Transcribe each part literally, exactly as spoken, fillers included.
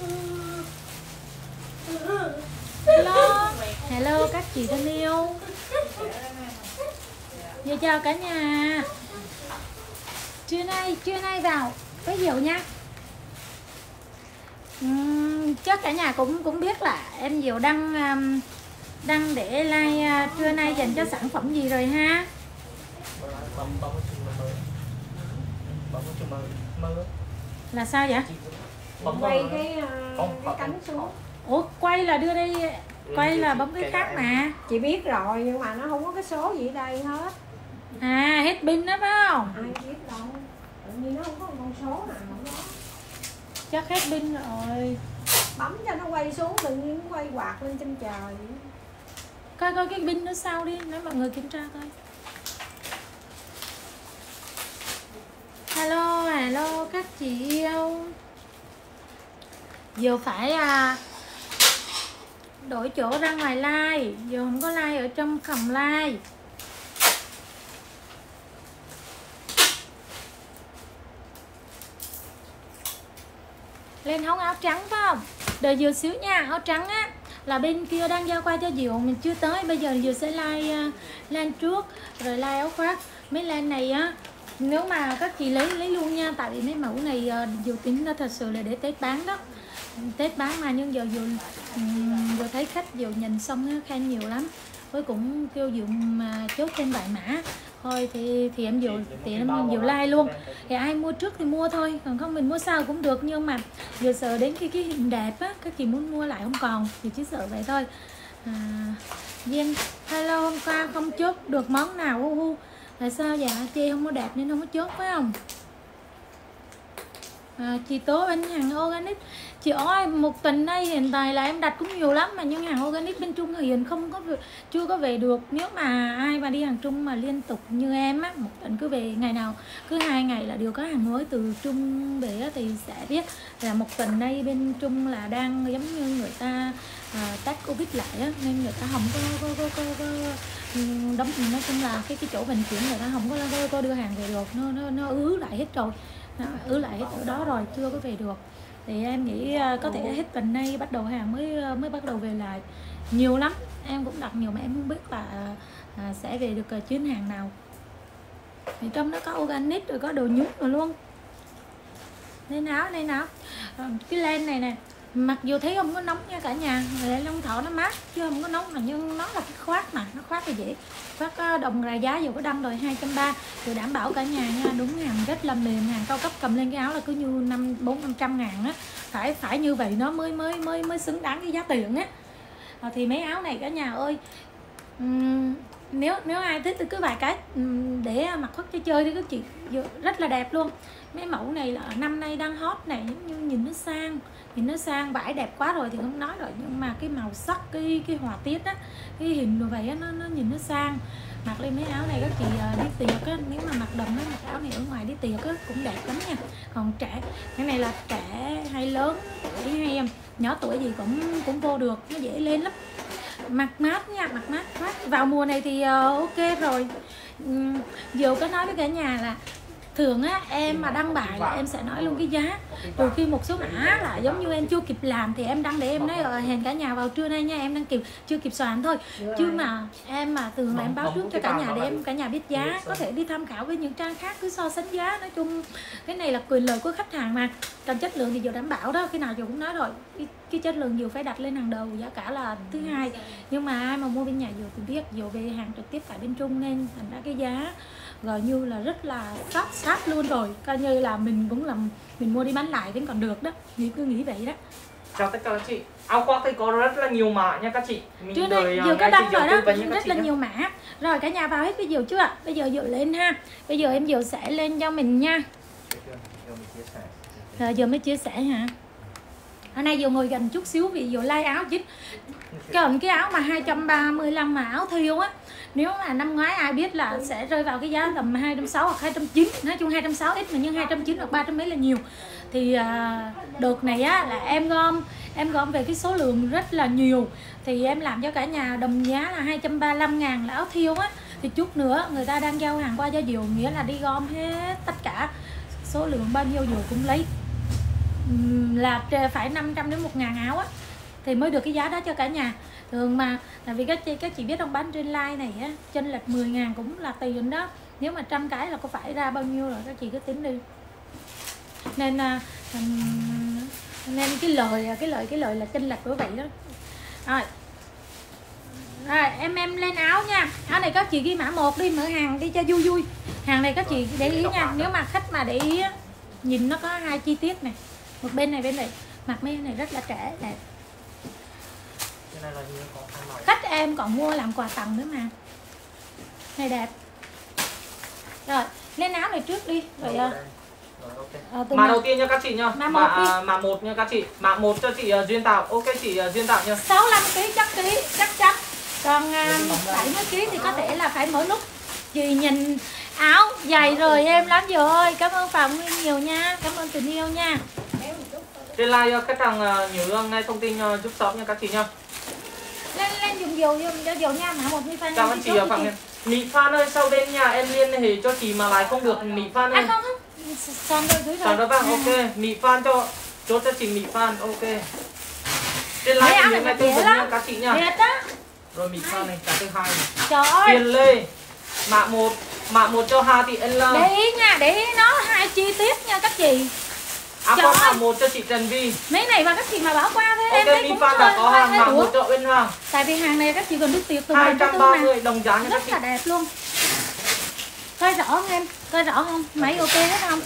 Hello, hello các chị thân yêu. Dạ chào cả nhà. Trưa nay, trưa nay vào với Diệu nha. Uhm, chắc cả nhà cũng cũng biết là em Diệu đăng um, đăng để like uh, trưa nay dành cho sản phẩm gì rồi ha. Là sao vậy? Quay cái, uh, cái cánh xuống. Ủa quay là đưa đây, quay là bấm cái khác mà. Chị biết rồi nhưng mà nó không có cái số gì ở đây hết. À hết pin đó phải không? Ai biết đâu. Tự nhiên nó không có một con số nào đó. Chắc hết pin rồi. Bấm cho nó quay xuống tự nhiên nó quay quạt lên trên trời. Coi coi cái pin nó sao đi, nói mọi người kiểm tra coi. Hello, hello các chị yêu. Giờ phải à, đổi chỗ ra ngoài like. Giờ không có like ở trong phòng like. Lên hóng áo trắng phải không? Đợi vừa xíu nha. Áo trắng á là bên kia đang giao qua cho Diệu, mình chưa tới. Bây giờ Diệu sẽ like uh, len trước rồi like áo khoác. Mấy len này á nếu mà các chị lấy lấy luôn nha, tại vì mấy mẫu này uh, Diệu tính nó thật sự là để Tết bán đó. Tết bán mà, nhưng giờ Diệu um, Diệu thấy khách Diệu nhìn xong á, khen nhiều lắm. Với cũng kêu Diệu mà chốt trên vài mã thôi thì thì em Diệu thì em Diệu like luôn. Thì ai mua trước thì mua thôi, còn không mình mua sau cũng được, nhưng mà Diệu sợ đến khi cái hình đẹp á các chị muốn mua lại không còn, thì chỉ sợ vậy thôi. À, Duyên, hello, hôm qua không chốt được món nào hu hu. Tại sao dạ chị không có đẹp nên không có chốt phải không? À, chị Tố bên hàng organic. Chị ơi, một tuần nay hiện tại là em đặt cũng nhiều lắm mà nhưng hàng organic bên Trung hiện không có chưa có về được. Nếu mà ai mà đi hàng Trung mà liên tục như em á, một tuần cứ về ngày nào cứ hai ngày là đều có hàng mới từ Trung về á, thì sẽ biết là một tuần nay bên Trung là đang giống như người ta à, test Covid lại á, nên người ta không có có có, có, có đóng, nói chung là cái cái chỗ vận chuyển người ta không có, có, có đưa hàng về được, nó nó nó ứ lại hết rồi. Nó ứ lại hết ở đó rồi, chưa có về được. Thì em nghĩ có thể hết tuần nay bắt đầu hàng mới mới bắt đầu về lại. Nhiều lắm, em cũng đặt nhiều mà em không biết là à, sẽ về được chuyến hàng nào. Thì trong đó có organic rồi có đồ nhúng rồi luôn. Nên áo, nên áo cái len này nè, mặc dù thấy không có nóng nha cả nhà, lại Long Thọ nó mát chứ không có nóng, mà nhưng nó là cái khoác mà nó khoác là dễ. Khoác đồng ra giá dù có đăng rồi hai trăm ba mươi, rồi đảm bảo cả nhà nha, đúng hàng rất là mềm, hàng cao cấp, cầm lên cái áo là cứ như năm bốn năm trăm ngàn á, phải phải như vậy nó mới mới mới mới xứng đáng cái giá tiền á. À, thì mấy áo này cả nhà ơi, um, nếu nếu ai thích thì cứ vài cái um, để mặc khoác cho chơi thì các chị rất là đẹp luôn. Mấy mẫu này là năm nay đang hot này, giống như nhìn nó sang, nhìn nó sang, vải đẹp quá rồi thì không nói rồi, nhưng mà cái màu sắc, cái cái họa tiết á, cái hình đồ vậy á, nó nó nhìn nó sang. Mặc lên mấy áo này các chị uh, đi tiệc á, nếu mà mặc đầm á, mặc áo này ở ngoài đi tiệc á cũng đẹp lắm nha. Còn trẻ, cái này là trẻ hay lớn, trẻ hay em nhỏ tuổi gì cũng cũng vô được, nó dễ lên lắm. Mặc mát nha, mặc mát, mát. Vào mùa này thì uh, ok rồi. uhm, Diệu có nói với cả nhà là thường á em mà đăng bài là em sẽ nói luôn cái giá, từ khi một số mã là giống như em chưa kịp làm thì em đăng để em nói rồi hẹn cả nhà vào trưa nay nha, em đang kịp chưa kịp soạn thôi, chứ mà em mà thường là em báo trước cho cả nhà để em cả nhà biết giá, có thể đi tham khảo với những trang khác cứ so sánh giá. Nói chung cái này là quyền lợi của khách hàng mà, còn chất lượng thì Diệu đảm bảo đó, khi nào Diệu cũng nói rồi, cái, cái chất lượng Diệu phải đặt lên hàng đầu, giá cả là thứ hai. Nhưng mà ai mà mua bên nhà Diệu thì biết Diệu về hàng trực tiếp tại bên Trung nên thành ra cái giá gọi như là rất là sát sát luôn rồi, coi như là mình cũng làm mình mua đi bán lại vẫn còn được đó, nghĩ cứ nghĩ vậy đó. Chào tất cả các chị, áo khoác thì có rất là nhiều mã nha các chị. Mình Trước đợi đây Diệu có đăng rồi đó, rất là nhé. nhiều mã rồi, cả nhà vào hết cái Diệu chưa? Bây giờ Diệu lên ha, bây giờ em Diệu sẽ lên cho mình nha. Rồi giờ mới chia sẻ hả? Hôm nay Diệu ngồi gần chút xíu vì Diệu like áo chứ còn cái áo mà hai trăm ba mươi lăm mà áo thiêu á, nếu mà năm ngoái ai biết là sẽ rơi vào cái giá tầm hai trăm sáu mươi hoặc hai trăm chín mươi, nói chung hai trăm sáu mươi ít mà nhưng hai trăm chín mươi hoặc ba trăm mấy là nhiều. Thì à, đợt này á là em gom em gom về cái số lượng rất là nhiều, thì em làm cho cả nhà đồng giá là hai trăm ba mươi lăm ngàn là áo thiêu á. Thì chút nữa người ta đang giao hàng qua cho Diệu, nghĩa là đi gom hết tất cả số lượng bao nhiêu Diệu cũng lấy. là phải năm trăm đến một ngàn áo á thì mới được cái giá đó cho cả nhà. Thường mà tại vì các chị các chị biết không, bán trên live này á chênh lệch mười ngàn cũng là tiền đó. Nếu mà trăm cái là có phải ra bao nhiêu rồi, các chị cứ tính đi. Nên nên cái lời cái lời cái lời là chênh lệch của vậy đó. Rồi. Rồi em em lên áo nha. Áo này các chị ghi mã một đi, mở hàng đi cho vui vui. Hàng này các chị để ý nha, nếu mà khách mà để ý á, nhìn nó có hai chi tiết này, một bên này bên này, mặt bên này rất là trẻ đẹp. Khách em còn mua làm quà tặng nữa mà. Này đẹp. Rồi, lên áo này trước đi. Rồi à. Rồi, okay. Mã đầu tiên nha các chị nha. Mã mã, một à, mã một nha các chị. Mã một cho chị uh, Duyên Tạo. Ok chị uh, Duyên Tạo nha. sáu mươi lăm ki chắc ký chắc chắn. Còn uh, bảy mươi ki thì có thể là phải mở nút. Chị nhìn áo dày rồi em lắm giờ ơi. Cảm ơn Phạm Nguyên nhiều nha. Cảm ơn tình yêu nha. Trên live uh, khách hàng uh, nhớ nghe thông tin uh, giúp shop nha các chị nha. Lên lên dùng dầu dùng dầu nha, mã một mi phan. Chào anh chị uh, Phạm Nguyên. Mị Phan ơi, sau bên nhà em liên hệ cho chị mà lại không được Mị Phan ơi. À không không. Son đôi dưới rồi. Son đôi vàng, ok. Mị Phan cho chốt cho chị Mị Phan, ok. Trên live nhớ nghe tư vấn nha các chị nha. Đẹp đó. Rồi Mị Phan này, cái thứ hai này. Trời ơi. Tiền Lê. Mã một, mã một cho Hà Thị L. Để ý nha, để ý nó hai chi tiết nha các chị. À con mã một cho chị Trần Vi. Mấy này mà các chị mà bảo qua thế okay, em thấy Mi cũng Phan đã có hàng mã một cho bên Hoàng. Tại vì hàng này các chị còn biết tiệc từ hai trăm ba mươi đồng giá nha các chị. Rất là đẹp luôn. Coi rõ không em? Coi rõ không? Máy ok hết không?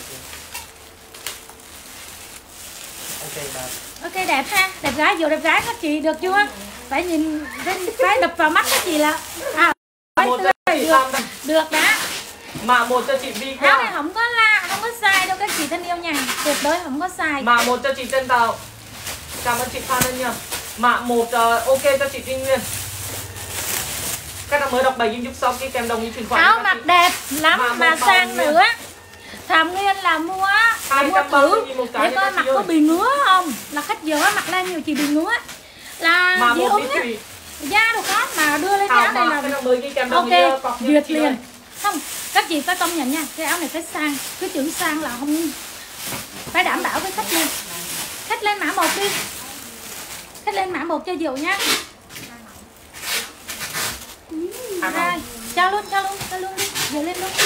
Ok đẹp. Ok đẹp ha, đẹp gái, vừa đẹp gái các chị được chưa? Phải nhìn cái đập vào mắt các chị là à, một cho chị được, được đã. Mã một cho chị Vi Áo này không có la, không có sai đâu các chị thân yêu nha, tuyệt đối không có sai. Mã một cho chị Trân Tàu. Cảm ơn chị Phan Ân nha. Mã một uh, ok cho chị Trinh Nguyên. Các bạn mới đọc bài giúp shop đi kèm đồng ý chuyển khoản. Áo mặc đẹp lắm mà, mà sang nữa. Thàm Nguyên là mua là mua thử để coi mặc có bị ngứa không, là khách dở mặc lên nhiều chị bị ngứa là dị ứng á, da đâu có mà đưa lên cái áo này là ok duyệt liền. Không, các chị phải công nhận nha, cái áo này phải sang, cái chữ sang là không phải đảm bảo với khách nha. Khách lên mã một đi, khách lên mã một cho Diệu nha. Rồi, cho luôn, cho luôn, cho luôn đi, Diệu lên luôn.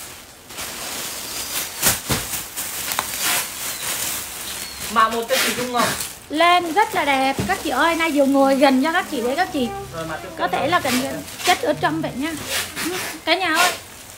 Mã một cho chị Dung Ngọc. Lên rất là đẹp các chị ơi, nay Diệu ngồi gần cho các chị để các chị rồi, có thể là cần chất ở trong vậy nha cả nhà ơi.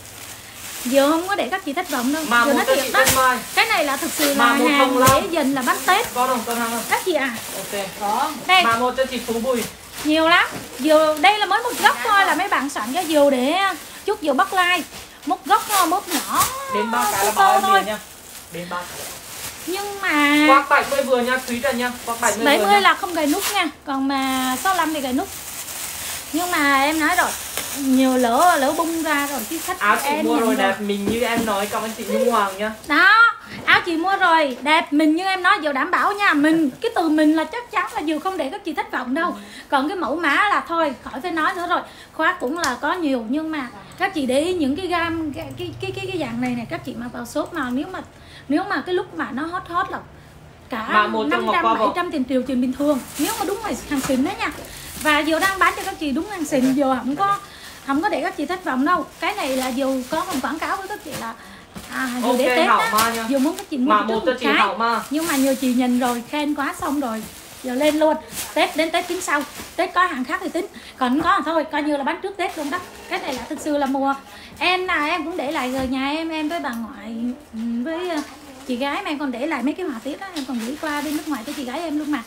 Diệu không có để các chị thất vọng đâu. Mà Diệu nói thiệt đó, cái này là thực sự là hàng để dần là bán Tết. Có không? Con hàng không? Các chị à. Ok. Có. Đây. Mã một cho chị Phú Bùi. Nhiều lắm. Diệu đây là mới một góc thôi là mấy bạn soạn cho Diệu để chút Diệu bắt like. Một góc thôi, một nhỏ. Đến ba cái là bảo em liền nha. Đến ba cái. Nhưng mà quạt bảy mươi vừa nha Thúy Trần nha. Quạt bảy mươi, bảy mươi là không gầy nút nha. Còn mà sáu mươi lăm thì gầy nút. Nhưng mà em nói rồi, nhiều lỡ lỡ bung ra rồi chứ khách áo chị em mua rồi rồi. đẹp mình như em nói, cảm ơn chị Nhung Hoàng nha. Đó, áo chị mua rồi đẹp mình như em nói, Diệu đảm bảo nha. Mình cái từ mình là chắc chắn là Diệu không để các chị thất vọng đâu. Còn cái mẫu mã là thôi khỏi phải nói nữa rồi. Khoác cũng là có nhiều, nhưng mà các chị để ý những cái gam cái cái cái cái, cái dạng này này, các chị mặc vào shop nào nếu mà nếu mà cái lúc mà nó hot hot là cả năm trăm bảy trăm tiền triệu chuyện bình thường, nếu mà đúng là hàng xịn đấy nha. Và Diệu đang bán cho các chị đúng hàng xịn, Diệu không có không có để các chị thất vọng đâu. Cái này là Diệu có một quảng cáo với các chị là à, Diệu okay, để Tết á, Diệu muốn các chị mua một chút cái, nhưng mà nhiều chị nhìn rồi khen quá xong rồi giờ lên luôn. Tết đến Tết tính sau, Tết có hàng khác thì tính, còn không có thì thôi coi như là bán trước Tết luôn đó. Cái này là thực sự là mùa em là em cũng để lại rồi, nhà em em với bà ngoại với chị gái mà em còn để lại mấy cái họa tiết đó, em còn gửi qua bên nước ngoài cho chị gái em luôn mà.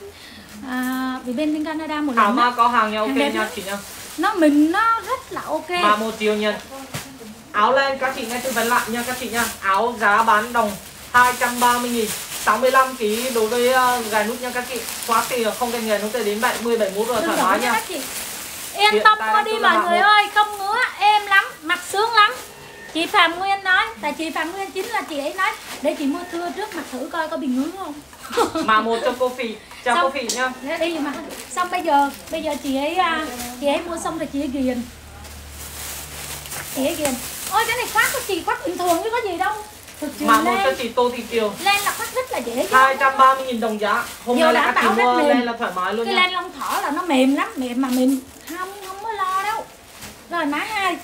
À, vì bên bên Canada một lần đó, có hàng nha, ok nha chị nha. Nó mình nó rất là ok. Mà một triệu nhân. Áo lên các chị nghe tư vấn lại nha các chị nha. Áo giá bán đồng hai trăm ba mươi nghìn, sáu mươi lăm ki lô gam đối với uh, gài nút nha các chị. Khoác thì không cần gài nút đến bảy mươi bảy mươi mốt rồi thoải mái nha. Yên tâm mua đi mọi người ơi, không ngứa, êm lắm, mặc sướng lắm. Chị Phạm Nguyên nói, tại chị Phạm Nguyên chính là chị ấy nói để chị mua thưa trước mặc thử coi có bị ngứa không. Mà một cho cô Phỉ, chào cô Phỉ nha. Đi mà. Xong bây giờ, bây giờ chị ấy chị ấy mua xong rồi chị ấy ghiền. Chị ấy ghiền. Ôi cái này khoác của chị khoác bình thường chứ có gì đâu. Thực sự Mã một len cho chị Tô Thị Kiều. len là khoác rất là dễ chứ. hai trăm ba mươi nghìn đồng giá. Hôm Giờ nay là đảm các chị bảo rất mua mềm. len là thoải mái luôn Cái nha. len lông thỏ là nó mềm lắm, mềm mà mềm không không có lo đâu. Rồi mã hai.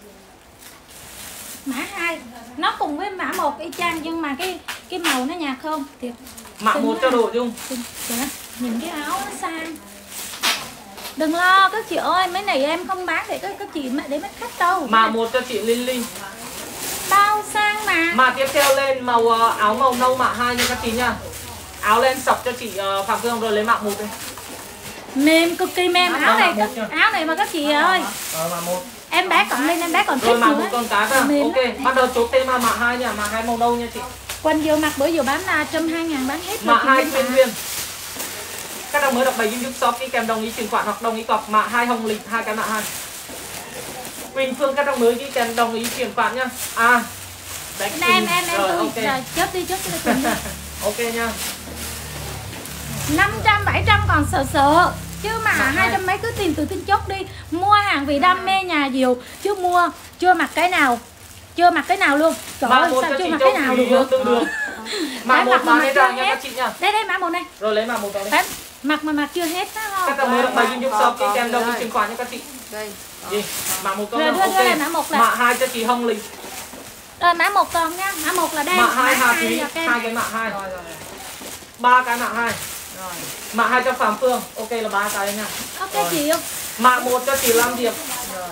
Mã hai nó cùng với mã một y chang nhưng mà cái cái màu nó nhạt không thiệt. Mã Xinh một quá. cho Độ Dung. Xinh. Dạ, nhìn cái áo nó sang. Đừng lo các chị ơi, mấy này em không bán để các các chị mà để mất khách đâu. Mã một cho chị Linh Linh. Bao sang mà. Mã tiếp theo lên màu uh, áo màu nâu mã hai nha các chị nha. Áo len sọc cho chị uh, Phạm Phương rồi lấy mã một đi. Mềm cực kỳ mềm, áo này một nha. áo này mà các chị ơi. Ờ, mã một. Em bé còn lên em bé còn Rồi thích mã một nữa. con cá ra. Mềm Ok, lắm. bắt đầu chốt tên mã hai nha, mã hai màu nâu nha chị. Quần vừa mặc bữa vừa bán là trăm hai ngàn bán hết. Mã rồi chị hai biết chuyên mà. viên. Các đồng mới đọc bài giúp shop đi kèm đồng ý chuyển khoản hoặc đồng ý cọc. Mã hai hồng lịch, hai cái mã hai. Quỳnh Phương các đồng mới đi kèm đồng ý chuyển khoản nha. À. Em em em em rồi, tôi ok. rồi chốt đi chốt đi Quỳnh đi. Ok nha. năm trăm bảy trăm còn sợ sợ chứ mà Mã hai. hai trăm mấy cứ tìm tự tin chốt đi. Mua hàng vì đam mê nhà diều chứ mua chưa mặc cái nào. Chưa mặc cái nào luôn. Trời Mã ơi một sao cho chưa chị mặc Châu cái nào Thúy được. tương đương. Mã Đấy, một mặc mà bán mặc hết chưa ra nha hết. các chị nha. Đây đây mã một này. Rồi lấy mã một đó đi. Đấy, mặc mà mặc chưa hết đó. Các đồng mới đọc bài giúp shop đi kèm đồng ý rồi. chuyển khoản nha các chị. Đây. Gì? Mã một con Rồi nào? đưa đưa Ok. lại mã một là. Mã hai cho chị Hồng Lịch. Rồi mã một còn nha. Mã một là đen. Mã hai Hà hai Thúy, là kem. hai cái mã hai. Rồi rồi. Ba cái mã hai. Rồi. Mã hai cho Phạm Phương. Ok là ba cái nha. Ok Rồi. chị yêu. Mã một cho chị Lam Diệp. Rồi.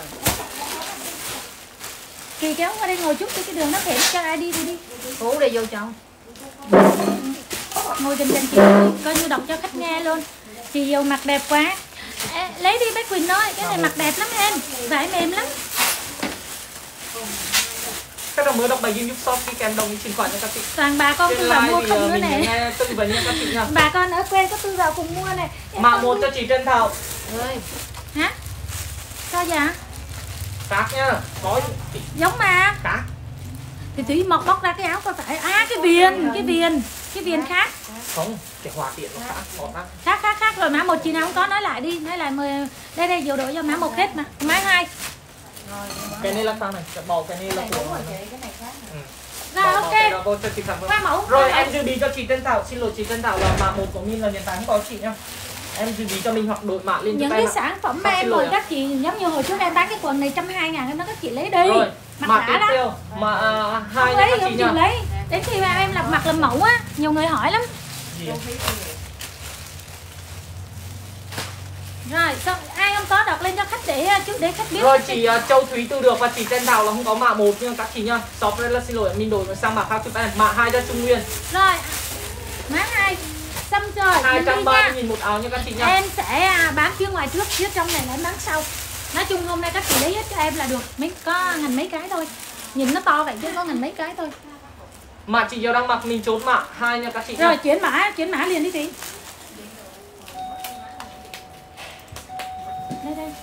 Kỳ kéo qua đây ngồi chút cho cái đường nó hẻm cho ai đi đi đi. Phú đi vô trong. Ngồi dần dần chị coi như đọc cho khách nghe luôn. Chị Diều mặc đẹp quá. Ê, lấy đi bé Quỳnh ơi, cái này mặc đẹp lắm em, vải mềm lắm. Các đồng mới đọc bài giúp shop đi kèm đồng ý chuyển khoản nha các chị. Toàn bà con Trên tư vào live mua thì không uh, nữa mình nè. nghe tư vấn nha các chị nha. Bà con ở quê có tư vào cùng mua này. Em Mã không một mua. cho chị Trân Thảo. Ơi. Hả? Sao vậy? Cát nha. Có Giống mà. cát. Thì Thúy mọc bóc ra cái áo coi phải. À cái viền, cái viền, cái viền khác. Không, cái hòa tiện nó khác ngọt lắm. Khác khác khác rồi mã một chị nào không có nói lại đi, nói lại mời. Đây đây dầu đổi cho mã một hết mà. Mã hai. Cái này là sao này? Cái bò cái này là của Đúng rồi chị, cái này khác. Ừ. Rồi Bỏ- bỏ ok. cái đó vô cho chị Phạm Phương. Qua mẫu. Rồi qua em mẫu. dư bí cho chị Trân Thảo. Xin lỗi chị Trân Thảo là mã một của mình là hiện tại không có chị nha. Em dư bí cho mình hoặc đổi mã lên cho Những tay cái mà. sản phẩm mà Bác em xin lỗi mời ạ. các chị giống như hồi trước em bán cái quần này trăm hai ngàn nó các chị lấy đi. Rồi, Mặc mã đã tiếp lắm. theo mã à, hai Không nha lấy các không chị chịu nha. lấy. Đến khi mà em làm mặc làm mẫu á, nhiều người hỏi lắm. Gì ạ? Rồi, sao ai không có đọc lên cho khách để trước để khách biết. Rồi chị uh, Châu Thúy Tư Được và chị Trân Thảo là không có mã một nha các chị nha. Shop rất là xin lỗi mình đổi sang mã khác chụp em. Mã hai cho Trung Nguyên. Rồi. Mã hai. Xăm trời, hai nhìn đi trăm ba mươi nha. nghìn một áo nha các chị nha. Em sẽ à, bán phía ngoài trước, phía trong này là em bán sau. Nói chung hôm nay các chị lấy hết cho em là được. Mấy có ngành mấy cái thôi. Nhìn nó to vậy chứ có ngành mấy cái thôi. Mã chị Diệu đang mặc mình chốt mã hai nha các chị nha. Rồi chuyển mã, chuyển mã liền đi chị. Đây đây.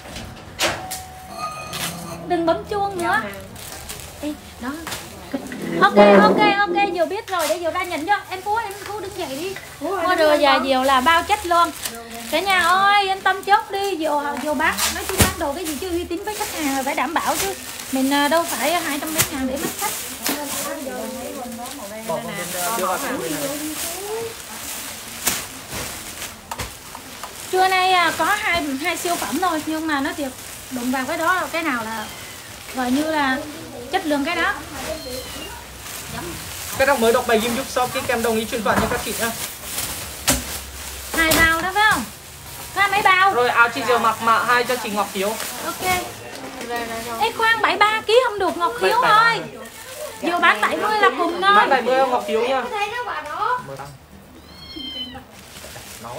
Đừng bấm chuông nữa. Ê, đó. Ok ok ok Diều biết rồi để Diều ra nhận cho. Em Phú em Phú đứng dậy đi. Mua đồ già Diều là bao chất luôn. Cả nhà ơi yên tâm chốt đi. Diều Diều bán nói chung bán đồ cái gì chứ uy tín với khách hàng là phải đảm bảo chứ. Mình à, đâu phải hai trăm mấy ngàn để mất khách. Bỏ một bên uh, đưa vào trong bên này. Trưa nay à, có hai hai siêu phẩm thôi nhưng mà nói thiệt đụng vào cái đó cái nào là gọi như là chất lượng cái đó. Các đồng mới đọc bài game giúp shop ký kèm đồng ý chuyển khoản nha các chị nha. Hai bao đó phải không? Có mấy bao? Rồi áo chị Diệu mặc mã hai cho chị Ngọc Hiếu. Ok. Ê khoan bảy mươi ba ký không được Ngọc Hiếu bảy- bảy- ơi. Diều bán bảy mươi là cùng thôi. Mã bảy mươi không Ngọc Hiếu nha. Thấy nó bà đó. Mới đăng. Nói.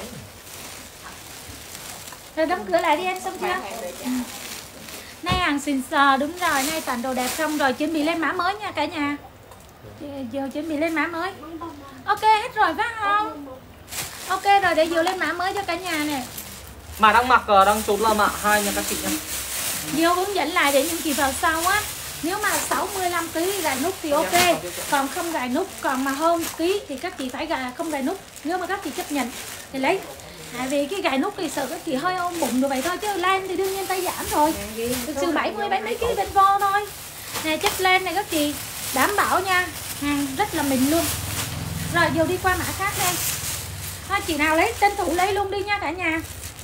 Rồi đóng cửa lại đi em xong chưa? Ừ. Nay hàng xịn sò đúng rồi, nay toàn đồ đẹp xong rồi chuẩn bị lên mã mới nha cả nhà. Diều chuẩn bị lên mã mới. Ok hết rồi phải không? Ok rồi để Diều lên mã mới cho cả nhà nè. Mà đang mặc uh, đang chốt là mã hai nha các chị nha. Diều hướng dẫn lại để những chị vào sau á. Nếu mà sáu mươi lăm ký gài nút thì ok. Còn không gài nút, còn mà hơn ký thì các chị phải gài không gài nút. Nếu mà các chị chấp nhận thì lấy. Tại vì cái gài nút thì sợ các chị hơi ôm bụng được vậy thôi chứ len thì đương nhiên tay giảm rồi. Thực sự bảy mươi bảy mấy ký bên vo thôi. Này chất len này các chị đảm bảo nha. Hàng rất là mịn luôn. Rồi giờ đi qua mã khác đây. À, chị nào lấy tranh thủ lấy luôn đi nha cả nhà.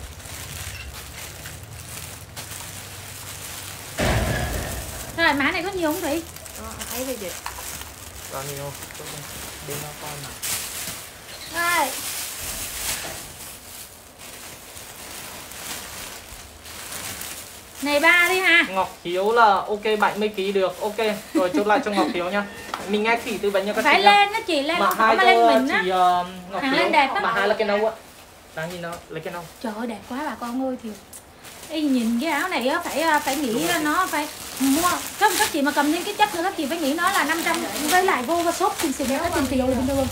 Rồi mã này có nhiều không Thủy? Ấy về chị. Bao nhiêu? Bên nó con mà. Rồi. Này ba đi ha. Ngọc Hiếu là ok bảy mươi ki lô gam được. Ok. Rồi chốt lại cho Ngọc Hiếu nha. Mình nghe kỹ tư vấn nha các phải chị. Phải lên đó chị, lên mà không hai mà lên mình chị á. uh, Ngọc Hàng Hiếu. lên đẹp lắm. Mà hai là cái nâu á. Đáng nhìn nó lấy cái nâu. Trời ơi đẹp quá bà con ơi thì. Ê, nhìn cái áo này á phải phải nghĩ nó phải mua. Không các chị mà cầm những cái chất nữa các chị phải nghĩ nó là năm trăm với lại vô và shop xịn xịn nó tiền triệu là bình thường.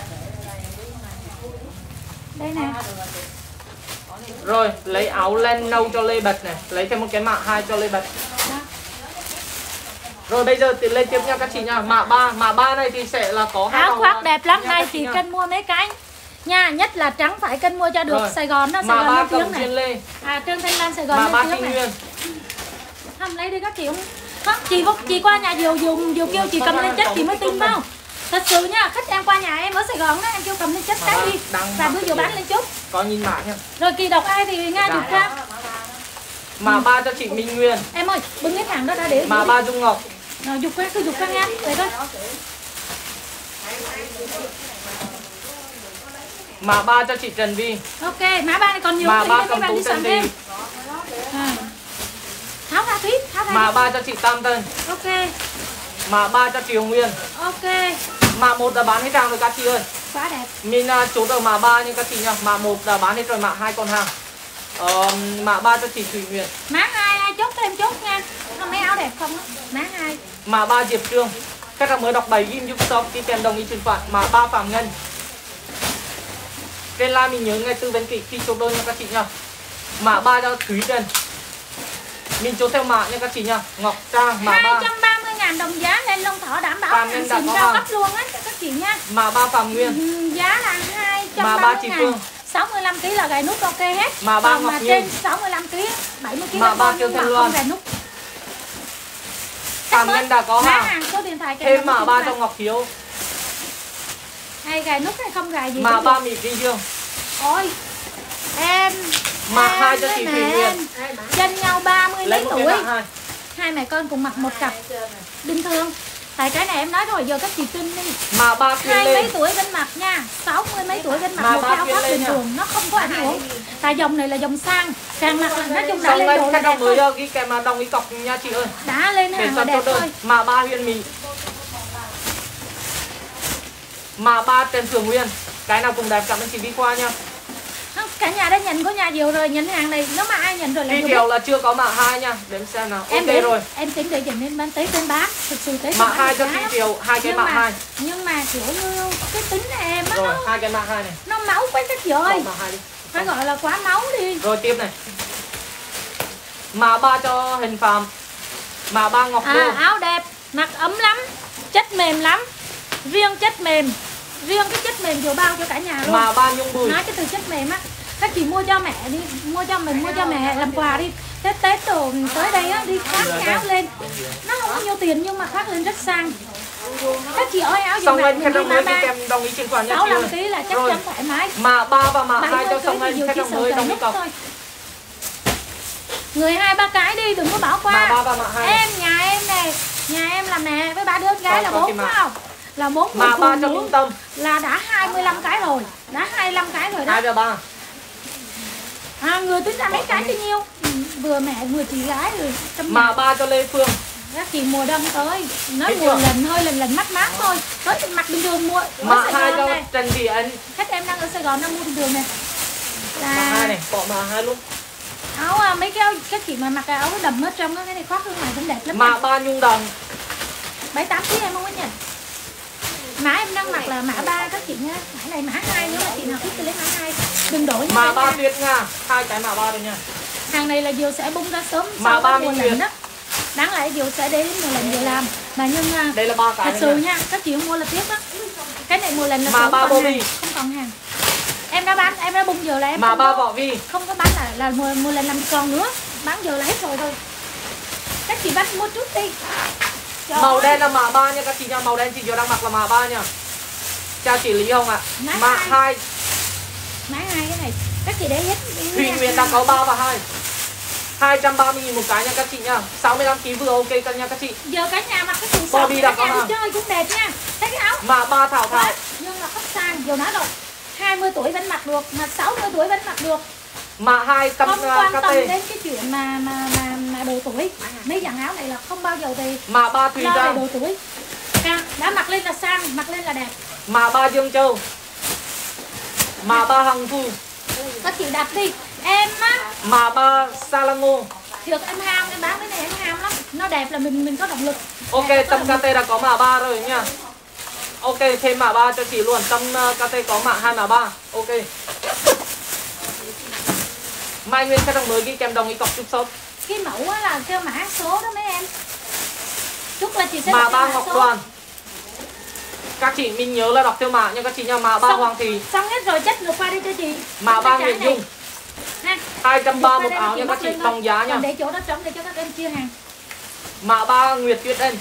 Đây nè. Rồi, lấy áo len nâu cho Lê Bạch này, lấy thêm một cái mạ hai cho Lê Bạch. Đó. Rồi bây giờ thì lên tiếp nha các chị nha. Mạ ba, mạ ba này thì sẽ là có hai Áo màu khoác đẹp lắm, này chị chị nha. cân mua mấy cái nha, nhất là trắng phải cân mua cho được. Rồi. Sài Gòn đó, Sài Mạ Gòn ba lên tiếng cầm này. Duyên Lê. À Trương Thanh Lan Sài Gòn Mạ lên ba tiếng Kim này. Nguyên. Không lấy đi các chị không? Không, chị vô, chị qua nhà Diều Diều Diều kêu chị cầm lên chất chị mới tin vào. Thật sự nha, khách em qua nhà em ở Sài Gòn đó, em kêu cầm lên chất cái đi. Và bữa giờ bán lên chút. Có nhìn mạ nha. Rồi kỳ đọc ai thì Nga Dục ra. Mạ ba cho chị Minh Nguyên. Em ơi, bưng cái thằng đó ra để. Mạ ba Dung Ngọc. Rồi Dục ra, cứ Dục ra nha. Để coi. Mạ ba cho chị Trần Vi. Ok, mã ba này còn nhiều. Mạ ba mấy cầm bạn tú đi Trần soạn Vi. thêm. À. Tháo ra tí, tháo ra. Mạ ba cho chị Tam Tân. Ok. Mạ ba cho chị Hồng Nguyên. Ok. Mạ một đã bán hết hàng rồi các chị ơi. Quá đẹp. Mình uh, chốt ở mạ ba nha các chị nha. Mạ một đã bán hết rồi, mạ hai còn hàng. Ờ, mạ ba cho chị Thủy Nguyễn. Mã hai ai chốt thêm chốt nha. Có mấy áo đẹp không á? Mã hai. Mạ ba Diệp Trương. Khách hàng mới đọc bảy ghim giúp shop ký kèm đồng ý chuyển khoản. Mạ ba Phạm Ngân. Trên live mình nhớ ngay tư vấn kỹ khi chốt đơn nha các chị nha. Mạ ba cho Thúy Trần. Mình chốt theo mạ nha các chị nha. Ngọc Trang mạ ba. hai trăm ba mươi ngàn đồng giá lên Long Thọ đảm bảo Phạm hàng Nhân đã xịn có cao hàng. cấp luôn á các chị nha. Mạ ba Phạm Nguyên. Ừ, giá là hai trăm Mạ ba ba mươi chị ngàn. Phương. sáu mươi lăm ki lô gam là gài nút ok hết. Mạ ba Còn Ngọc mà Nhiên. trên sáu mươi lăm ki lô gam, bảy mươi ki lô Mạ gam ba nhưng Kiều mà Thanh không Loan. gài nút. Phạm Nhân đã có Mã hàng. hàng số điện thoại kèm Thêm đồng mạ ý ba chuyển cho khoản. Ngọc Hiếu. Hay gài nút hay không gài gì Mạ cũng ba được. Mỹ Kinh Dương. Ôi em Mạ em hai cho với chị mẹ Thùy Huyền. em chênh nhau ba mươi Lấy mấy một cái tuổi. mạ hai. Hai mẹ con cùng mặc một cặp bình thường. Tại cái này em nói rồi, giờ các chị tin đi. Mạ ba Kiên Hai Lê. mấy tuổi bên mặt nha, sáu mươi mấy tuổi bên mặt Mà một ba cái áo kia khoác lên bình nha. thường, nó không có ảnh hưởng. Tại dòng này là dòng sang, càng mặc là nói chung đã Xong lên lên độ là khách đẹp đồng mới thôi. uh, ghi kèm uh, đồng ý cọc nha chị ơi. Đã lên Để hàng là sắp đẹp chốt đơn. thôi. Mạ ba Huyền Mỹ. Mạ ba Trần Thường Nguyên. Cái nào cũng đẹp, cảm ơn chị đi qua nha. Không, cả nhà đã nhận của nhà Diệu rồi, nhận hàng này nếu mà ai nhận rồi là Đi Diệu theo biết. là chưa có mạ hai nha. Đếm xem nào. Em Ok đến, rồi. em tính để dành lên bán tới trên bán, thực sự tới Mạ hai cho chị Kiều, hai cái nhưng mạ mà, hai. nhưng mà kiểu như cái tính em á, Rồi, nó, hai cái mạ hai này. nó máu quá các chị Bỏ ơi. mạ hai đi. Phải gọi là quá máu đi. Rồi tiếp này. Mạ ba cho Hình Phạm. Mạ ba Ngọc Đô. À, áo đẹp, mặc ấm lắm, chất mềm lắm. Riêng chất mềm, riêng cái chất mềm vừa bao cho cả nhà luôn. Mạ ba Nhung Bùi. Nói cái từ chất mềm á, các chị mua cho mẹ đi, mua cho mình, mua cho mẹ làm quà đi. Tết Tết đồ tới đây á, đi khoác cái áo lên. Nó không có nhiều tiền nhưng mà khoác lên rất sang. Các chị ơi, áo gì Xong mặc lên mình khách đi đồng mã mới ghi ba. kèm đồng ý chuyển khoản nha sáu chị mươi ơi. lăm ký là chắc Rồi. chắn thoải mái. Mạ ba và mạ hai bảy mươi cho xong ký thì lên Diệu khách chỉ đồng sợ mới cài đồng ý nút cọc. thôi. Người hai ba cái đi, đừng có bỏ qua. Mạ ba và mạ hai. Em, nhà em này, nhà em là mẹ với ba đứa gái là Có- có bốn cái mạ. phải không? Là bốn người Mạ ba phụ cho nữ Minh Tâm. là đã hai mươi lăm cái rồi, đã hai mươi lăm cái rồi đó. Hai và ba. À, người tính ra mấy cái bao nhiêu? Ừ, vừa mẹ vừa chị gái rồi. Trong Mạ nhà. ba cho Lê Phương. Các chị mùa đông tới, nói Biết mùa chưa? lần hơi lần lần mát mát thôi. Tới trên mặt bình thường mua ở Mạ Sài hai Gòn cho này. Trần Thị Ấn. Khách em đang ở Sài Gòn đang mua bình thường này. Mạ hai Là này, bỏ mạ hai luôn. áo à, mấy cái áo các chị mà mặc cái áo đầm ở trong đó, cái này khoác ở ngoài cũng đẹp lắm. Mạ ba Nhung Đồng. bảy tám ký em không có nhận. Mã em đang mặc là mã ba các chị nha. Mã này mã hai nữa, mà chị nào thích thì lấy mã hai. Đừng đổi nha Mạ cả ba nhà. Tuyết Nga. Hai cái mạ ba đây nha. Hàng này là Diệu sẽ bung ra sớm Mã sau ba cái mùa Minh lệnh Nguyệt. đó. Đáng lẽ Diệu sẽ đến mùa lệnh Diệu làm. Mà nhưng à, Đây là ba cái thật đây sự nha. nha, các chị không mua là tiếc đó. Cái này mùa lệnh là Mã không ba còn Bobby. hàng, không còn hàng. Em đã bán, em đã bung giờ là em Mã không ba có, Võ Vi. không có bán là là mùa mùa lệnh làm còn nữa. Bán giờ là hết rồi thôi. Các chị bắt mua chút đi. Trời Màu ơi. đen là mã ba nha các chị nha. Màu đen chị vừa đang mặc là mã ba nha. Chào chị Lý Hồng ạ. Mã Mã hai. hai. Mã hai cái này các chị để hết. Thùy Nguyễn đang có ba và hai. hai trăm ba mươi nghìn một cái nha các chị nha. sáu mươi lăm ki lô gam vừa ok các nha các chị. Giờ cả nhà mặc cái quần Body sọc đặc cả nhà có đi chơi cũng đẹp nha. Thấy cái áo Mã ba Thảo Thảo. đó, nhưng mà cấp sang dù nói rồi hai mươi tuổi vẫn mặc được, mà sáu mươi tuổi vẫn mặc được. Mã hai tâm Không quan ca tâm tê. đến cái chuyện mà mà mà, mà độ tuổi. Mấy dàn áo này là không bao giờ thì Mã ba Thùy lo về Trang. độ tuổi. Đã, đã mặc lên là sang, mặc lên là đẹp. Mã ba Dương Châu. Mã ba Hằng Thu. Các chị đặt đi. Em á, Mã ba Salango. được em ham, em bán cái này em ham lắm. Nó đẹp là mình mình có động lực. Ok, Đẹp, có tâm động ca lực. tê đã có mã ba rồi nha. Ok, thêm mã ba cho chị luôn. Tâm uh, ca tê có mã hai mã ba. Ok. Mai Nguyên khách hàng mới ghi kèm đồng ý cọc chúc shop. Cái mẫu á là kêu mã số đó mấy em. Chúc là chị sẽ Mã đặt ba cái Ngọc số. Đoàn. Các chị mình nhớ là đọc theo mã nha các chị nha. Mã ba Xong- Hoàng Thị. Xong hết rồi chất ngược qua đi cho chị. Mã ba Nguyễn Dung. Ha. hai trăm ba mươi Ngược một qua áo đây nha các chị chị, móc lên đồng giá thôi. nha. Còn để chỗ đó trống để cho các em chia hàng. Mã ba Nguyệt Tuyết Ân.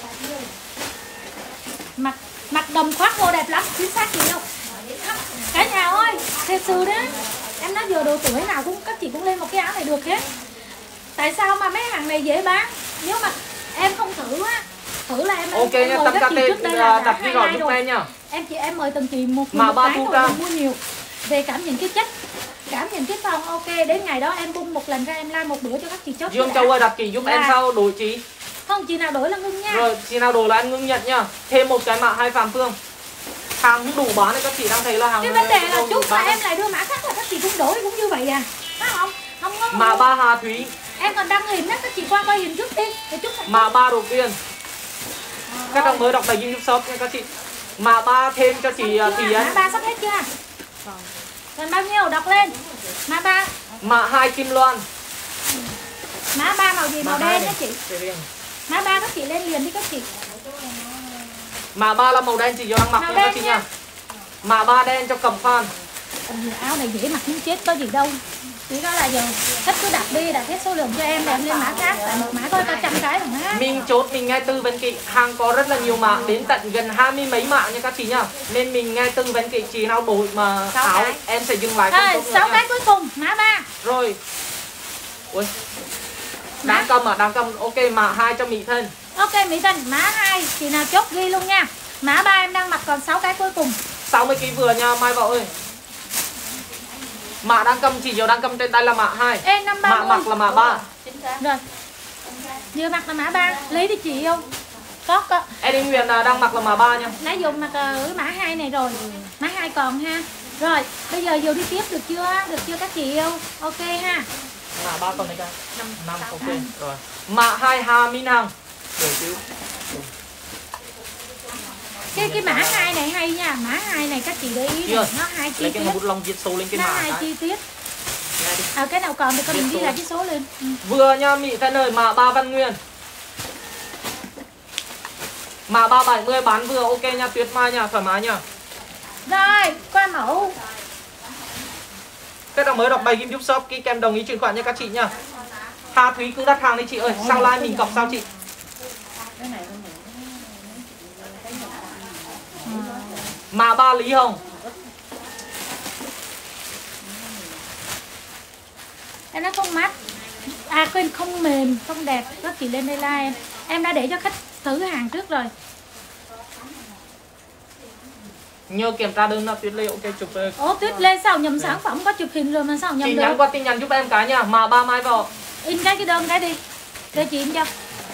Mặc mặc đầm khoác vô đẹp lắm, chính xác chị đâu. Cả nhà ơi, thật sự đó. Em nói giờ độ tuổi nào cũng các chị cũng lên một cái áo này được hết. Tại sao mà mấy hàng này dễ bán? Nếu mà em không thử á, thử là em Ok em nha, mời tâm các ca chị tê trước đây là đã đặt ghi hai rõ like giúp rồi. em nha. Em chị em mời từng chị một Mà một ba cái thu thôi, cam. đừng mua nhiều. Về cảm nhận cái chất, cảm nhận cái phong ok, đến ngày đó em bung một lần ra em like một bữa cho các chị chốt. Dương đã. Châu ơi đặt chị giúp em Là- sau đổi chị. Không chị nào đổi là ngưng nha. Rồi chị nào đổi là anh ngưng nhận nha. Thêm một cái mã hai Phạm Phương. Hàng không đủ bán đấy các chị đang thấy là hàng Cái vấn đề là không đủ chút mà bán. em lại đưa mã khác là các chị cũng đổi cũng như vậy à. Phải không? Không có. Mã ba Hà Thúy. Em còn đăng hình đó, các chị qua coi hình trước đi. Để chút lại. Mã ba Đầu Tiên. Các đồng mới đọc đầy giúp shop nha các chị. Mã ba thêm cho chị Chưa? Thùy Ân. Mã ba sắp hết chưa? Còn bao nhiêu? Đọc lên. Mã ba. Mã hai Kim Loan. Mã ba màu gì? Màu Mã hai đen đó này. chị. Để riêng. Mã ba các chị lên liền đi các chị. Mã ba là màu đen chị cho đang mặc Màu nha các đen chị nha. nha. Mã ba đen cho Cẩm Phan. Ôi, áo này dễ mặc muốn chết có gì đâu. Chỉ đó là giờ khách cứ đặt đi, đặt hết số lượng cho em để em lên mã khác. Tại một mã có cả trăm cái rồi ha. Mình chốt mình nghe tư vấn kỹ. Hàng có rất là nhiều mã, đến tận gần hai mươi mấy mã nha các chị nha. Nên mình nghe tư vấn kỹ, chị nào đổi mà Sáu áo cái. em sẽ dừng lại không Rồi, tốt nữa sáu nha. cái cuối cùng, mã ba. Rồi. Ui. Mã. Đang cầm à, đang cầm. Ok, mã hai cho Mỹ Thân. Ok Mỹ Tình, mã hai chị nào chốt ghi luôn nha. Mã ba em đang mặc còn sáu cái cuối cùng. sáu mươi ki lô gam vừa nha Mai Vợ ơi. Mã đang cầm chỉ chiều đang cầm trên tay là mã hai. Ê năm ba Mã mặc là mã ba. rồi. Vừa mặc là mã ba, lấy đi chị không? Có có. Eddie Nguyễn à, đang mặc là mã ba nha. Nãy dùng mặc ở mã hai này rồi. Mã hai còn ha. Rồi, bây giờ dù đi tiếp được chưa? Được chưa các chị yêu? Ok ha. Mã ba còn đây cả. năm năm ok rồi. Mã hai Hà Minh Hằng. Để xíu. Cái cái mã hai này hay nha, mã hai này các chị để ý Chưa? này, nó hai chi Lấy tiết. cái bút lông viết số lên cái Nó mã hai cái. chi tiết. Nghe đi. À cái nào còn thì con Viết mình ghi số. lại cái số lên. Ừ. Vừa nha Mỹ Thân ơi, mã ba Văn Nguyên. Mã ba bảy mươi bán vừa ok nha, Tuyết Mai nha, thoải mái nha. Rồi, qua mẫu. Các đồng mới đọc bài game giúp shop ký kèm đồng ý chuyển khoản nha các chị nha. Hà Thúy cứ đặt hàng đi chị ơi, sau like mình cọc sao chị. Mã ba Lý Hồng. Em nó không mát. À quên, không mềm, không đẹp. Các chị lên đây like em. Em đã để cho khách thử hàng trước rồi. Nhớ kiểm tra đơn là Tuyết Lê ok chụp về. Ủa Tuyết Lê sao nhầm sản phẩm có chụp hình rồi mà sao nhầm Chị được? nhắn qua tin nhắn giúp em cái nha, mã ba Mai Vợ. In cái cái đơn cái đi. Để chị in cho.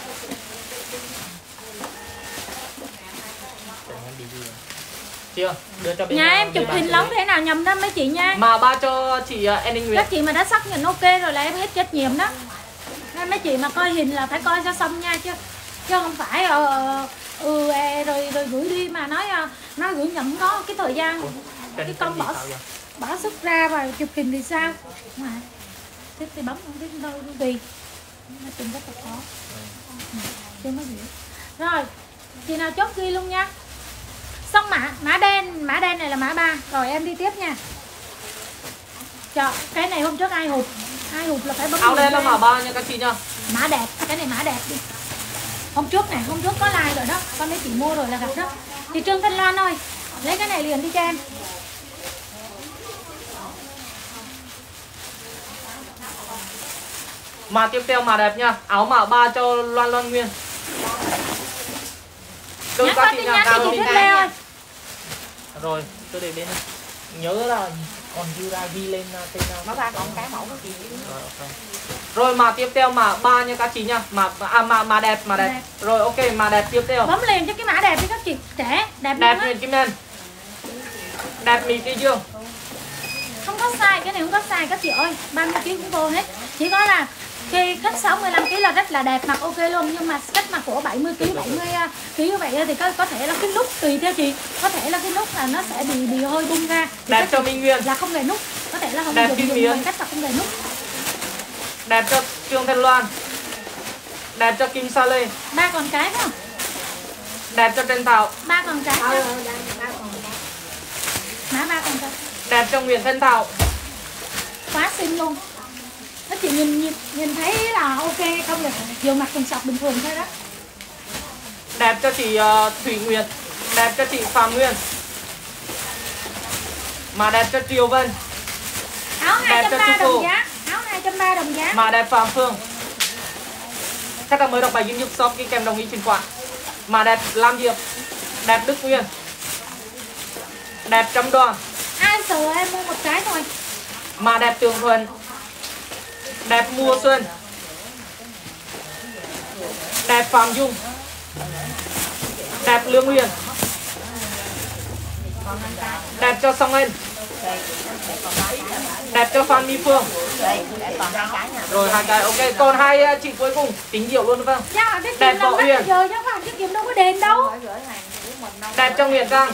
Chưa? Đưa cho bên Nhà em bên chụp bạn hình xử lóng lý. thế nào nhầm đó mấy chị nha. Mã ba cho chị uh, An Ninh Nguyễn. Các chị mà đã xác nhận ok rồi là em hết trách nhiệm đó. Nên mấy chị mà coi hình là phải coi cho xong nha chứ. Chứ không phải ờ ừ e, rồi rồi gửi đi mà nói ờ, nói gửi nhầm có cái thời gian. Cái con bỏ bỏ sức ra và chụp hình thì sao? Mà thế thì bấm không biết đâu tùy. Nói chung rất là khó. Chưa có gì. Rồi, chị nào chốt ghi luôn nha. Xong mã mã đen, mã đen này là mã ba. Rồi em đi tiếp nha. Trời, cái này hôm trước ai hụt, ai hụt là phải bấm Áo liền đen cho là em. mã ba nha các chị nha. Mã đẹp, cái này mã đẹp đi. Hôm trước này, hôm trước có like rồi đó, con mấy chị mua rồi là gặp đó. Thì Trương Thanh Loan ơi, lấy cái này liền đi cho em. Mà tiếp theo mà đẹp nha, áo mã ba cho Loan Loan Nguyên. Tôi Nhắc các qua chị tin nha, nhắn cao thì chị hơn Tuyết Lê ơi. rồi, tôi để bên này. Nhớ là còn dư ra ghi lên tên nào. Má ba còn cái mẫu của chị. Rồi, okay. Rồi mà tiếp theo mà ba nha các chị nha, mà à mà mà đẹp mà đẹp. đẹp. Rồi ok, mà đẹp tiếp theo. Bấm liền cho cái mã đẹp đi các chị, trẻ, đẹp Đẹp luôn á. Huyền Kim Ngân. Đẹp Mỹ Tri Dương. Không có sai, cái này không có sai các chị ơi, ba mươi ký cũng vô hết. Chỉ có là khi khách sáu mươi lăm ký là rất là đẹp, mặc ok luôn, nhưng mà cách mặc của bảy mươi ký, bảy mươi ký như vậy thì có có thể là cái nút tùy theo chị, có thể là cái nút là nó sẽ bị bị hơi bung ra. Thì đẹp cho Minh Nguyên. Là không để nút, có thể là không đẹp dùng dùng bằng cách là không để nút. Đẹp cho Trương Thanh Loan. Đẹp cho Kim Sa Lê. Ba con cái phải không? Đẹp cho Trần Thảo. Ba con cái. Ờ, Má ba con cái. Đẹp cho Nguyễn Thanh Thảo. Quá xinh luôn. Nó chị nhìn nhìn, nhìn thấy là ok hay không được, dù mặc quần sọc bình thường thôi đó. Đẹp cho chị uh, Thủy Nguyệt. Đẹp cho chị Phạm Nguyên. Mà đẹp cho Triều Vân. Áo hai trăm ba mươi cho đồng giá, áo hai trăm ba mươi đồng giá. Mà đẹp Phạm Phương. Chắc là mới đọc bài YouTube shop cái kèm đồng ý chuyển khoản. Mà đẹp Lam Diệp. Đẹp Đức Nguyên. Đẹp Trâm Đoàn. Ai sợ em mua một cái thôi. Mà đẹp Tường Thuần. Đẹp Mùa Xuân. Đẹp Phạm Dung. Đẹp Lương Huyền. Đẹp cho Song Anh. Đẹp cho Phan My Phương. Rồi hai cái ok, còn hai chị cuối cùng tính hiệu luôn đúng không? Dạ, cái đẹp kiếm Võ đâu Huyền. bây giờ chứ không cái kiếm đâu có đền đâu. Đẹp cho Nguyễn Giang.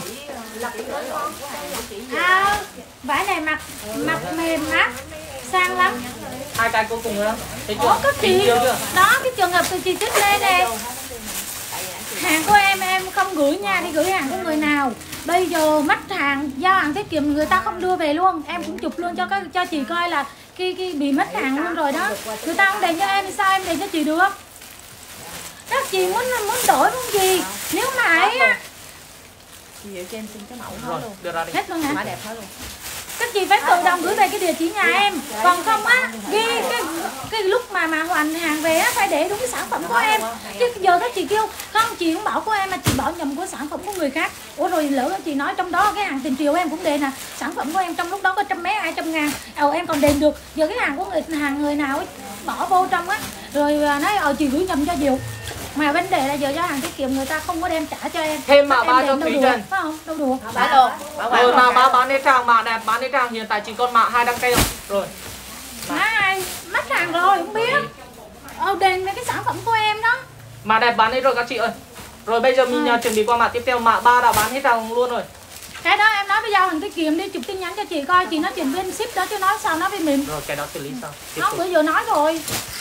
À, vải này mặc mặc mềm mát, sang lắm. Hai cái cuối cùng nữa. Thấy chưa? Ủa có Tính chị hiệu chưa? đó, cái trường hợp từ chị Tuyết Lê này, hàng của em em không gửi nha, đi gửi hàng của người nào. Bây giờ mất hàng, giao hàng tiết kiệm người ta không đưa về luôn. Em cũng chụp luôn cho các cho chị coi là khi khi bị mất hàng luôn rồi đó. Người ta không đền cho em thì sao em đền cho chị được? Các chị muốn muốn đổi muốn gì? Nếu mà ấy á, Chị Diệu cho em xin cái mẫu hết Rồi, luôn. đưa ra đi. hết luôn hả? Mã đẹp hết luôn. Các chị phải tự động gửi về cái địa chỉ nhà em. Còn không á, ghi cái cái lúc mà mà hoàn hàng về á phải để đúng cái sản phẩm của em. Chứ giờ các chị kêu không, chị không bảo của em mà chị bảo nhầm của sản phẩm của người khác. Ủa rồi lỡ chị nói trong đó cái hàng tiền triều em cũng đền nè, sản phẩm của em trong lúc đó có trăm mấy hai trăm ngàn, ờ em còn đền được. Giờ cái hàng của người hàng người nào ấy bỏ vô trong á, rồi nói ờ chị gửi nhầm cho Diệu. Mà vấn đề là giờ giao hàng tiết kiệm người ta không có đem trả cho em. Thêm mã Em ba đền cho đâu Thúy được, Trần. phải không? Đâu được. Bán luôn. Bán Rồi mà bán bán bán hết trang mã đẹp, bán hết trang hiện tại chỉ còn mã hai đăng ký rồi. Má ai mất hàng rồi không biết. Ờ đền mấy cái sản phẩm của em đó. Mã đẹp bán hết rồi các chị ơi. Rồi bây giờ mình Ừ. uh, chuẩn bị qua mã tiếp theo, mã ba đã bán hết trang luôn rồi. Cái đó em nói với giao hàng tiết kiệm đi, chụp tin nhắn cho chị coi, chị nói chuyện bên ship đó chứ nói sao nói với mình. Rồi cái đó xử lý sao? Tiếp Nó tục. bữa giờ nói rồi.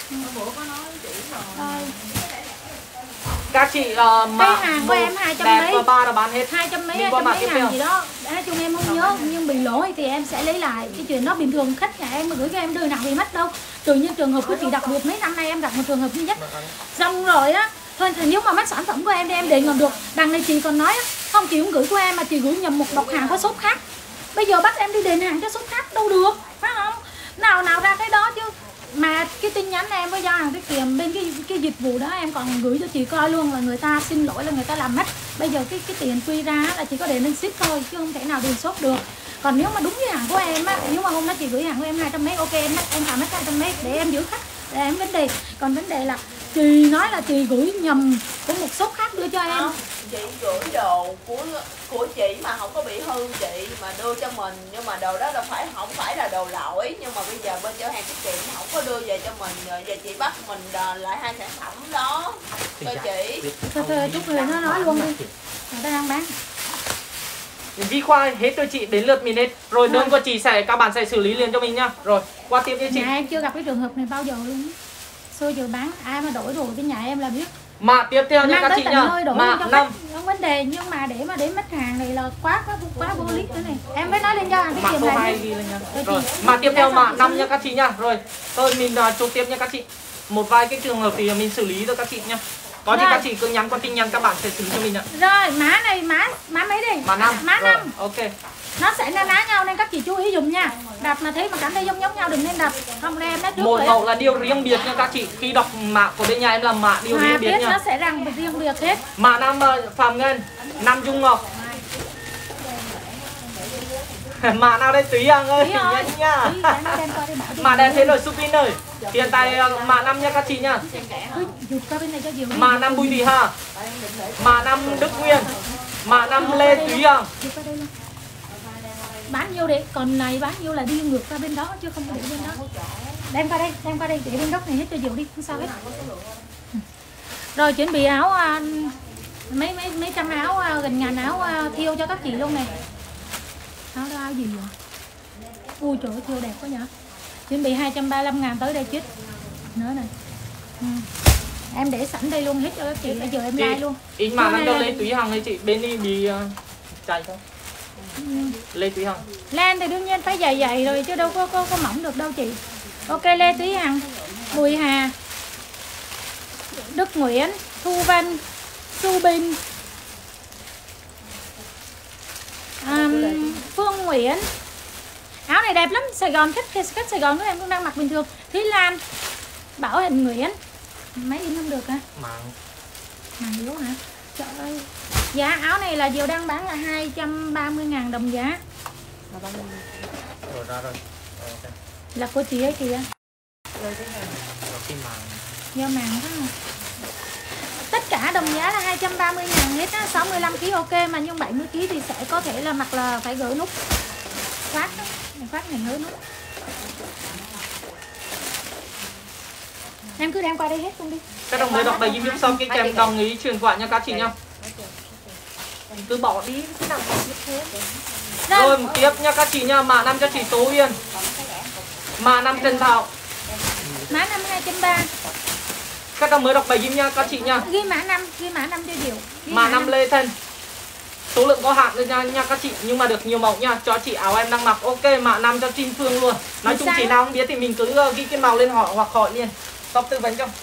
Rồi. Các chị uh, Cái mã hàng của em hai trăm đẹp mấy. và ba đã bán hết. Hai trăm mấy, Mình hai qua trăm mã mấy tiếp ngàn theo. gì đó. Nói chung em không nhớ, nhưng bị lỗi thì em sẽ lấy lại. Cái chuyện đó bình thường, khách nhà em mà gửi cho em đời nào bị mất đâu. Trừ như trường hợp của chị đặc biệt mấy năm nay em gặp một trường hợp duy nhất. Xong rồi á, thôi thì nếu mà mất sản phẩm của em thì em đền còn được. Đằng này chị còn nói á, không chị không gửi của em mà chị gửi nhầm một bọc hàng có shop khác. Bây giờ bắt em đi đền hàng cho shop khác đâu được, phải không? Nào nào ra cái đó chứ. Mà cái tin nhắn này em với giao hàng tiết kiệm bên cái cái dịch vụ đó em còn gửi cho chị coi luôn là người ta xin lỗi là người ta làm mất. Bây giờ cái cái tiền quy ra là chỉ có để lên ship thôi chứ không thể nào điền shop được. Còn nếu mà đúng cái hàng của em á, nếu mà hôm đó chị gửi hàng của em hai trăm mấy, ok em mất em phải mất hai trăm mấy để em giữ khách, để em vấn đề. Còn vấn đề là chị nói là chị gửi nhầm của một shop khác đưa cho em. Không, chị gửi đồ của của chị mà không có bị hư chị mà đưa cho mình, nhưng mà đồ đó đâu phải không phải là đồ lỗi, nhưng mà bây giờ bên giao hàng tiết kiệm không có đưa về cho mình, rồi giờ chị bắt mình đền lại hai sản phẩm đó cho chị. Thôi thôi chút người nó nói luôn đi, người ta đang bán. Vi Khoa hết rồi chị, đến lượt mình hết. Rồi đơn của chị sẽ các bạn sẽ xử lý liền cho mình nhá. Rồi qua tiếp với chị. Nhà em chưa gặp cái trường hợp này bao giờ luôn. Xưa giờ bán ai mà đổi đồ bên nhà em là biết. Mã tiếp theo nha Mang các tới chị tận nhá. nơi đổi Mã luôn cho năm. khách, không vấn đề, nhưng mà để mà đến mất hàng này là quá quá quá vô lý nữa này. Em mới nói lên cho hàng tiết Mã kiệm số hai này. ghi lên nha. Rồi Rồi, chị- mã tiếp theo chị mã xong chị năm xử nha lý. các chị nha. Rồi, thôi mình uh, chốt tiếp nha các chị. Một vài cái trường hợp thì mình xử lý cho các chị nha. Có gì Rồi. các chị cứ nhắn qua tin nhắn các bạn sẽ xử cho mình ạ. Rồi má này má má mấy đi? Mã năm. Má Rồi, năm. ok. Nó sẽ na ná nhau nên các chị chú ý dùng nha. Đập mà thấy mà cảm thấy giống giống nhau đừng nên đập. Không đem nó trước Mỗi vậy. mẫu là điều riêng biệt nha các chị. Khi đọc mã của bên nhà em là mã điều Mà riêng biệt biết nó nha. sẽ rằng riêng biệt hết. Mã năm Phạm Ngân, năm Dung Ngọc. Mã nào đây Túy Hằng ơi, Tí ơi. nhanh nha. Tí, để nó đem qua đây bảo đi. Mã đẹp thế rồi Supin ơi. Hiện tại mã năm nha các chị nha. Ui, Dục qua bên này cho Diệu đi. Mã năm Bùi Thị Hà. Mã năm Đức Nguyên. Mã năm Lê Túy Hằng. Dục qua đây luôn. Bán nhiêu để còn này bán nhiêu là đi ngược qua bên đó chứ không có để bên đó. Đem qua đây, đem qua đây để bên góc này hết cho Diệu đi, không sao hết. Rồi chuẩn bị áo à, mấy mấy mấy trăm áo à, gần ngàn áo à, thiêu cho các chị luôn này. Áo đó áo gì vậy? Ui trời ơi, thiêu đẹp quá nhở. Chuẩn bị hai trăm ba mươi lăm ngàn tới đây chích nữa này. Ừ. Em để sẵn đây luôn hết cho các chị, bây giờ em like luôn. Ý mã năm Chỗ đâu này Lê là- Túy Hằng ấy chị, bên đi bị uh, chạy không? Ừ. Lê Túy Hằng. Lan thì đương nhiên phải dày dày rồi chứ đâu có có, có mỏng được đâu chị. Ok, Lê Túy Hằng, Bùi Hà, Đức Nguyễn, Thu Vân, Su Bình, à, Phương Nguyễn. Áo này đẹp lắm, Sài Gòn, khách khách Sài Gòn của em cũng đang mặc bình thường. Thúy Lan, Bảo Hình Nguyễn. Máy in không được hả? Mạng. Hàng yếu hả? Trời ơi. Giá áo này là Diệu đang bán là hai trăm ba mươi ngàn đồng giá. Rồi ra rồi. Rồi, ok. Là của chị ấy kìa. Rồi cái mạng. Do màng đó mà. Tất cả đồng giá là hai trăm ba mươi ngàn hết á, sáu mươi lăm ki lô gam ok mà nhưng bảy mươi ki lô gam thì sẽ có thể là mặc là phải gỡ nút. Khoác đó. Khoác này gỡ nút. Em cứ đem qua đây hết luôn đi. Các đồng mới đọc đầy giúp xong cái kèm đồng ý truyền khoản nha các chị nha. Cứ bỏ đi cái nào tiếp thế. Rồi tiếp nha các chị nha, mã năm cho chị Tố Uyên. Mã năm Trần Thảo. Mã năm hai trăm ba mươi. Các đồng mới đọc đầy giúp nha các chị nha. Ghi mã năm, ghi mã năm cho Diệu. Ghi Mã năm Lê Thân. Số lượng có hạn thôi nha, nha các chị, nhưng mà được nhiều màu nha. Cho chị áo em đang mặc. Ok, mã năm cho Trinh Phương luôn. Nói chung chị nào không biết thì mình cứ uh, ghi cái màu lên họ hoặc hỏi liền. Top tư vấn cho.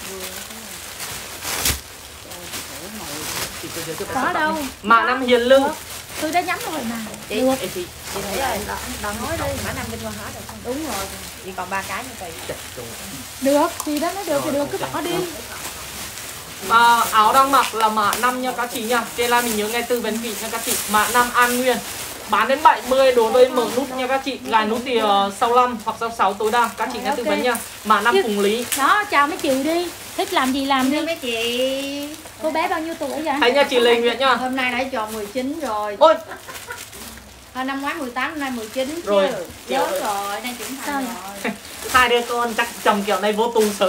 Có đâu. Mã năm Hiền Lưu. Tôi đã nhắm rồi mà. Chị, Được. Ê, chị. chị thấy rồi, đòn nói đi, mã năm bên qua hết rồi không? Đúng rồi, chỉ còn ba cái như vậy. Được, thì đó nó được thì được, cứ bỏ đi. Mà áo đang mặc là mã năm nha các chị nha. Trên là mình nhớ nghe tư vấn kỹ nha các chị. Mã năm An Nguyên. Bán đến bảy mươi đối với mở nút nha các chị. Gài nút thì uh, sáu mươi lăm hoặc sáu mươi sáu tối đa. Các chị nghe tư vấn nha. Mã năm Phùng Lý. Đó, chào mấy chị đi. Thích làm gì làm đi. Mấy chị, Cô bé bao nhiêu tuổi vậy? Thấy nha chị Lê Nguyệt nha. hôm nay đã tròn mười chín rồi. Ôi, Hồi năm ngoái mười tám, hôm nay mười chín chứ. Rồi. Lớn rồi, đang trưởng thành Sao rồi. hai đứa con chắc chồng kiểu này vô tù sớm.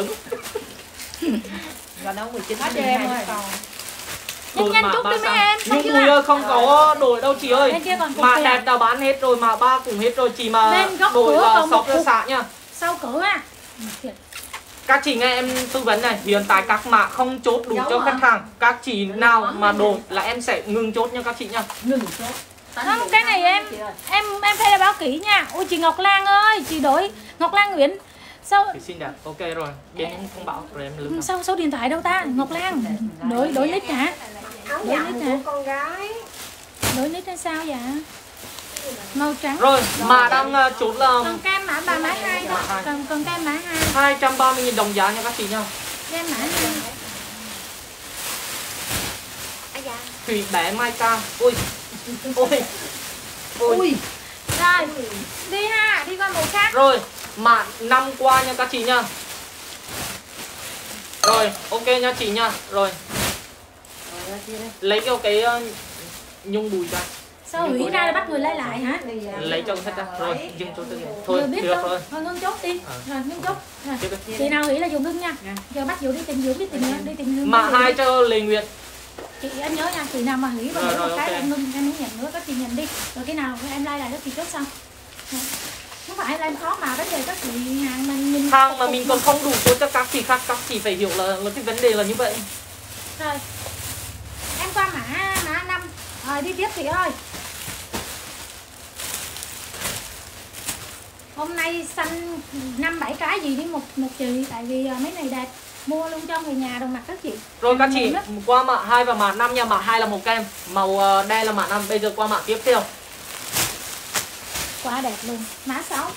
Rồi đâu mười chín Hết cho em ơi. Nhanh nhanh chút đi mấy em. Nhưng chưa? Bùi ơi không có đổi đâu chị ơi. Bên kia còn cục Mà kìa. đẹp đã bán hết rồi, mà ba cũng hết rồi. Chỉ mà Bên góc đổi cửa là còn một shop ra cục. xạ nha. Sau cửa à. Các chị nghe em tư vấn này, hiện tại các mã không chốt đủ cho khách hàng. Các chị nào mà đổi là em sẽ ngừng chốt nha các chị nha. Ngừng chốt. Không, cái này em em em phải là báo kỹ nha. Ôi chị Ngọc Lan ơi, chị đổi Ngọc Lan Nguyễn. Sao Thì xin đẹp, ok rồi. Bên em thông báo rồi em lưu. sao số điện thoại đâu ta? Ngọc Lan. Đổi đổi nick hả? Áo Đổi dặn nick của hả? con gái. Đổi nick hay sao vậy? Màu trắng. Rồi, mà đang uh, chốt là Còn cam mã bà mã hai thôi. Mã hai. Còn còn cam mã hai. hai trăm ba mươi nghìn đồng giá nha các chị nha. Cam mã hai. Thủy bé Mai Ca. Ui. Ôi. Ôi. Rồi, đi ha, đi qua màu khác. Rồi, mã năm qua nha các chị nha. Rồi, ok nha chị nha. Rồi. Lấy cho cái uh, nhung bùi ra. Sao hủy ra bắt người lấy lại hả? Lấy cho hết ra. Rồi, dừng cho tôi. Thôi, Thôi, biết được đâu. rồi. Thôi ngưng chốt đi. À. Rồi ngưng chốt. Rồi. Tiếp đi. Chị nào hủy là dùng ngưng nha. Giờ bắt Vũ đi tìm Vũ đi tìm Vũ đi tìm ngưng. Mã hai cho Lê Nguyệt. Chị em nhớ nha, chị nào mà hủy và Rồi, để một rồi, cái ok. em ngưng em muốn nhận nữa các chị nhận đi. Rồi cái nào em like lại đó chị chốt xong. Rồi. Không phải là em khó mà vấn đề các chị hàng mà nhìn Hàng mà mình còn không đủ số cho các chị khác, các chị phải hiểu là, là cái vấn đề là như vậy. rồi. Em qua mã mã năm. Rồi đi tiếp chị ơi. Hôm nay xanh năm bảy cái gì đi một một chị tại vì uh, mấy này đẹp. mua luôn cho người nhà đồng mặc các chị. Rồi các chị qua mã hai và mã năm nha. Mã hai là màu kem, màu đen là mã năm. Bây giờ qua mã tiếp theo. Quá đẹp luôn. Mã sáu.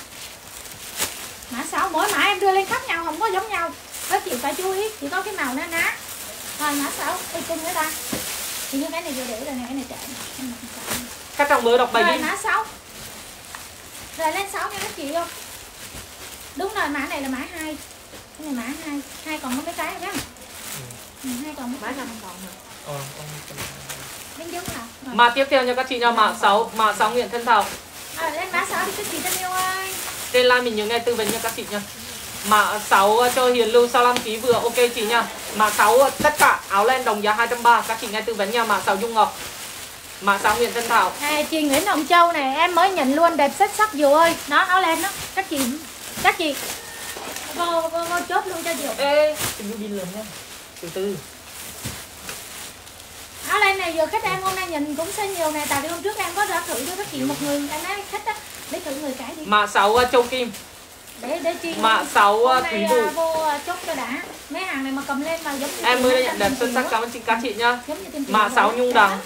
Mã sáu mỗi mã em đưa lên khác nhau, không có giống nhau. Các chị phải chú ý, chỉ có cái màu na ná. Rồi mã sáu, đi chung với ta. Thì như cái này vừa để rồi này, cái này chạy. Các trọng mới đọc bài Rồi đi. mã sáu. Rồi lên sáu nha các chị không? Đúng rồi, mã này là mã hai. Cái này mã hai. Hai còn có mấy cái phải không? Ừ, hai còn mấy cái. Mã năm còn hả? Ờ, Bên dưới nào? Rồi. mã tiếp theo nha các chị nha. Mã sáu, mã sáu Nguyễn Thân Thảo. Rồi lên mã sáu đi các chị thân yêu ơi. Trên like mình nhớ nghe tư vấn nha các chị nha. Mã sáu cho Hiền Lưu sáu mươi lăm ký vừa ok chị nha. Mã sáu tất cả áo len đồng giá hai trăm ba mươi, các chị nghe tư vấn nha. Mã sáu Dung Ngọc. Mã sáu Nguyễn Thân Thảo. À, chị Nguyễn Hồng Châu này em mới nhận luôn, đẹp xuất sắc Diệu ơi. Đó áo len đó. Các chị các chị vô, vô, vô chốt luôn cho Diệu. Ê, đừng đi lớn nha. Từ từ. Áo len này giờ khách em hôm nay nhìn cũng sẽ nhiều này, tại vì hôm trước em có ra thử cho các chị một người, em nói khách á lấy thử người cái đi. Mã sáu Châu Kim. Để để chi. Mã sáu hôm Thủy nay Vũ. uh, vô uh, chốt cho đã. Mấy hàng này mà cầm lên mà giống như Em mới đã tiền nhận đẹp xuất sắc, cảm ơn chị các chị nha. giống như tiền Mã tiền sáu vậy. Nhung Đằng.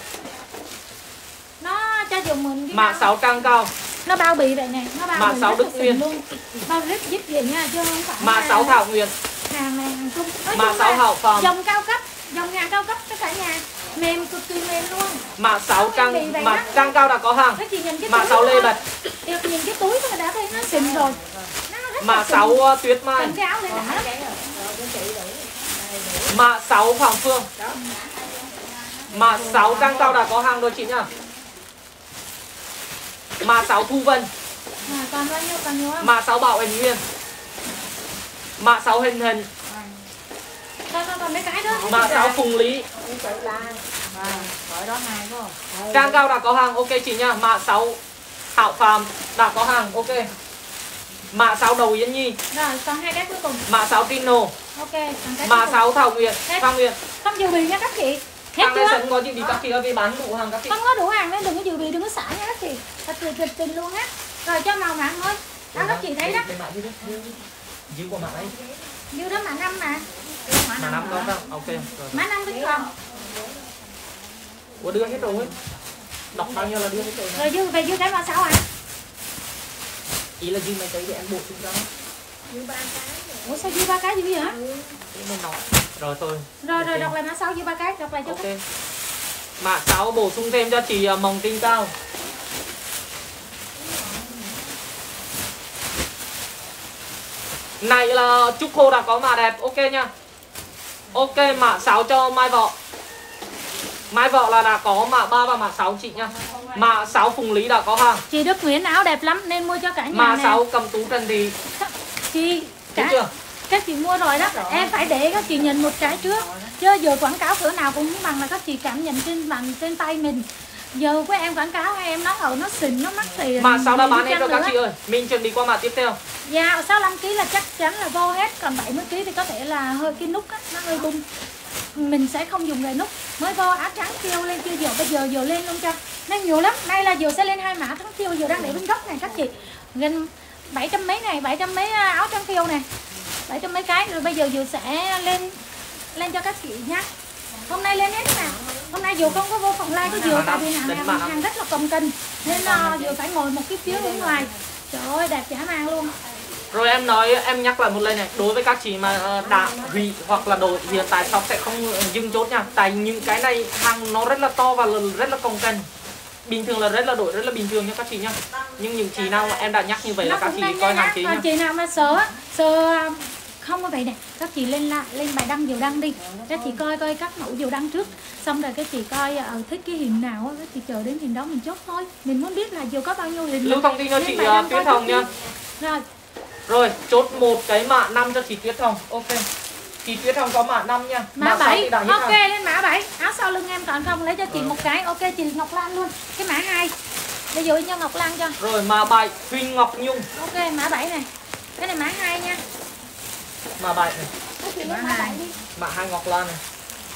Nó cho dùng mình cái Mã bao- sáu Trang Cao. nó bao bì vậy này, nó bao Mã bì sáu rất Đức là xịn Nguyên. luôn. Bao rất giúp vậy nha, chứ không phải Mã là sáu Thảo Nguyệt. hàng này hàng chung. Nói Mã chung sáu là Hậu Phạm. dòng cao cấp, dòng hàng cao cấp tất cả nhà, mềm cực kỳ mềm luôn. Mã sáu Sáu bì Trang vậy Mã đó. Trang Cao đã có hàng. Các chị nhìn cái Mã túi sáu của Lê con. Bật. Được, nhìn cái túi của người đã thấy nó xịn rồi. Nó rất là Mã xịn. sáu Tuyết Mai. Cầm cái áo lên đã lắm. Mã sáu Phạm Phương. Mã sáu Trang Cao đã có hàng rồi chị nhá. Mã sáu Thu Vân. À, còn bao nhiêu còn nhiều không? Mã sáu Bảo Ảnh Nguyên. Mã sáu Hình Hình. Còn còn, còn mấy cái đó. Mã sáu Phùng Lý. Gọi đó hai phải không? Trang Cao đã có hàng ok chị nha. Mã sáu Thảo Phạm đã có hàng ok. Mã sáu Đầu Yến Nhi. Rồi còn hai cái cuối cùng. Mã sáu Trino. Ok, còn cái Mã cuối cùng. sáu Thảo Nguyệt. Thảo Nguyệt. Không dự bị nha các chị. Hết Hàng này chưa? sẵn có chị bị các chị ơi, vì bán đủ hàng các chị. Không có đủ hàng đấy, đừng có dự bị, đừng có xả nha các chị. Thật tuyệt tuyệt tình luôn á. Rồi cho màu mã thôi. Đó các chị thấy đó. Dưới của mã ấy. Như đó mã năm mà. Mã năm có đâu? Ok. Rồi. Mã năm vẫn còn. Ủa đưa hết rồi. Đọc bao nhiêu là đưa hết rồi. Rồi dư về dư cái mã sáu à? Ý là dư mấy cái để em bổ sung cho. Ủa sao dư ba cái dư hả? Rồi thôi. Rồi rồi đọc lại mã sáu dư ba cái, đọc lại cho Ok. các. Mã sáu bổ sung thêm cho chị Mồng Tinh Cao. Này là Trúc Khô đã có mã đẹp, ok nha. Ok, mã sáu cho Mai Vọ. Mai Vọ là đã có mã ba và mã sáu chị nha. Mã sáu Phùng Lý đã có hàng. Chị Đức Nguyễn áo đẹp lắm nên mua cho cả nhà Mã nè. sáu Cầm Tú Trần Thị. Chị Đúng cả chưa? các chị mua rồi đó, em phải để các chị nhìn một cái trước. Chứ giờ quảng cáo cửa nào cũng không bằng là các chị cảm nhận trên bàn trên tay mình. Giờ của em quảng cáo em nói ở nó xịn, nó mắc tiền. Mã sáu đã gì bán hết chăng rồi các nữa. chị ơi. Mình chuẩn bị qua mã tiếp theo. Dạ, sáu mươi lăm ki lô gam là chắc chắn là vô hết, còn bảy mươi ki lô gam thì có thể là hơi cái nút á, nó hơi bung. Mình sẽ không dùng gậy nút. Mới vô áo trắng kêu lên chưa giờ, bây giờ giờ lên luôn cho. Nó nhiều lắm, nay là giờ sẽ lên hai mã trắng kêu, giờ đang để bên góc này các chị. Gần bảy trăm mấy này, bảy trăm mấy áo trắng kêu này. bảy trăm mấy cái rồi bây giờ giờ sẽ lên lên cho các chị nhá. Hôm nay lên hết mà. Hôm nay dù không có vô phòng live có dừa tại vì hàng hàng, hàng rất là cồng kềnh nên uh, vừa phải ngồi một cái phía bên ngoài. Trời ơi đẹp dã man luôn. Rồi em nói em nhắc lại một lần này, đối với các chị mà đã hủy hoặc là đổi hiện tại shop sẽ không dừng chốt nha. Tại những cái này hàng nó rất là to và rất là cồng kềnh. Bình thường là rất là đổi rất là bình thường nha các chị nha. Nhưng những chị nào mà em đã nhắc như vậy là các chị coi hạn chế nha. Chị nào mà sợ sợ không có vậy nè, các chị lên lại lên bài đăng Diệu đăng đi, các chị coi coi các mẫu Diệu đăng trước, xong rồi các chị coi ở thích cái hình nào các chị chờ đến hình đó mình chốt thôi. Mình muốn biết là Diệu có bao nhiêu hình. Lưu thông tin cho chị uh, Tuyết Hồng nha. Rồi. Rồi chốt một cái mã năm cho chị Tuyết Hồng. Ok. Chị Tuyết Hồng có mã năm nha. Mã bảy. Ok hàng. lên mã bảy. Áo sau lưng em còn không, lấy cho chị ừ. một cái. Ok chị Ngọc Lan luôn. Cái mã hai. Bây giờ cho Ngọc Lan cho. Rồi mã bảy Huỳnh Ngọc Nhung. Ok mã bảy này. Cái này mã hai nha. Mã bảy này. Mã, mã bảy đi. Mã hai Ngọc Lan này.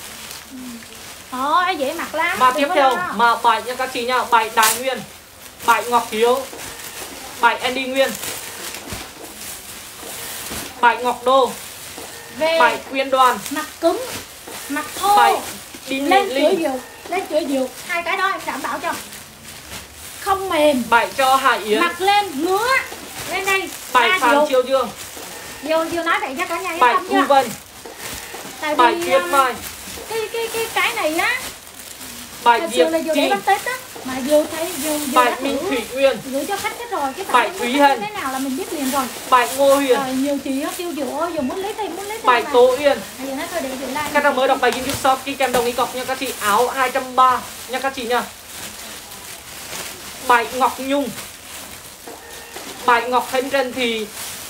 Ồ, dễ mặc lắm. Mã tiếp theo mã bảy nha các chị nha. bảy Đại Nguyên. bảy Ngọc Hiếu. bảy Andy Nguyên. bảy Ngọc Đô. về bảy Uyên Đoàn, mặt cứng, mặt thô, bảy Đinh lên Mỹ chữa Linh, dược, lên chữa dược, hai cái đó em đảm bảo cho. Không mềm, bảy cho Hải Yến, mặt lên ngứa. Lên đây, bảy ba Phạm điều. Chiêu Dương, Điều điều nói vậy cho cả nhà yên bảy tâm Thu chưa? Vân, Tại bảy vì Tuyết um, Mai, cái cái cái cái này á, bảy thật Diệp sự là vừa để Chi, bánh Tết á, mà vừa thấy vừa vừa bảy đã Minh thử Thủy Uyên, gửi cho khách hết rồi, cái bảy phản Thúy ứng Hân, thế nào là mình biết liền rồi. bảy Ngô Huyền, Rồi nhiều chị á kêu dụ ơi, dù muốn lấy thêm muốn lấy thêm bảy mà. Tố Uyên. Bây giờ nói thôi để giữ lại. Các bạn mới đọc bài YouTube shop ký kèm đồng ý cọc nha các chị. Áo hai trăm ba mươi nha các chị nha. Bảy Ngọc Nhung, bảy Ngọc Thanh Trần thì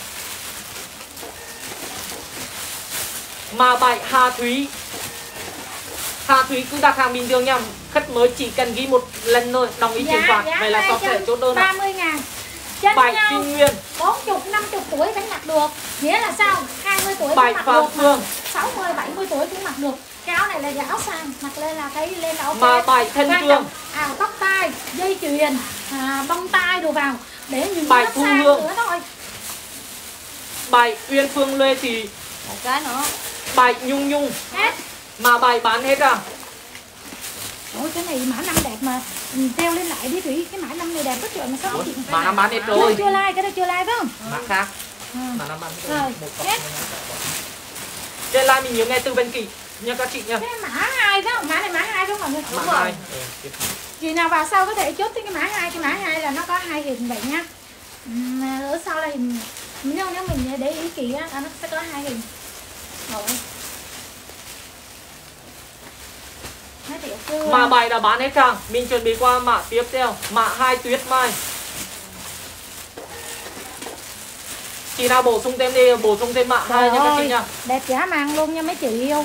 mà bảy Hà Thúy. Hà Thúy cứ đặt hàng bình thường nha. Khách mới chỉ cần ghi một lần thôi, đồng ý chuyển khoản. Vậy là shop sẽ chốt đơn ạ. ba mươi ngàn. Chân bảy nhau Kim Nguyên, bốn mươi, năm mươi tuổi vẫn mặc được. Nghĩa là sao? hai mươi tuổi bảy cũng mặc Phạm được. Phương, sáu mươi, bảy mươi tuổi cũng mặc được. Cái áo này là giả áo sang, mặc lên là cái lên là ok. mà bảy Thân Quan Phương, trọng, áo tóc tai, dây chuyền, à, bông tai đồ vào để nhìn bảy nó Thu sang Hương, nữa thôi. bảy Uyên Phương Lê thì Một cái nữa. bảy Nhung Nhung. Hết. Mà bài bán hết à? Ôi cái này mã năm đẹp mà. Ừ, treo lên lại đi Thủy, cái mã năm này đẹp quá trời mà sao không chị? Mà năm bán hết Cái này rồi. chưa like, cái đó chưa like phải không? Mã khác. Ừ. Mà năm bán hết Rồi, rồi. Một cọc. hết. Trên live mình nhớ nghe tư vấn kỹ nha các chị nha. Cái mã hai phải không? Mã này mã hai đúng không mọi người? Mã hai. Ừ. Chị nào vào sau có thể chốt cái mã hai, cái mã hai là nó có hai hình vậy nha. Uhm, ở sau là hình, nếu nếu mình để ý kỹ á, nó sẽ có hai hình. Rồi. Nói tiểu chưa? Mã bài đã bán hết hàng. Mình chuẩn bị qua mã tiếp theo. Mã hai Tuyết Mai. Chị nào bổ sung thêm đi, bổ sung thêm mã hai nha các chị nha. Đẹp giá mang luôn nha mấy chị yêu.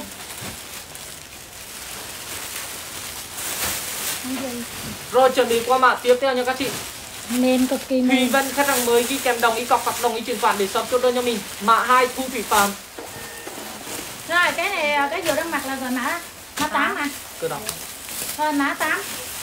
Rồi chuẩn bị qua mã tiếp theo nha các chị. Nên cực kỳ Thùy mềm. Vân khách hàng mới ghi kèm đồng ý cọc hoặc đồng ý chuyển khoản để shop chốt đơn cho mình. Mã hai Thu Thủy Phạm. Rồi cái này cái vừa đang mặc là rồi mã mã tám mà. Cứ đọc. Rồi mã tám.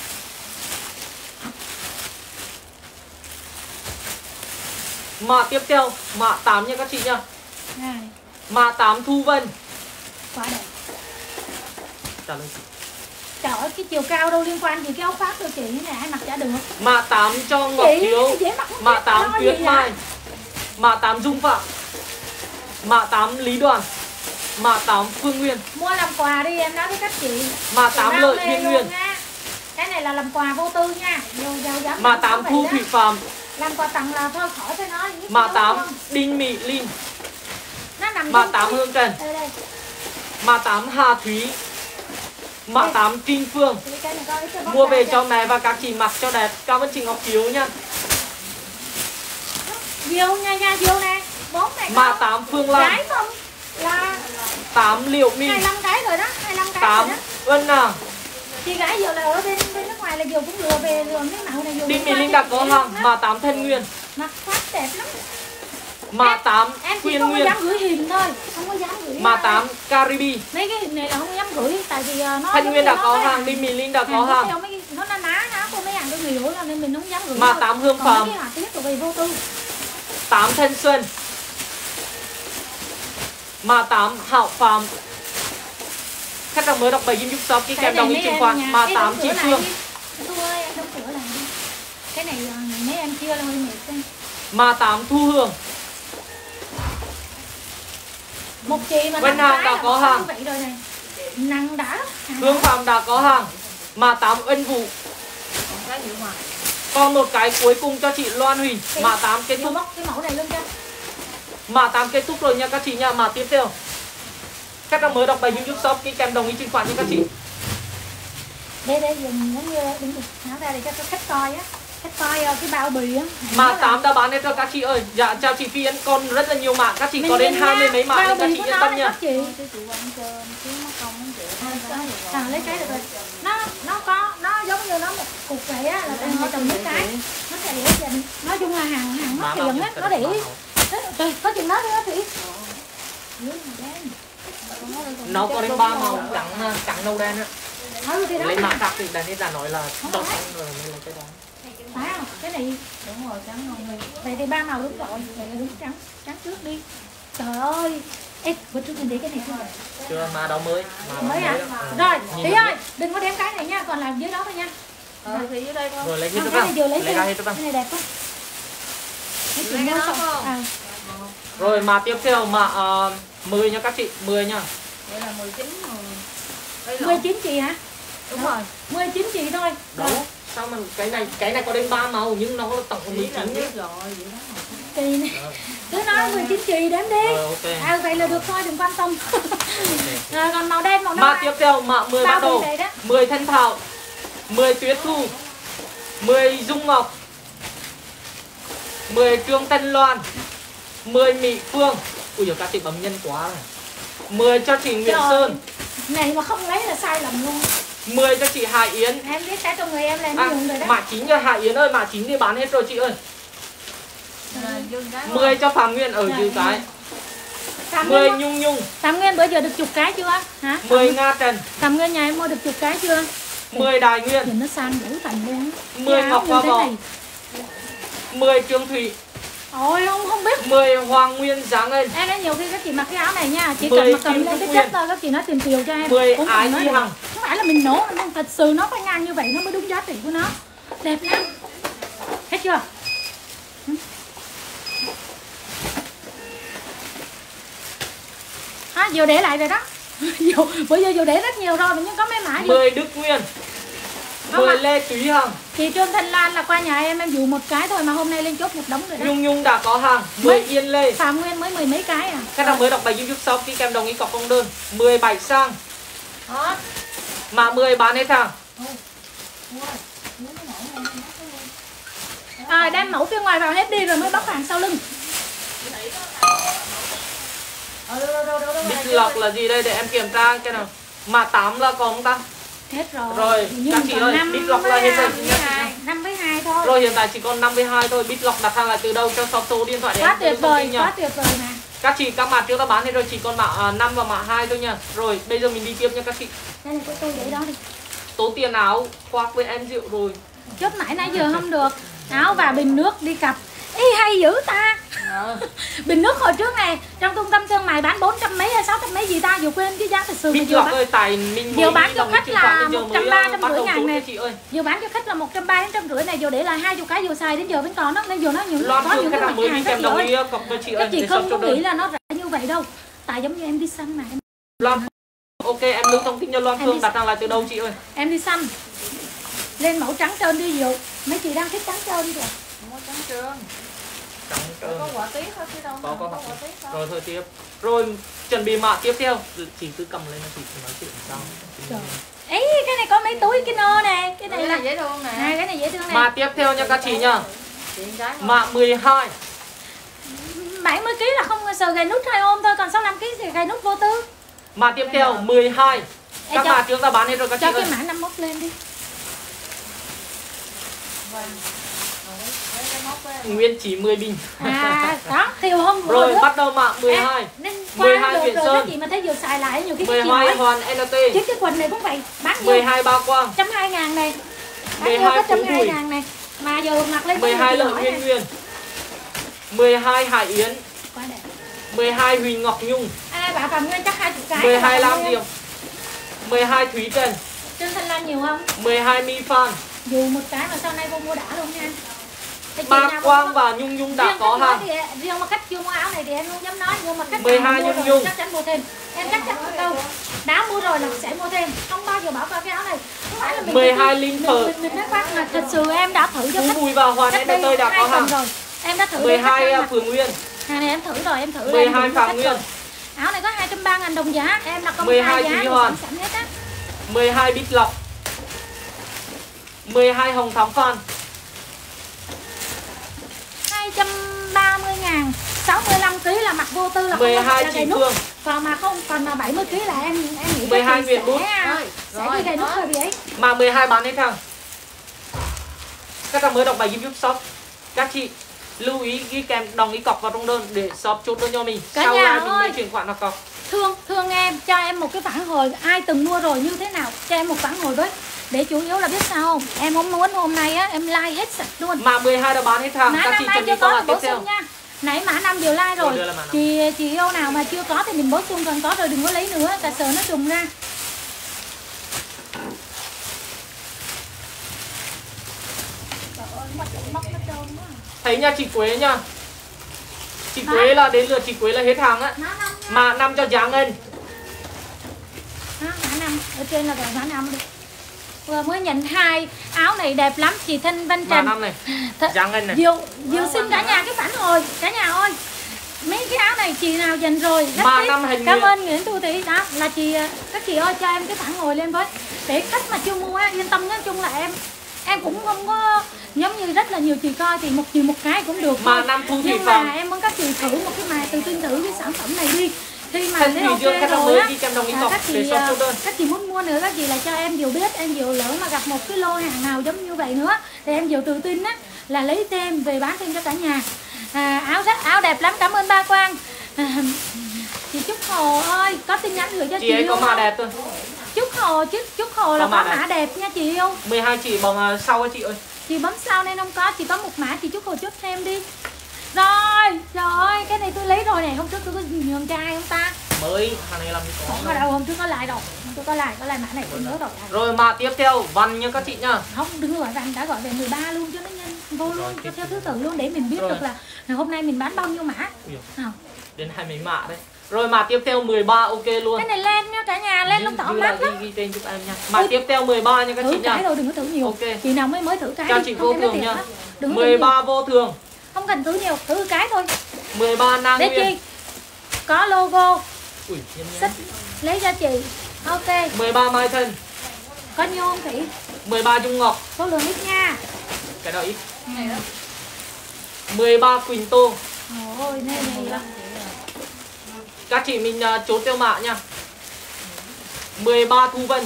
Mã tiếp theo, mã tám nha các chị nha. Này, Mã tám Thu Vân. quá đẹp. Trả lời chị. Trời ơi, cái chiều cao đâu liên quan gì cái áo khoác đâu chị, cái này ai mặc chả được. Mã tám cho Ngọc Chị, Hiếu. dễ mặc không Mã biết tám lo Tuyết gì Mai. vậy? Mã tám Dung Phạm. Mã tám Lý Đoàn. Mã tám Phương Nguyên. Mua làm quà đi em nói với các chị. Mã Chị tám đam Lợi mê Thiên luôn Nguyên. nha. Cái này là làm quà vô tư nha. Nhiều giàu dám Mã làm tám không Thu vậy Thủy đó. Phạm. Làm quà tặng là thôi khỏi phải nói. Nhất Mã đâu tám không? Đinh Mỹ Linh. Nó nằm Mã trong tám túi. Hương Trần. Đây đây. Mã tám Hà Thúy. Mã Đây. tám Trinh Phương. Chị cái này coi cái bóc Mua ra về kìa. cho mẹ và các chị mặc cho đẹp. Cảm ơn chị Ngọc Hiếu nha. Diêu nha nha Diêu nè. Bốn này Mã có tám Phương Lan. gái không? Là tám Liệu My. hai mươi lăm cái rồi đó, hai mươi lăm cái rồi tám đó. Vân nào. Chị gái Diều là ở bên bên nước ngoài là Diều cũng lừa về lừa mấy mẫu này Diều. Đinh Mỹ Linh đặt có hàng. Mã tám Thân Nguyên. Mặc khoác đẹp lắm. Mã tám Em chỉ Quyên không có Nguyên. dám gửi hình thôi, không có dám gửi. Mã tám Caribe. Mấy cái hình này là không có dám gửi tại vì uh, nó Thanh giống Nguyên như đã nó có cái hàng. Đinh Mỹ Linh đã có nó hàng. theo mấy cái- nó na ná ná của mấy hàng tôi hiểu là nên mình không dám gửi. Mã thôi. tám Hương Còn Phạm. mấy cái họa tiết rồi về vô tư. tám Thanh Xuân. Mã tám Hảo Phạm. Khách hàng mới đọc bài YouTube shop ký kèm đồng ý chuyển khoản. Mã tám Chị Phương. Thu ơi em đóng cửa lại đi. Cái này uh, mấy em chia là hơi mệt xem. Mã tám Thu Hương. Một chị mà Bên năm hàng cái đã là có một hàng. như vậy rồi này. Năng đã. Hương Phạm đã có hàng. Mã tám Ân Vũ. Còn cái gì mà. Còn một cái cuối cùng cho chị Loan Huỳnh. Mã tám kết Diều thúc. bóc cái mẫu này luôn cho. Mã tám kết thúc rồi nha các chị nha. Mã tiếp theo. Khách hàng mới đọc bài YouTube shop ký kèm đồng ý chuyển khoản nha các chị. Đây đây dùng giống như đứng được tháo ra để cho các khách coi á. Khách coi uh, cái bao bì á. Mã tám đã bán hết cho các chị ơi. Dạ chào chị Phi Yến. Còn rất là nhiều mã. Các chị có đến hai mươi mấy mã nên các chị yên tâm nha. Chị. Cái chị quăng cho chứ mất công không chịu. À, lấy cái được rồi. Nó nó có nó giống như nó một cục vậy á là tặng tầm mấy cái. Nó sẽ để dành. Nói chung là hàng hàng mất tiền á, nó để. Trời, có chừng đó nữa Thủy. Nó có đến ba màu trắng trắng nâu đen á. Thôi thì đó. Lấy mã khác thì đàn là nói là đọc xong rồi mới lấy cái đó. Phải không? Cái này Đúng rồi, trắng không đi. vậy thì ba màu đúng rồi, vậy là đúng trắng, trắng trước đi. Trời ơi, Ê, bữa trước mình để cái này không? Chưa, mà đó mới. Mà Mới à? đó. Rồi, Nhìn Tí được. ơi, đừng có đem cái này nha, còn làm dưới đó thôi nha. Ừ thì dưới đây thôi. Rồi lấy hết Không, cho cái này vừa băng. lấy Lấy ra hết cho băng. cái này đẹp quá. Cái Lấy chuyện cái đó đó xong. không? À, Rồi mà tiếp theo mà uh, mười nha các chị, mười nha. Đây là mười chín rồi. Đây là mười chín chị hả? đúng rồi. mười chín chị thôi. Đâu? Sao mà cái này cái này có đến ba màu nhưng nó có tổng Chỉ mười là chín nhé. biết rồi, vậy đó. Kỳ này. Cứ nói mười chín chị đếm đi. Rồi ok. À vậy là được thôi, đừng quan tâm. Rồi còn màu đen, màu Mà nâu. tiếp theo mà mười Bao bắt đầu. bì này đó. mười Thanh Thảo, mười Tuyết Thu, mười Dung Ngọc, mười Trương Tân Loan, mười Mỹ Phương. Ui giời, các chị bấm nhân quá này. mười cho chị Nguyễn Trời. Sơn, Này mà không lấy là sai lầm luôn. mười cho chị Hải Yến. Em biết cái trong người em là em À, dùng rồi đó. mã chín cho Hải Yến ơi, mã chín thì bán hết rồi chị ơi. Rồi, dừng cái mười cho Phạm Nguyên ở Rồi, dư cái. Phạm mười Nguyên, Nhung Nhung, Phạm Nguyên bữa giờ được chục cái chưa? Hả? mười Nga Trần, Phạm Nguyên nhà em mua được chục cái chưa? mười Đại Nguyên, Nhìn nó sang dữ thành luôn á. mười Cái áo Ngọc như Hoa thế Võ, này. mười Trương Thủy, Ôi không không biết. mười Hoàng Nguyên Giáng Ân, Em nói nhiều khi các chị mặc cái áo này nha, chỉ mười cần mà cầm Kim lên Trúc cái chất Nguyên. thôi các chị nói tiền tiền cho em. mười Cũng Ái không nói Nhi được. Hằng. Không phải là mình nổ, nhưng thật sự nó phải ngang như vậy nó mới đúng giá trị của nó. Đẹp lắm. Hết chưa? À, vừa để lại rồi đó. Dù, bữa giờ dù để rất nhiều rồi nhưng có mấy mã gì. mười Đức Nguyên, Không mười ạ. Lê Túy Hằng, Chị Trương Thanh Lan là qua nhà em em dụ một cái thôi mà hôm nay lên chốt một đống rồi đó. Nhung Nhung đã có hàng, mười Mấy- Yên Lê. Phạm Nguyên mới mười mấy cái à. Các nào mới đọc bài YouTube shop khi kèm đồng ý cọc công đơn. mười Bảy Sang, Đó. mã mười bán hết hàng. À, đem mẫu phía ngoài vào hết đi rồi mới bóc hàng sau lưng. Ờ, đâu, đâu, đâu, đâu, đâu, Bích lọc là gì đây để em kiểm tra cái nào. Mã tám là còn không ta? Hết rồi. Rồi, Nhưng các chị còn ơi, năm bít lọc là với hiện tại hai- chị nhá, chị nhá. năm với hai thôi. Rồi hiện tại chỉ còn năm mươi hai thôi. Bích lọc đặt hàng lại từ đâu cho shop số điện thoại để Quá em tuyệt tư thông vời, tin nha. quá tuyệt vời nè. Các chị các mã trước đã bán hết rồi, chỉ còn mã à, năm và mã hai thôi nha. Rồi bây giờ mình đi tiếp nha các chị. Đây này, của tôi để đó đi. Tố tiền áo khoác với em rượu rồi. Chốt nãy nãy giờ không được. Áo và bình nước đi cặp. Ý hay dữ ta. Ờ. Bình nước hồi trước này trong trung tâm thương mại bán bốn trăm mấy hay sáu trăm mấy gì ta, dù quên cái giá thật sự mà Bích vừa lọc bán. ơi, tại mình Giờ mới bán cho đồng ý khách chuyển là khoản, bây giờ một trăm mới, ba, ờ, trăm bắt rưỡi đầu ngàn chốt nè. cho chị ơi. Vừa bán cho khách là một trăm ba đến trăm rưỡi này, vừa để lại hai chục cái vừa xài đến giờ vẫn còn đó, nên vừa nó những Loan có thường những khách cái hàng mặt mới đi hàng kèm rất đồng lợi. ý cọc cho chị ơi. Các chị để không shop có chốt đơn. nghĩ là nó rẻ như vậy đâu. Tại giống như em đi săn mà em, Loan, ok em lưu thông tin cho Loan Em Phương đi- đặt hàng lại từ đâu chị ơi? em đi săn lên mẫu trắng trơn đi dịu. Mấy chị đang thích trắng trơn kìa. Không có trắng trơn. Trắng trơn. Có quả tiết thôi chứ đâu. Có, có, có có. quả tiết thôi. Rồi thôi tiếp. Rồi chuẩn bị mã tiếp theo. Chị cứ cầm lên chị nói chuyện sao. Trời. Ấy cái này có mấy túi cái nơ nè, cái này Cái là này dễ thương nè. à, cái này dễ thương Mã nè. tiếp theo nha các chị nha. Chuyện cái thôi. Mã mười hai. bảy mươi ký là không sờ gầy nút hai ôm thôi, còn sáu mươi lăm ký thì gầy nút vô tư. Mã tiếp theo mười hai. Ê, Các cho- mã trước đã bán hết rồi các chị Cho ơi. cái mã năm mốt lên đi. Vâng. Rồi, lấy cái móc với em. Nguyên chỉ mười bình. À đó, thiều hôm vừa Rồi nữa. bắt đầu mã mười hai. À, nên mười qua hai được Nguyễn rồi Sơn. các chị mà thấy vừa xài lại nhiều khi các mười chị hai hỏi Hoàn lờ tê. chứ cái quần này cũng vậy bán mười nhiêu hai Ba Quang. trăm hai ngàn này, bán mười nhiêu hai có trăm Phú hai Thủy. ngàn này mà giờ mặc lên mười hai Lợi Nguyên Nguyên. mười hai Hải Yến. quá đẹp. mười hai Huỳnh Ngọc Nhung. À bà Phạm Nguyên chắc hai chục cái. mười hai Bà Phạm Lam Nguyên. Diệp. mười hai Thúy Trần. Trương Thanh Lan nhiều không? mười hai Mi Phan. Dù một cái mà sau này vô mua đã luôn nha. Cái chị Ba nào Quang cũng- và Nhung Nhung đã riêng có khách nói hàng. thì, riêng mà khách chưa mua áo này thì em không dám nói, nhưng mà khách mười nào hai mua Nhung rồi Nhung. chắc chắn mua thêm. Em chắc chắn một câu đã mua rồi là sẽ mua thêm, không bao giờ bỏ qua cái áo này. Không phải là mình mười tự- hai Linh mình- Phở. mình, mình nói khoác mà thật sự em đã thử cho Phú khách. Bùi và Hoàn Cách em tơi đã hai có tuần hàng. rồi. Em đã thử mười để khách hai ăn mặc. Phường Nguyên. Hàng này em thử rồi, em thử mười em hai thử Phạm khách Nguyên. rồi. Áo này có hai trăm ba ngàn đồng giá, em đặt công mười khai hai giá Thúy của Hoàn. sản phẩm hết á. mười hai Bích Lọc. mười hai Hồng Thắm Phan. hai trăm ba mươi ngàn, sáu mươi lăm ký là mặc vô tư là không mười có hai là Chị gầy nút. Phương. Còn mà không, còn mà bảy mươi ký là em em nghĩ mười hai các chị Nguyễn Bút. sẽ, Rồi, sẽ rồi, đi gầy nút đó. hơi bị ấy. Mã mười hai bán hết hàng. Các bạn mới đọc bài YouTube shop. Các chị lưu ý ghi kèm đồng ý cọc vào trong đơn để shop chốt đơn cho mình. Cả Sau nhà này mình mới ơi. chuyển khoản hoặc cọc. Thương thương em, cho em một cái phản hồi ai từng mua rồi như thế nào, cho em một phản hồi với. Để chủ yếu là biết sao không? Em không muốn hôm nay á em like hết sạch luôn. Mã mười hai đã bán hết hàng. Mã Các năm chị nay chuẩn bị chưa câu có lạc tiếp bổ theo. sung nha. Nãy mã năm điều like rồi. Đưa là mã năm. Chị chị yêu nào mà chưa có thì mình bớt luôn, còn có rồi đừng có lấy nữa, cả sợ nó trùng ra. Thấy nha chị Quế nha. Chị Quế là đến lượt chị Quế là hết hàng á. Mã năm nha. Mã năm cho Giáng Ngân. Đó, mã năm ở trên là gọi mã năm đi. Vừa mới nhận hai áo này đẹp lắm chị Thanh Văn Mã Trần. năm này. Th Giáng Ngân này. Diệu, Diệu xin cả nhà cái phản hồi cả nhà ơi. Mấy cái áo này chị nào dành rồi rất Mã thích. năm hình Cảm như- ơn Nguyễn Thu Thủy đó là chị, các chị ơi cho em cái phản hồi lên với để khách mà chưa mua á, yên tâm nói chung là em em cũng không có giống như rất là nhiều chị coi thì một chị một cái cũng được Mã thôi. năm Thu Thủy Nhưng Phạm. mà em muốn các chị thử một cái mài từ tin thử cái sản phẩm này đi. Khi mà Thanh thấy Thủy Dương ok khách hàng rồi mới á, ghi kèm đồng ý à, cọc các để chị shop à, chốt đơn. các chị muốn mua nữa các chị là cho em Diệu biết, em Diệu lỡ mà gặp một cái lô hàng nào giống như vậy nữa thì em Diệu tự tin á là lấy thêm về bán thêm cho cả nhà. À, áo rất áo đẹp lắm, cảm ơn ba Quang. À, chị Trúc Hồ ơi có tin nhắn gửi cho chị, Chị ấy yêu có mã không? đẹp thôi. Trúc Hồ chứ Trúc Hồ là Có có mã mã đẹp nha chị yêu. mười hai chị bằng sau á chị ơi. Chị bấm sau nên không có, chị có một mã chị Trúc Hồ chốt thêm đi. Rồi, trời ơi, cái này tôi lấy rồi này, hôm trước tôi có nhường cho ai không ta? Mới hàng này làm gì có. Không có đâu, hôm trước có lại đâu. Hôm trước có lại, có lại mã này tôi nhớ rồi. Rồi mã tiếp theo Văn nha các chị nha. Không, đừng gọi bạn đã gọi về mười ba luôn cho nó nhanh vô luôn, Rồi, cho tiếp theo theo. thứ tự luôn để mình biết Rồi. được là là hôm nay mình bán bao nhiêu mã. Ui, Nào. đến hai mấy mã đấy. Rồi mã tiếp theo mười ba ok luôn. Cái này lên nha cả nhà, lên lông tỏ Như là mắt ghi, lắm. ghi tên giúp em nha. Mã Ui. tiếp theo mười ba nha các chị Thử cái nha. rồi đừng có thử nhiều. Ok. Chị nào mới mới thử cái Cho đi, chị không vô tem nó thường thiệt nha. lắm. Đừng có thử mười nhiều. ba vô thường. Không cần thử nhiều, thử cái thôi. mười ba Nang Để Nguyên. chi? Có logo, Ui, nhân xích lấy cho chị. Ok, mười ba Mai Thân. có nhiêu không Thị? mười ba Dung Ngọc. Số lượng ít nha. Cái đó ít. mười ba Quỳnh Tô. Ôi, này này lắm. Các chị mình uh, chốt theo mã nha. mười ba Thu Vân.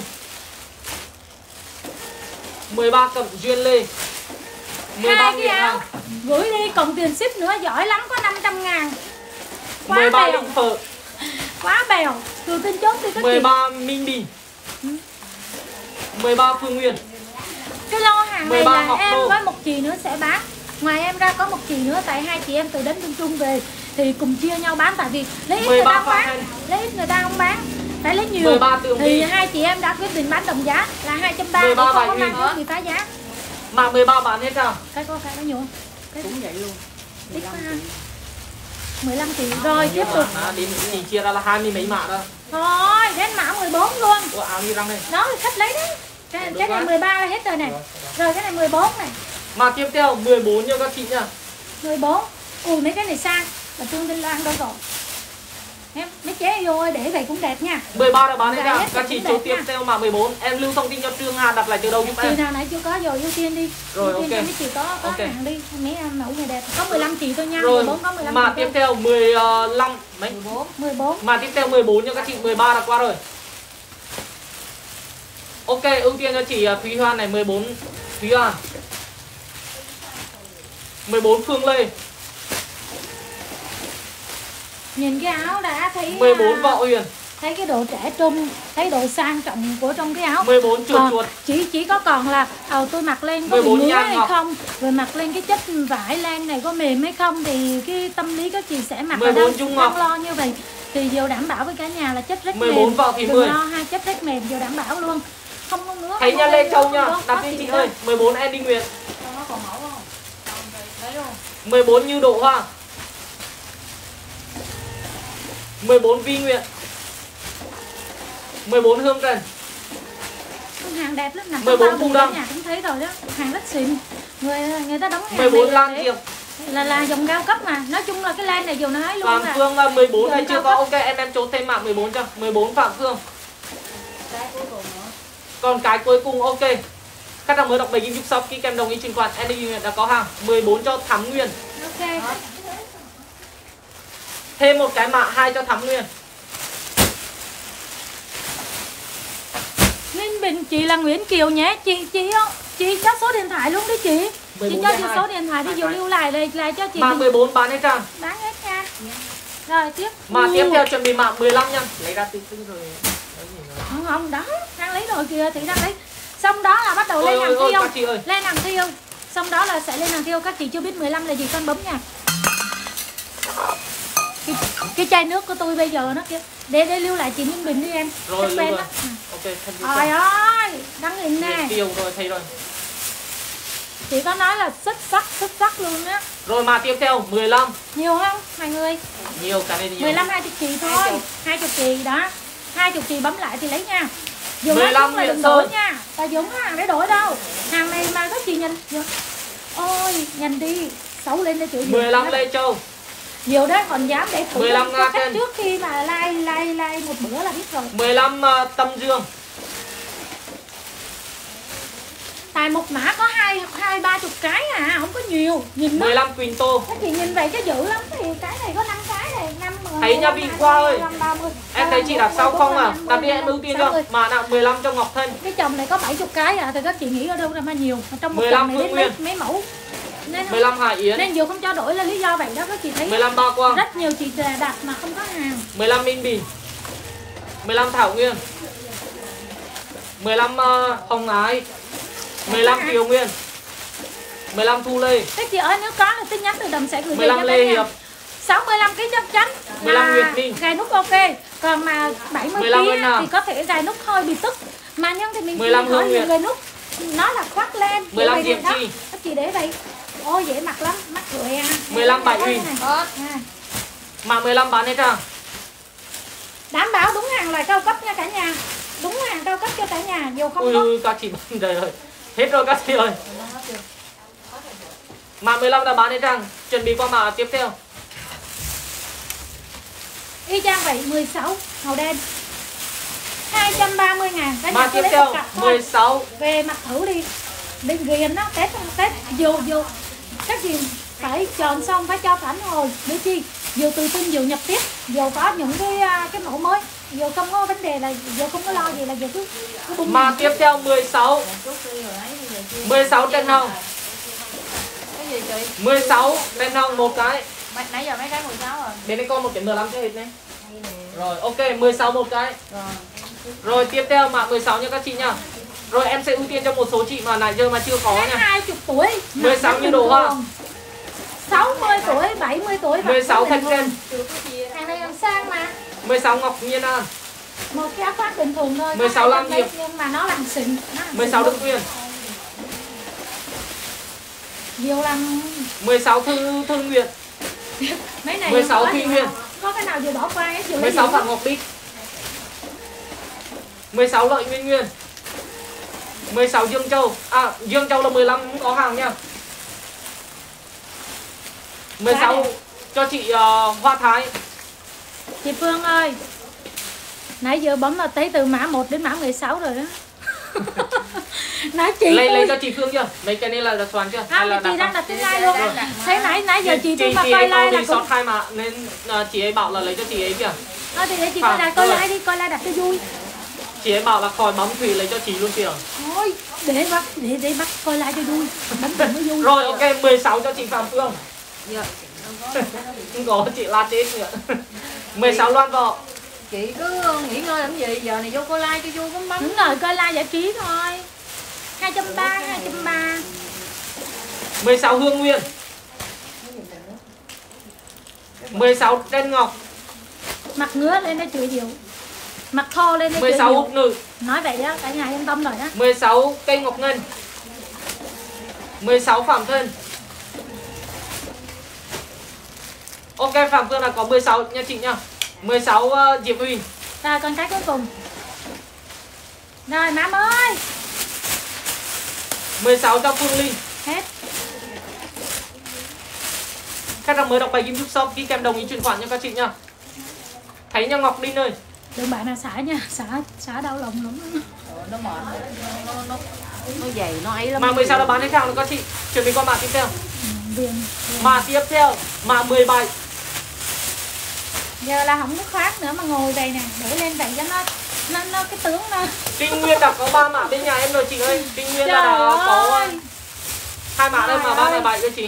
mười ba Cẩm Duyên Lê. mười ba Hai cái Nguyễn áo Hằng. gửi đi cộng tiền ship nữa, giỏi lắm, có năm trăm ngàn. Quá mười ba bèo, Linh Phở. quá bèo. Từ tin chốt đi các mười chị. ba Minh Bình. mười ba Phương Nguyên. Cái lô hàng mười này ba là Ngọc em Đô. với một chị nữa sẽ bán. Ngoài em ra có một chị nữa, tại hai chị em từ đến Trung Trung về thì cùng chia nhau bán, tại vì lấy ít mười người ba ta không bán, Phan Anh. lấy ít người ta không bán, phải lấy nhiều. mười ba Tường Thì Vi. hai chị em đã quyết định bán đồng giá là hai trăm ba mươi, mười ba không có Bạch mang Huyền. trước bị phá giá. Mã mười ba bán hết sao? Cái có cái nó nhiều không? Cái Cũng vậy luôn. ít quá ha. mười lăm triệu rồi tiếp tục. À, đến chị chia ra là hai mươi mấy mã đó. Thôi đến mã mười bốn luôn. Ủa, áo như răng này. Đó là khách lấy đấy. Cái, Đúng cái này rồi. mười ba là hết rồi này. Rồi cái này mười bốn này. Mã tiếp theo mười bốn nha các chị nha. mười bốn. Ui mấy cái này sang. Là Trương Tinh Loan đâu rồi. Em mấy chế vô ơi để vậy cũng đẹp nha. mười ba đã bán hết Gái ra. hết Các thì chị cũng chốt đẹp tiếp nha. theo mã mười bốn. Em lưu thông tin cho Trương Hà đặt lại từ đầu giúp Chị em. nào nãy chưa có rồi ưu tiên đi. Rồi, Ưu tiên ok. cho mấy chị có có Ok. hàng đi. Mấy em mẫu này đẹp. Có mười lăm chị thôi nha. Rồi, mười bốn có mười lăm mã chị tiếp thôi. theo mười lăm mấy? mười bốn. Mã tiếp theo mười bốn nha các chị, mười ba đã qua rồi. Ok, ưu tiên cho chị uh, Thúy Hoan này, mười bốn Thúy Hoan. mười bốn Phương Lê. Nhìn cái áo đã thấy mười bốn à, Võ Huyền. thấy cái độ trẻ trung, thấy độ sang trọng của trong cái áo. mười bốn Chuột Còn Chuột. chỉ chỉ có còn là ờ tôi mặc lên có bị mười bốn ngứa Nhan hay Ngọc. không, rồi mặc lên cái chất vải len này có mềm hay không, thì cái tâm lý các chị sẽ mặc mười ở bốn đâu Dung đang Ngọc. lo như vậy thì Diệu đảm bảo với cả nhà là chất rất mười bốn mềm. Võ Thị Đừng Mười. lo ha, chất rất mềm, Diệu đảm bảo luôn. Không có ngứa. Thấy không nha có Lê ngứa, Châu không nha, có đặt khó đi chị chịu ơi. đâu. mười bốn Andy Nguyệt. Nó còn mẫu không? Đấy luôn. mười bốn Như Độ Hoa. mười bốn Vi Nguyệt. mười bốn Hương Trần. Hàng đẹp lắm nè. mười bốn Bao Cung bì Đăng. cả nhà cũng thấy rồi đó, hàng rất xịn. Người người ta đóng hàng mười bốn này là Lan để- Diệp. là là dòng cao cấp mà. Nói chung là cái len này Diệu nói luôn Phạm là Phương là mười bốn này Dòng chưa cao có. cấp. Ok, em em chốt thêm mã mười bốn cho. mười bốn Phạm Phương. Cái cuối cùng nữa. Còn cái cuối cùng ok. Khách hàng mới đọc bảy kim chúc shop ký kèm đồng ý chuyển khoản Andy Nguyệt đã có hàng. mười bốn cho Thắm Nguyên. ok. Thêm một cái mã hai cho Thắm Nguyên. Ninh Bình, chị là Nguyễn Kiều nhé. Chị chị chị cho số điện thoại luôn đi chị. mười Chị bốn cho với chị hai. số điện thoại đi, Hai Diệu cái. lưu lại lại lại cho chị. Mã mười bốn bán hết tràn. Bán hết nha. Rồi tiếp. Mã Ừ. tiếp theo chuẩn bị mã mười lăm nha. Lấy ra từ từ rồi. Đấy gì nữa. Không không đó, đang lấy rồi kìa, chị đang lấy. Xong đó là bắt đầu Ôi, lên ôi, hàng ôi, thiêu. các chị ơi. Lên hàng thiêu. Xong đó là sẽ lên hàng thiêu. Các chị chưa biết mười lăm là gì con bấm nha. Cái chai nước của tôi bây giờ nó kia. Để để lưu lại chị Minh Bình đi em. Rồi lưu rồi. Đó. Ok, thân Trời ơi, đăng in nè. tiêu rồi thấy rồi. Chị có nói là xuất sắc, xuất sắc luôn á. Rồi mà tiếp theo mười lăm. Nhiều không mọi người? Nhiều, cái này thì nhiều. mười lăm hai mươi kỳ thôi. hai mươi kỳ đó. hai mươi kỳ bấm lại thì lấy nha. Dùng mười lăm là đừng đổi nha. Ta dùng hàng để đổi đâu. Hàng này mà có chị nhìn. Ôi, nhìn đi. Xấu lên để chửi. mười lăm Lê Châu. Nhiều đó còn dám để thử mười lăm cho khách Nga trước khi mà like like like một bữa là biết rồi. mười lăm uh, Tâm Dương. Tại một mã có hai hai ba chục cái à, không có nhiều. Nhìn nó. mười lăm Quỳnh Tô. Các chị nhìn vậy chứ dữ lắm thì cái này có năm cái này, năm thấy nha Vinh Khoa ơi. Em thấy chị đặt sau không à? Đặt đi em ưu tiên cho. Mà nào mười lăm cho Ngọc Thân. Cái chồng này có bảy mươi cái à thì các chị nghĩ ở đâu ra mà nhiều. Trong một mười lăm chồng này Phương đến Nguyên. mấy, mấy mẫu. Nên mười lăm Hà Yến. Nên nhiều không cho đổi là lý do vậy đó các chị thấy. mười lăm Ba Quang. Rất nhiều chị đặt mà không có hàng. mười lăm Minh Bì. mười lăm Thảo Nguyên. mười lăm uh, Hồng Ái. mười lăm Kiều Nguyên. mười lăm Thu Lê. Các chị ơi nếu có là tin nhắn tự động sẽ gửi mười lăm Lê Hiệp. sáu mươi lăm ký chắc chắn. mười lăm Nguyệt Minh. Gài nút ok. Còn mà bảy mươi ký thì có thể gài nút hơi bị tức. Mà nhưng thì mình mười lăm Hương Nguyệt. gài nút nó là khoác lên. mười lăm Diệp Chi. Các chị để vậy. Ôi dễ mặc lắm, mắc cười à. mười lăm Bảy Uy. Mà mười lăm bán hết à? Đảm bảo đúng hàng loại cao cấp nha cả nhà. Đúng hàng cao cấp cho cả nhà, dù không ui, có. Ui, các chị bán trời ơi. Hết rồi các chị ơi. Mã mười lăm đã bán hết rằng. Chuẩn bị qua mã tiếp theo. Y chang vậy, mười sáu màu đen. hai trăm ba mươi ngàn. Mã tiếp theo mười sáu. Về mặc thử đi. Đừng ghiền nó, Tết không Tết. Dù dù các gì phải tròn xong phải cho phản hồi. Để chi? Dù tự tin dù nhập tiếp, dù có những cái cái mẫu mới, dù không có vấn đề là dù không có lo gì là dù cứ, cứ Mà tiếp theo mười sáu. mười sáu Trần Hồng. Cái gì chị? mười sáu Trần Hồng một cái. Mấy, nãy giờ mấy cái mười sáu rồi. Bên đây con một cái mười lăm cho hết này. Rồi ok mười sáu một cái. Rồi. Rồi tiếp theo mã mười sáu nha các chị nha. Rồi em sẽ ưu tiên cho một số chị mà nãy giờ mà chưa có nha. hai mươi tuổi. mười sáu như đồ hoa. sáu mươi tuổi, bảy mươi tuổi. mười sáu Thanh Trân. Hàng này làm sang mà. mười sáu Ngọc Nhiên An. Một cái áo khoác bình thường thôi. mười sáu Lam Diệp. Nhưng mà nó làm xịn. Nó làm mười sáu Đức Nguyên. Nhiều làm. mười sáu Thư Thư Nguyệt. Mấy này mười sáu có Thùy gì Huyền. nào- Có cái nào vừa bỏ qua ấy chưa? mười sáu Phạm Ngọc Bích. mười sáu Lợi Nguyên Nguyên. mười sáu Dương Châu. À Dương Châu là mười lăm cũng có hàng nha. mười sáu cho chị uh, Hoa Thái. Chị Phương ơi. Nãy giờ bấm là tới từ mã một đến mã mười sáu rồi đó. Nói chị Lấy tôi- lấy cho chị Phương chưa? Mấy cái này là đặt xoắn chưa? Không, là chị đang đặt đặt trên like luôn. Thấy nãy nãy giờ chị tôi mà chị coi ấy có like là resort cũng. hai mà nên uh, chị ấy bảo là lấy cho chị ấy kìa. Thôi thì để chị Phải, coi like coi rồi. like đi, coi like đặt cho vui. Chị ấy bảo là khỏi bấm Thủy lấy cho chị luôn kìa. Thôi, để bắt để để bắt coi like cho vui. Bấm thì mới vui. Rồi ok mười sáu cho chị Phạm Phương. Dạ. Không có chị la chết nữa. mười sáu Loan Võ. Chị cứ nghỉ ngơi làm gì, giờ này vô cô like cho vui bấm bấm. Đúng rồi, coi like giải trí thôi. hai trăm ba mươi, hai trăm ba mươi. mười sáu Hương Nguyên. mười sáu Trân Ngọc. Mặt ngứa lên đây chửi nhiều. Mặt thô lên đây mười chửi sáu nhiều. Úc Nữ. Nói vậy đó, cả nhà yên tâm rồi đó. mười sáu Cây Ngọc Ngân. mười sáu Phạm Thân. Ok Phạm Phương là có mười sáu nha chị nha. mười sáu uh, Diệp Huy. Rồi còn cái cuối cùng. Rồi má ơi. mười sáu cho Phương Linh. Hết. Khách hàng mới đọc bài game giúp shop ký kèm đồng ý chuyển khoản nha các chị nha. Thấy nha Ngọc Linh ơi. Đừng bạn nào xả nha, xả xả đau lòng lắm. Nó mệt, nó, nó, nó, nó dày, nó ấy lắm. Mà mười sáu đã bán hết hàng rồi các chị. Chuẩn bị qua mã tiếp theo. Viền. Mã tiếp theo, mã mười bảy. Giờ là không có khoác nữa mà ngồi đây nè, để lên vậy cho nó nó, nó cái tướng nó. Trinh Nguyên đã có ba mã bên nhà em rồi chị ơi. Trinh Nguyên Trời là đã có ơi. hai mã đây Trời mà ba ơi. mười bảy cho chị.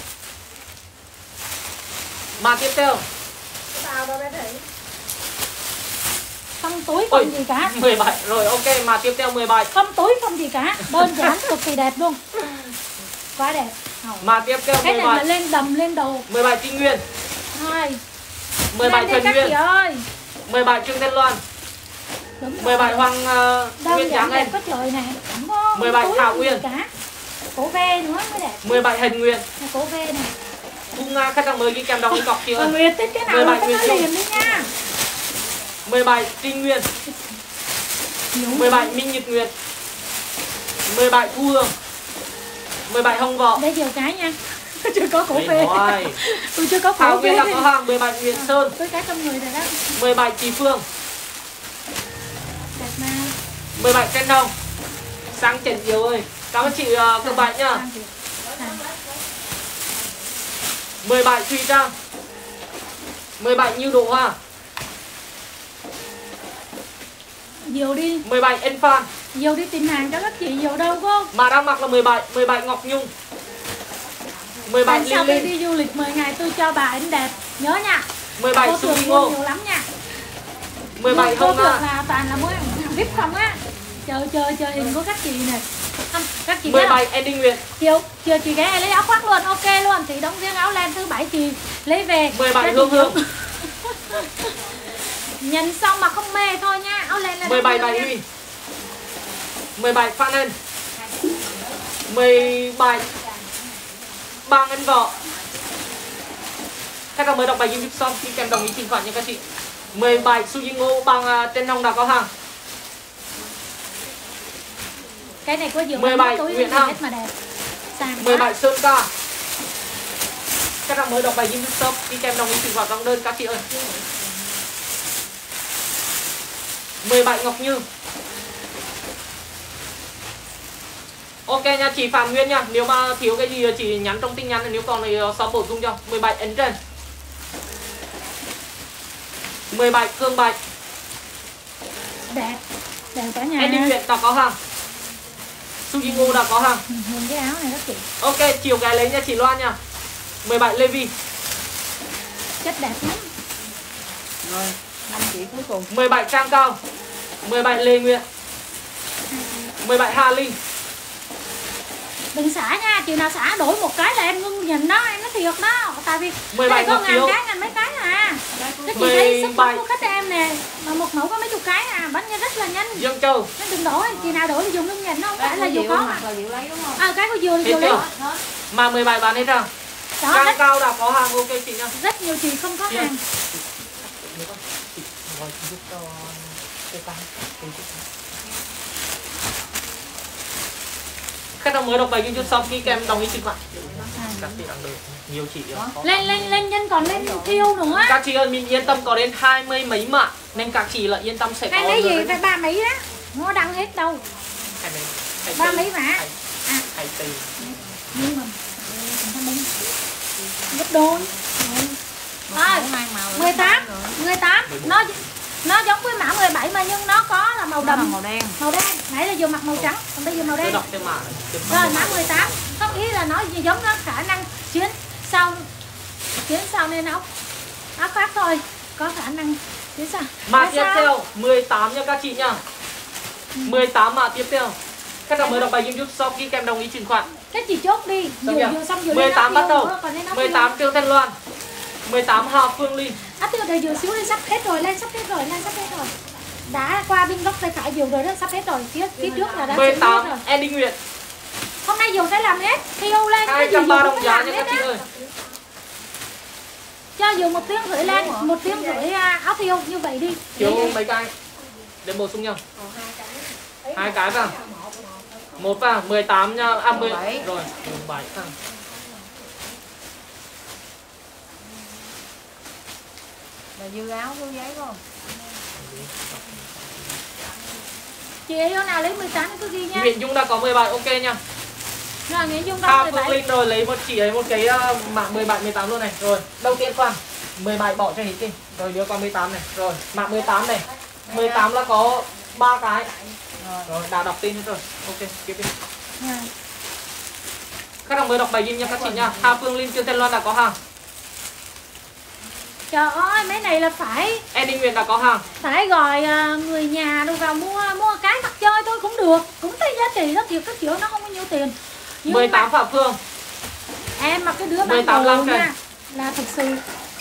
Mã tiếp theo. Tao đâu bé thị. Không túi Ôi, không gì cả. mười bảy rồi ok, mã tiếp theo mười bảy. Không túi không gì cả, đơn giản cực kỳ đẹp luôn. Quá đẹp. Mã tiếp theo Cái mười này mà bảy. lên đầm lên đồ mười bảy Trinh Nguyên. thôi. mười bảy Thuần các Nguyên, chị ơi. mười bảy Trương Thiên Loan, Đúng rồi. mười bảy Hoàng uh, Đơn Nguyên giản Tráng đẹp em, có trời này. Không có mười bảy túi Thảo gì Nguyên. cả. Cổ ve nữa mới đẹp. mười bảy Hình Nguyên, Này, cổ ve này. Cung uh, khách hàng mới ghi kèm đồng ý cọc chị Và ơi. Nguyệt thích cái nào mười là bảy cái Nguyệt nó Trung. liền đi nha. mười bảy Trinh Nguyên, Nhiều mười bảy Minh Nhật Nguyệt, mười bảy Thu Hương, mười bảy Hồng Võ. Để chiều cái nha. Chưa có cổ Đấy ve. rồi. Tôi chưa có cổ Thảo ve. Nguyên đã có hàng, mười bảy Nguyễn Sơn, Tôi cái trong người rồi đó. mười bảy Trí Phương, Đẹp mà. mười bảy Trên Hồng. Sang Trần Diệu ơi. Cảm ơn chị uh, Cường Bạch nhá. Sang chị. Sang. mười bảy Thùy Trang, mười bảy Như Độ Hoa, Diều đi. mười bảy Ân Phan. Diều đi tìm hàng cho các chị. Diều đâu có. Mà đang mặc là mười bảy, mười bảy Ngọc Nhung, mười bảy Lần sau Linh tôi Linh, đi du lịch mười ngày tôi cho bà ảnh đẹp. Nhớ nha. mười bảy Cô Su thường Minh mua Ngô, nhiều lắm nha. mười bảy Cô Hồng thường Nga, là toàn là mua hàng vê i pê không á. Chờ chờ chờ hình của các chị này. Không, các chị mười thấy bảy không? Ending Nguyệt, Chiều, chiều chị ghé lấy áo khoác luôn, ok luôn. Chị đóng riêng áo len thứ bảy chị lấy về. mười bảy Cho chị Hương Hương, dùng. Nhìn xong mà không mê thôi nha. Áo len là mười bảy đóng riêng Đại nha. Huy, mười bảy Phan Hân, mười bảy Bang Ân Võ. Khách hàng mới đọc bài YouTube xong khi kèm đồng ý chuyển khoản nha các chị. mười bảy Su Dinh Ngô bằng uh, Trên Hồng đã có hàng. Cái này có nhiều mười bảy túi Nguyễn gì Hằng. hết mà đẹp. Sàn mười quá. bảy Sơn Ca. Khách hàng mới đọc bài YouTube xong khi kèm đồng ý chuyển khoản trong đơn các chị ơi. mười bảy Ngọc Như. Ok nha chị Phạm Nguyên nha. Nếu mà thiếu cái gì chị nhắn trong tin nhắn, nếu còn thì shop bổ sung cho. mười bảy Ấn Trần, mười bảy Cương Bạch. Đẹp. Đẹp cả nhà. Eddie Nguyễn đã có hàng. Suzy Ngô đã có hàng. Nhìn cái áo này các chị. Ok chiều cái lấy nha chị Loan nha. mười bảy Lê Vi, Chất đẹp lắm. Rồi, năm chị cuối cùng. mười bảy Trang Cao, mười bảy Lê Nguyện, mười bảy Hà Linh. Đừng xả nha, chị nào xả đổi một cái là em ngưng nhìn đó, em nói thiệt đó. Tại vì mười bảy cái này có Ngọc ngàn Kiều. cái ngàn mấy cái à. Cái chị mười thấy sức bảy của khách em nè, mà một mẫu có mấy chục cái à, bánh nha rất là nhanh. Dương Châu. Nó đừng đổi, chị nào đổi thì dùng ngưng nhìn nó không phải là dù Diệu có mặc mà. là Diệu lấy đúng không? À cái của dừa thì Hết dừa lấy. chưa? Mà mười bảy bán hết rồi. Đó, Trang rất, Cao đã có hàng, ok chị nha. rất nhiều chị không có Chưa? hàng. Khách hàng mới đọc bài YouTube xong khi kèm đồng ý chuyển khoản. Các chị đang được nhiều chị ạ. Lên lên lên nhân còn lên thiêu nữa. Các chị ơi mình yên tâm có đến hai mươi mấy mạng nên các chị là yên tâm sẽ có. Cái lấy gì order phải đấy. ba mấy đó. Không có đăng hết đâu. Hai mấy, hai Ba tỷ, mấy mà. hai- À, hai tỷ. nhưng mà gấp đôi. Rồi, Hai màu mười tám, mười tám. Nó nó giống với mã mười bảy mà nhưng nó có là màu Nó là đậm, màu đen. màu đen. Nãy là vừa mặc màu trắng, còn bây giờ màu Tôi đen. đọc trên mạng này. Trên Rồi mạng. mã mười tám, không ý là nói gì giống nó khả năng chuyến sau chuyến sau nên áo áo khoác thôi, có khả năng chuyến sau. Mã Tại tiếp sao? theo mười tám nha các chị nha. mười tám mã tiếp theo. Các bạn mới đọc bài YouTube xong khi kèm đồng ý chuyển khoản. Cái chị chốt đi, Xong vừa chưa? vừa xong vừa mười tám bắt đầu. còn lên áo mười tám Trương Thanh Loan, mười tám Hà Phương Linh, áp tiêu đời vừa xíu lên sắp hết rồi, lên sắp hết rồi, lên sắp hết rồi. Đã qua bên góc tay phải vừa rồi đó, sắp hết rồi, phía phía trước là đã mười xử lý hết tám rồi. Eddie Nguyệt. Hôm nay dù sẽ làm hết, thiêu lên cái hai gì trăm dù ba cũng đồng phải giá làm nha hết các chị á. ơi. Cho dù một tiếng rưỡi lên, một tiếng rưỡi à, áo thiêu như vậy đi. Thiếu mấy cái để bổ sung nhau. Hai cái vào. Một vào mười tám nha, à mười bảy. rồi, mười bảy vào. Là dư áo dư giấy không? Chị yêu nào lấy mười tám cứ ghi nha. Nguyễn Dung đã có mười bảy ok nha. Rồi Nguyễn Dung Kha có mười Phương bảy. Linh rồi lấy một chỉ ấy một cái uh, mạng mười bảy mười tám luôn này. Rồi, đầu tiên khoan. mười bảy bỏ cho hết đi. Rồi đưa qua mười tám này. Rồi, mạng mười tám này. mười tám là có ba cái. Rồi, đã đọc tin hết rồi. Ok, tiếp đi. Rồi. Các bạn mới đọc bài game nha các chị nha. Hà Phương Linh Trương Thanh Loan đã có hàng. Trời ơi, mấy này là phải Eddie Nguyễn đã có hàng. phải gọi à, người nhà đâu vào mua mua cái mặt chơi thôi cũng được, cũng thấy giá trị đó kìa, các kiểu nó không có nhiều tiền. Nhưng mười tám mà Phạm Phương. em mà cái đứa mười bán tám đồ Lam Trần. nha là thực sự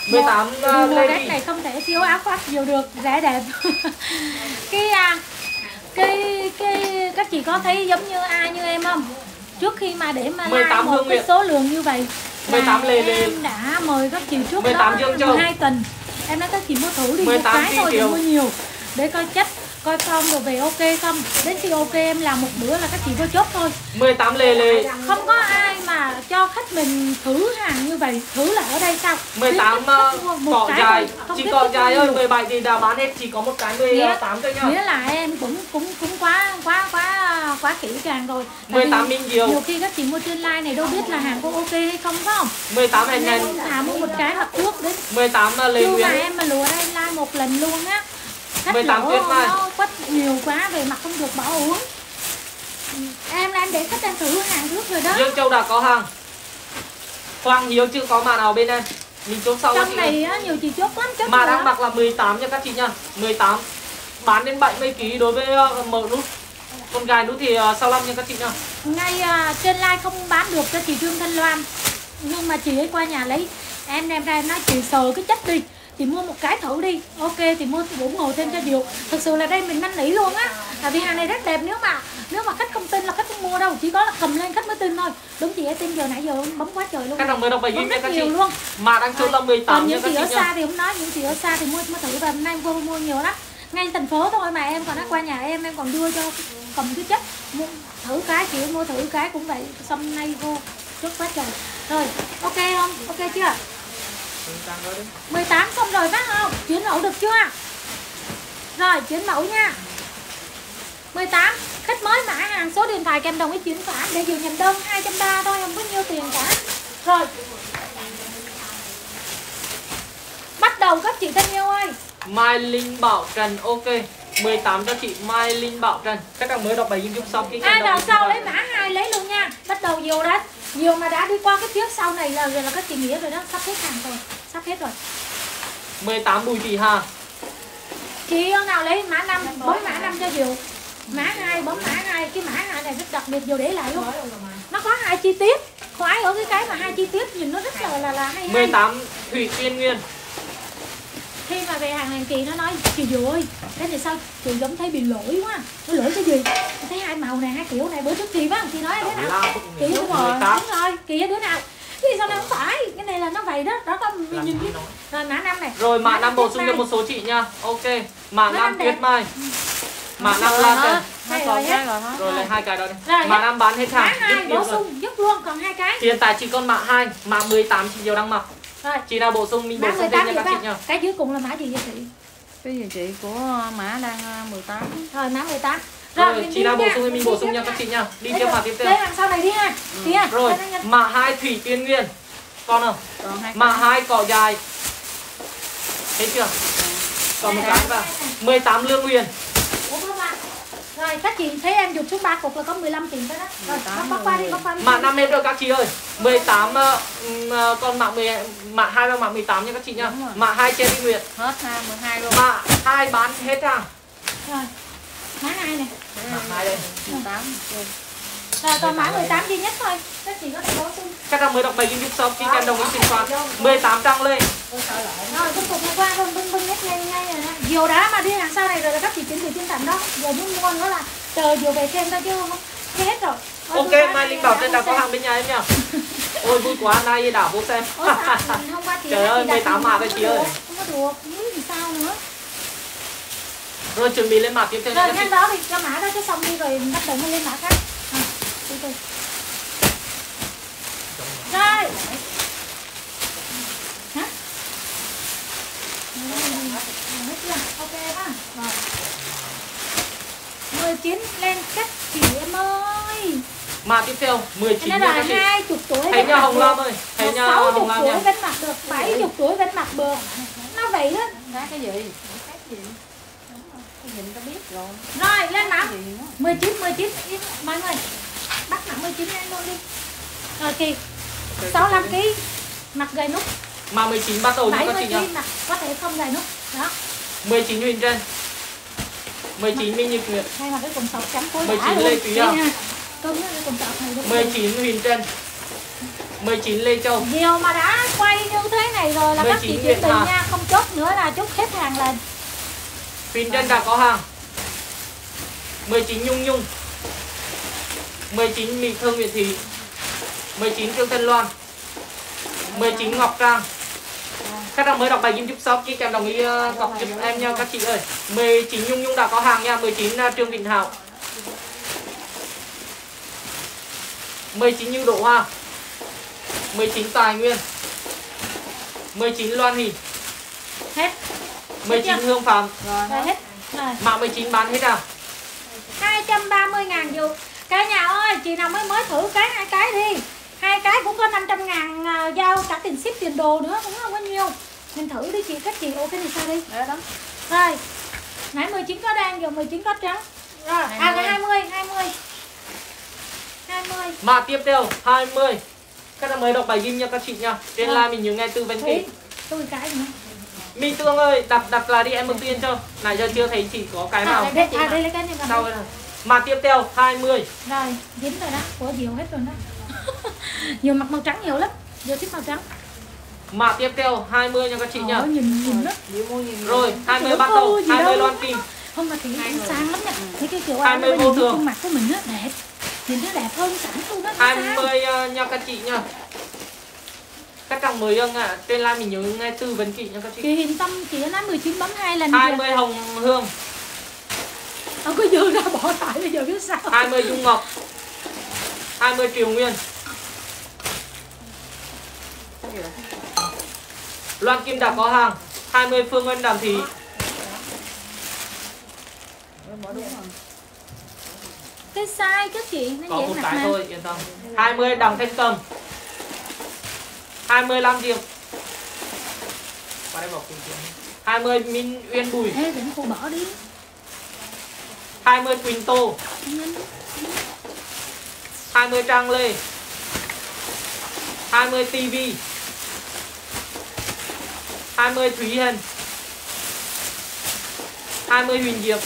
mười tám uh, mùa Lê Tết Thị. này không thể thiếu áo khoác nhiều được, rẻ đẹp. cái à, cái cái các chị có thấy giống như ai như em không? Trước khi mà để mà mười tám like một cái số lượng như vậy mười tám Lê Lê. em đã mời các chị trước mười tám đó Dương Châu. mười hai tuần. Em nói các chị mua thử đi, một mười tám cái thôi, Kiều. đừng mua nhiều để coi chất, coi con rồi về ok không. Đến khi ok em làm một bữa là các chị vô chốt thôi. mười tám Lê Lê. Không có ai mà cho khách mình thử hàng như vậy. Thử là ở đây sao? mười tám cỏ dài. Chị cỏ dài ơi, mười bảy thì đã bán hết, chỉ có một cái mười tám thôi nhá. Nghĩa là em cũng cũng cũng quá quá quá quá kỹ càng rồi. mười tám Minh Diệu. Nhiều khi các chị mua trên live này đâu biết là hàng có ok hay không, phải không? mười tám Hèn Hèn. Thả mua một cái mặt trước đến mười tám Lê chưa Nguyễn. mà em mà lùa đây live một lần luôn á. Khách mười tám lỗ Tuyết Mai. nó quất nhiều quá về mặt không được bỏ uống. Em là em để khách em thử hàng trước rồi đó. Dương Châu đã có hàng. Hoàng Hiếu chưa có mã nào bên em. Mình chốt sau. Trong này á, nhiều chị chốt lắm chốt. Mà đang mặc là mười tám nha các chị nha. mười tám. Bán đến bảy mươi ki lô gam đối với uh, mở nút. Con gài nút thì uh, sáu mươi lăm nha các chị nha. Ngay uh, trên live không bán được cho chị Trương Thanh Loan. Nhưng mà chị ấy qua nhà lấy. Em đem ra em nói chị sờ cái chất đi. Chị mua một cái thử đi. Ok thì mua ủng hộ thêm cho Diệu. Thực sự là đây mình năn nỉ luôn á. Tại vì hàng này rất đẹp, nếu mà nếu mà khách không tin là khách không mua đâu. Chỉ có là cầm lên khách mới tin thôi. Đúng chị ấy tin giờ nãy giờ bấm quá trời luôn. Các đồng mười đồng bảy nghìn nha các chị. Luôn. Mà đang chốt là mười tám. Còn những chị ở xa thì không nói, những chị ở xa thì mua mua thử, và hôm nay vô mua nhiều lắm. Ngay thành phố thôi mà em còn đã qua nhà em em còn đưa cho cầm cái chất mua thử cái, chị mua thử cái cũng vậy. Xong nay vô chốt quá trời. Rồi, ok không? Ok chưa? mười tám xong rồi phải không? Chuyển mẫu được chưa? Rồi, chuyển mẫu nha. mười tám, khách mới mã hàng số điện thoại kèm đồng ý chuyển khoản để Diệu nhận đơn hai trăm ba mươi thôi, không có nhiêu tiền cả. Rồi. Bắt đầu các chị thân yêu ơi. Mai Linh Bảo Trần ok. mười tám cho chị Mai Linh Bảo Trần. Các bạn mới đọc bài YouTube xong khi ai đào sau lấy mã hai lấy luôn nha. Bắt đầu Diệu đấy. Diệu mà đã đi qua cái phía sau này là là các chị nghĩa rồi đó, sắp hết hàng rồi, sắp hết rồi. mười tám Bùi Thị Hà. Chị nào lấy mã năm, bấm mã năm cho Diệu. Mã hai bấm mã hai, cái mã hai này rất đặc biệt, Diệu để lại luôn. Nó có hai chi tiết. Khoái ở cái cái mà hai chi tiết nhìn nó rất là là là hay hay. mười tám Thủy Tiên Nguyên. Khi mà về hàng hàng chị nó nói chị Diệu ơi, cái này sao chị giống thấy bị lỗi quá. Nó lỗi cái gì? Tôi thấy hai màu này, hai kiểu này bữa trước chị phải không? Chị nói đứa nào? Chị đúng rồi, đúng rồi, chị đứa nào? Cái gì sao này không phải? Cái này là nó vậy đó, đó có mình nhìn cái. Rồi mã năm này. Rồi mã năm bổ sung cho một số chị nha. Ok. Mã năm Tuyết Mai. Mã năm Lan Trần. Hai rồi hết. Rồi lấy hai cái đó đi. Mã năm bán hết hàng. Mã hai bổ sung dứt luôn, còn hai cái. Hiện tại chỉ còn mã hai, mã mười tám chị Diệu đang mặc. Rồi. Chị nào bổ sung mình bổ sung thêm cho các chị nha. Cái dưới cùng là mã gì vậy chị? Cái gì chị của mã đang mười tám. Rồi mã mười tám. Rồi, rồi chị nào bổ sung thì mình bổ sung cho các chị nha. Đi tiếp mã tiếp theo. Đây hàng sau này đi ha. Đi ha. Rồi, mã hai Thủy Tiên Nguyên. Còn không? Mã hai cỏ dài. Thấy chưa? Còn một cái vào. mười tám Lương Huyền. Rồi các chị thấy em dục xuống ba cục là có mười lăm tiền đó đó. Rồi bóc qua đi, bóc qua đi. Mã năm hết rồi các chị ơi. mười tám uh, còn mã mười mã hai và mã mười tám nha các chị nha. Mã hai Cherry Nguyệt. Hết ha, mười hai luôn. Mã hai bán hết hàng. Rồi. Mã hai này. Mã hai đây. mười tám. Rồi còn mã mười tám duy nhất thôi. Các chị có thể bổ sung. Các bạn mới đọc bài YouTube sau khi kèm đồng ý chuyển khoản. mười tám Trang Lê. Rồi cuối cùng hôm qua bưng bưng bưng hết ngay ngay rồi đó. Diều đã mà đi hàng sau này rồi là các chị chuyển từ trên thành đó. Giờ muốn mua nữa là chờ Diều về thêm thôi chứ không. Hết rồi. Ok, Mai Linh bảo trên đã có hàng bên nhà em nha. Ôi vui quá, nay đảo vô xem. Trời ơi, mười tám mã với chị ơi. Không có được, biết gì sao nữa. Rồi chuẩn bị lên mã tiếp theo. Rồi nhanh đó đi, cho mã đó chứ xong đi rồi bắt đầu mới lên mã khác. À, đi đi. Rồi. Hả? Hết chưa? Ok đó. Rồi. mười chín lên các chị em ơi. Mã tiếp theo mười chín nha các chị. hai mươi tuổi. Thấy nha Hồng Lam ơi. Thấy nha Hồng Lam nha. sáu mươi tuổi vẫn mặc được, bảy mươi tuổi vẫn mặc được. Nó vậy đó. Khác cái gì? Khác gì? Cái nhìn ta biết rồi. Rồi lên mã mười chín mười chín mọi người. Bắt mã mười chín lên luôn đi. Rồi kì. sáu mươi lăm ki lô gam mặc gầy nút. Mã mười chín bắt đầu nha các chị nha. mặc có thể không gầy nút. Đó. mười chín Huyền Trân. mười chín Minh Nhật Nguyệt. Hay mà cái quần sọc trắng phối mười chín Lê Thúy à. Cứng cái quần sọc này. mười chín Huyền Trân. mười chín Lê Châu. Nhiều mà đã quay như thế này này rồi là các chị chuẩn bị Hà. nha, không chốt nữa là chốt hết hàng là Phìn Trân đã có hàng. mười chín Nhung Nhung, mười chín Mỹ Thương Nguyễn Thị, mười chín Trương Tân Loan, mười chín Ngọc Trang. Khách hàng mới đọc bài kim giúp shop ký kèm đồng ý uh, Ngọc giúp em nha các chị ơi. mười chín Nhung Nhung đã có hàng nha. mười chín uh, Trương Vĩnh Hảo, mười chín Như Độ Hoa, mười chín Tài Nguyên, mười chín Loan Hỷ, hết. mười chín Hương Phạm. Rồi hết. Rồi. Mã mười chín bán hết à? hai trăm ba mươi ngàn dù. Cả nhà ơi, chị nào mới mới thử cái hai cái đi. Hai cái cũng có năm trăm ngàn uh, giao cả tiền ship tiền đồ nữa, cũng không có nhiêu. Mình thử đi chị, các chị ok thì sao đi. Đó đó. Rồi. Nãy mười chín có đen, giờ mười chín có trắng. Rồi, à là hai mươi, hai mươi. hai mươi. Mã tiếp theo hai mươi. Các bạn mới đọc bài ghim nha các chị nha. Trên live mình nhớ nghe tư vấn kỹ. Tôi cái nữa. Minh Tương ơi, đặt đặt là đi em ưu tiên cho. Nãy giờ chưa thấy chị có cái nào. À đây, à, đây là cái này. Sao đây? Mã tiếp theo hai mươi. Rồi, dính rồi đó, của Diệu hết rồi đó. Diệu mặc màu trắng nhiều lắm. Diệu thích màu trắng. Mã tiếp theo hai mươi nha các chị nha. Ờ, nhìn nhìn đó. Rồi, hai mươi bắt đầu, hai mươi Loan Kim. Không mà thì cũng sang lắm nha. Thấy cái kiểu hai mươi vô thường. khuôn mặt của mình á đẹp. Nhìn nó đẹp hơn sẵn luôn đó. hai mươi uh, nha các chị nha. Các bạn mới ưng ạ, trên live mình nhớ nghe tư vấn kỹ nha các chị. Chị Hiền Tâm chị nói mười chín bấm hai lần. hai mươi Hồng Hương. Ông cứ dư ra bỏ lại bây giờ biết sao. hai mươi Dung Ngọc, hai mươi Triều Nguyên, Loan Kim đã có hàng. hai mươi Phương Ngân Đàm Thị, Cái size các chị nó có dễ một mặc cái mà. thôi yên tâm. hai mươi Đằng Thanh Cầm, hai mươi Lam Diệp, qua đây bỏ cùng tiền. hai mươi Minh Uyên Bùi, Ê đừng cô bỏ đi. hai mươi Quỳnh Tô, hai mươi Trang Lê, hai mươi ti vi, hai mươi Thúy Hân, hai mươi Huỳnh Diệp,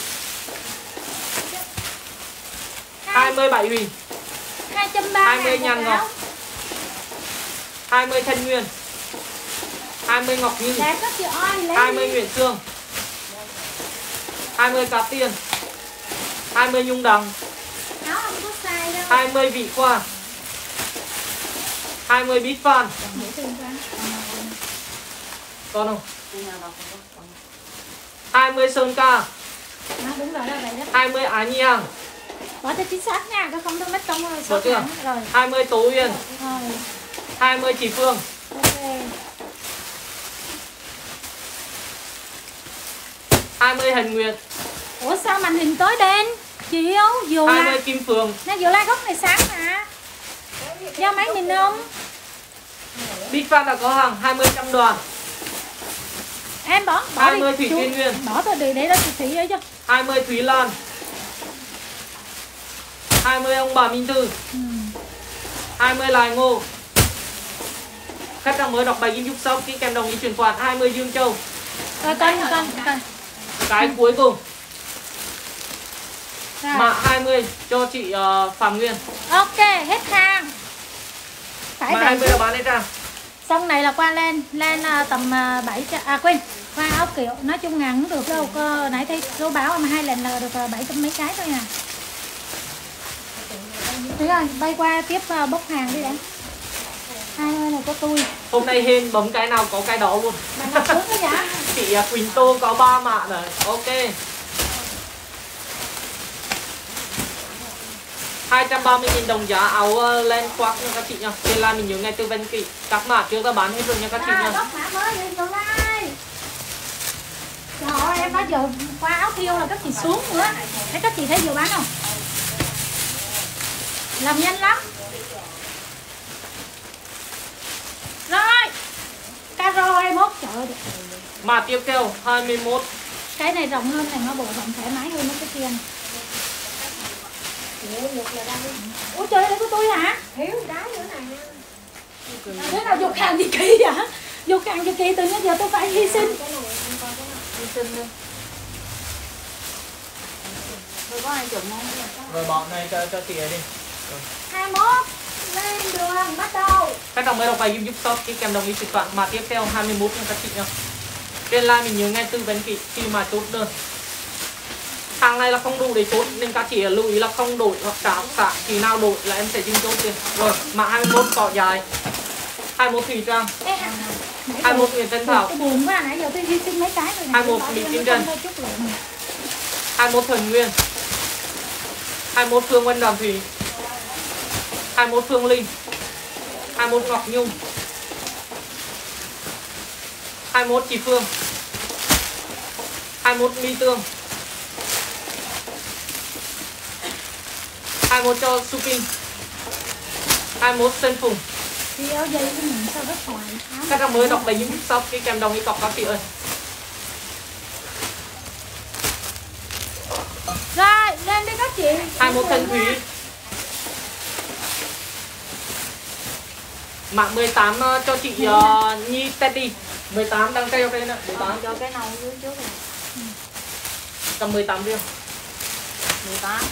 hai mươi Bảy Huỳnh, hai trăm ba mươi hai mươi Nhàn Ngọc, hai mươi Thanh Nguyên, hai mươi Ngọc Như, đẹp các chị ơi, lấy hai mươi đi. Nguyễn Sương, hai mươi Cát Tiên, hai mươi Nhung Đằng, Áo không có size đâu. hai mươi Vị Khoa, hai mươi Bít Phan. Để tiền ra. Còn không? hai mươi Sơn Ca, À, đúng rồi đó vậy đó. hai mươi Á Nhi Hằng, Bỏ cho chính xác nha, cái không tôi mất công rồi. Bỏ Sót chưa? hẳn. Rồi. hai mươi Tố Uyên, Rồi. hai mươi Chị Phương, Ok. hai mươi Hạnh Nguyệt, Ủa sao màn hình tối đen? Chị yêu, dù hai là mươi Kim Phượng, nó dù la góc này sáng mà. Do máy mình không? Bít Phan đã có hàng. hai mươi Trăm Đoàn, Em bỏ, bỏ hai đi. mươi Thủy Chú- Tiên Nguyên, Bỏ tôi để để đó chị Thủy ấy cho. hai mươi Thúy Lan, hai mươi ông bà Minh Tư, Ừ. hai mươi Lại Ngô. Khách hàng mới đọc bài kim giúp shop ký kèm đồng ý chuyển khoản. hai mươi Dương Châu. Rồi con con con. Cái cuối cùng Rồi. mã hai mươi cho chị uh, Phạm Nguyên. Ok, hết hàng. Phải Mã về hai mươi chứ. là bán hết ra. Xong này là qua lên lên uh, tầm uh, bảy trăm à quên, qua áo kiểu nói chung ngàn cũng được đâu. Cơ nãy thấy số báo mà hai lần là được uh, bảy trăm mấy cái thôi à. Thế rồi, bay qua tiếp uh, bốc hàng đi đã. Hai ơi này có tôi. Hôm nay hên bấm cái nào có cái đó luôn. Bạn nào xuống cái dạ. Chị uh, Quỳnh Tô có ba mã rồi. Ok. hai trăm ba mươi nghìn đồng giá áo uh, len khoác nha các chị nha. Trên live mình nhớ nghe tư vấn kỹ. Các mã chưa ta bán hết rồi nha các chị Rồi, nha. bốc mã mới lên rồi đây. Trời ơi, em nói giờ qua áo thiêu là các chị xuống nữa. Thấy các chị thấy vừa bán không? Làm nhanh lắm. Rồi. Caro hai mươi mốt trời ơi. Mã tiếp theo hai mươi mốt. Cái này rộng hơn này, nó bộ rộng thoải mái hơn mấy cái kia này. Ủa trời ơi, của tôi hả? Thiếu đá nữa nè. Thế nào dục hàng gì kỳ vậy? Dục hàng gì kỳ từ nãy giờ tôi phải hy sinh. Hy sinh đi. Tôi có ai chụp không? Rồi bọn này cho cho chị ấy đi. hai mươi mốt Lên đường bắt đầu. Các đồng mới đọc bài giúp giúp shop cái kèm đồng ý chuyển khoản mà tiếp theo hai mươi mốt nha các chị nhá. Trên like mình nhớ nghe tư vấn kỹ khi mà chốt đơn. Hàng này là không đủ để chốt nên các chị lưu ý là không đổi hoặc trả cả khi nào đổi là em sẽ dừng chốt tiền. Rồi mã hai mươi mốt cỏ dài, hai mươi mốt thủy trang, hai mươi mốt Nguyễn Tân Thảo, Tôi buồn quá, nãy giờ tôi hy sinh mấy cái rồi. hai mươi mốt Mỹ Kim Trần, hai mươi mốt Thần Nguyên, hai mươi mốt Phương Vân Đàm Thủy, hai mươi mốt Phương Linh, hai mươi mốt Ngọc Nhung, hai mươi mốt Chị Phương, hai mươi mốt My Tương, hai mươi mốt cho Supin, hai mươi mốt Sơn Phùng. Thì áo dây của mình sao rất hoài. Các bạn mới đọc bài những shop cái kèm đồng ý cọc các chị ơi. Rồi, lên đi các chị. hai mươi mốt Thanh Thúy. Mạng mười tám uh, cho chị uh, Nhi Teddy. mười tám đang kêu đây nè, mười tám. Cho cái nâu dưới trước này. Cầm mười tám riêng. mười tám.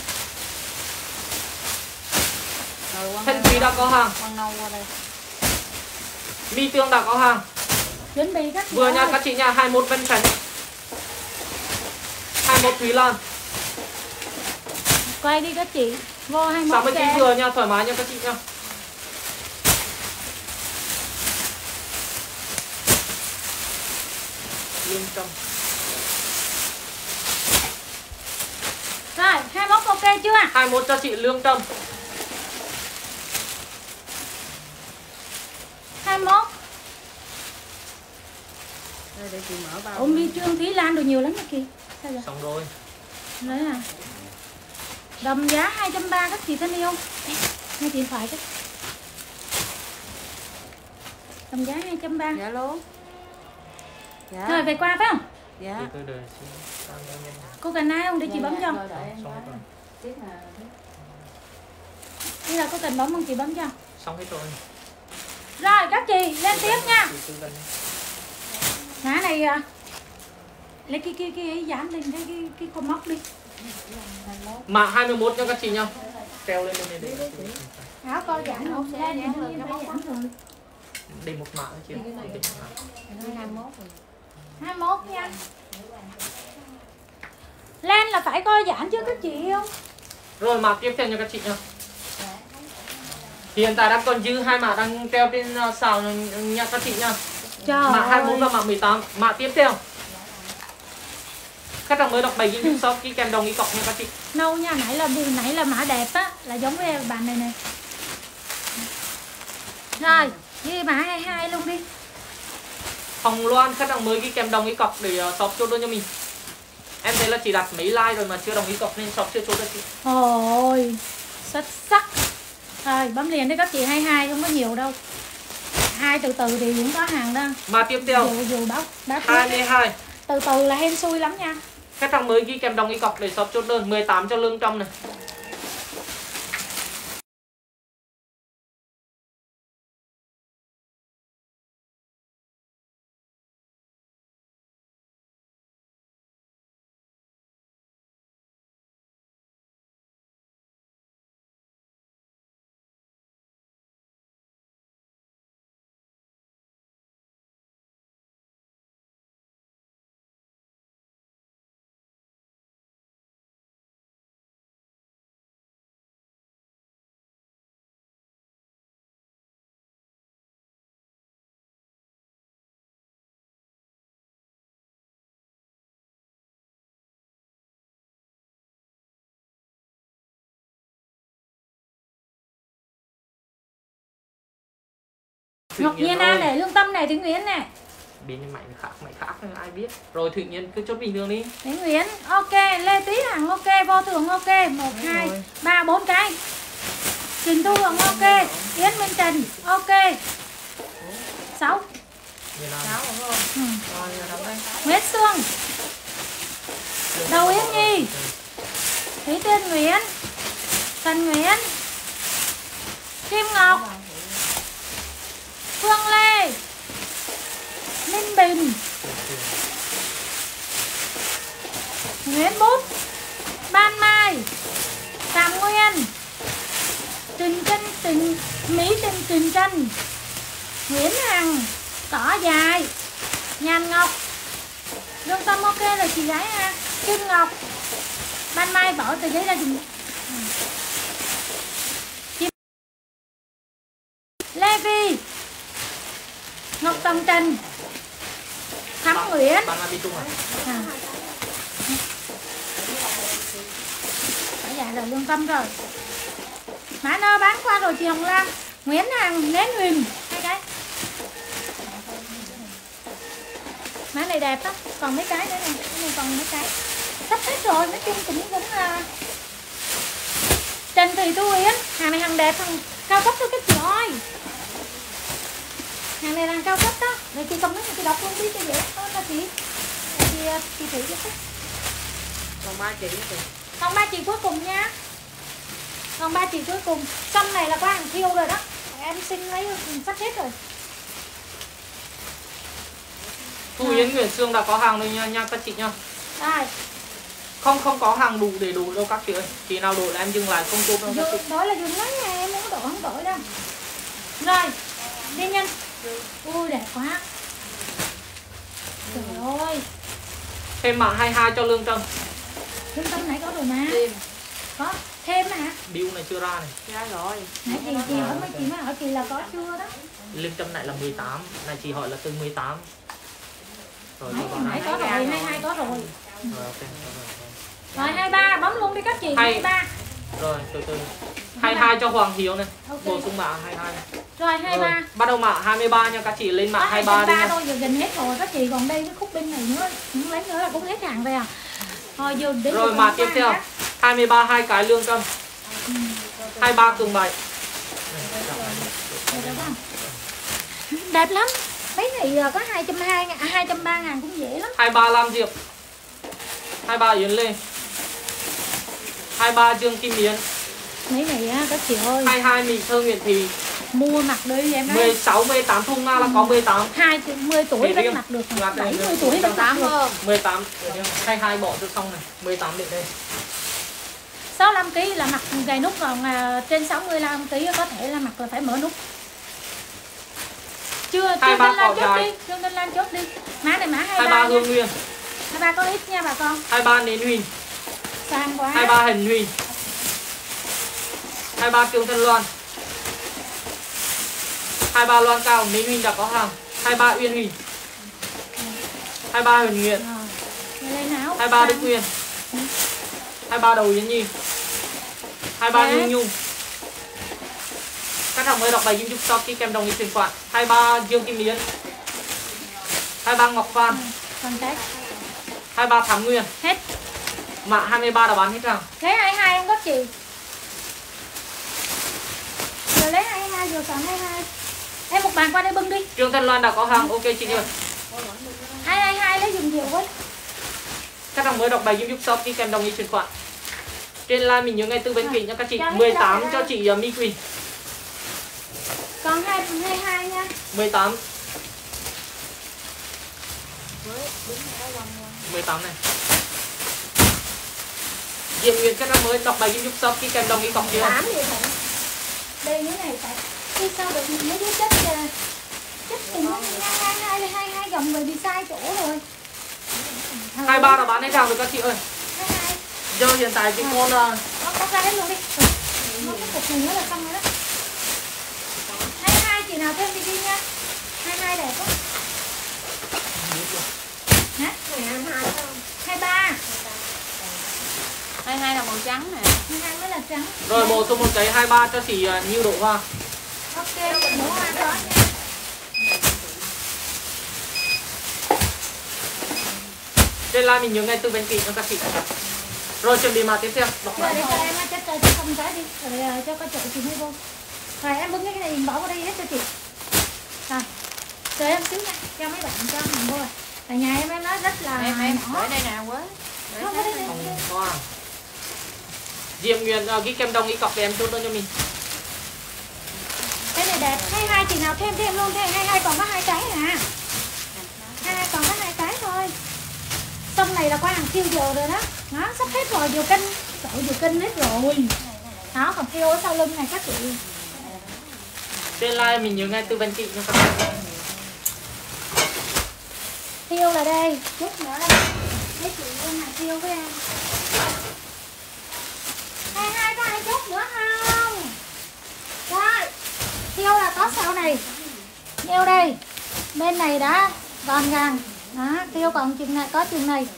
Thanh Thúy đã có hàng. Quăng nâu qua đây. My Tương đã có hàng. Chuẩn bị các chị. Vừa nha ơi. các chị nha, hai mươi mốt Vân Khánh, hai mươi mốt Thúy Lan. Quay đi các chị. Vô hai mươi mốt sáu mươi chín kè. vừa nha, thoải mái nha các chị nha. Lương Trâm. Rồi, hai mươi mốt ok chưa? hai mươi mốt cho chị Lương Trâm. hai mươi mốt. Đây để chị mở bao. Ôm đi Trương Thúy Lan đồ nhiều lắm đó kìa. Sao vậy? Xong rồi. Đấy à. Đồng giá hai trăm ba mươi các chị thân yêu. Ê, nghe điện thoại chứ. Đồng giá hai trăm ba mươi. Dạ luôn. Dạ. Rồi về qua phải không? Dạ. Từ từ đợi xin. Cô cần ai không để chị bấm cho? Rồi đợi em cái. Tiếp nào. Bây giờ cô cần bấm không chị bấm cho? Xong hết rồi. Rồi các chị lên tiếp nha. Mã này à, lấy cái cái cái dán lên cái cái cái con móc đi. Mã hai mươi mốt cho các chị nha. Treo lên lên lên. Áo coi dán không sẽ dán lên cái móc rồi. Để một mã thôi chị. Để một mã. hai mươi mốt rồi. hai mươi mốt nha. Lên là phải coi giãn chứ các chị không? Rồi mã tiếp theo nha các chị nha. Hiện tại đang còn dư hai mã đang treo trên uh, sào nha các chị nha. Trời Mã hai mươi mốt ơi. và mã mười tám. Mã tiếp theo. Khách hàng mới đọc bài ghi shop ký kèm đồng ý cọc nha các chị. Nâu nha, nãy là bù nãy là mã đẹp á, là giống với bạn này này. Rồi, ghi mã hai mươi hai luôn đi. Hồng Loan khách hàng mới ghi kèm đồng ý cọc để uh, shop chốt đơn cho mình. Em thấy là chỉ đặt mấy like rồi mà chưa đồng ý cọc nên shop chưa chốt cho chị. Ôi, xuất sắc. Rồi, bấm liền đi các chị, hai mươi hai không có nhiều đâu. Hai từ từ thì cũng có hàng đó. Mã tiếp theo. Dù dù báo báo hai mươi hai. từ từ là hên xui lắm nha. Khách hàng mới ghi kèm đồng ý cọc để shop chốt đơn. Mười tám cho Lương Trâm này. Ngọc Nhiên An này, Lương Tâm này, Thủy Nguyễn này. Bên mày khác, mày khác ai biết. Rồi Thủy Nhiên cứ chốt bình thường đi. Thủy Nguyễn, ok, Lê Tí Hằng ok, Vô Thường ok, một, hai, ba, bốn cái. Trình Thu Hằng ok, Yến Minh Trần ok. sáu. sáu đúng không? Ừ. Rồi giờ đồng đây. Nguyễn Sương, Đầu Yến Nhi, Thủy Tiên Nguyễn, Trần Nguyễn, Kim Ngọc, Phương Lê, Ninh Bình, Nguyễn Bút, Ban Mai, Phạm Nguyên, Trình Tranh, Trình Mỹ Trình Trình Tranh, Nguyễn Hằng, cỏ dài, Nhàn Ngọc, Lương Tâm ok rồi chị gái ha. Kim Ngọc, Ban Mai bỏ tờ giấy ra dùm. Lê Vi, Ngọc Tông Trần, Thắm Nguyễn. Bạn là bị trung à? À. Dạ rồi Lương Tâm rồi. Mã nơ bán qua rồi chị Hồng Lam. Nguyễn Hằng, Nến Huyền, hai cái. Mã này đẹp đó, còn mấy cái nữa nè, này còn mấy cái. Sắp hết rồi, nói chung cũng cũng là Trần Thị Thu Yến, hàng này hàng đẹp, hàng cao cấp thôi các chị ơi. Hàng này là hàng cao cấp đó. Rồi chị comment chị đọc luôn đi cho dễ. Đó là chị. Là chị chị thử cho thích. Còn ba chị nữa. Còn ba chị cuối cùng nha. Còn ba chị cuối cùng. Xong này là có hàng thiêu rồi đó. Em xin lấy sắp hết rồi. Thu Yến Nguyễn Sương đã có hàng rồi nha, nha các chị nha. Đây. Không không có hàng đủ để đủ đâu các chị ơi. Chị nào đủ là em dừng lại không tôm đâu các chị. Đó là dùng lấy nha, em muốn đổi không đổi đâu. Rồi, đi nhanh. Ui đẹp quá. Trời ơi. Thêm mã hai mươi hai cho Lương Trâm. Lương Tâm nãy có rồi mà. Thêm. Có thêm mà hả? Bill này chưa ra này. Ra rồi. Nãy chị chị hỏi mấy chị mới hỏi chị là có chưa đó. Lương Trâm này là mười tám, này chị hỏi là từ mười tám. Rồi Nãy, tôi nãy có rồi, hai mươi hai có rồi. Rồi ok. Rồi hai mươi ba bấm luôn đi các chị. Hai- hai mươi ba. Rồi từ từ. hai mươi hai cho Hoàng Hiếu này. Ok. Bổ sung mã hai mươi hai này. Rồi hai mươi Rồi, ba. bắt đầu mã hai mươi ba nha các chị, lên mã Có hai mươi ba đi nha. thôi, giờ gần hết rồi các chị, còn đây cái khúc bên này nữa, muốn lấy nữa là cũng hết hàng rồi à. Thôi giờ đến Rồi mã tiếp theo. hai mươi ba hai cái Lương Trâm. Ừ. hai mươi ba cường bảy. Đẹp lắm. Mấy này có hai trăm hai mươi ngàn, hai trăm ba mươi ngàn cũng dễ lắm. hai mươi ba Lam Diệp. hai mươi ba Yến Lê. hai mươi ba Dương Kim Yến. Mấy này á các chị ơi, hai mươi hai Mỹ Thơ Nguyễn Thị. mua mặc đi em mười thấy. sáu mười tám Thu Nga là có mười tám. hai mươi tuổi Chỉ vẫn riêng. mặc được, Là bảy mươi cái- tuổi vẫn mặc tám được. không? mười tám hai mươi hai bỏ cho xong này, mười tám đến đây. sáu mươi lăm ki lô gam là mặc gài nút, còn à, trên sáu mươi lăm ki lô gam có thể là mặc là phải mở nút. Chưa, Hai chưa ba Tinh Lan cỏ chốt dài. đi, chưa Tinh Lan chốt đi. Mã này mã hai hai mươi mươi ba ba nha. Hương Nguyên. hai mươi ba có ít nha bà con. hai mươi ba Nến Huỳnh. Sang quá. hai mươi ba Hình Huỳnh. hai mươi ba Trương Thân Loan. hai mươi ba Loan Cao, Nến Huỳnh đã có hàng. hai mươi ba Uyên Huỳnh. hai mươi ba Huỳnh Nguyện. Rồi, rồi lên áo. hai mươi ba Đức Sang. Nguyên. hai mươi ba Đầu Yến Nhi. hai mươi ba Đấy. Nhung Nhung. Các hàng mới đọc bài YouTube shop ký kèm đồng ý chuyển khoản. hai mươi ba Dương Kim Yến. hai mươi ba Ngọc Phan. Còn cái hai mươi ba Thám Nguyên. hết. Mã hai mươi ba đã bán hết hàng. Lấy hai mươi hai em các chị. Rồi lấy hai mươi hai rồi còn hai mươi hai. Em một bàn qua đây bưng đi. Trương Thân Loan đã có hàng, ok chị ơi. hai mươi hai lấy dùng nhiều với. Các hàng mới đọc bài YouTube shop ký kèm đồng ý chuyển khoản. Trên live mình nhớ ngay tư vấn kỹ nha các chị. Cho hết mười tám đâu cho rồi. chị uh, My Quỳnh. Còn hai mươi hai nha. mười tám. mười tám này. Diệm Nguyễn các hàng mới đọc bài YouTube shop ký kèm đồng ý cọc chưa? tám vậy thôi. Đây như này tại khi sao được mấy đứa chết kìa. Chết thì nó hai hai hai hai hai dòng rồi bị sai chỗ rồi. hai mươi ba đã bán hết hàng rồi các chị ơi. hai hai. Giờ hiện tại thì con uh, Nó bóc ra hết luôn đi. Ừ. Nó cái cục này nữa là xong rồi đó. hai mươi hai chị nào thêm đi đi nha. hai mươi hai đẹp quá. Hả? hai mươi hai không? hai mươi ba. hai mươi hai là màu trắng nè. hai mươi hai mới là trắng. rồi bổ sung một cái hai mươi ba cho chị uh, Như Độ Hoa. Ok, đổ hoa đó nha. Trên live mình nhớ ngay tư vấn kỹ cho các chị. Rồi chuẩn bị mã tiếp theo. Đọc Rồi mã. để cho em á, chắc cho chị không cái đi. Rồi ờ, cho con chậu chị mới vô. Rồi em bưng cái này bỏ vào đây hết cho chị. Rồi. Chờ em xíu nha, cho mấy bạn cho mình vô rồi. Tại nhà em em nói rất là Em em nhỏ. ở đây nào quá. Để Không, hết ở đây này. Không có à. Diệm Nguyễn uh, ghi kèm đồng ý cọc để em chốt cho mình. Cái này đẹp. hai mươi hai chị nào thêm thêm luôn, thêm hai mươi hai còn có hai cái à. hai mươi hai còn có hai cái thôi. Xong này là qua hàng siêu giờ rồi đó. Nó sắp hết rồi, vừa cân. Trời vừa cân hết rồi. Đó, còn theo ở sau lưng này các chị. Trên like mình nhớ ngay tư vấn chị nha các bạn. Tiêu là đây, chút nữa đây. Mấy chị em này tiêu với em. Hai hai có ai chút nữa không? Rồi, tiêu là có sau này. Tiêu đây. Bên này đã gọn gàng. Đó, tiêu còn chừng này có chừng này.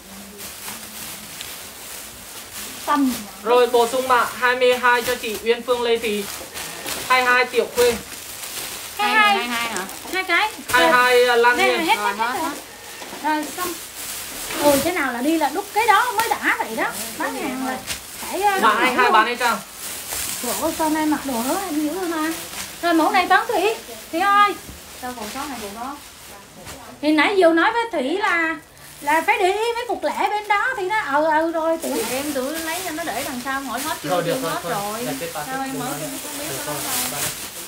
Tầm. Rồi bổ sung mã hai mươi hai cho chị Uyên Phương Lê Thị. hai mươi hai Tiểu Khuê. hai hai hai hai hả? Hai cái. hai mươi hai Lan Đây là Nguyên. hết hết hết rồi. Rồi xong. Ôi thế nào là đi là đúc cái đó mới đã vậy đó. Bán hàng là phải Mã hai mươi hai bán hay chăng? Ủa sau này mặc đồ hứa em dữ mà. Rồi mẫu này bán Thủy. Thủy ơi. Sao bộ số này bộ đó? Thì nãy vừa nói với Thủy là là phải để ý mấy cục lẻ bên đó thì nó ờ ờ rồi tưởng Em tự lấy cho nó để đằng sau hỏi hết chưa? Rồi được chưa rồi, hết thôi. rồi. Là kết quả Sao thôi, em đừng mới nói không nữa. biết Được nó rồi, đâu. bán.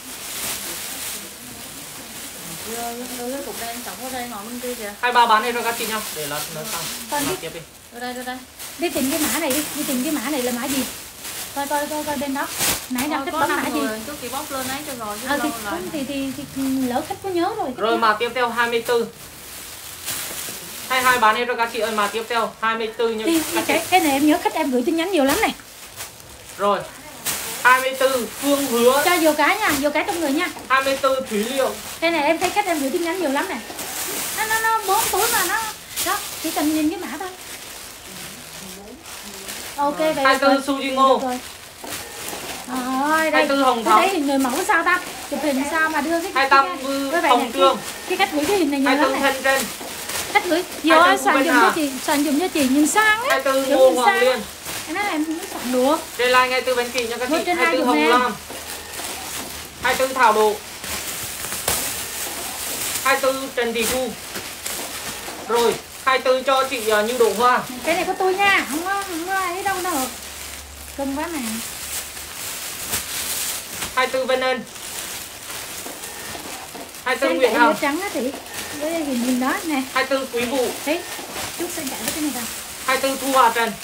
Đưa cái cục đen tổng ở đây ngồi bên kia kìa. hai mươi ba bán hay cho các chị nhau để nó nó xong. Còn Làm đi. tiếp đi. Đưa đây đưa đây. đi tìm cái mã này đi, đi tìm cái mã này là mã gì? Coi coi coi coi bên đó. Nãy đặt Thôi, cái có bấm mã năm gì? người, trước khi bóc lên ấy cho rồi chứ Ờ lâu thì, rồi. thì, thì, thì, thì lỡ khách có nhớ rồi. Rồi mã tiếp theo hai mươi tư. hai mươi hai bán hay cho các chị ơi, mã tiếp theo hai mươi tư nhưng Thì, các chị. cái, cái này em nhớ khách em gửi tin nhắn nhiều lắm này. Rồi. hai mươi tư Phương Hứa. Cho vô cái nha, vô cái trong người nha. hai mươi tư Thúy Liệu. Cái này em thấy khách em gửi tin nhắn nhiều lắm này. Nó nó nó bốn túi mà nó đó, chỉ cần nhìn cái mã thôi. Ok vậy hai mươi tư Suji Ngô. rồi. Rồi đây. hai mươi tư Hồng Tôi Thắm. thấy hình người mẫu sao ta? Chụp hình sao mà đưa cái hai mươi lăm Vư cái Hồng Trương. Cái cách gửi cái hình này nhiều hai mươi lắm tư này. Thân Trên. Cách gửi vô hai mươi tư soạn Bên dùm Hà. cho chị, soạn dùm cho chị nhìn sang á. hai mươi tư Kiểu Ngô nhìn Hoàng sang. Liên. Cái nói em không biết soạn được. Trên like ngay tư vấn chị nha các Một chị. trên hai mươi tư hai Hồng dùm em. Lam. hai mươi tư Thảo Độ. hai mươi tư Trần Thị Thu. Rồi hai mươi tư cho chị uh, Như Đỗ Hoa. Cái này của tôi nha, không có không có ấy đâu đâu. Cưng quá mà. hai mươi tư Vân Ân. hai mươi tư Sen Nguyễn kẽ Hằng. lửa trắng á chị. Với hình nhìn đó nè. hai mươi tư Quý Vụ. Thấy. Chút sen kẽ với cái này đâu. hai mươi tư Thu Hòa Trần.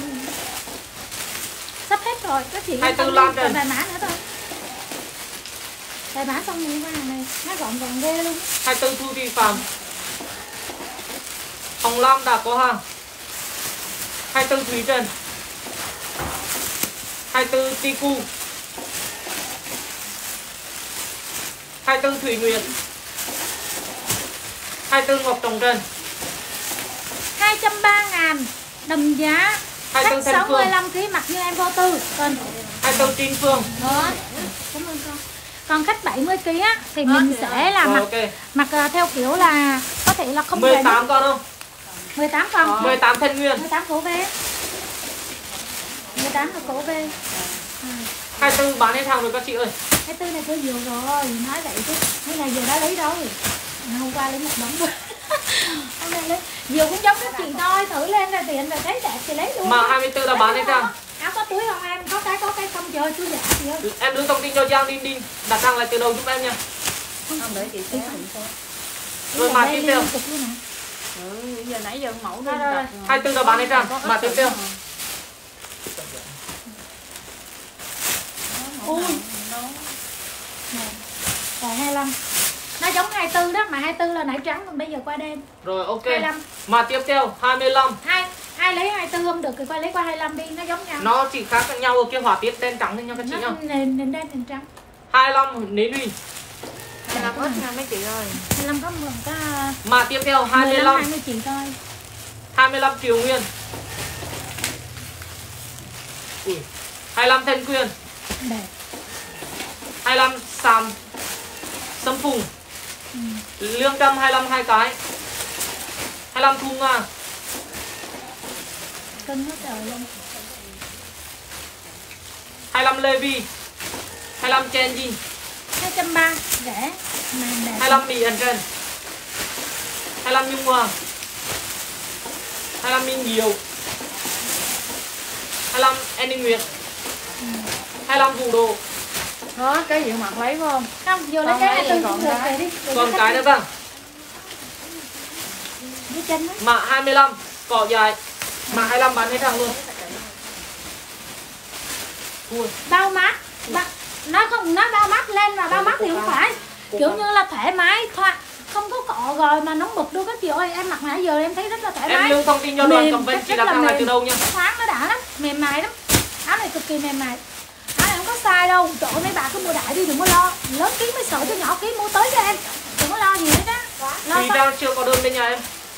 Sắp hết rồi, các chị. hai mươi tư còn Lan đi, Trần. còn vài mã nữa thôi. Vài mã xong rồi qua hàng này, nó gọn gọn ghê luôn. hai mươi tư Thu Thị Phạm. Hồng Lam đã có hàng. hai mươi tư Thúy Trần. hai mươi tư Tiku. hai mươi tư Thủy Nguyệt. hai mươi tư Ngọc Trọng Trần. hai trăm ba ngàn đồng giá. hai mươi tư Khách Thanh sáu mươi Phương. lăm ki lô gam mặc như em vô tư. Còn hai mươi tư Trinh Phương. đó. Cảm ơn con. Còn khách bảy mươi ki lô gam á thì mình sẽ là Rồi mặc ok. mặc uh, theo kiểu là có thể là không mười về tám con không? mười tám con. mười tám Thân Nguyên. mười tám cổ về. mười tám là cổ về. hai mươi tư bán hết hàng rồi các chị ơi. Cái tư này tôi vừa rồi, nói vậy chứ. Cái này giờ đã lấy đâu rồi. Hôm qua lấy một đống rồi. Hôm nay lấy. Vừa cũng giống các chị thôi, thử lên là tiền rồi thấy đẹp thì lấy luôn. Mà hai mươi tư là bán hết hàng. Áo có túi không em? Có cái có cái không chờ chú giả chị ơi. Em đưa thông tin cho Giang Đinh Đinh đặt hàng lại từ đầu giúp em nha. Không để chị xé thì thôi. Rồi mà tiếp theo. Ừ, giờ nãy giờ mẫu đi. Rồi, rồi, rồi. hai mươi tư là bán hết hàng. Mà tiếp theo. Ui. Rồi hai mươi lăm. Nó giống hai mươi tư đó, mà hai mươi tư là nãy trắng còn bây giờ qua đêm. Rồi ok. hai mươi lăm. Mà tiếp theo hai mươi lăm. Hai ai lấy hai mươi tư không được thì qua lấy qua hai mươi lăm đi, nó giống nhau. Nó chỉ khác nhau ở kia họa tiết đen trắng thôi nha các chị Nó nhá. nền nền đen nền trắng. hai mươi lăm Nến Uy. Hai mươi lăm ít nha mấy chị ơi. hai mươi lăm có mười có Mà tiếp theo hai mươi lăm. hai mươi chị thôi. hai mươi lăm Triều Nguyên. Ui. hai mươi lăm Thanh Quyên. Đẹp. hai mươi lăm Sàm Sâm Phùng. Ừ. Lương Trâm hai mươi lăm hai cái. hai mươi lăm Thu Nga. Cân hết trời luôn. hai mươi lăm Lê Vi. hai mươi lăm Chen Jin. hai trăm ba mươi rẻ mà đẹp. hai mươi lăm Mỹ Ẩn Trần. hai mươi lăm Nhung Hoàng. hai mươi lăm Minh Diệu. hai mươi lăm Annie Nguyệt. Ừ. hai mươi lăm Vũ Độ. Đó, cái gì mặc lấy phải không? Không, vô lấy Con cái lấy hai mươi tư còn cũng được cái. về đi. Để Còn cho cái khách nữa vâng. dưới chân đó. Mã hai mươi lăm cỏ dài. Mã hai mươi lăm bán hết hàng luôn. Thua. Bao mát, ba, nó không nói bao mát lên và bao mát thì không phải kiểu như là thoải mái thoải không có cọ gòi mà nóng bực đâu các chị ơi. Em mặc nãy giờ em thấy rất là thoải mái. Em lưu thông tin cho đoàn cầm bên chị đặt hàng là từ đâu nha. Thoáng nó đã lắm, mềm mại lắm. Áo này cực kỳ mềm mại. Áo này không có sai đâu. Trời ơi, mấy bà cứ mua đại đi, đừng có lo. Lớn ký mới sợ cho nhỏ ký mua tới cho em. Đừng có lo gì hết á. Thì ra chưa có đơn bên nhà em.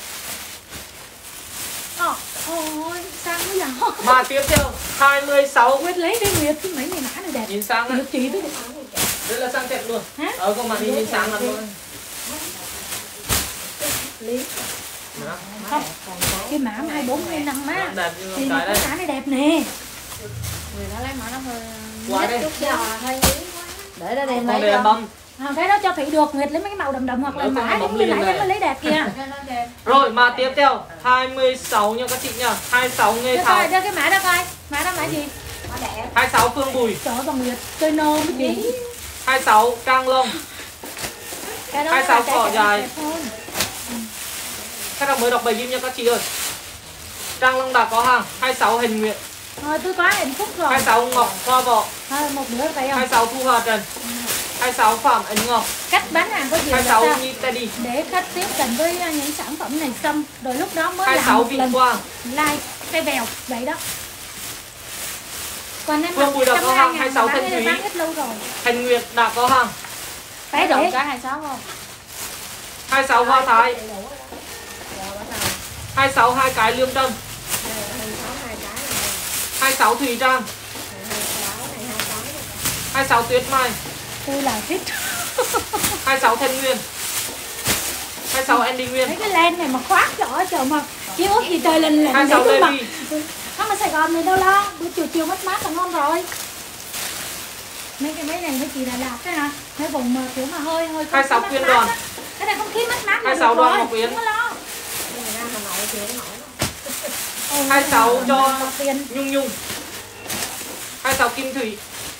Ờ, ôi, sang quá giờ. Mà tiếp theo hai mươi sáu. Nguyệt lấy đi Nguyệt, cái mấy này mã này đẹp. Nhìn sang Được chị tới. đây là sang đẹp luôn. Hả? Ờ không mà đi nhìn sang lắm thôi. Lý. Không, cái mã hai bốn hai năm má. Đẹp như Thì cái cái đây. mã này đẹp nè. Người nó lấy mã nó hơi Qua đây. Chút giờ hơi nhí quá. để đó đem Còn lấy đây là cho. bông. À, cái đó cho Thủy được, Nguyệt lấy mấy cái màu đậm đậm hoặc là Nếu mã không là giống bóng như liền nãy em này. mới lấy đẹp kìa. Rồi mà tiếp theo hai mươi sáu nha các chị nha. hai mươi sáu Nghê Đưa Thảo. coi, đưa cái mã đó coi. Mã đó mã gì? Mà đẹp. hai mươi sáu Phương Bùi. Trời ơi, bà Nguyệt chơi nô mới gì. hai mươi sáu Trang Long. Cái đó hai mươi sáu là cỏ cái dài. đẹp hơn. Các bạn mới đọc bài ghi nha các chị ơi. Trang Long đã có hàng. hai mươi sáu Hình Nguyệt. Thôi tôi quá hạnh phúc rồi. hai mươi sáu Ngọc Hoa Võ. Thôi một bữa phải hai không? mươi sáu Thu Hà Trần. hai mươi sáu Phạm Ấn Ngọc. Cách bán hàng có gì hai mươi là sáu sao? Nhi Teddy. Để khách tiếp cận với những sản phẩm này xong rồi lúc đó mới hai mươi làm sáu một Vinh lần Quang. like cái bèo vậy đó. Còn em Phương Bùi đã có hàng. hai mươi sáu Thanh Thúy. bán hết lâu rồi. Thành Nguyệt đã có hàng. Phải Rộng để cái hai mươi sáu không? hai mươi sáu Hoa Thái. hai mươi sáu Hai Cái Lương Tâm. hai mươi sáu Thùy Trang. hai mươi sáu Tuyết Mai. tôi là thích. hai mươi sáu Thanh Nguyên. hai mươi sáu Andy Nguyên. Mấy cái len này mà khoác trời trời mà chứ út gì trời lên lên hai mươi sáu tôi mặc. Levi. Không ở Sài Gòn này đâu lo, bữa chiều chiều mát mát là ngon rồi. Mấy cái mấy này mấy chị Đà Lạt á hả? Mấy vùng mà kiểu mà hơi hơi hai mươi sáu mát Quyên mát Đoàn. á. Cái này không khí mát mát là hai mươi sáu được Đoàn rồi, Ngọc Yến. không có lo. Ừ, hai mươi sáu cho Ngọc Yến. Nhung Nhung. hai mươi sáu Kim Thủy.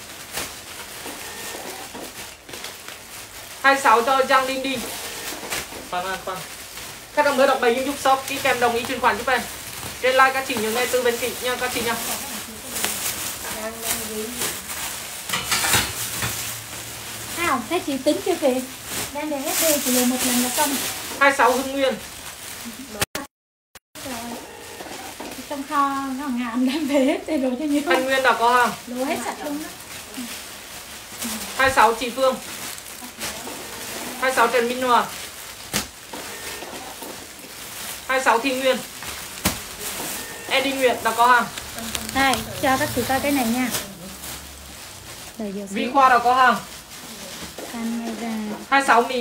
hai mươi sáu cho Giang Linh đi. Khoan khoan khoan. Các đồng mới đọc bài giúp shop ký kèm đồng ý chuyển khoản giúp em. Trên like các chị nhớ nghe tư vấn kỹ nha các chị nha. Nào, thế chị tính chưa kìa? Đang để hết đi, chị lừa một lần là xong. hai mươi sáu Hưng Nguyên. Rồi. Trong kho nó ngàn đem về hết đây rồi cho nhiều. Thanh Nguyên đã có hàng. Đồ hết sạch luôn đó. hai mươi sáu Chị Phương. hai mươi sáu Trần Minh Hòa. hai mươi sáu Thị Nguyên. Eddie Nguyệt đã có hàng. Đây, cho các chị coi cái này nha. Đợi giờ Vy xíu. Khoa đã có hàng. Camera. hai mươi sáu Mỹ.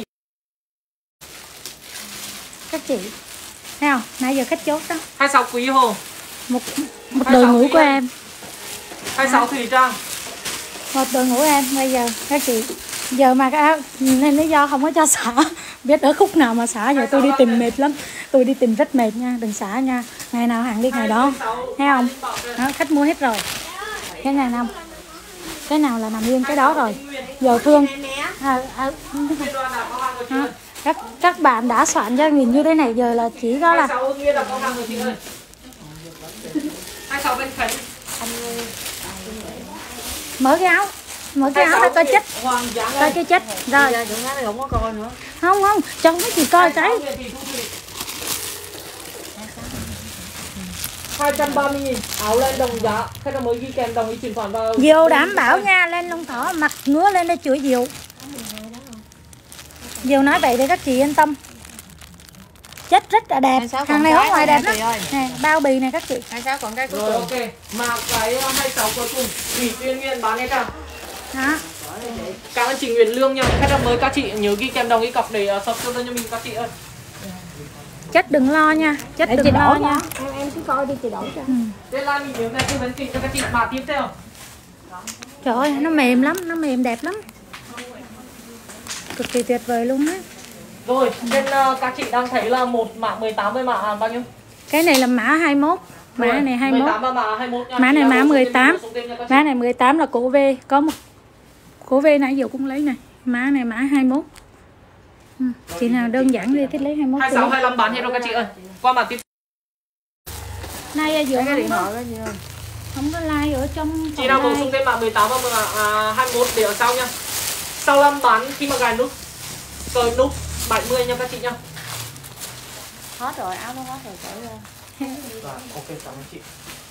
Các chị thấy không? Nãy giờ khách chốt đó. hai mươi sáu Quý Hồ. Một một hai mươi đội sáu ngũ Thúy của Anh. em. hai mươi sáu Thùy Trang. Một đội ngũ em bây giờ các chị. Giờ mà cái nên lý do không có cho xả. Biết ở khúc nào mà xả giờ tôi đi tìm mệt lắm. Tôi đi tìm rất mệt nha, đừng xả nha. Ngày nào hàng đi ngày đó. Thấy không? Đó, khách mua hết rồi. Cái này nào. Cái nào là nằm yên cái đó rồi. Giờ Phương à, à, à, các các bạn đã soạn cho mình như thế này giờ là chỉ có là hai mươi sáu Hưng Nguyên đã có hàng rồi chị ơi. hai mươi sáu Bên Khánh. mở cái áo mở cái áo nó coi chết Hoàng Giáng coi cái chết rồi Giờ chúng nó không có coi nữa. không không cho mấy chị coi cái hai trăm ba mươi nghìn áo len đồng giá. Khách hàng mới ghi kèm đồng ý chuyển khoản vào. Diều đảm bảo nha, lên lông thỏ mặt ngứa lên đây chửi Diều. Diều nói vậy để các chị yên tâm. Chất rất là đẹp, hàng này ở ngoài đẹp lắm. Nè, bao bì này các chị. hai mươi sáu còn cái cuối Rồi cùng. ok. Mà cái hai mươi sáu cuối cùng Thủy Tuyên Nguyên bán hết à? Đó. Cảm ơn chị Nguyễn Lương nha. Khách hàng mới các chị nhớ ghi kèm đồng ý cọc để shop cho mình các chị ơi. Chất đừng lo nha, chất Để chị đừng lo đổi nha. cho. Em em cứ coi đi chị đổi cho. Ừ. Trên live mình nhớ nghe tư vấn kỹ cho các chị. Mà tiếp theo. Trời ơi, nó mềm lắm, nó mềm đẹp lắm. Cực kỳ tuyệt vời luôn á. Rồi, trên uh, các chị đang thấy là một mã mười tám với mã à, bao nhiêu? Cái này là mã hai mốt. Mã Rồi, này hai mốt. mười tám và mã hai mốt nha. Mã này Chị mã đang mười số tám. tiền, số tiền nha các chị. Mã này mười tám là cổ V. Có một cổ V nãy giờ cũng lấy này. Mã này mã hai mốt. Ừ. Chị nào đơn giản đi thích lấy hai mốt. hai mươi sáu, hai mươi lăm bán hết rồi các chị ơi. Qua mã tiếp. Nay giữa Cái điện thoại đó chị ơi. Không có like ở trong Chị nào bổ sung thêm mã mười tám và mã hai mươi mốt để ở sau nha. Sau lăm bán khi mà gài nút cởi nút bảy mươi nha các chị nha. Hết rồi, áo nó hết rồi, cởi ra. Rồi, ok, cảm ơn chị.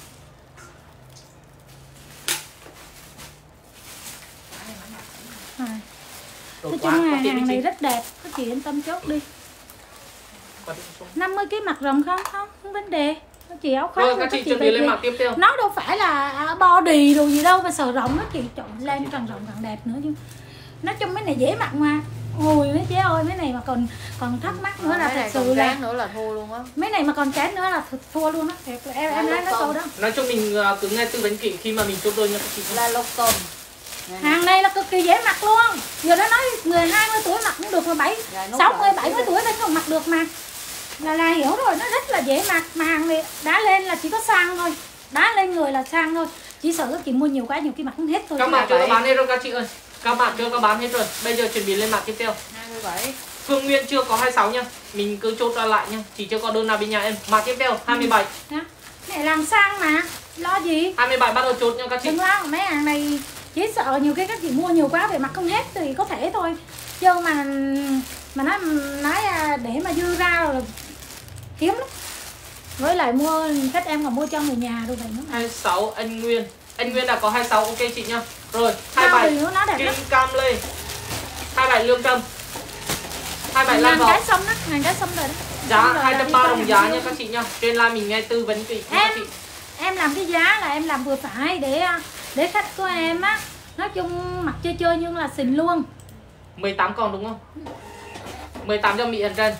À. Nói chung là hàng này rất đẹp, các chị yên tâm chốt đi. năm mươi ký mặt rộng không? Không, không vấn đề. Các chị áo khoác. Rồi, các chị chuẩn bị lên mặt tiếp theo. Nó đâu phải là body đồ gì đâu mà sờ rộng á chị, chọn lên càng rộng càng đẹp nữa chứ. Nói chung mấy này dễ mặc mà. Ôi mấy chế ơi, mấy này mà còn còn thắc mắc nữa là thật sự là nữa là thua luôn á. Mấy này mà còn chán nữa là thật thua luôn á. Em em nói nói câu đó. Nói chung mình cứ nghe tư vấn kỹ khi mà mình chốt đơn nha các chị. Là lục tôm. Hàng này là cực kỳ dễ mặc luôn. Giờ nó nói người hai mươi tuổi mặc cũng được, mà bảy sáu mươi bảy mươi tuổi vẫn còn mặc được mà. Là là hiểu rồi, nó rất là dễ mặc. Mà hàng này đá lên là chỉ có sang thôi. Đá lên người là sang thôi. Chỉ sợ các chị mua nhiều cái nhiều khi mặc không hết thôi. Các bạn chưa có bán hết rồi các chị ơi. Các bạn chưa có bán hết rồi. Bây giờ chuẩn bị lên mặt tiếp theo. hai mươi bảy. Phương Nguyên chưa có hai mươi sáu nha. Mình cứ chốt ra lại nha. Chỉ chưa có đơn nào bên nhà em. Mặt tiếp theo hai mươi bảy. Ừ. Này làm sang mà. Lo gì? hai mươi bảy bắt đầu chốt nha các chị. Đừng lo, mấy hàng này chỉ sợ nhiều cái các chị mua nhiều quá về mặc không hết thì có thể thôi. Chứ mà mà nói nói để mà dư ra rồi kiếm lắm. Với lại mua cách em còn mua cho người nhà rồi vậy nữa. hai mươi sáu anh Nguyên. Anh Nguyên đã có hai mươi sáu, ok chị nha. Rồi, hai mươi bảy Kim Cam Lê. hai mươi bảy Lương Trâm. hai mươi bảy Lan Ngọc. Cái xong đó, hàng cái xong rồi đó. Giá hai trăm ba mươi đồng giá nha các chị nha. Trên live mình nghe tư vấn kỹ em, các chị. Em làm cái giá là em làm vừa phải để để khách của em á. Nói chung mặc chơi chơi nhưng là xịn luôn. mười tám còn đúng không? mười tám cho Mỹ Hàn Trần.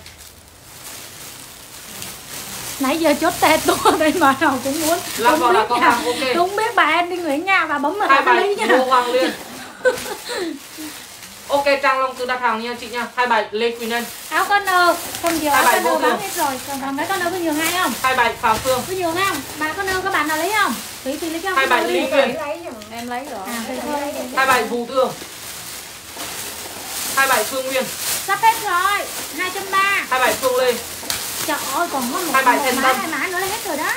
Nãy giờ chốt tè tua đây mà nào cũng muốn. Làm vào là có hàng ok. Cũng biết bà em đi Nguyễn Nga và bấm vào hai lấy mươi bảy Ngô Hoàng Liên. Ok, Trang Long cứ đặt hàng nha chị nha. hai mươi bảy Lê Quỳnh Ân. Áo có nơ, không giờ áo có nơ bán hết rồi. Còn còn cái có nơ có nhường ai không? hai mươi bảy Phạm Phương. Có nhường không? Bà có nơ có bạn nào lấy không? Thủy thì lấy cho. hai mươi bảy Lý Nguyên. Em lấy rồi. À, thôi thôi. hai mươi bảy Vũ Thương. hai mươi bảy Phương Nguyên. Sắp hết rồi. hai trăm ba mươi. hai mươi bảy Phương Lê. Trời ơi, còn có một, hai mươi bảy một Thành mã, Tâm. hai mã nữa là hết rồi đó.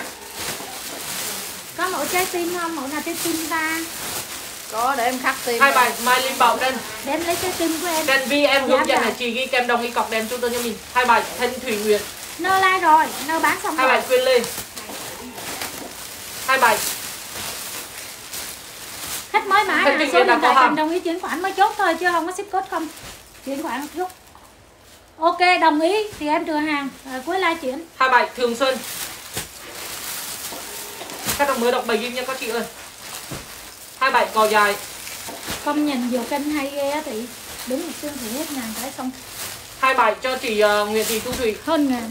Có mẫu trái tim không? Mẫu nào trái tim ta? Có, để em khắc tim. hai mươi bảy Mai Linh Bảo Trân. Để em lấy trái tim của em. Trần Vi em hướng dẫn là chị ghi kèm đồng y cọc đem chúng tôi cho mình. hai mươi bảy Thanh Thủy Nguyệt. Nơ like rồi, nơ bán xong hai mươi bảy rồi. Quyên Lê. hai mươi bảy Khách mới mã Khách là Trinh số Nguyệt đã điện có thoại hàng. kèm đồng ý chuyển khoản mới chốt thôi chứ không có ship code không. Chuyển khoản chút. Ok, đồng ý thì em đưa hàng. Rồi cuối live chuyển. hai mươi bảy Thường Xuân. Các đồng mới đọc bảy ghi nha các chị ơi. hai mươi bảy Cò Dài. Công nhận nhiều kênh hay ghê á thì đúng một xương thì hết ngàn cái xong. hai mươi bảy cho chị uh, Nguyễn Thị Thu Thủy. Hơn ngàn.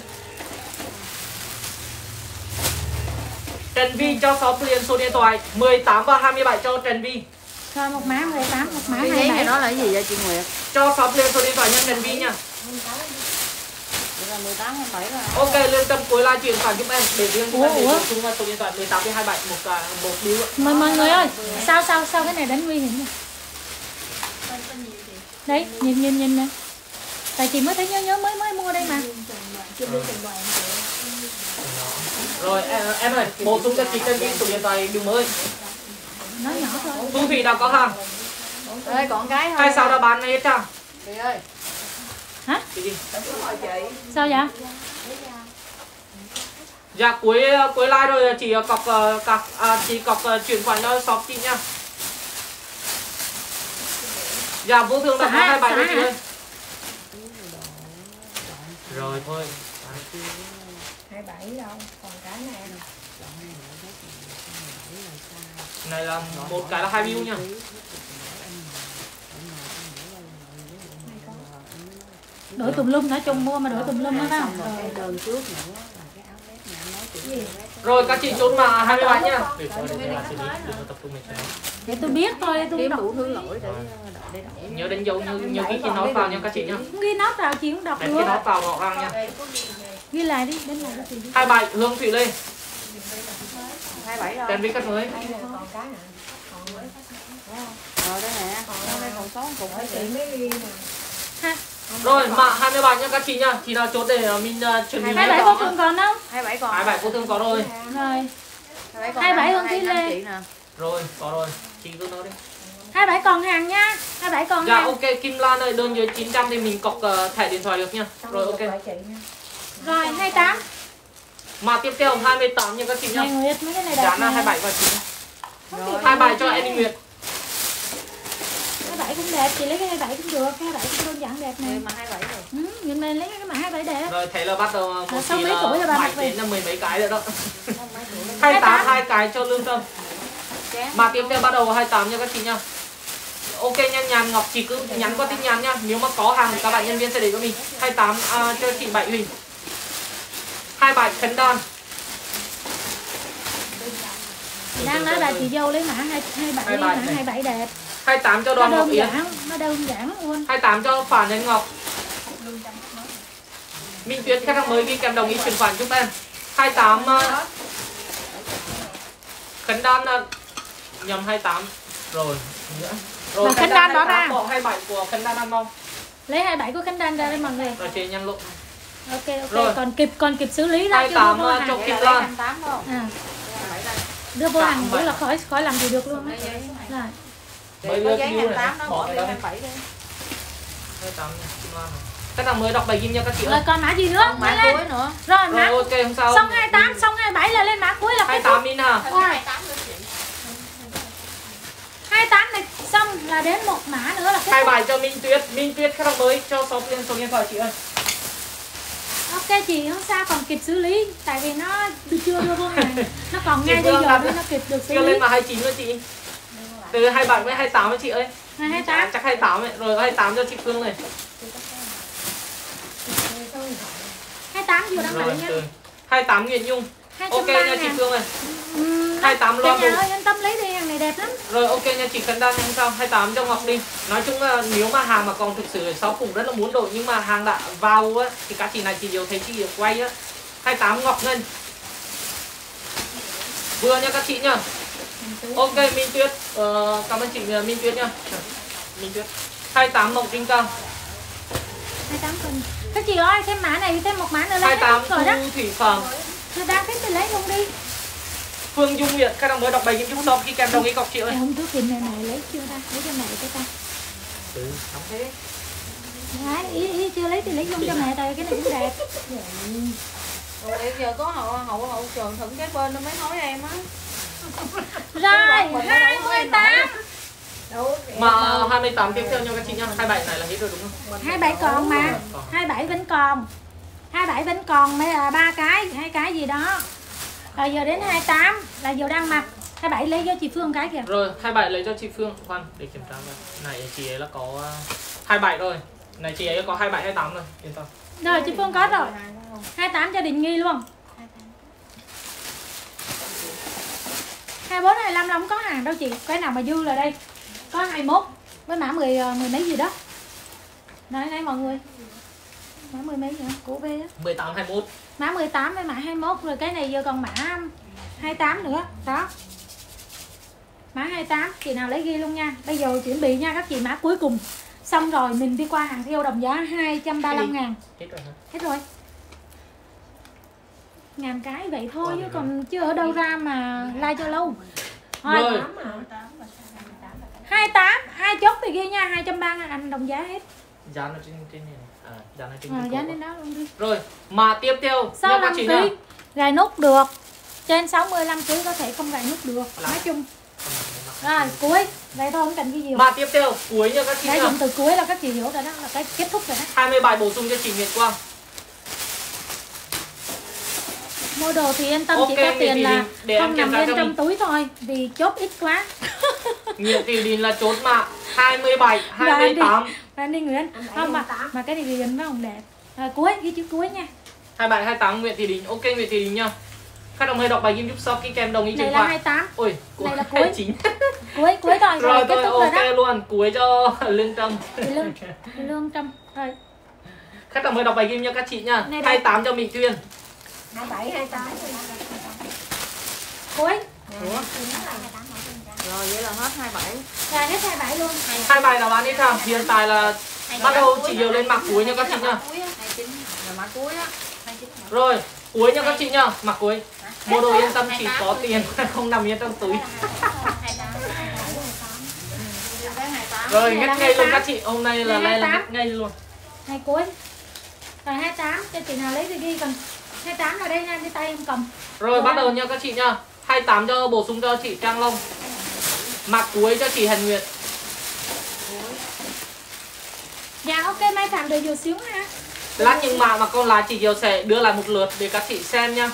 Trần Vi cho shop liền số điện thoại mười tám và hai mươi bảy cho Trần Vi. Thôi một má mười tám, một má Cái hai giấy mươi này bảy. nó là cái gì vậy chị Nguyệt? Cho shop liền số điện thoại nhân Trần Vi nha. Vậy là mười tám hai mươi bảy rồi. Ok, Lương Tâm cuối live chuyển khoản giúp em để riêng chúng Ủa, em để ủa? bổ sung vào số điện thoại mười tám với hai mươi bảy một cả một điếu. Mọi mọi người ơi, sao sao sao cái này đánh nguy hiểm này. Đấy, nhìn nhìn nhìn nè. Tại chị mới thấy nhớ nhớ mới mới mua đây mà. Rồi em, em ơi, bổ sung cho chị Trần Vi số điện thoại đường mới. Nói nhỏ thôi. Thu Thủy đã có hàng. Ê, còn cái thôi. Hai sao đã bán hết chưa? Chị ơi. Hả? Chị gì? Sao vậy? Dạ cuối cuối live rồi chị cọc uh, cọc à, chị cọc uh, chuyển khoản cho shop chị nha. Dạ Vũ Thương đã có hai bài rồi chị ơi. Rồi thôi. hai mươi bảy đâu, còn cái này nè. Này là một cái là hai view nha. Đổi tùm lum, nói chung mua mà đổi tùm lum đó phải không? Rồi đơn trước nữa là cái áo vest này em nói chị. Rồi các chị chốt mà hai mươi bảy nha. Để tôi biết thôi, tôi Kiếm đọc. đủ thứ lỗi để để đọc. Nhớ đánh dấu như như ghi cái nốt vào nha các chị nha. Không ghi nốt vào chị cũng đọc Đánh được. cái nốt vào rõ ràng nha. Ghi lại đi, đến lại cho chị đi. hai mươi bảy Hương Thủy Lê. hai mươi bảy rồi. Trần Vi cắt mới. Đây là còn cái nè. Còn mấy Rồi đây nè. Trong đây còn sáu cục hỏi hết chị chị. mới ghi nè. Ha. Rồi mạ hai mươi bảy nha các chị nha. Chị nào chốt để mình uh, chuẩn bị Hai bảy cô Phương còn không? hai mươi bảy còn. hai mươi bảy cô Thương có rồi. Rồi. hai bảy con Thúy Lê. Chị nè. Rồi, có rồi. Chị cứ nói đi. hai bảy còn hàng nha. hai bảy còn Dạ hàng. ok, Kim Lan ơi, đơn dưới chín trăm thì mình cọc uh, thẻ điện thoại được nha. Rồi ok. Rồi hai mươi tám. Mà tiếp theo hai mươi tám nha các chị nha. Này Nguyệt mấy cái này đẹp. Dán là hai mươi bảy vào chị. hai mươi bảy cho Eddie Nguyệt. hai mươi bảy cũng đẹp, chị lấy cái hai mươi bảy cũng được, hai mươi bảy cũng đơn giản đẹp này. Mà hai mươi bảy rồi. Ừ, nhưng mà lấy cái mã hai mươi bảy đẹp. Rồi thấy là bắt đầu một sáu kỳ mấy tuổi rồi là bà bảy mặc về. đến là mười mấy cái rồi đó. hai mươi tám hai cái cho Lương Tâm. Mà tiếp theo bắt đầu hai mươi tám nha các chị nha. Ok nha, Nhàn Ngọc chị cứ nhắn qua tin nhắn nha. Nếu mà có hàng thì các bạn nhân viên sẽ để cho mình. hai mươi tám à, cho chị Bảy Huỳnh. hai mươi bảy Khánh Đan. Đang nói là chị dâu lấy mã hai mươi bảy, mã hai mươi bảy đẹp. hai mươi tám cho Đoàn Nó Ngọc đơn Yến. giản, nó đơn giản luôn. hai mươi tám cho Phản Nhân Ngọc. Minh Tuyết khách hàng mới ghi kèm đồng ý chuyển khoản giúp em. hai mươi tám uh, Khánh Đan uh, nhầm hai mươi tám rồi nữa. Rồi Khánh Đan đó ra. Bỏ hai mươi bảy của Khánh Đan ăn không? Lấy hai mươi bảy của Khánh Đan ra đây mọi người. Rồi chị nhân lộn. Ok ok, Rồi. còn kịp còn kịp xử lý đó hai mươi tám uh, cho Kim Lan. hai mươi tám không? À. Đưa vô hàng nữa là khỏi khỏi làm gì được luôn á. Rồi. Mới Có đưa giấy view hai mươi này. tám nó Bỏ bỏ cái vô đó hai đi. mươi bảy đi. hai mươi tám Kim Lan này. Các bạn mới đọc bài kim nha các chị Rồi ơi. còn mã gì nữa? Còn mã Lên lên. cuối nữa. Rồi Rồi mã ok không sao. xong hai mươi tám, xong hai mươi bảy là lên mã cuối là hai kết mươi tám thúc. Min à. hai mươi tám nữa chị. hai mươi tám này xong là đến một mã nữa là kết hai thúc. bài cho Minh Tuyết. Minh Tuyết khách hàng mới cho shop lên số điện thoại chị ơi. Ok chị không sao, còn kịp xử lý tại vì nó chưa đưa vô hàng, nó còn Chị ngay bây Phương giờ đặt- nên nó kịp được xử Kêu lý. lên mà hai mươi chín nữa chị. Từ hai mươi bảy với hai mươi tám với chị ơi. Ngày hai mươi tám. Chắc hai mươi tám ấy. Rồi hai mươi tám cho chị Phương này. hai mươi tám vừa đăng Rồi ký nha. từ hai mươi tám Nguyễn Nhung. hai Ok trăm ba nha chị ngàn. Phương ơi. Uhm, hai mươi tám loa Cả nhà bụng. ơi yên tâm lấy đi, hàng này đẹp lắm. Rồi ok nha chị Khánh Đan không sao. hai mươi tám cho Ngọc đi. Nói chung là nếu mà hàng mà còn thực sự shop cũng rất là muốn đổi, nhưng mà hàng đã vào á thì các chị này chị đều thấy chị đều quay á. hai mươi tám Ngọc Ngân. Vừa nha các chị nha. Ok Minh Tuyết. Ờ, cảm ơn chị Minh Tuyết nha. Minh Tuyết. hai mươi tám Mộng Trinh Cao. hai mươi tám phần. Các chị ơi thêm mã này thêm một mã nữa hai lấy mươi tám rồi đó. Thu Thủy Phạm. Rồi đang thích thì lấy luôn đi. Phương Dung Nguyệt, khách hàng mới đọc bài kim chúc shop khi kèm đồng ý cọc chị ơi. Em hôm trước tìm này này lấy chưa ta? Lấy cho mẹ cho ta. Ừ, không thế. Đấy, ý, ý chưa lấy thì lấy luôn cho mẹ tại cái này cũng đẹp. Rồi bây giờ có hậu hậu hậu trường thử cái bên nó mới nói em á. Rồi hai mươi tám. Mà hai mươi tám tiếp theo cho các chị nha. hai mươi bảy này là hết rồi đúng không? hai mươi bảy còn mà. hai mươi bảy vẫn còn. hai mươi bảy vẫn còn mấy là ba cái, hai cái gì đó. Rồi giờ đến hai mươi tám là giờ đang mặc. hai mươi bảy lấy cho chị Phương cái kìa. Rồi hai mươi bảy lấy cho chị Phương. Khoan để kiểm tra coi. Này chị ấy là có hai mươi bảy rồi. Này chị ấy có hai mươi bảy hai mươi tám rồi. Yên tâm. Rồi chị Phương có rồi. hai mươi tám cho Đình Nghi luôn. hai mươi bốn, hai mươi lăm là không có hàng đâu chị. Cái nào mà dư là đây. Có hai mươi mốt với mã mười, mười mấy gì đó. Đấy đây mọi người. Mã mười mấy gì đó, của B á. mười tám hai mươi mốt. Mã mười tám với mã hai mươi mốt, rồi cái này giờ còn mã hai mươi tám nữa. Đó. Mã hai mươi tám, chị nào lấy ghi luôn nha. Bây giờ chuẩn bị nha các chị, mã cuối cùng. Xong rồi mình đi qua hàng theo đồng giá hai trăm ba mươi lăm ngàn. Hết rồi hả? Hết rồi. Ngàn cái vậy thôi chứ còn chưa ở đâu ra mà like cho lâu. Thôi. Rồi. hai mươi tám, hai chốt thì ghi nha, hai trăm ba mươi ngàn anh đồng giá hết. Dán ở trên trên này. À, dán ở trên À, cái giá cổ. lên đó luôn đi. Rồi, mà tiếp theo Sau nha các năm chị nha. ký gài nút được. Trên sáu mươi lăm ký có thể không gài nút được. Nói chung. Rồi, cuối. Vậy thôi không cần cái gì. Mà tiếp theo cuối nha các chị Để nha. dùng từ cuối là các chị hiểu rồi đó, là cái kết thúc rồi đó. hai mươi bài bổ sung cho chị Nguyệt Quang. Mua đồ thì yên tâm, Ok, chỉ có tiền thì là để em không kiểm nằm tra bên cho trong mình. túi thôi. Vì chốt ít quá. Nguyệt Thị Đình là chốt mà hai mươi bảy, hai mươi tám. Và đi Nguyễn. Không mà, mà cái này ghi nó không đẹp. Rồi cuối, ghi chữ cuối nha. hai mươi bảy, hai mươi tám Nguyệt Thị Đình. Ok Nguyệt Thị Đình nha. Khách đồng hơi đọc bài kim giúp shop ký kèm đồng ý Này chuyển là hai khoản. mươi tám. Ôi, của Này là cuối. hai mươi chín. Cuối, cuối rồi, rồi, Rồi kết tôi thúc rồi ok đó. luôn, cuối cho Lương Trâm. Chị Lương, chị Lương Trâm. Rồi. Khách đồng hơi đọc bài kim nha các chị nha. Này đây. hai mươi tám cho Mỹ Tuyên. hai mươi bảy, hai mươi tám. Cuối. Ủa? Rồi vậy là hết hai mươi bảy. Rồi hết hai mươi bảy luôn. Hai bài là bán ít hàng. Hiện tại là bắt đầu chỉ nhiều lên mặc cuối nha các chị nha. hai mươi chín là mã cuối á. Rồi, cuối nha các chị nha, mặc cuối. Mua đồ yên tâm, chỉ có tiền không nằm yên trong túi. Rồi ngắt ngay luôn các chị, hôm nay là nay là ngắt ngay luôn. Hai cuối. Rồi hai mươi tám cho chị nào lấy thì ghi còn hai mươi tám ở đây nha, cái tay em cầm. Rồi bắt đầu nha các chị nha. hai mươi tám cho bổ sung cho chị Trang Long. Mặc cuối cho chị Hạnh Nguyệt. Dạ ok, Mai Phạm đợi dù xíu ha. Lát những mã mà còn lại chị Diệu sẽ đưa lại một lượt để các chị xem nha.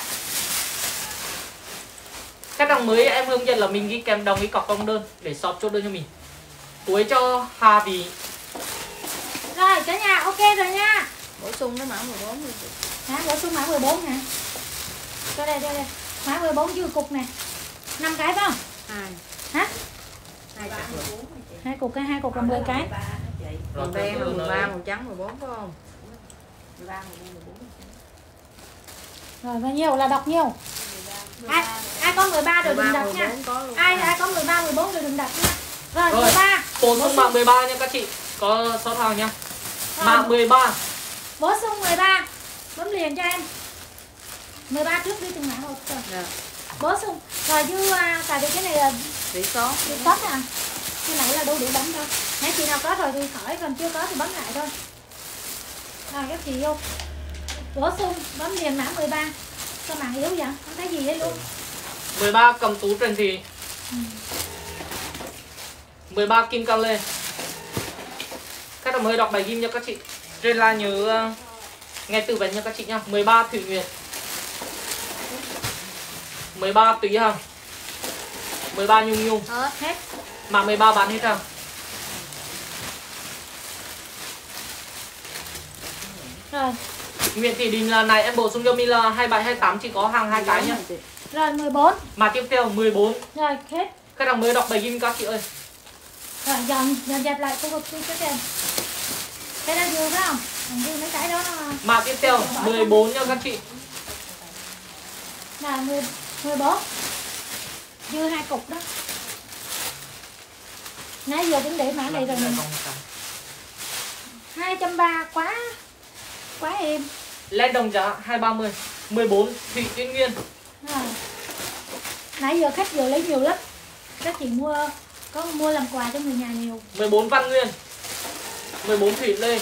Khách hàng mới em hướng dẫn là mình ghi kèm đồng ý cọc trong đơn để shop chốt đơn cho mình. Cuối cho Hà Vy. Rồi cả nhà ok rồi nha. Bổ sung nó mã mười bốn đi. Hả, bổ sung mã mười bốn hả? Cho đây, cho đây. Mã mười bốn dư cục nè. năm cái phải không? Hai. Hả? Hai cục. Hai cục cái hai cục là mười cái. Màu đen là mười ba, màu trắng mười bốn phải không? mười ba, mười bốn, mười bốn. Rồi bao nhiêu là đọc nhiều. Ai ai có mười ba rồi đừng đặt nha. Ai ai có mười ba, mười bốn rồi đừng đặt nha. Rồi, Rồi mười ba. bổ sung mã mười ba nha các chị. Có sót hàng nha. Mã mười ba. Bổ sung mười ba. Bấm liền cho em. mười ba trước đi từng mã một rồi. Dạ. Bổ sung. Rồi dư à, tại vì cái này là Tỷ số. bị sót nè. Cái này là đủ đủ bấm thôi. Nếu chị nào có rồi thì khỏi, còn chưa có thì bấm lại thôi. Rồi các chị vô. Bổ sung bấm liền mã mười ba. Sao màn yếu vậy? Không thấy gì hết luôn. mười ba cầm tú Trần Thị. Ừ. mười ba Kim Cao Lê. Các đồng hơi đọc bài ghim cho các chị. Trên là nhớ uh, nghe tư vấn cho các chị nha. mười ba Thủy Nguyệt. mười ba Túy Hằng. mười ba Nhung Nhung. Hết hết. Mã mười ba bán hết rồi. Rồi. Nguyễn Thị Đình là này em bổ sung cho mình là hai bảy hai tám chỉ có hàng hai cái nhá. Rồi mười bốn. Mà tiếp theo mười bốn. Rồi hết. Các đồng mới đọc bài ghim các chị ơi. Rồi dọn dọn dẹp lại khu vực đi các em. Cái đó dư phải không? Còn dư mấy cái đó nó... Mã tiếp theo mười bốn nha các chị. Là mười, mười bốn. Dư hai cục đó. Nãy giờ cũng để mã này rồi nè. hai trăm ba mươi quá quá êm. Lên đồng giá hai ba mươi. mười bốn Thủy Tuyên Nguyên. Rồi. Nãy giờ khách vừa lấy nhiều lắm. Các chị mua có mua làm quà cho người nhà nhiều. mười bốn Văn Nguyên. mười bốn Thủy Lê.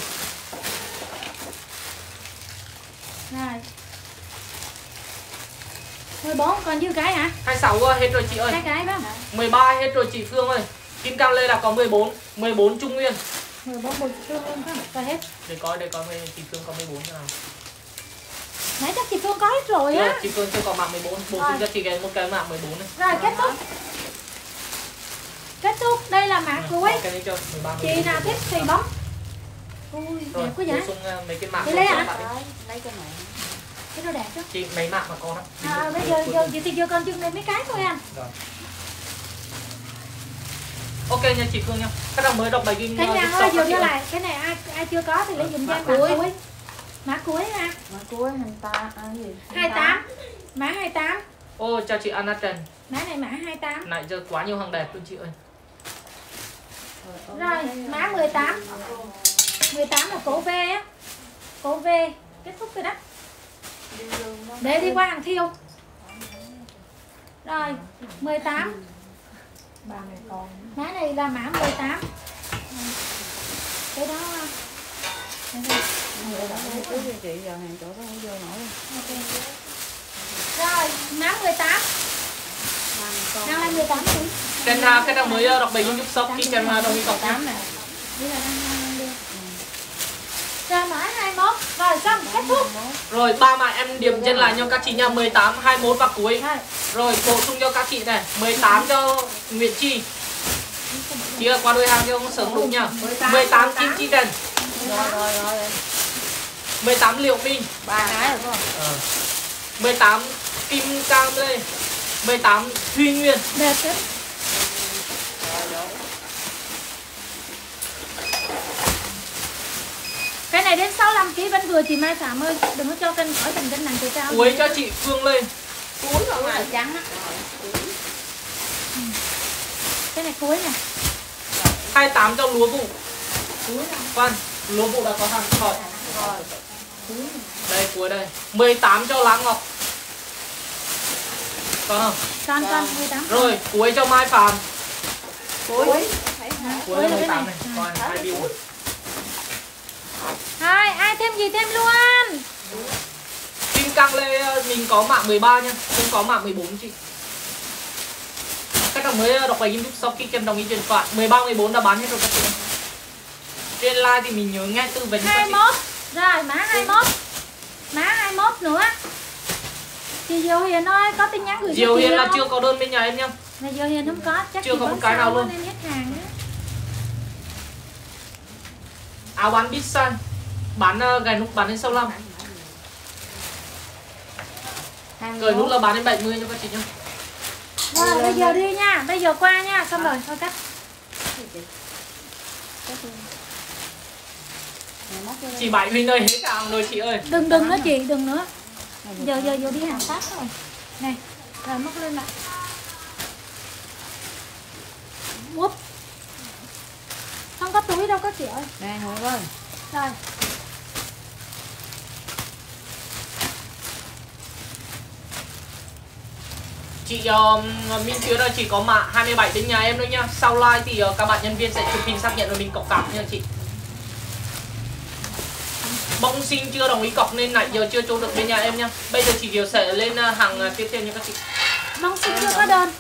Rồi. mười bốn còn dư cái hả? hai mươi sáu hết rồi chị ơi. Hai cái phải không? mười ba hết rồi chị Phương ơi. Kim Cang Lê là có mười bốn. mười bốn Trung Nguyên. mười bốn bột Phương luôn phải không? Rồi hết. Để coi để coi chị Phương có mười bốn nào. Nãy chắc chị Phương có hết rồi á. Rồi, chị Phương chưa có mã mười bốn. Bổ sung cho chị cái một cái mã mười bốn này. Rồi kết thúc. Kết thúc, đây là mã cuối. Cái này cho mười ba, Chị nào thích thì bấm. Ui, rồi, đẹp quá bổ vậy. sung uh, mấy cái mã. Chị lấy hả? Lấy cái này. Cái nó đẹp đó. Chị mấy mã mà con á. À, bây giờ giờ chị thì giờ còn chừng này mấy cái thôi anh. Rồi. Ok nha chị Phương nha. Các đồng mới đọc bài ghi. Cái nhà ơi dừng cho lại, cái này ai ai chưa có thì lấy dùm cho em mã cuối. Mã cuối ha. Mã cuối hành ta à, gì? hai mươi tám. Mã hai mươi tám. Ô chào chị Anna Trần. Mã này mã hai mươi tám. Nãy giờ quá nhiều hàng đẹp luôn chị ơi. Rồi, mã mười tám. mười tám là cổ V á. Cổ V kết thúc rồi đó. Để đi qua hàng thiêu. Rồi, mười tám. Ba mẹ con. Mã này là mã mười tám. Cái đó Cứ cho chị giờ hàng chỗ đó không vô nổi. okay. Rồi, mã mười tám. Đang là mười tám tuổi. Kênh uh, cái đồng mới uh, đọc bài ghi giúp shop khi kênh uh, đồng ý cọc tám nè. Đây là đang đang đi. Rồi mã hai mươi mốt. Rồi xong kết thúc. Rồi ba mã em điểm chân lại cho các chị nha. Mười tám, hai mươi mốt và cuối. Rồi. Rồi bổ sung cho các chị này. Mười tám cho Nguyễn Chi. Chị ơi qua đôi hàng cho ông sớm đúng nha. Mười tám Kim Chi Trần. Rồi rồi rồi. Mười tám Liệu Minh. Ba cái rồi phải không? Ờ. Mười tám Kim Cang Lê. Mười tám Thùy Nguyên. Đẹp đấy. Cái này đến sáu mươi lăm ki lô gam vẫn vừa chị Mai Phạm ơi. Đừng có cho cân khỏi thành cân nặng từ cao. Cuối cho chị Phương Lê. Cuối rồi mà trắng á. Ừ. Cái này cuối nè. Hai mươi tám cho lúa vụ. Khoan, lúa vụ đã có hàng khỏi. Đây cuối đây. Mười tám cho Lá Ngọc. Còn không? Con con mười tám. Rồi, cuối cho Mai Phạm. Cuối. Cuối là mười tám này. Còn hai bill. Thôi, ai thêm gì thêm luôn. Kim Cang Lê mình có mạng mười ba nha, không có mạng mười bốn chị. Các bạn mới đọc bài YouTube sau khi kèm đồng ý chuyển khoản mười ba, mười bốn đã bán hết rồi các chị. Trên live thì mình nhớ nghe tư vấn hai mươi mốt. Rồi, mã hai mươi mốt. Mã hai mươi mốt nữa. Chị Diệu Hiền ơi, có tin nhắn gửi Diệu Hiền là không? chưa có đơn bên nhà em nha. Này Diệu Hiền không có, chắc chưa chỉ có một cái nào luôn. Em hết hàng nữa. Áo bán bít xanh, bán uh, gài nút bán đến sáu mươi lăm. Cởi nút là bán đến bảy mươi cho các chị nhá. Rồi, bây giờ đi nha, bây giờ qua nha, xong rồi, thôi cắt. Chị Bảy Huỳnh ơi, hết hàng rồi chị ơi. Đừng đừng nữa chị, đừng nữa. Giờ giờ giờ đi hàng khác rồi. Này, rồi móc lên lại. Úp. Không có túi đâu các chị ơi. Đây Huệ ơi. Rồi. Chị uh, Minh Tuyết ơi, chỉ có mã hai mươi bảy bên nhà em thôi nha. Sau live thì uh, các bạn nhân viên sẽ chụp hình xác nhận rồi mình cọc cặp nha chị. Bông sinh chưa đồng ý cọc nên nãy giờ chưa chốt được bên nhà em nha. Bây giờ chị Kiều sẽ lên uh, hàng uh, tiếp theo nha các chị. Bông sinh chưa có đơn.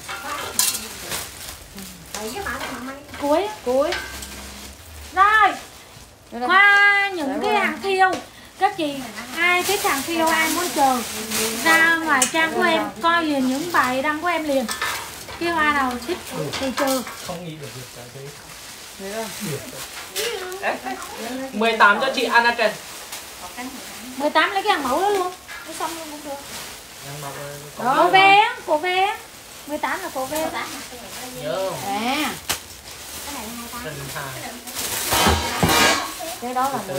Cuối Cuối. Rồi. Qua những cái hàng thiêu. Các chị, ai thích hàng thiêu, ai muốn chờ ra ngoài trang của em coi liền những bài đăng của em liền. Cái hoa nào thích thì chờ. Không nghĩ được mười tám cho chị Anna Trần. mười tám lấy cái hàng mẫu đó luôn. Lấy xong luôn cũng được. Đó. Cổ ve á, cổ ve á. mười tám là cổ ve. Nhớ. À. Trần Hà. Cái đó là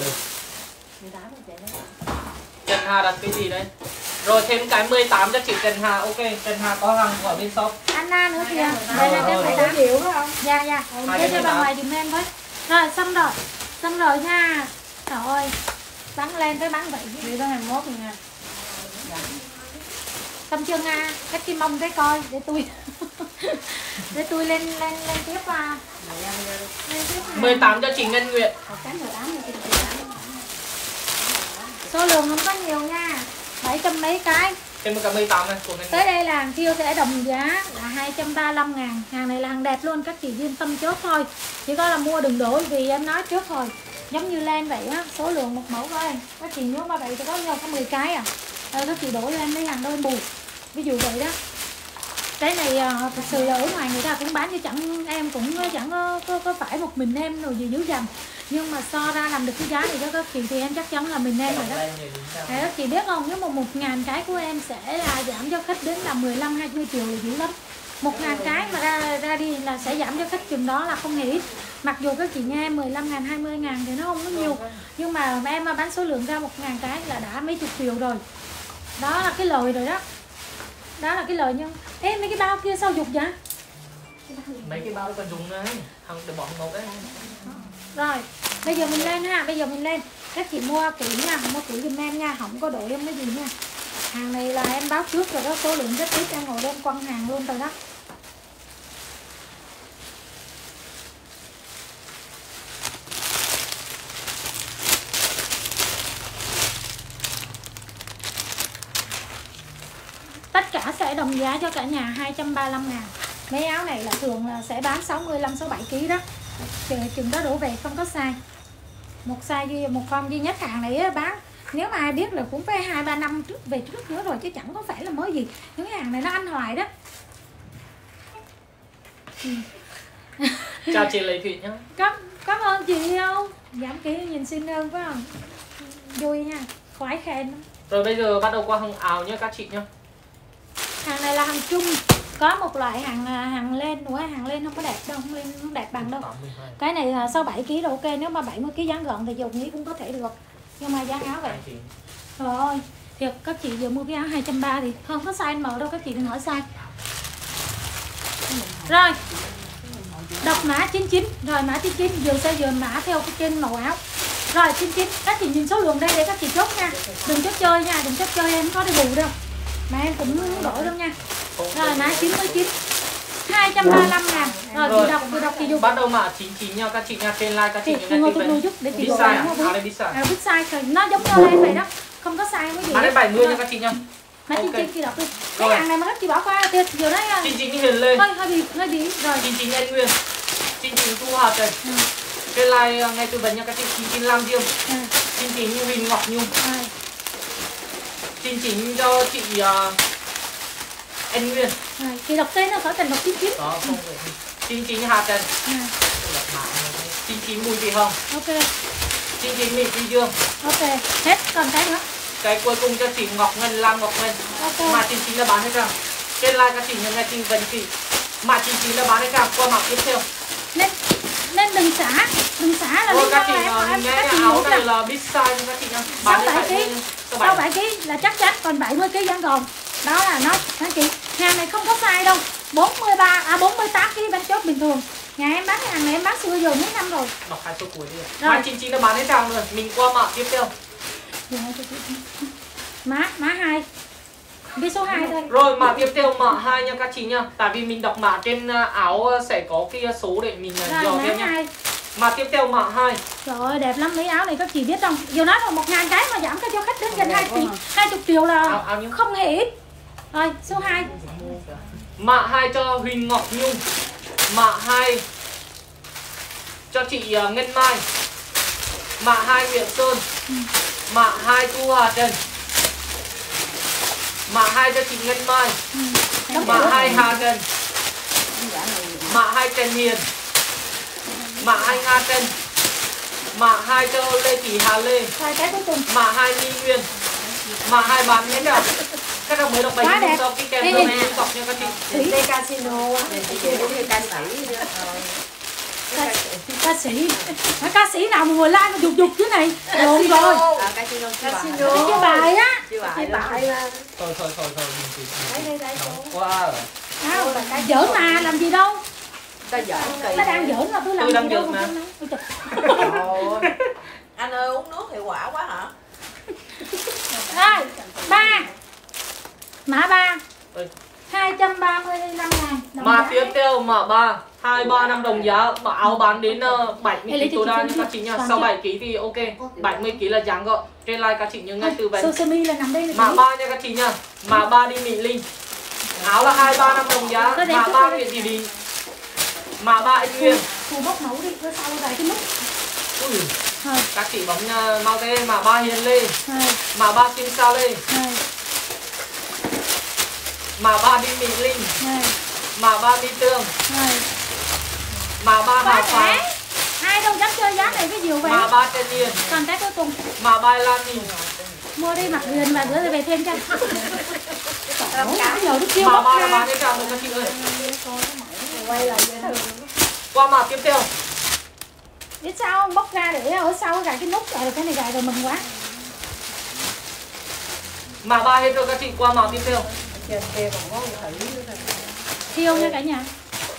Trần Hà đặt cái gì đấy? Rồi thêm cái mười tám cho chị Trần Hà. Ok, Trần Hà có hàng ở bên shop. Anna nữa kìa. Đây là cái mười tám triệu phải không? Dạ dạ. Thế cho bà ngoài dùm em với. Rồi xong rồi. Xong rồi nha. Trời ơi. Bắn lên tới bắn vậy. đi tới hai mươi mốt nha. Xong chưa Nga? Cách Kim Mông cái coi để tôi để tôi lên lên lên tiếp à. Lên tiếp à. mười tám cho chị Ngân Nguyệt. Số lượng không có nhiều nha. bảy trăm mấy cái. Thêm một cái mười tám này của Ngân Tới Nguyệt. đây là hàng tiêu sẽ đồng giá là hai trăm ba mươi lăm ngàn. Hàng này là hàng đẹp luôn, các chị yên tâm chốt thôi. Chỉ có là mua đừng đổi vì em nói trước rồi. Giống như Lan vậy á, số lượng một mẫu thôi. Các chị nhớ ba vậy thì có nhau có mười cái à. Rồi các chị đổi lên lấy hàng đôi bù. Ví dụ vậy đó. Cái này uh, thật sự là ở ngoài người ta cũng bán, chứ chẳng em cũng chẳng có, có, có phải một mình em rồi gì dữ dằn. Nhưng mà so ra làm được cái giá này cho các chị thì em chắc chắn là mình em rồi đó. Để các chị biết không, nếu mà một ngàn cái của em sẽ là giảm cho khách đến là mười lăm hai mươi triệu là dữ lắm. Một ngàn cái mà ra ra đi là sẽ giảm cho khách chừng đó là không hề ít. Mặc dù các chị nghe mười lăm ngàn, hai mươi ngàn thì nó không có nhiều. Nhưng mà em mà bán số lượng ra một ngàn cái là đã mấy chục triệu rồi. Đó là cái lời rồi đó. Đó là cái lời. Nhưng ê, mấy cái bao kia sao dục vậy? Mấy cái bao còn dùng đấy, không để bỏ một đấy. Rồi, bây giờ mình lên ha, bây giờ mình lên. Các chị mua kỹ nha, mua kỹ giùm em nha, không có đổi em cái gì nha. Hàng này là em báo trước rồi đó, số lượng rất ít, em ngồi lên quăng hàng luôn rồi đó. Tất cả sẽ đồng giá cho cả nhà hai trăm ba mươi lăm ngàn. Mấy áo này là thường là sẽ bán sáu mươi lăm, sáu mươi bảy ki lô gam đó. Chừng đó đổ về không có size. Một size duy, một form duy nhất. Hàng này bán nếu mà ai biết là cũng phải hai ba năm trước về trước nữa rồi, chứ chẳng có phải là mới gì. Những cái hàng này nó ăn hoài đó. Ừ. Chào chị Lê Thủy nhá. Cảm, cảm ơn chị không? Giảm kỹ nhìn xinh hơn phải không? Vui nha, khoái khen. Rồi bây giờ bắt đầu qua hàng áo nhá các chị nhá. Hàng này là hàng chung. Có một loại hàng hàng lên nữa, hàng lên không có đẹp đâu, không lên không đẹp bằng đâu. Cái này là sáu bảy ki lô gam là ok, nếu mà bảy mươi ki lô gam dáng gọn thì dùng nghĩ cũng có thể được. Nhưng mà giá áo vậy. Trời ơi, thiệt các chị vừa mua cái áo hai trăm ba mươi thì không có size M đâu, các chị đừng hỏi size. Rồi. Đọc mã chín chín, rồi mã chín chín vừa sẽ vừa mã theo cái trên màu áo. Rồi chín chín, các chị nhìn số lượng đây để các chị chốt nha. Đừng chốt chơi nha, đừng chốt chơi em có đi bù đâu. Mà em cũng đổi đâu nha. Rồi mã chín mươi chín hai trăm ba mươi lăm ngàn. Rồi chị đọc chị đọc chị dùng. Bắt đầu mã chín chín nha các chị nha, trên like các chị Chị ngồi tôi nuôi chút để chị biết gọi size em à? không Áo này biết. biết size. À, biết size nó giống như em vậy đó. Không có size cái gì. Áo này bảy mươi nha các chị nha. Mã chín chín chị đọc đi. Cái Rồi. hàng này mà hết chị bỏ qua thì chiều đấy chín chín Hiền Lê. hơi hơi bị hơi bị rồi. chín chín Anh Nguyên. chín chín Thu Hà Trần. Ừ. Trên like ngay tư vấn nha các chị. chín chín Lam Diêm. Ừ. chín chín Như Huỳnh Ngọc Nhung. Rồi. chín chín cho chị uh, Anh Nguyên. Rồi. Chị đọc tên nó khỏi cần đọc chín chín. Đó không phải. chín chín Hà Trần. Ừ. chín chín Bùi Thị Hồng. Ok. chín chín Mỹ Duy Dương. Ok. Hết còn cái nữa. Cái cuối cùng cho chị Ngọc Ngân, Lam Ngọc Ngân. Ok. Mã chín chín là bán hết rồi. Trên like các chị nhận ngay tin vấn chị. Mã chín chín là bán hết rồi, qua mã tiếp theo. Nên nên đừng xả, đừng xả là Rồi lý các do chị là em uh, em nghe các chị áo ngủ này là là big size nha các chị nha. sáu Bán bảy hết ký, sáu sáu bảy. bảy ký là chắc chắn, còn bảy mươi ký vẫn còn. Đó là nó anh chị, hàng này không có size đâu. bốn mươi ba à bốn mươi tám ký bán chốt bình thường. Nhà em bán cái hàng này em bán xưa giờ mấy năm rồi. Đọc hai số cuối đi. Rồi. Mã chín chín là bán hết tràng rồi. Mình qua mã tiếp theo. Má má hai. Đi số hai thôi. Rồi mã tiếp theo mã hai nha các chị nha. Tại vì mình đọc mã trên uh, áo sẽ có cái số để mình uh, Rồi dò má theo nha. hai. Mã tiếp theo mã hai. Trời ơi đẹp lắm, mấy áo này các chị biết không? Dù nói là một ngàn cái mà giảm cho khách đến gần hai tỷ, hai mươi triệu là Áo, áo nhung. không hề ít. Rồi số hai. Mã hai cho Huỳnh Ngọc Nhung. Mã hai cho chị uh, Ngân Mai. Mã hai Nguyễn Sơn. Mã hai Thu Hà Trần. Mã hai cho chị Ngân Mai. Ừ. Mã hai Hà Trần. Mã hai Trần Hiền. Mã hai Nga Trần. Mã hai cho Lê Thị Hà Lê. Rồi cái cuối cùng. Mã hai Minh Nguyên. Mã hai bán hết rồi. Các đồng mới đọc bài Quá nhưng đẹp. sau cái kèm Ê, đâu ê. mình cọc nha các chị. Tỷ Đây casino á. ca sĩ nữa. ca, ca sĩ. Mà ca sĩ nào mà ngồi like mà dục dục chứ này. Lộn rồi. À, casino chưa bài. Casino. Cái bài á. Chưa bài Cái luôn. bài mà. Thôi thôi thôi thôi mình chỉ Đây đây đây cô. quá rồi. Đâu, giỡn mà làm gì đâu. Ta giỡn kỳ. Nó đang giỡn là tôi làm Tôi đang gì đâu giỡn mà mà. tôi nói. Ôi. Anh ơi uống nước hiệu quả quá hả? Rồi, ba. Mã ba. Ơi. hai trăm ba mươi lăm ngàn. đồng Mã giá. tiếp theo mã ba hai ba năm đồng giá, mã áo bán đến uh, bảy mươi Ê, lấy ký cho tối chị đa xem nha chưa? các chị nha. Toàn Sau chưa? bảy ký thì ok, bảy mươi ký là dáng gọn. Trên like các chị nhớ ngay tư vấn. Sơ sơ mi là nằm đây này. Mã ba nha các chị nha. Mã ba đi Mỹ Linh. Áo là hai ba năm đồng giá. Tôi để Mã chút ba tôi Nguyễn Thị Đình. Mã ba Anh Nguyên. Cô bóc mẫu đi, nó sau vài cái nút. Ui, Rồi, các chị bấm uh, mau tê. Mã ba Hiền Lê. rồi, Mã ba Kim Sa Lê. rồi, Mã ba đi Mỹ Linh. rồi, Mã ba đi Tương. rồi. Mã ba Hà Quá Phạm. rẻ. Ai đâu dám chơi giá này cái diệu vậy. Mã ba Trần Hiền. Còn cái cuối cùng Mã ba Lan Nhìn. mua đi mặc liền và bữa rồi về thêm cho. Cái giờ nó kêu Mã bóc ba là ra. bán cái tràng rồi các chị ơi. Quay lại dễ thương. Qua mã tiếp theo. Biết sao không? Bóc ra để ở sau gài cái nút rồi cái này gài rồi mừng quá. Mã ba hết rồi các chị, qua mã tiếp theo. Trên kia còn có một thử nữa. Siêu nha cả nhà.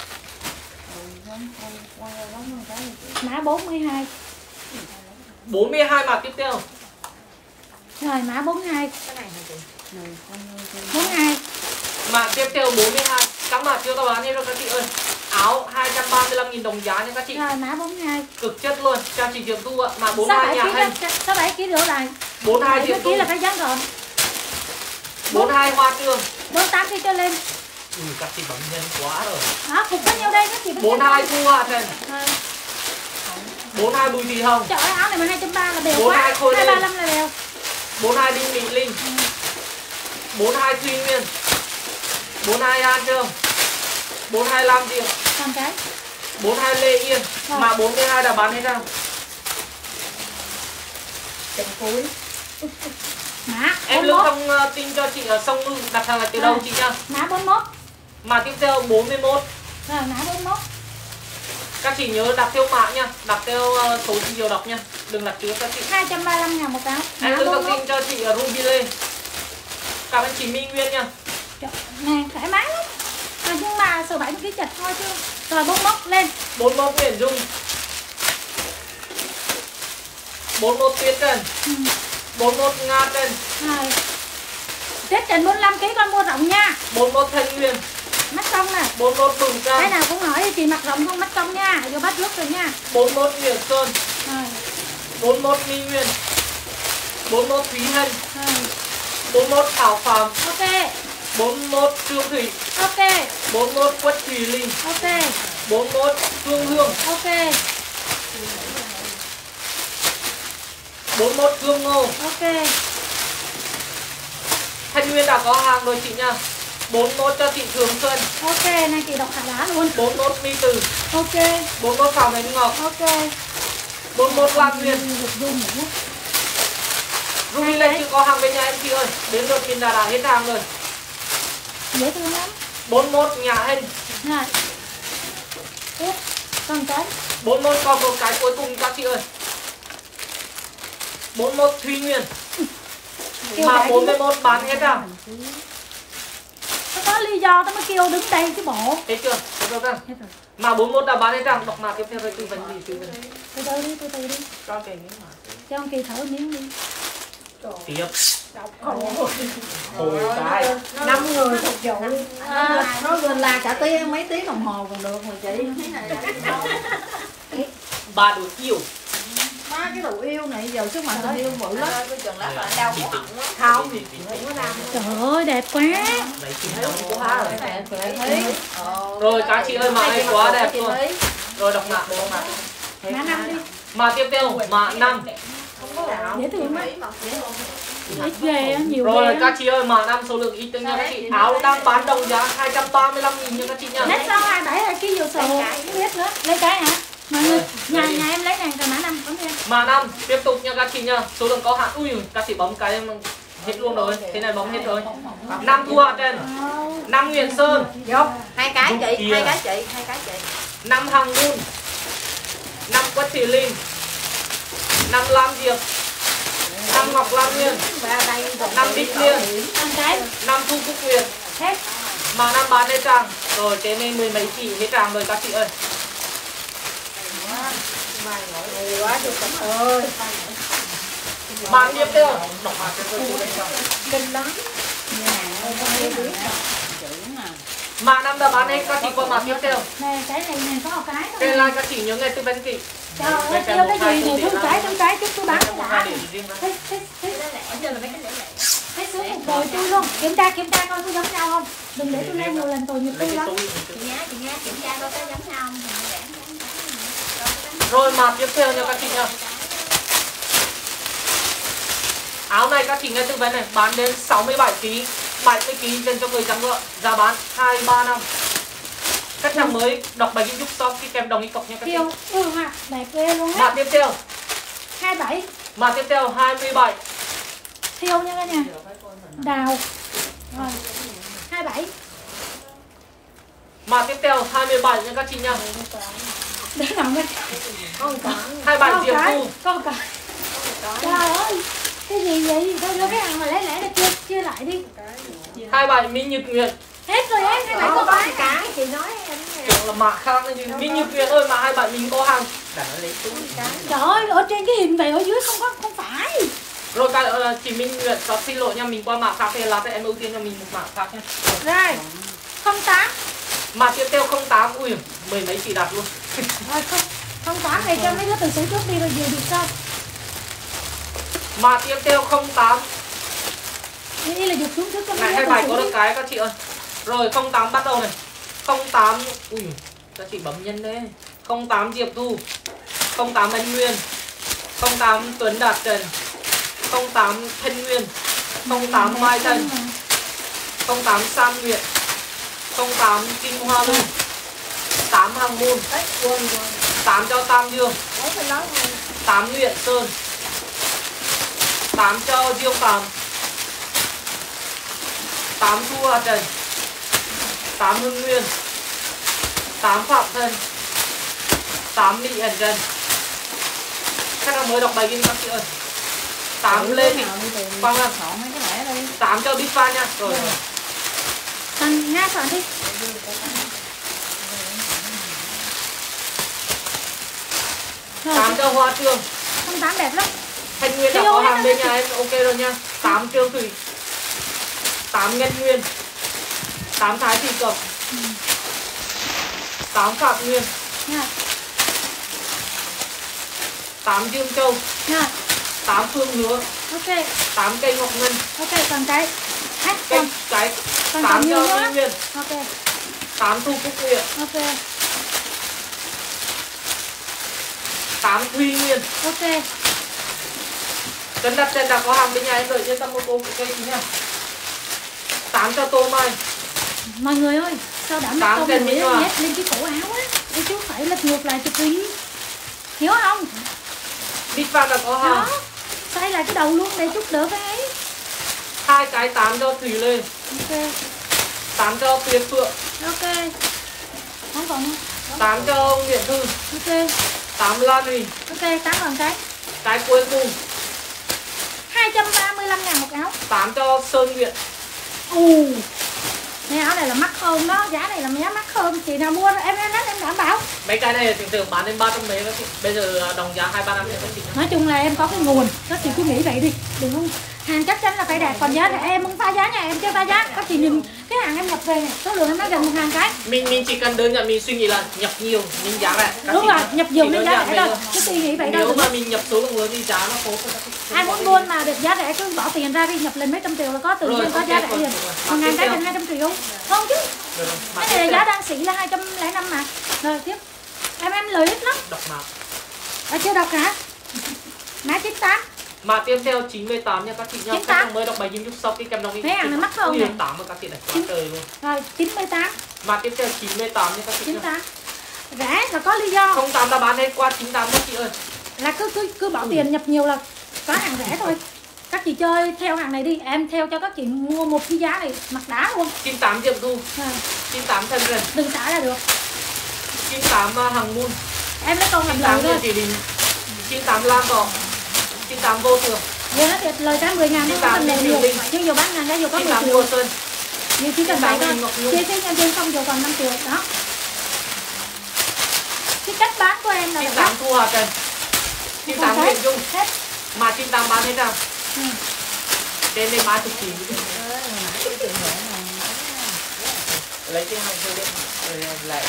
Mã bốn mươi hai. bốn mươi hai mã tiếp theo. Rồi mã bốn mươi hai. Cái này hả chị? bốn mươi hai. Mã tiếp theo bốn mươi hai. Các mã chưa tao bán hết rồi các chị ơi. Áo hai trăm ba mươi lăm nghìn đồng giá nha các chị. Rồi mã bốn mươi hai. Cực chất luôn, cho chị Diệp Thu ạ. Mã bốn sáu mươi hai bảy nhà ký Hân. đó, sáu bảy ký rửa lại. bốn mươi hai bảy Diệp mươi Thu. ký là cái dáng gọn. bốn mươi hai Hoa Trương. bốn mươi tám ký cho lên. Ừ, các chị bấm nhân quá rồi. Đó, cục bao nhiêu đây các chị? bốn mươi hai Thu Hoa Trần. Rồi. bốn mươi hai Bùi Thị Hồng. Trời ơi, áo này mà hai trăm ba mươi là bèo bốn mươi hai quá. Khôi hai Lê. ba lăm là bèo. bốn mươi hai Đinh Mỹ Linh. bốn mươi hai Thùy Nguyên. bốn mươi hai An Trương. bốn mươi hai Lam Diệp. Còn cái. bốn mươi hai Lê Yên. Rồi. Mã bốn mươi hai đã bán hết rồi. Trên cuối. Mã Em bốn lưu mươi mốt. thông uh, tin cho chị ở sông Ngư đặt hàng là từ À. đâu chị nha. Mã bốn mươi mốt. Mã tiếp theo bốn mươi mốt. Rồi mã bốn mươi mốt. Các chị nhớ đặt theo mã nha, đặt theo uh, số chị Diều đọc nha. Đừng đặt trước các chị. hai trăm ba mươi lăm ngàn một áo. Em Mã lưu bốn thông mươi mốt. tin cho chị ở Ruby Lê. Cảm ơn chị Minh Nguyên nha. Trời, nè thoải mái lắm. À, nhưng mà sờ bảy cái chật thôi chứ. Rồi bốn mươi mốt lên. bốn mươi mốt Nguyễn Dung. bốn mươi mốt Tuyết Trần. Ừ. bốn mươi mốt Nga Trần. Rồi. Tiết Trần bốn mươi lăm ký con mua rộng nha. bốn mươi mốt Thanh Nguyên. Mắt cong nè. bốn mươi mốt Bừng Cam. Cái nào cũng hỏi chị mặc rộng không mắt cong nha. Vô bắt trước rồi nha. bốn mươi mốt Nguyễn Sơn. Rồi. bốn mươi mốt Minh Nguyên. bốn mươi mốt Thúy Hân. Rồi. bốn mươi mốt Thảo Phạm. Ok. bốn mươi mốt Trương Thủy. Ok. bốn mươi mốt Quất Thùy Linh. Ok. bốn mươi mốt Phương Hương. Ok. bốn mươi mốt Hương Ngô. Ok. Thanh Nguyên đã có hàng rồi chị nha. bốn mươi mốt cho chị Thường Xuân. Ok, này chị đọc cả lá luôn. bốn mươi mốt My Từ. Ok. bốn mươi mốt Phạm Ánh Ngọc. Ok. bốn mươi mốt Lan Nguyên. Dùng nữa. Ruby này chưa có hàng bên nhà em chị ơi. Đến lượt mình đã đã hết hàng rồi. Dễ thương lắm. bốn mươi mốt Nhà Hân. Này. Tiếp. Còn cái. bốn mươi mốt còn một cái cuối cùng các chị ơi. bốn mươi mốt Thúy Nguyên. Kêu Mà đại bốn mươi đi. mốt bán hết à? Nó có lý do tao mới kêu đứng đây chứ bộ. Hết chưa? Hết rồi không? Hết rồi. Mà bốn mươi mốt đã bán hết rằng đọc mà tiếp theo về tư vấn gì tư vấn. Từ từ đi, từ từ đi. Cho kìa miếng mà. Cho ông Kỳ thở miếng đi. Tiếp. Hồi cái. năm người phục vụ. À. Nó gần là cả tiếng mấy tiếng đồng hồ còn được mà chị. Bà đủ yêu. Má cái đồ yêu này giờ sức mạnh tình yêu bự lắm. Cái chừng lát là đau cổ họng á. Không. Trời ơi, đẹp quá. Rồi các chị ơi, mã này quá đẹp luôn. Rồi đọc mã, đọc mã. Mã năm đi. Mã tiếp theo, mã năm. Dễ thương quá. Ít ghê á, nhiều ghê Rồi á. các chị ơi, mã năm số lượng ít nha các chị. Áo đang bán đồng giá hai trăm ba mươi lăm nghìn nha các chị nha. Hết sao hai bảy là kia vô sổ. Không biết nữa. Lấy cái hả? Mọi người, nhà nhà em lấy nàng rồi mã năm bấm em. Mã năm tiếp tục nha các chị nha. Số lượng có hạn. Ui, các chị bấm cái em hết luôn rồi. Thế này bấm hết rồi. năm thua trên. năm Nguyễn Sơn. Hai cái chị, hai cái chị, hai cái chị. năm Hằng Moon. năm Quất Thủy Linh. năm Lam Diệp. năm Ngọc Lam Nguyên. năm Bích Liên. Con cái. năm Thu Cúc Nguyệt. Hết. Mà năm bán hết tràng. Rồi trên đây mười mấy chỉ hết tràng rồi các chị ơi. Bán tiếp theo. Kinh lắm. Mã năm đã bán hết các chị qua mã tiếp theo. Nè, cái này này có một cái thôi. Trên like các chị nhớ ngày tư vấn kỹ. Trời ơi, kêu cái gì này thương cái, thương cái chút tôi bán cái đã. Để riêng ra. Thấy, thấy, thấy, thấy sướng một đời tôi luôn. Kiểm tra, kiểm tra coi có giống nhau không. Đừng để tôi lên nhiều lần tôi nhục tôi lắm. Chị nhá, chị nhá, kiểm tra coi có giống nhau không. Rồi mã tiếp theo nha các chị nha. Áo này các chị nghe tư vấn này bán đến sáu mươi bảy ký, bảy mươi ký dành cho người trắng vợ. Giá bán hai ba năm. Khách hàng mới đọc bài ghi giúp shop khi kèm đồng ý cọc nha các chị. Kiều, ừ ha, đẹp ghê luôn Mã á. tiếp theo. hai bảy. Mã tiếp theo hai mươi bảy. Thiêu nha cả nhà. Đào. Rồi. hai bảy. Mã tiếp theo hai mươi bảy nha các chị nha. Để nằm bên. hai mươi bảy Có Diệp cái, Thu. có cái. Trời ơi, cái gì vậy? Đâu đưa cái hàng mà lấy lẻ để chia chia lại đi. hai mươi bảy Minh Nhật Nguyệt. Hết rồi em, hai bảy có cái. Cái chị nói em Kiểu là mã khác này, Minh Nhật Nguyệt ơi, mã hai mươi bảy mình có hàng. Trời ơi, ở trên cái hình vậy ở dưới không có, không phải. Rồi các uh, chị Minh Nguyệt có xin lỗi nha, mình qua mã khác thì là em ưu tiên cho mình một mã khác nha. Rồi, không tám. Mã tiếp theo không tám, ui mười mấy chị đặt luôn. Rồi, không, không tám này cho mấy đứa từ xử trước đi rồi về được sao? Mã tiếp theo không tám. Ý là dục xuống trước cho mấy Này đứa hai từ bài xử có được đi. cái các chị ơi. Rồi không tám bắt đầu này. không tám, ui các chị bấm nhân đấy. không tám Diệp Thu. không tám Anh Nguyên. không tám Tuấn Đạt Trần. không tám Thanh Nguyên. không tám Mai Thân. không tám Sam Nguyệt. không tám Kim Hoa Lưu. tám Hằng Moon. tám cho Tam Dương. tám Nguyễn Sơn. tám cho Diêu Phạm. tám Thu Hà Trần. tám Hưng Nguyên. tám Phạm Thân. tám Mỹ Ẩn Trần. Khách hàng mới đọc bài ghi các chị ơi. tám Lê Thị Quang Ngân. tám cho Bít Pha nha. Rồi. Thằng Nga soạn đi. tám cho Hoa Trương. Không tám đẹp lắm. Thanh Nguyên đã Thiêu có hết hàng á. bên nhà em ok rồi nha. tám Trương Thủy. tám Ngân Nguyên, tám Thái Thị Cẩm, ừ. tám Phạm Nguyên, Nha. tám Dương Châu, Nha. tám Phương Hứa, Ok. tám cây Ngọc Ngân. Ok, còn cái à, Cây còn, cái còn tám còn nhiều cho nữa. Minh Nguyên, Ok. tám Thu Cúc Nguyện, Ok. tám Thùy Nguyên. Ok. Cân đặt trên đặt có hàng bên nhà em đợi yên tâm một cô cây chị nha. tám cho Tô Mai. Mọi người ơi, sao đã mất Tám công trên để Minh Hòa. nhét lên cái cổ áo á, để chú phải lật ngược lại chụp hình, hiểu không? Big Fan là có hàng. Đó, xoay lại cái đầu luôn để chút đỡ cái ấy. Hai cái tám cho Thủy Lê, Ok. tám cho Tuyết Phượng, Ok. Không còn không? tám cho Nguyễn Thư, Ok. tám Lan Huy. Ok, tám còn cái Cái cuối cùng hai trăm ba mươi lăm ngàn một áo. tám cho Sơn Nguyện. Ù, cái áo này là mắc hơn đó, giá này là giá mắc hơn. Chị nào mua em em nói em đảm bảo. Mấy cái này thường thường bán đến ba trăm mấy các chị. Bây giờ đồng giá hai ba năm các chị. Nói chung là em có cái nguồn, các chị cứ nghĩ vậy đi, đừng không. Hàng chắc chắn là phải đẹp, còn giá thì em không phá giá nha, em chưa phá giá. Các chị nhìn cái hàng em nhập về này, số lượng em nói gần một ngàn cái. Mình mình chỉ cần đơn giản mình suy nghĩ là nhập nhiều mình giá rẻ. Các Đúng chị rồi, nhá. nhập nhiều Chỉ nên đơn giá giản rẻ vậy thôi, cứ suy nghĩ vậy Nếu thôi. mà mình nhập số lượng lớn thì giá nó khổ hơn các chị. Ai muốn buôn mà được giá rẻ cứ bỏ tiền ra đi, nhập lên mấy trăm triệu là có, tự Rồi, nhiên có ok, giá rẻ rồi, liền. rồi. Một ngàn Tiếp cái theo. trên hai trăm triệu, không chứ. Được rồi. Mã Cái này tiếp là giá theo. đang xỉ là hai trăm lẻ năm mà. Rồi tiếp. Em em lợi ích lắm. Đọc mã. Ở chưa đọc hả? Mã chín tám. Mã tiếp theo chín mươi tám nha các chị nha. chín mươi Khách tám. hàng mới đọc bài YouTube sau khi kèm đồng ý. Mấy hàng này mắc hơn Ui, này. tám mà các chị này quá Chín- trời luôn. Rồi chín mươi tám. Mã tiếp theo chín mươi tám nha các chị chín nha. tám. Rẻ là có lý do. không tám là bán hết qua chín mươi tám các chị ơi. Là cứ cứ cứ bỏ tiền nhập nhiều là có hàng rẻ thôi. Các chị chơi theo hàng này đi, em theo cho các chị mua một cái giá này mặt đá luôn. chín mươi tám Diệm Thu, Rồi, chín mươi tám Thân Rần, đừng xả là được. chín mươi tám Hằng Moon, Em lấy con chín làm mươi lời tám thôi. Nguyễn Thị Đình, chín mươi tám Lan Cỏ, chín mươi tám Vô Thường, Giờ nó thiệt lời cái mười ngàn chín nó mươi tám phần mềm Diệu nhiều. Linh, Nhưng dù bán ngàn ra dù có chín mươi mười tám triệu. Mùa Xuân, Nhiều chỉ cần chín mươi tám vậy Huỳnh Ngọc thôi. Nhung. Chi phí nhân viên không dù còn năm triệu đó. Cái cách bán của em là chín mươi phải tám Thu Hà Trần, chín mươi tám Còn Nguyễn cái- Dung, hết. mà chín mươi tám bán hết nào. Ừ. Trên đây ba mươi chín. Lấy cái hàng thôi đi. Rồi lại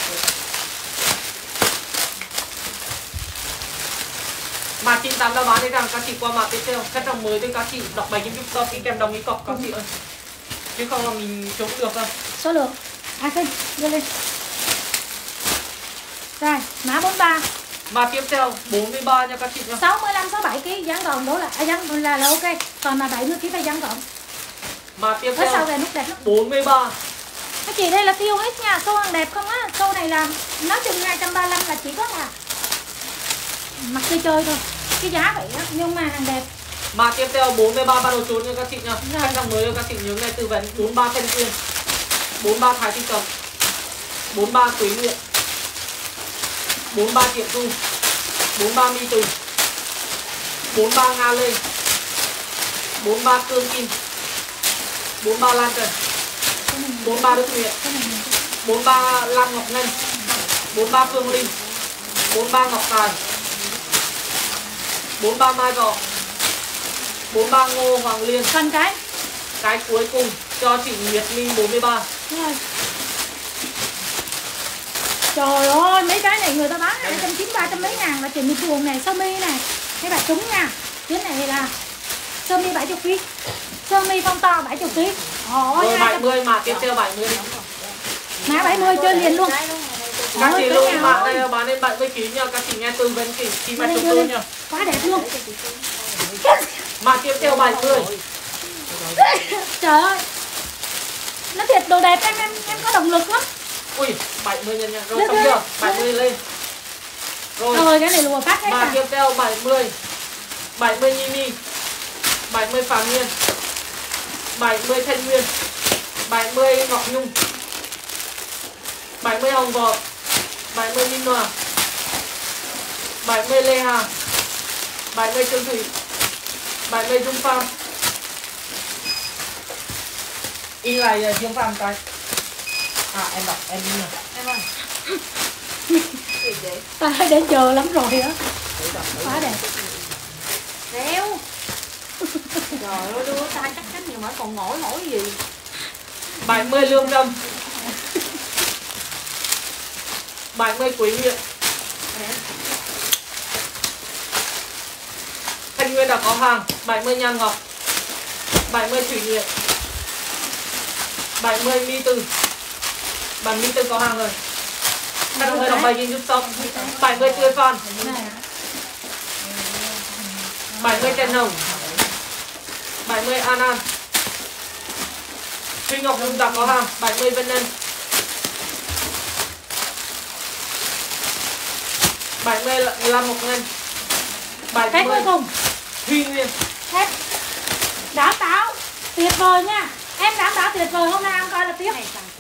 mà chín mươi tám đã bán hết rằng các chị qua mặt tiếp theo. Khách hàng mới với các chị đọc bài YouTube sau khi kèm đồng ý cọc các chị ơi. Chứ không là mình chống được đâu. Số lượng. À kênh, đưa lên. Rồi, mã bốn mươi ba. Mà tiếp theo bốn mươi ba nha các chị nha. sáu mươi lăm sáu mươi bảy ký dán gọn đó là à, dán là là ok. Còn mà bảy mươi ký phải dán gọn. Mà tiếp Ở sau theo về nút đẹp lắm. bốn mươi ba. Các chị đây là tiêu hết nha, show hàng đẹp không á. Show này là nói chung hai trăm ba mươi lăm là chỉ có là mặc chơi chơi thôi. Cái giá vậy á, nhưng mà hàng đẹp. Mà tiếp theo bốn mươi ba ba đầu trốn nha các chị nha. Rồi. Khách hàng mới cho các chị nhớ này tư vấn bốn mươi ba Thanh Quyên, bốn mươi ba Thái Thị Cẩm, bốn mươi ba Quế Nguyện, bốn mươi ba Diệm Thu, bốn mươi ba My Tùng, bốn mươi ba Nga Lê, bốn mươi ba Cương Kim, bốn mươi ba Lan Trần, Cái này bốn mươi ba Đức Nguyện, cái này bốn mươi ba Lam Ngọc Ngân, bốn mươi ba Phương Linh, bốn mươi ba Ngọc Tài, bốn mươi ba Mai Võ, bốn mươi ba Ngô Hoàng Liên. còn cái. Cái cuối cùng cho chị Nguyệt Minh bốn mươi ba. Rồi. Trời ơi, mấy cái này người ta bán hai trăm chín mươi ba trăm mấy ngàn là chị mi chuồng này, sơ mi này, cái bà trúng nha. Cái này là sơ mi bảy mươi ký, sơ mi phong to bảy mươi ký. Ôi, Rồi hai bảy trăm mươi mà tiếp theo bảy mươi. mã bảy mươi chơi liền luôn. Các Ôi, chị cái lưu ý nào mã ơi. này bán lên bảy mươi ký nha. Các chị nghe tư vấn kỹ khi mà Đưa chụp lên, đưa tôi lên. nha. Quá đẹp luôn. Mà tiếp theo bảy mươi. Trời ơi, nó thiệt đồ đẹp, em em em có động lực lắm. Ui, bảy mươi nhân nha. Rồi Đưa, xong đưa, chưa? đưa. bảy mươi lên. Rồi. Rồi cái này lùa phát hết Mà à. tiếp theo bảy mươi. bảy mươi Nhi Nhi, bảy mươi Phạm Nhiên, bảy mươi Thanh Nguyên, bảy mươi Ngọc Nhung, bảy mươi Hồng Võ, bảy mươi Minh Hòa, bảy mươi Lê Hà, bảy mươi Trương Thủy, bảy mươi Dung Phạm. In lại Dung Phạm cái. À em đọc em đi nào. Em ơi. Gì vậy? Ta thấy đến giờ lắm rồi á. Quá đẹp. Đéo. Trời ơi, đưa tay chắc chắn nhiều mà còn ngồi hỏi gì. bảy mươi lương tâm, bảy mươi Quế Nguyện. Thanh Nguyên đã có hàng. Bảy mươi Nhan Ngọc, bảy mươi Thủy Nguyện, bảy mươi Mi Tư. Bạn Mi Tư có hàng rồi. Các đồng người đọc bài ghi giúp xong. bảy mươi Tươi Phan, bảy mươi Trần Hồng, bảy mươi An An. Huy Ngọc Nhung đã có hàng. bảy mươi Vân Ân, bảy mươi Lam Ngọc Ngân, bảy mươi cuối cùng Huy Nguyên. hết đảm bảo tuyệt vời nha, em đảm bảo tuyệt vời. Hôm nay ăn coi là tiếp.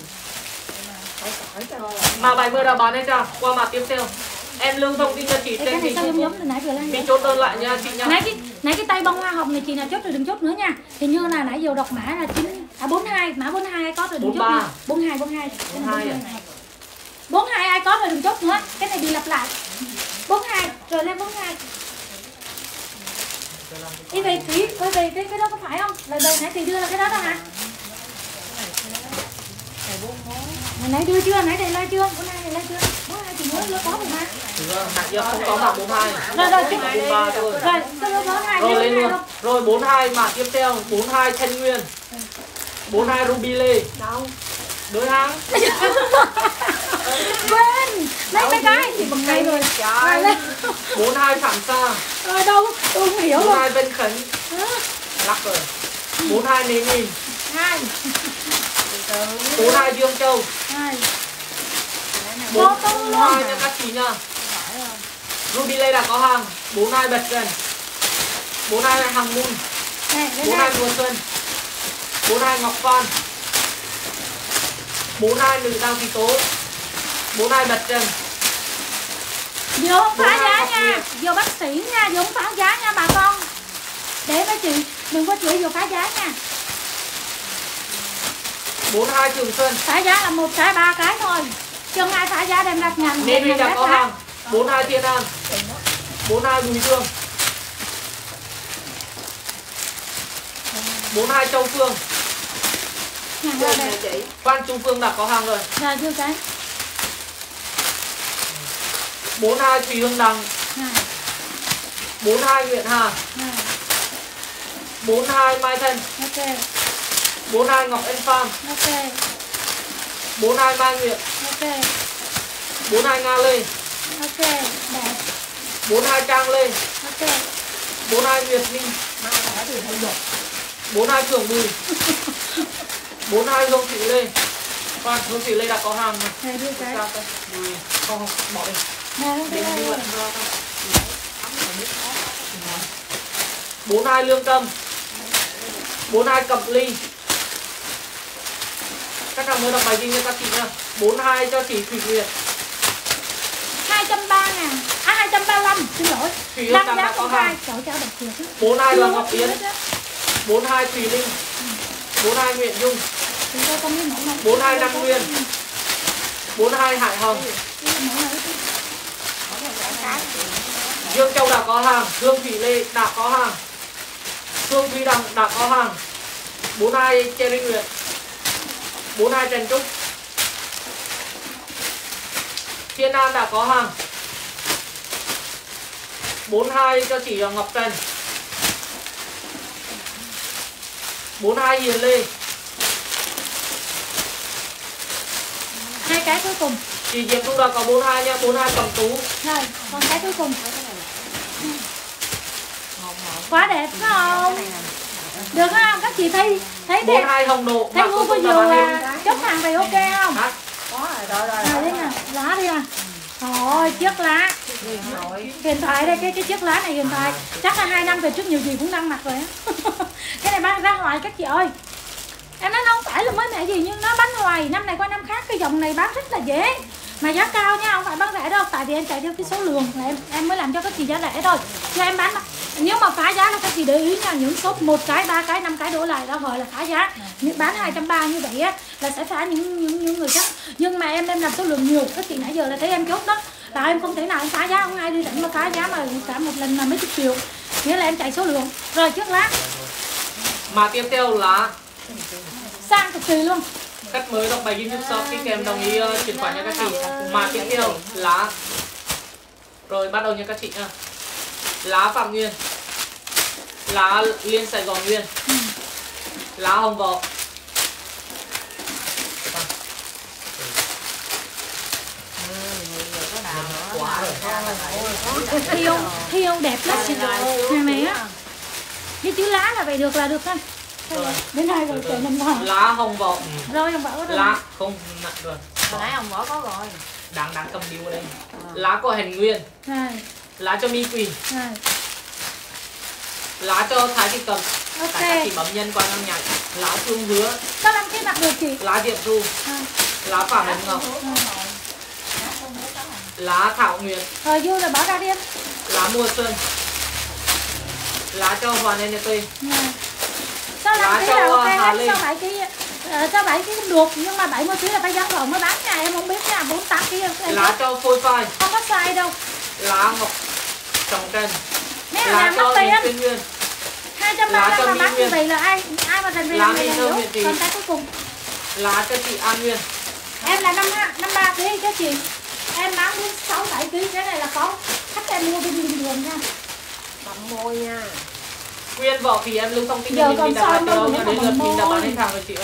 Mà bảy mươi đã bán hết chưa? Qua mã tiếp theo. Em lưu thông tin cho chị Ê, tên cái này chị. sao giống giống từ nãy vừa lên Mình chốt đơn lại nha chị nha. nãy cái nãy cái tay bông hoa hồng này chị nào chốt rồi đừng chốt nữa nha. Thì như là nãy giờ đọc mã là chín à bốn hai, mã bốn hai ai có rồi đừng chốt nha. bốn hai bốn hai. bốn hai à? bốn hai ai có rồi đừng chốt nữa. Cái này bị lặp lại. bốn hai rồi lên bốn hai. Đi về Thủy, quay về cái cái đó có phải không? Là đời nãy chị đưa là cái đó đó hả? Mà nãy đưa chưa? Nãy đây lai chưa? Bữa nay này lai chưa? Bữa nay chị mới đưa có rồi mà. Nãy giờ không có mã bốn hai. Rồi rồi, bốn ba thôi. rồi, tôi đưa bốn hai. Rồi lên luôn. Rồi bốn hai mã tiếp theo, bốn hai Thanh Nguyên. bốn hai Ruby Lê. Đâu? Đối hàng. Quên, lấy mấy cái chị bằng cây rồi. Rồi lên. bốn hai Phạm Sa. Rồi đâu, tôi không hiểu bốn luôn. hai Vân Khánh. Lắc rồi. bốn hai Nế Nhìn. Hai. bốn hai Dương Châu. Hai. bốn hai nha các chị nha. Ruby Lê đã có hàng. bốn hai Bật Gần. bốn hai Hằng Moon. Này, lên bốn đây. hai Mùa Xuân. bốn hai Ngọc Phan. bốn hai Nữ Đăng Thị Tố. bốn hai Bật Trần. Vô không phá giá nha, vô bác sĩ nha, vô không phá giá nha bà con. Để mấy chị, đừng có chửi vô phá giá nha. bốn hai Trường Xuân. Phá giá là một cái ba cái thôi. Chứ không ai phá giá đem đặt ngành. Nên mình đã có hàng. bốn hai Thiên An. bốn hai Bùi Dương. bốn hai Châu Phương. Hàng ra đây. chị. Phan Trung Phương đã có hàng rồi. Rồi đưa cái. bốn hai Thùy Hương Đằng. Này, bốn hai Nguyễn Hà. này, bốn hai Mai Thân. ok, bốn hai Ngọc Anh Farm. ok, bốn hai Mai Nguyệt. ok, bốn hai Nga Lê. ok, đẹp, bốn hai Trang Lê. ok. bốn hai Nguyệt Minh. bốn hai Cường Bùi. bốn hai Hương Thị Lê. Khoan, Hương Thị Lê đã có hàng rồi. Này đưa cái. Sao cơ? Bùi. Không, không, bỏ đi. Này không Đừng đưa đưa đây. lại ra thôi. bốn hai Lương Tâm. bốn hai Cẩm Ly. Các bạn mới đọc bài kinh cho các chị nha. bốn hai cho chị Thủy Nguyệt. hai trăm ba mươi ngàn. À hai trăm ba mươi lăm, xin lỗi. Thủy Hương Đăng Tâm giá đã có công khai. hàng. Trời cháu đọc thiệt. bốn hai Đoàn Ngọc Yến. bốn hai Thùy Linh. bốn hai Nguyễn Dung. Chúng tôi không biết mẫu này. bốn hai Nam Nguyên. bốn hai Hải Hồng. Mẫu này. Dương Châu đã có hàng. Hương Thủy Lê đã có hàng. Phương Thúy Đằng đã có hàng. bốn hai Cherry Nguyệt. bốn hai Trần Trúc. Thiên An đã có hàng. bốn hai cho chị Ngọc Trần. bốn hai Hiền Lê. Hai cái cuối cùng. Chị Diệp cũng đã có bốn hai nha. bốn hai Cẩm Tú. Rồi, còn cái cuối cùng. Quá đẹp phải không? Được không? Các chị thấy thấy bốn đẹp. hai Hồng Độ. Thấy Mã ngu cuối có cùng nhiều là bán là hiếm. chốt hàng này ok không? Hả? Có rồi, rồi, rồi. Rồi đây nè, lá đi nè. Thôi, chiếc lá. Huyền thoại đây, cái cái chiếc lá này huyền thoại. Chắc là hai năm về trước nhiều gì cũng đang mặc rồi á. Cái này bán ra hoài các chị ơi. Em nói nó không phải là mới mẻ gì nhưng nó bán hoài. Năm này qua năm khác cái dòng này bán rất là dễ. Mà giá cao nha, không phải bán rẻ đâu. Tại vì em chạy theo cái số lượng là em em mới làm cho các chị giá rẻ thôi. Cho em bán, nếu mà phá giá là các chị để ý nha, những số một cái, ba cái, năm cái đổ lại đó gọi là phá giá. Nhưng bán hai trăm ba mươi như vậy á là sẽ phá những những những người khác. Nhưng mà em em làm số lượng nhiều, các chị nãy giờ là thấy em chốt đó. Là em không thể nào em phá giá, không ai đi rảnh mà phá giá mà cả một lần là mấy chục triệu. Nghĩa là em chạy số lượng. Rồi trước lá. Mà tiếp theo là Sang cực kỳ luôn. Khách mới đọc bài ghi giúp shop, ký kèm đồng ý uh, chuyển khoản nha các chị. Mà tiếp theo lá. Rồi bắt đầu nha các chị nha. Lá Phạm Nguyên, lá Liên Sài Gòn Nguyên, ừ. lá Hồng Võ. Thiêu, thiêu đẹp lắm. Hàng này á, cái chữ lá là vậy được là được thôi. Đến đây rồi chạy năm vòng. Lá Hồng Võ. Rồi Hồng Võ rồi. Lá không nặng rồi. Lá Hồng Võ có rồi. Đáng đáng cầm điếu ở đây. Lá của Hành Nguyên. Này. Lá cho Mi Quỳnh. Này. Lá cho Thái Thị Cầm. Ok. Tại chị bấm nhân qua năm nhảy. Lá Phương Hứa. Các bạn khi mặc được chị. Lá Diệm Thu. À. Lá Phạm Hồng Ngọc. À. Lá Thảo Nguyệt. Rồi vô rồi bỏ ra đi em. Lá Mùa Xuân. Lá cho Hoàn en pê. Sao năm ký là ok hết, sao bảy ký sao bảy ký cũng được, nhưng mà bảy mươi ký là phải dán lộn mới bán nha, em không biết nha. Bốn tám ký lá cho Phôi Phai. Không có sai đâu. Lá Ngọc Trồng Trần. Mấy lá cho Nguyễn Nguyên. hai trăm ba mươi lăm mà bán như vậy là ai ai mà thành viên này là hiểu. Còn cái cuối cùng lá cho chị An Nguyên. Em là năm năm ba ký cho chị, em bán đến sáu bảy ký, cái này là có khách em mua bên bình thường nha. Bấm môi nha. Nguyên Võ thì em lưu thông tin cho mình đặt lại từ đâu nha, đến lượt mình đã bán hết hàng rồi chị ơi.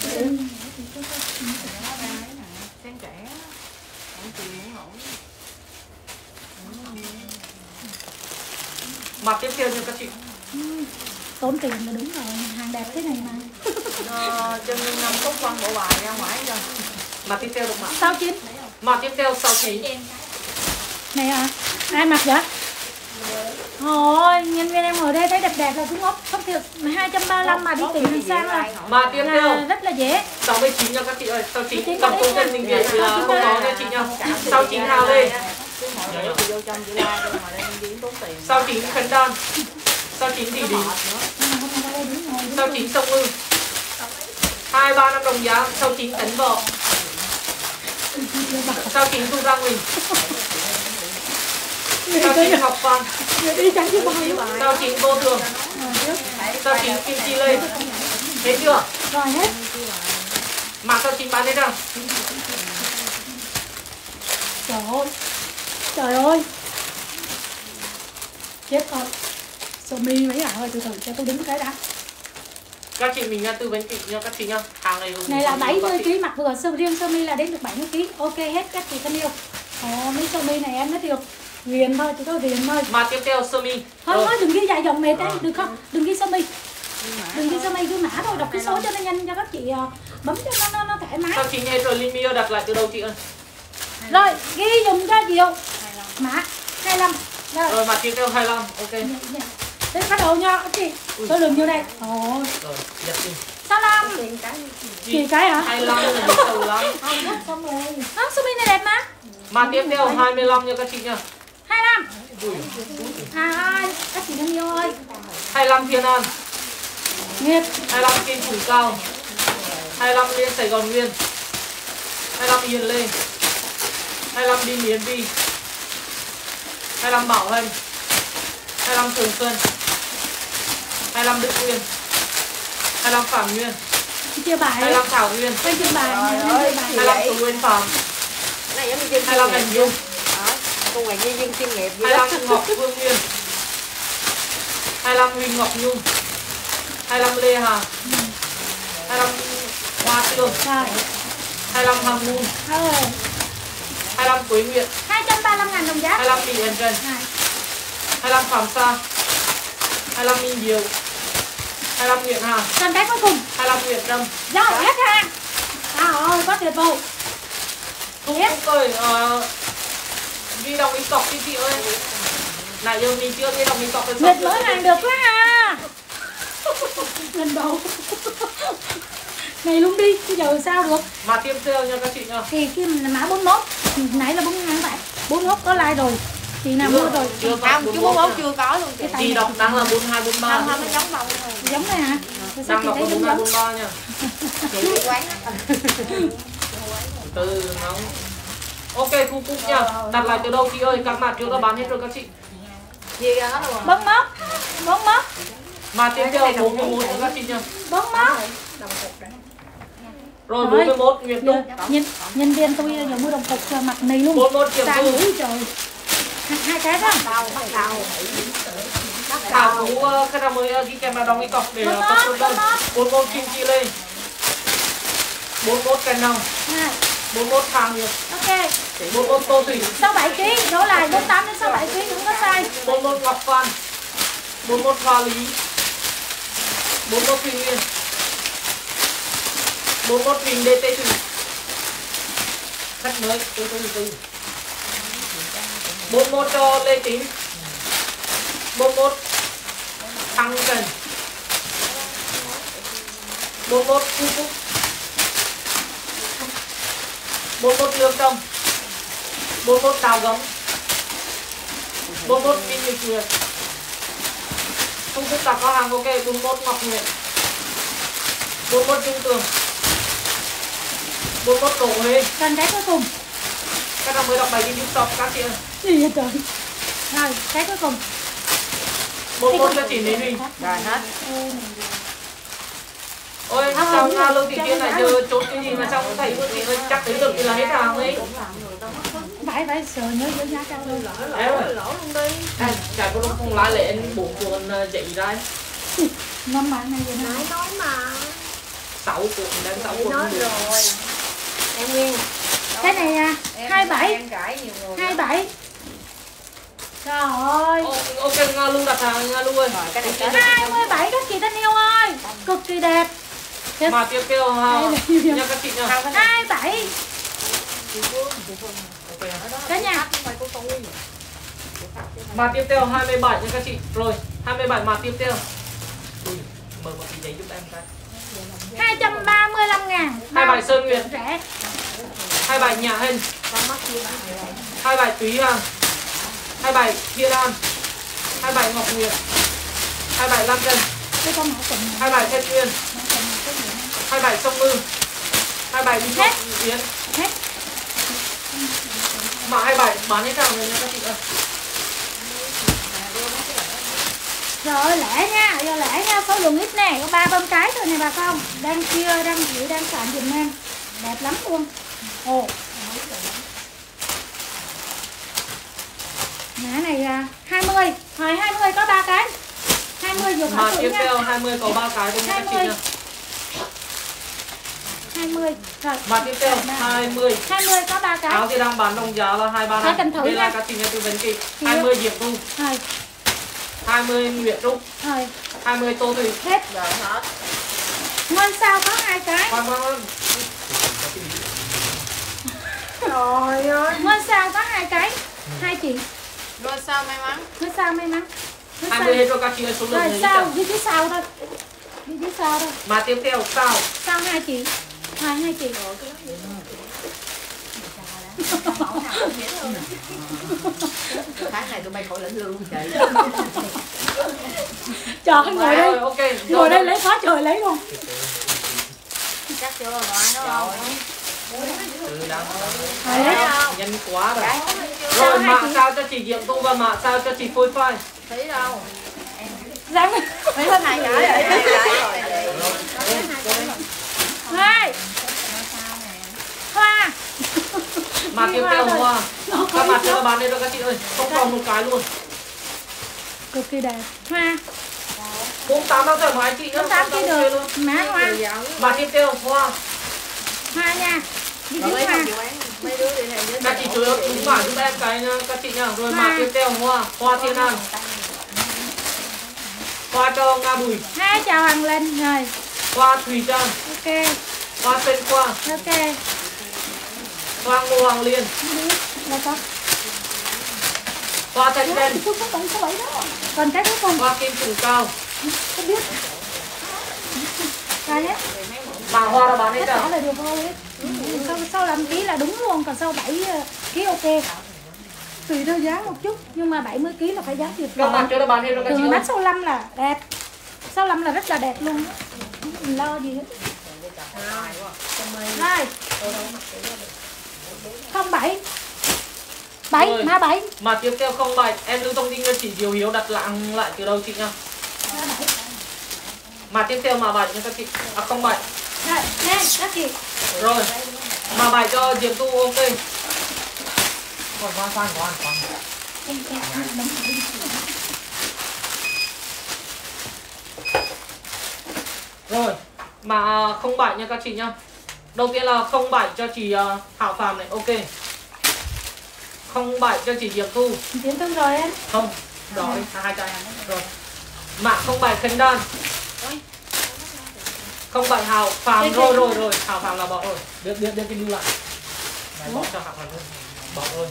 Mặt tiếp theo cho các chị. Ừ, tốn tiền là đúng rồi, hàng đẹp thế này mà. Chân lưng năm phút quăng bộ bài ra ngoài rồi. Mặt tiếp theo được mặt. Sáu chín. Mặt tiếp theo sáu chín. Này à, ai mặc vậy? Ôi, nhân viên em ở đây thấy đẹp đẹp là cũng ngốc. Không thiệt, hai trăm ba mươi lăm mà đi tìm hàng sang là mà tiếp theo rất là dễ. sáu mươi chín nha các chị ơi, sáu mươi chín cầm công dân mình về thì là không có nha chị nha. sáu mươi chín hào đây. sáu mươi chín Khánh Đan. sáu mươi chín Thị Đình. sáu mươi chín Sông Ngư. hai ba năm đồng giá. sáu mươi chín Tấn Võ. sáu mươi chín Thu Giang Huỳnh. sáu mươi chín Ngọc Phan. sáu mươi chín Vô Thường. sáu mươi chín Kim Chi Lê. Hết chưa? Rồi hết. Mà sáu mươi chín bán hết rồi. Trời ơi. Trời ơi. Chết rồi. Sơ mi mấy ạ ơi, từ từ cho tôi đứng cái đã. Các chị mình tư vấn chị nha các chị nha. Hàng này này là bảy mươi ký mặc vừa sơ riêng sơ mi là đến được bảy mươi ký. Ok hết các chị thân yêu. Ồ, mấy sơ mi này em nói được. Viền thôi, chỉ có viền thôi. Mà tiếp theo sơ mi. Thôi thôi đừng ghi dài dòng mệt đấy, được không? Đừng ghi sơ mi. Đừng ghi sơ mi, ghi mã thôi, đọc cái số cho nó nhanh cho các chị bấm cho nó nó, nó thoải mái. Sao chị hết rồi, Limio đặt lại từ đầu chị ơi. Rồi, ghi dùng cho Diệu. Mã hai mươi lăm. Rồi, rồi mà tiếp theo hai mươi lăm, ok. Thế bắt đầu nha các chị. Số lượng nhiêu đây? Ồ. Rồi, nhập đi. sáu mươi lăm. Chị cái hả? hai mươi lăm là nhiều đầu lắm. Xong rồi. Đó, sơ mi này đẹp mà. Mà tiếp theo hai mươi lăm nha các chị nha. hai mươi lăm. À ơi, các chị thân yêu ơi. hai mươi lăm Thiên An. Nghiệp. hai mươi lăm Kim Phủ Cao. hai mươi lăm Liên Sài Gòn Nguyên. hai mươi lăm Yên Lê. hai mươi lăm Đi Miến Vi. hai mươi lăm Bảo Hân. hai mươi lăm Thường Xuân. hai mươi lăm Đức Nguyên. hai mươi lăm Phạm Nguyên. Chia bài. hai mươi lăm Thảo Nguyên. Quay chia bài. hai mươi lăm Tùng Nguyên Phạm. Này giống như dân hai mươi lăm Hành Dung. Cô ngoài như dân chuyên nghiệp hai mươi lăm Ngọc Vương Nguyên. hai mươi lăm Huỳnh Ngọc Nhung. hai mươi lăm Lê Hà. hai mươi lăm Hoa Tường. hai mươi lăm Hằng Moon. hai mươi lăm Quế Nguyệt. hai trăm ba mươi lăm ngàn đồng giá. hai mươi lăm Mỹ Ẩn Trần. hai mươi lăm Phạm Sa. hai mươi lăm Minh Diệu. hai mươi lăm Nguyễn Hà. Còn cái cuối cùng. hai mươi lăm Nguyễn Trâm. Rồi hết hàng. Trời ơi, quá tuyệt vời. Không cười, uh, ghi đồng in cọc đi chị ơi. Nãy giờ mình chưa ghi đồng in cọc. Nguyệt mới hàng được quá à. Lần đầu. Này luôn đi, bây giờ sao được. Mà tiêm theo nha các chị nha. Thì khi là mã bốn mươi mốt, nãy là bốn mươi ngàn vậy. bốn mươi mốt có like rồi. Chị nào mua rồi. Chưa không, chú bốn mươi mốt chưa có luôn chị. Chị đọc đang là bốn mươi hai, bốn mươi ba. Không, không, nó giống đâu thôi. Giống này hả? Đang đọc là bốn mươi hai, bốn mươi ba nha. Chị đi quán á. Từ nóng. Ok, khu cục nha. Đặt lại từ đâu chị ơi, các mặt chưa có bán hết rồi các chị. Gì ra hết luôn. bốn mươi mốt. bốn mươi mốt. Mà tiếp theo bốn mươi mốt nữa các chị nha. bốn mươi mốt. Rồi bốn mươi mốt Nguyệt Trúc. Nhân, nhân viên tôi giờ mua đồng phục mặc này luôn. bốn mươi mốt Kiểm Sao Thu. ngủ trời. Hai, hai cái đó. Thảo Phú khách hàng mới ghi kèm vào đóng cái cọc để tập trung đơn. bốn mươi mốt Kim Chi Lê. bốn mươi mốt Cành Nòng. bốn mươi mốt Thang Nguyệt. Ok. bốn mươi mốt Tô Thủy. sáu bảy ký, đổ lại bốn mươi tám đến sáu bảy ký cũng có sai. bốn mươi mốt Ngọc Phan. bốn mươi mốt Hoa Lý. bốn mươi mốt Thùy Nguyên. bốn mươi mốt Huỳnh đê tê Thủy. Khách mới từ từ từ. bốn mươi mốt cho Lê Tín. bốn mươi mốt Thăng Trần. bốn mươi mốt Thu Phúc. bốn mươi mốt Lương Tâm. bốn mươi mốt Tào Gấm. bốn mươi mốt Minh Nhật Nguyệt. Thu Phúc đặt có hàng ok. bốn mươi mốt Ngọc Nguyệt. bốn mươi mốt Trung Tường. bốn mươi mốt Đỗ Huế. Cần cái cuối cùng. Các bạn mới đọc bài review shop các chị ơi. Gì vậy trời. Rồi, cái cuối cùng. bốn mươi mốt cho chị Lý Huỳnh. Rồi hết. Ôi, À, sao đúng Nga rồi, Lương Thị trong Tiên cái lại áo. giờ chốt cái gì mà sao cũng thấy của chị ơi, chắc tới được thì là hết hàng ấy. Phải phải sợ nhớ nhớ giá cao luôn. Em ơi, lỗ luôn đi. Em, chả có lúc không lái lại anh bốn cuộn dậy ra ấy. Năm bạn này vậy nè. Nãy nói mà. sáu cuộn, đang sáu cuộn. Nói cũng được. rồi. Em Nguyên. Cái này à, hai mươi bảy. Em cãi nhiều người. hai mươi bảy. Trời ơi. Ô, ok, Nga Lương đặt hàng, Nga Lương ơi. Rồi cái này chết. hai mươi bảy các chị thân yêu ơi. Cực kỳ đẹp. Mà tiếp theo ha, Đây là- nha các chị nha. hai mươi bảy. Cả nhà. Mà tiếp theo hai mươi bảy nha các chị. Rồi, hai mươi bảy mà tiếp theo. Ui, mời một tí giấy giúp em cái. hai trăm ba mươi lăm ngàn. Hai bài Sơn Nguyệt. Rẻ. Hai bài Nhà Hên. Hai bài Túy Hàng. Hai bài Thiên An. Hai bài Ngọc Nguyệt. Hai bài Lam Trần. Cái con mẫu tình này. Hai bài Thiên Nguyên. Hai bài Sông Mư. Hai bài Đi Ngọc Yến. Hết. Mà hai bài bán hết hàng rồi nha các chị ơi. Rồi lẻ nha, giờ lẻ nha, số lượng ít nè, có ba bơm cái thôi nè bà con. Đang chia, đang chịu, đang sạn dùm em. Đẹp lắm luôn. Ồ. Mã này à, hai mươi. Rồi hai mươi có ba cái. hai mươi vừa Mà khỏi tiếp thử nha. theo hai mươi có ba cái thôi nha các chị nha. hai mươi. Rồi. Mà tiếp theo hai mươi. hai mươi có ba cái. Áo thì đang bán đồng giá là hai ba Thôi cần năm. thử Đây là nha. các chị nha tư vấn chị. Chị hai mươi Diệp Thu. Rồi. hai mươi Nguyệt Trúc. Rồi. hai mươi Tô Thủy. Hết. Rồi hết. Ngôi sao có hai cái. Khoan khoan khoan. Trời ơi. Ngôi sao có hai cái. Hai chị. Rồi sao may mắn? Ngôi sao may mắn. Ngôi hai sao. mươi hết rồi các chị ơi, số lượng Rồi này sao, ít dưới dưới sao thôi. Dưới dưới sao thôi. Mà tiếp theo sao? Sao hai chị. Hai hai chị. Tháng này tụi bay khỏi lĩnh lương chị. Trời ơi, ngồi đây. Rồi, ok. Ngồi đây lấy khó trời lấy luôn. Chắc chưa rồi nó không? Ừ, đang Rồi lấy. nhân quá rồi. Sao Rồi hai mạ chị? sao cho chị Diệm Tu và mạ sao cho chị Phôi Phai. Thấy đâu? Răng. Thấy hết hai cái rồi. Hai cái rồi chị. Hai. Hoa. Mà tiếp theo hoa. Các mặt cho bán đây rồi các chị ơi. Không còn một cái luôn. Cực kỳ đẹp. Hoa. bốn tám bao giờ mà chị nhá. Bốn tám kia được. Má hoa. Mà tiếp theo hoa. Hoa nha. Đi Rồi dưới mấy hoa. không chịu bán. Mấy đứa đi này với Các chị chú đúng phải giúp em cái nha các chị nha. Rồi mà tiếp theo hoa. Hoa Thiên An. Hoa cho Nga Bùi. Hai chào Hoàng Linh. Rồi. Hoa Thùy Trang. Ok. Hoa Tên Khoa. Ok. Hoa Ngô Hoàng Liên. Đây có. Hoa Thanh Đen. Số bảy, số bảy đó. Còn cái cuối cùng. Hoa Kim Trùng Cao. Không biết. Rồi nhé. Mà hoa đã bán hết Tất cả rồi. là được thôi. Sau, sau năm ký là đúng luôn, còn sau bảy ký ok. Tùy theo giá một chút, nhưng mà bảy mươi ký là phải giá tuyệt Các vời. bạn chưa đã bán hết rồi các chị Thường ơi. bán sáu lăm là đẹp. sáu lăm là rất là đẹp luôn. Mình lo gì hết. Rồi. không bảy. bảy, Rồi. mã bảy. Mà tiếp theo không bảy, em lưu thông tin cho chị Diệu Hiếu đặt lạng lại từ đầu chị nha. Mà tiếp theo mà bảy nha các chị. À không bảy. Rồi, nè, các chị. Rồi, mà bài cho Diệp Tu ok. Khoan khoan khoan khoan khoan. Rồi, mà không bảy nha các chị nhá. Đầu tiên là không bảy cho chị uh, Thảo Phạm này, ok. Không bảy cho chị Diệp Thu. Tiến tương rồi em. Không, rồi, hai chai rồi. Mã không bảy Khánh Đan. Không bảy Hào Phạm rồi rồi rồi, Hào Phạm là bỏ rồi. Đưa đưa đưa cái lưu lại. Này bỏ cho Hào Phạm luôn. Bỏ rồi.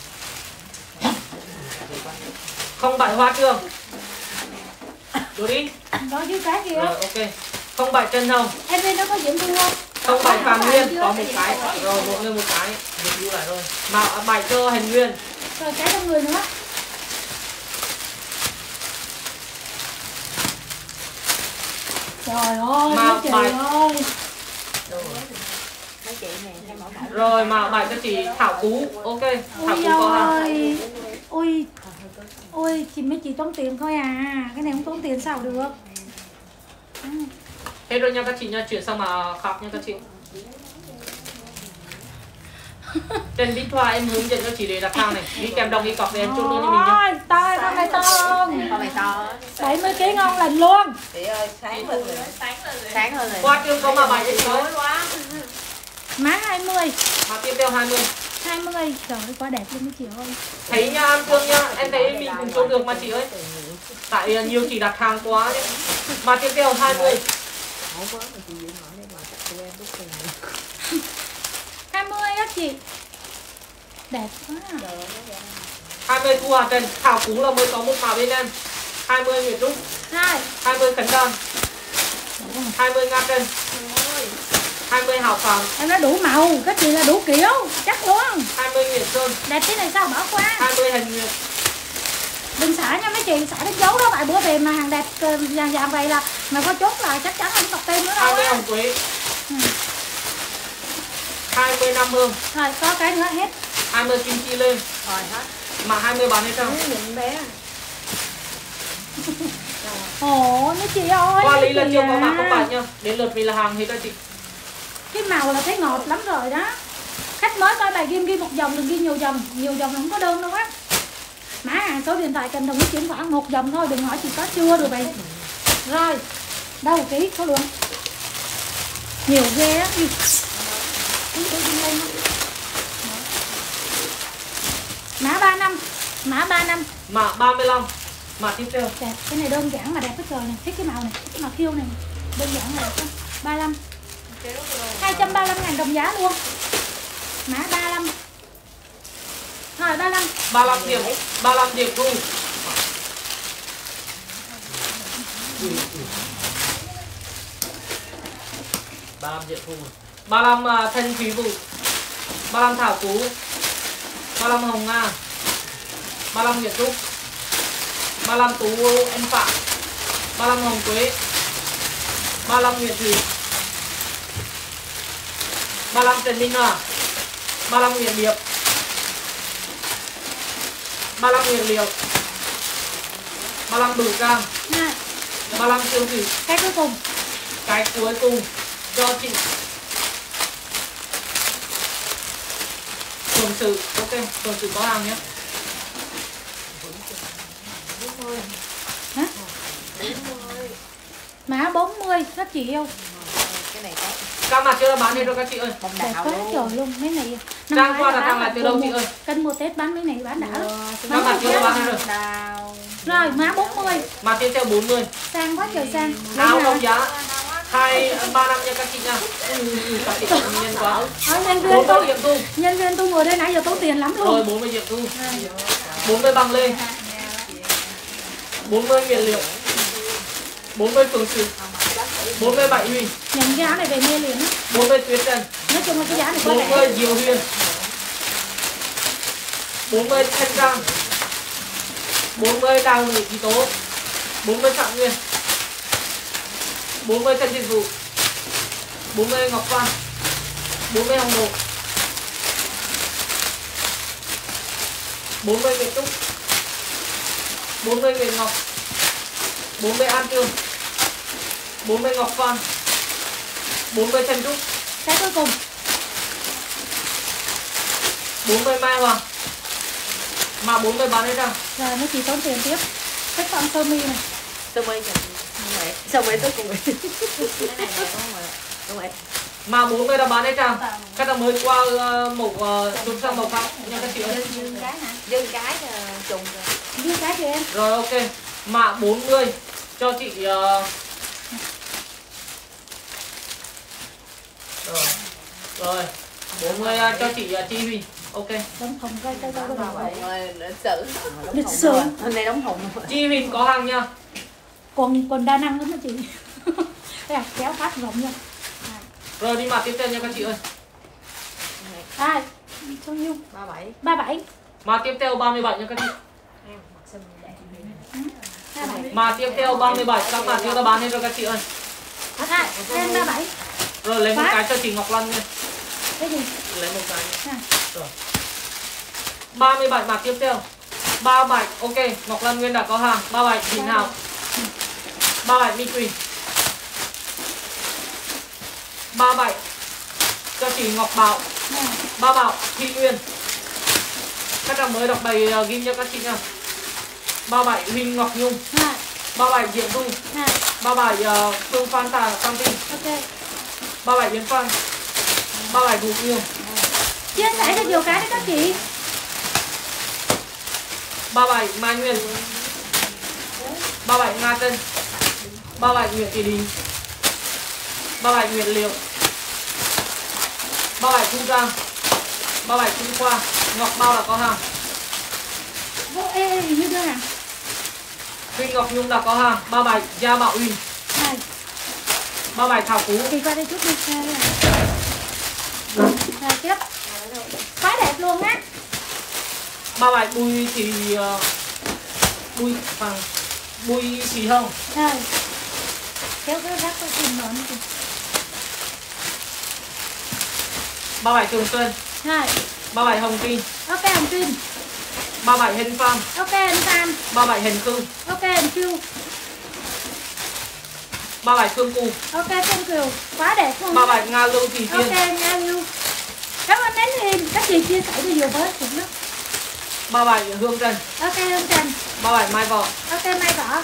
Không bảy Hoa Trường. Đưa đi. Đó chứ cái kia. Rồi ok. Không bảy Trần Hồng. Em bên đó có Diễm Thu không? Không bảy Phạm Nguyên có một cái. Rồi mỗi người một cái. Được lưu lại rồi. Mà bảy cho Hành Nguyên. Rồi cái trong người nữa. Trời ơi, mà trời bài... ơi. Rồi mà bài cho chị Thảo Cú, ok. Thảo Ôi Cú có ha. ơi. Ôi. Ôi, chị mấy chị tốn tiền thôi à. Cái này không tốn tiền sao được. Ừ. Hết rồi nha các chị nha, chuyển sang mà khác nha các chị. Trên Bích Thoa em hướng dẫn cho chị để đặt hàng này, đi kèm đồng đi cọc để em chốt luôn cho mình nhá. Ôi, to con này to không? Con này to. bảy mươi ký ngon lành luôn. Chị ơi, sáng hơn rồi. Sáng hơn rồi. Qua trường có mà bài cho chị ơi. Má hai mươi. Mà tiếp theo hai mươi. hai mươi. Trời ơi, quá đẹp luôn mấy chị ơi. Thấy nha An Phương nha, em thấy mình cũng chốt được mà chị ơi. Tại nhiều chị đặt hàng quá đấy. Mà tiếp theo hai mươi. hai mươi á chị. Đẹp quá à. hai mươi Thu Hà Trần, Thảo Cú là mới có một màu bên em. hai mươi Nguyễn Trúc. Hai. hai mươi Khánh Đan. hai mươi Nga Trần. hai mươi Hảo Phạm. Em nói đủ màu, cái chị là đủ kiểu, chắc luôn. hai mươi Nguyễn Sơn. Đẹp thế này sao bỏ qua. hai mươi Hành Nguyệt. Đừng xả nha mấy chị, xả cái dấu đó vài bữa về mà hàng đẹp vàng vàng vậy là mà có chốt là chắc chắn không đọc tên nữa đâu hai mươi á. Hồng Quế. Ừ. hai mươi Nam Hương. Rồi có cái nữa hết. hai mươi Kim Chi Lê. Rồi hết. Mà hai mươi bán hết sao? Nhìn bé. Ồ mấy chị ơi. Qua mấy lý là chị chưa có à. mã không bạc nha. Đến lượt vì là hàng hết các chị. Cái màu là thấy ngọt lắm rồi đó. Khách mới coi bài ghim ghi một dòng, đừng ghi nhiều dòng. Nhiều dòng không có đơn đâu á. Má à, số điện thoại kèm đồng ý chuyển khoản một dòng thôi, đừng hỏi chị có chưa được vậy. Rồi, đâu ký số lượng. Nhiều ghê á. Mã ba năm. Mã ba năm. Mã ba mươi lăm. Mã tiếp theo. Đẹp, cái này đơn giản mà đẹp hết trời này. Thích cái màu này, thích cái màu thiêu này. Đơn giản là đẹp. ba mươi lăm. hai trăm ba mươi lăm ngàn đồng giá luôn. Mã ba mươi lăm. Rồi ba mươi lăm. ba mươi lăm điểm. ba mươi lăm điểm Thu. ba mươi lăm điểm Thu. ba mươi lăm uh, Thanh Thúy Vũ. ba mươi lăm Thảo Cú. ba mươi lăm Hồng Nga. ba mươi lăm Nguyễn Trúc. ba mươi lăm Tú Anh Phạm. ba mươi lăm Hồng Quế. ba mươi lăm Nguyễn Thủy. ba mươi lăm Trần Minh Hòa. ba mươi lăm Nguyễn Điệp. ba mươi lăm Nguyễn Liễu. ba mươi lăm Bửu Giang. Này, ba mươi lăm Trương Thủy. cái cuối cùng. Cái cuối cùng cho chị Phường Sự. Ok, Phường Sự có hàng nhé. Hả? Mã bốn mươi các chị yêu. Cái này có Các mặt chưa bán hết rồi các chị ơi. bông Đẹp đào quá luôn. trời luôn, mấy này. Trang qua đặt hàng lại từ đâu chị ơi? Cân mua Tết bán mấy này bán đã lắm. Các mặt chưa bán hết rồi. Đào. Rồi mã bốn mươi. Mà tiếp theo bốn mươi. Sang quá trời sang. Áo Lấy đồng nào? giá hai ba năm nha các chị nha. Ừ, các chị nhân quá. Thôi nhân viên bốn mươi tôi, điểm Thu. nhân viên tôi ngồi đây nãy giờ tốn tiền lắm Rồi luôn. bốn mươi điểm Thu. bốn mươi Bằng Lê. bốn mươi Nguyễn Liễu. bốn mươi Phường Sự. bốn mươi Bảy Huy. Nhận cái áo này về nghe liền á. bốn mươi Tuyết Trần. Nói chung là cái giá này quá bốn mươi rẻ. Diệu Huyền. bốn mươi Thanh Giang. bốn mươi Đào Nữ Trí Tố. bốn mươi Phạm Nguyên. bốn mươi Trần Dịch Vũ. bốn mươi Ngọc Văn. bốn mươi Hồng Độ. bốn mươi Nguyễn Trúc. bốn mươi Nguyễn Ngọc. bốn mươi An Trương. bốn mươi Ngọc Phan. bốn mươi chân trúc. Cái cuối cùng bốn mươi mai Hoàng. Mà bốn mươi bán hết ra. rồi nó chỉ tốn tiền tiếp. Cái con sơ mi này. Sơ mi này. Sơ mi tôi cùng cái này đẹp không rồi. Đúng rồi. Mà bốn mươi đã bán hết ra. Các bạn mới qua uh, màu uh, chụp sang màu khác nha các chị ơi. Dương cái hả? Dương cái uh, trùng rồi. Dương cái cho em. Rồi ok. Mạ bốn mươi cho chị uh... rồi. Rồi. bốn mươi uh, cho chị uh, Chi Huỳnh. Ok. Đóng thùng coi coi coi coi. Rồi lịch sử. Lịch sử. Hôm nay đóng thùng. Chi Huỳnh có hàng nha. Còn còn đa năng lắm đó chị. Đây à, kéo phát rộng nha. Rồi đi mặt tiếp theo nha các chị ơi. À, bao nhiêu? ba mươi bảy. ba mươi bảy. Mà tiếp theo ba mươi bảy nha các chị. Em mặc sơ mi đẹp. ba mươi bảy. Mà tiếp theo ba mươi bảy các bạn chưa đã bán hết rồi các chị ơi. À, em ba mươi bảy. Rồi lấy một Phát. cái cho chị Ngọc Lan nha. Cái gì? Lấy một cái nha. Nè. Rồi. ba mươi bảy mặt tiếp theo. ba mươi bảy ok, Ngọc Lan Nguyên đã có hàng. ba mươi bảy Thìn Hào. ba mươi bảy Mỹ Quỳnh. ba mươi bảy cho chị Ngọc Bảo. Nè. Ba Bảo Thị Nguyên. Các bạn mới đọc bài uh, ghim cho các chị nha. ba mươi bảy Huỳnh Ngọc Nhung. Nè. ba mươi bảy Diệm Du. Nè. ba mươi bảy uh, Phương Phan Tà Phan Tinh. Ok. ba mươi bảy Yến Phan. ba mươi bảy Vũ Yêu. Chia sẻ cho nhiều cái đấy các chị. ba mươi bảy Mai Nguyên. ba mươi bảy Nga Tân. ba mươi bảy Nguyễn Thị Đình. ba mươi bảy Nguyễn Liệu. ba mươi bảy Thu Trang. ba mươi bảy Trung Khoa. Ngọc Bao là có hàng. Vô ê ê như đưa hàng. Huỳnh Ngọc Nhung đã có hàng. ba mươi bảy Gia Bảo Huỳnh. Này. ba mươi bảy Thảo Phú. Đi qua đây chút đi. Rồi tiếp. Quá đẹp luôn á. ba mươi bảy Bùi Thị uh, Bùi Phàng. Bùi Thị Hồng. Rồi. Kéo cái rác qua tìm nó đi. ba mươi bảy Trường Xuân. Rồi. ba mươi bảy Hồng Trinh. Ok Hồng Trinh. ba mươi bảy Hình Phan. Ok anh Phan. ba mươi bảy Hình Cư. Ok anh Chu. ba mươi bảy Phương Cù. Ok Phương Kiều. Quá đẹp luôn. ba mươi bảy Nga Lưu Thị Tiên. Ok Nga Lưu. Cảm ơn Nén Hiền. Các chị chia sẻ cho nhiều với cũng đó. ba mươi bảy Hương Trần. Ok Hương Trần. ba mươi bảy Mai Võ. Ok Mai Võ.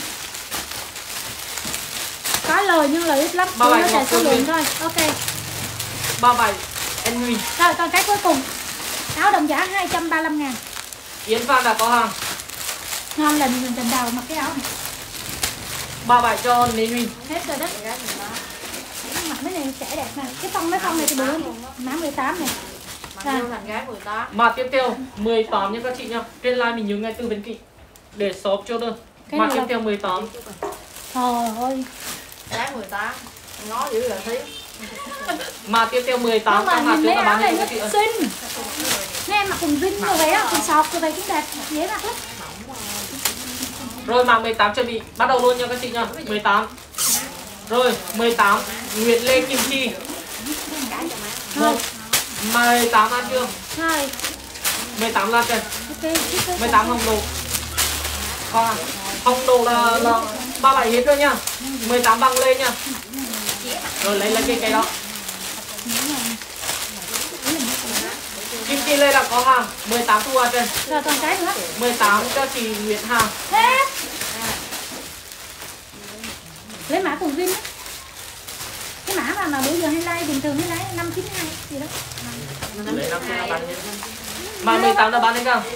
Có lời nhưng lời ít lắm. ba mươi Tôi bảy nó Ngọc chạy số Phương lượng Minh. thôi. Ok. ba mươi bảy Anh Huy. Rồi còn cái cuối cùng. Áo đồng giá hai trăm ba mươi lăm ngàn. Yến Phan đã có hàng. Ngon lần mình tình đầu mặc cái áo này. ba mươi bảy cho Lý Huy. Hết rồi đó. Mặc mấy này trẻ đẹp nè. Cái phong mấy phong này thì bữa mã mười tám này. Mặc vô thành gái mười tám. Mà tiếp theo mười tám nha các chị nha. Trên live mình nhớ ngay tư vấn kỹ để shop cho đơn. Cái Mà này tiếp là- theo mười tám. Trời ơi. Gái mười tám. Ngó dữ rồi thấy. Mà tiếp theo mười tám Nhưng mà các hạt nhìn trước mấy là áo bán này hết nó các chị ơi. xinh. Nghe em mặc quần jean như vậy á, quần sọt như vậy cũng đẹp, dễ mặc lắm. Rồi mà mười tám chuẩn bị bắt đầu luôn nha các chị nha. mười tám. Rồi mười tám Nguyễn Lê Kim Chi. Rồi, mười tám An Dương. rồi, mười tám Lan Trần. ok, ok. mười tám Hồng Đồ. Còn Hồng Đồ là, là ba mươi bảy hết rồi nha. mười tám Bằng Lê nha. Rồi lấy lấy cái cây đó. Kim Chi Lê là có hàng. mười tám Thu Hà Trần. Rồi còn cái nữa. mười tám cho chị Nguyễn Hà. Hết. Lấy mã quần jean á. Cái mã mà mà bữa giờ hay like bình thường hay like năm chín hai gì đó. Lấy năm trăm là bán hết. Mà mười tám là bán hết không?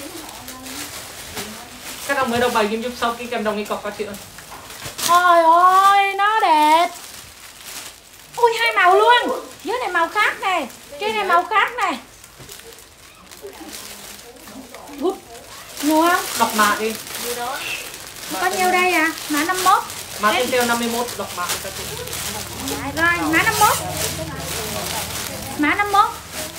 Các bạn mới đọc bài game giúp sau khi kèm đồng ý cọc các chị ơi. Trời ơi, nó đẹp. Ui hai màu luôn. Dưới này màu khác nè, trên này màu khác nè. Good. Ngon không? Đọc mã đi. Có nhiêu đây à? Mã năm mốt. Mã tiếp theo năm mươi mốt đọc mã các chị. Rồi, mã năm mốt. Mã năm mốt.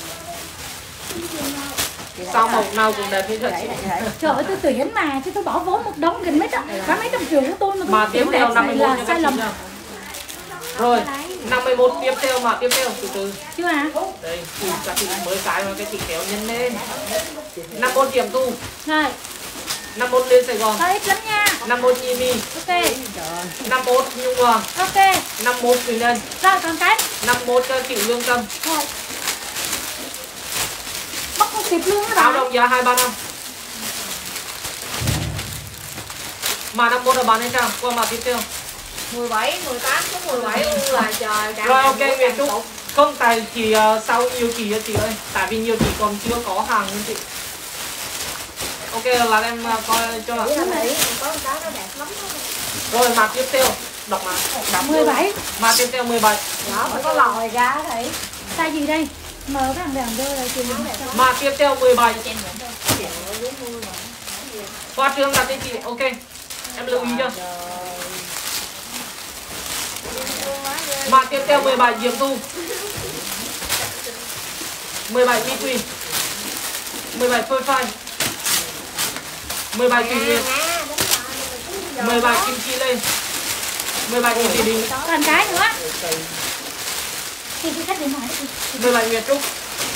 Sao màu nào cũng đẹp hết hả chị? Trời ơi tôi tuyển mà chứ tôi bỏ vốn một đống gần mấy trăm, cả mấy trăm triệu của tôi mà tôi Mã tiếp tuyển theo đẹp năm mươi này mốt là nha các sai chị lầm. nha. Rồi, năm mươi mốt tiếp theo mã tiếp theo từ từ. Chưa hả? Đây, chị các chị mới cái mà cái chị kéo nhân lên. năm mươi mốt điểm tu. Rồi. năm mốt lên Sài Gòn. Có ít lắm nha. năm mốt Nhi Mi. Ok. năm mốt Nhung Hoàng. Ok. năm mốt Quỳnh Ân. Rồi còn cái. năm mốt cho chị Lương Tâm. Rồi. Bắt không kịp luôn các Áo bạn. đồng giá hai ba năm. Mà năm mốt là bán hay sao? Qua mà tiếp theo. mười bảy, mười tám, số mười bảy u là trời. Rồi ok Nguyễn Trúc. Không, tại chị uh, sau nhiều chị chị ơi. Tại vì nhiều chị còn chưa có hàng nên chị. Ok là em uh, coi cho. Có cái nó đẹp lắm đó. Rồi mà tiếp theo. Đọc mà. Đọc mười bảy. Mà tiếp theo mười bảy. Đó phải có lòi ra thấy. Size gì đây? Mở cái hàng đèn đưa rồi chị. Mà tiếp theo mười bảy. Qua trường đặt cho chị. Ok. Em lưu ý chưa? Mà tiếp theo mười bảy Diễm Thu. mười bảy Mi Quỳnh. mười bảy Phơi Phai. mười bảy Thủy Nguyệt. mười bảy Kim Chi Lê. mười bảy Nguyễn Thị Đình. Còn cái nữa. Thì cái khách điện thoại đi. mười bảy Nguyễn Trúc.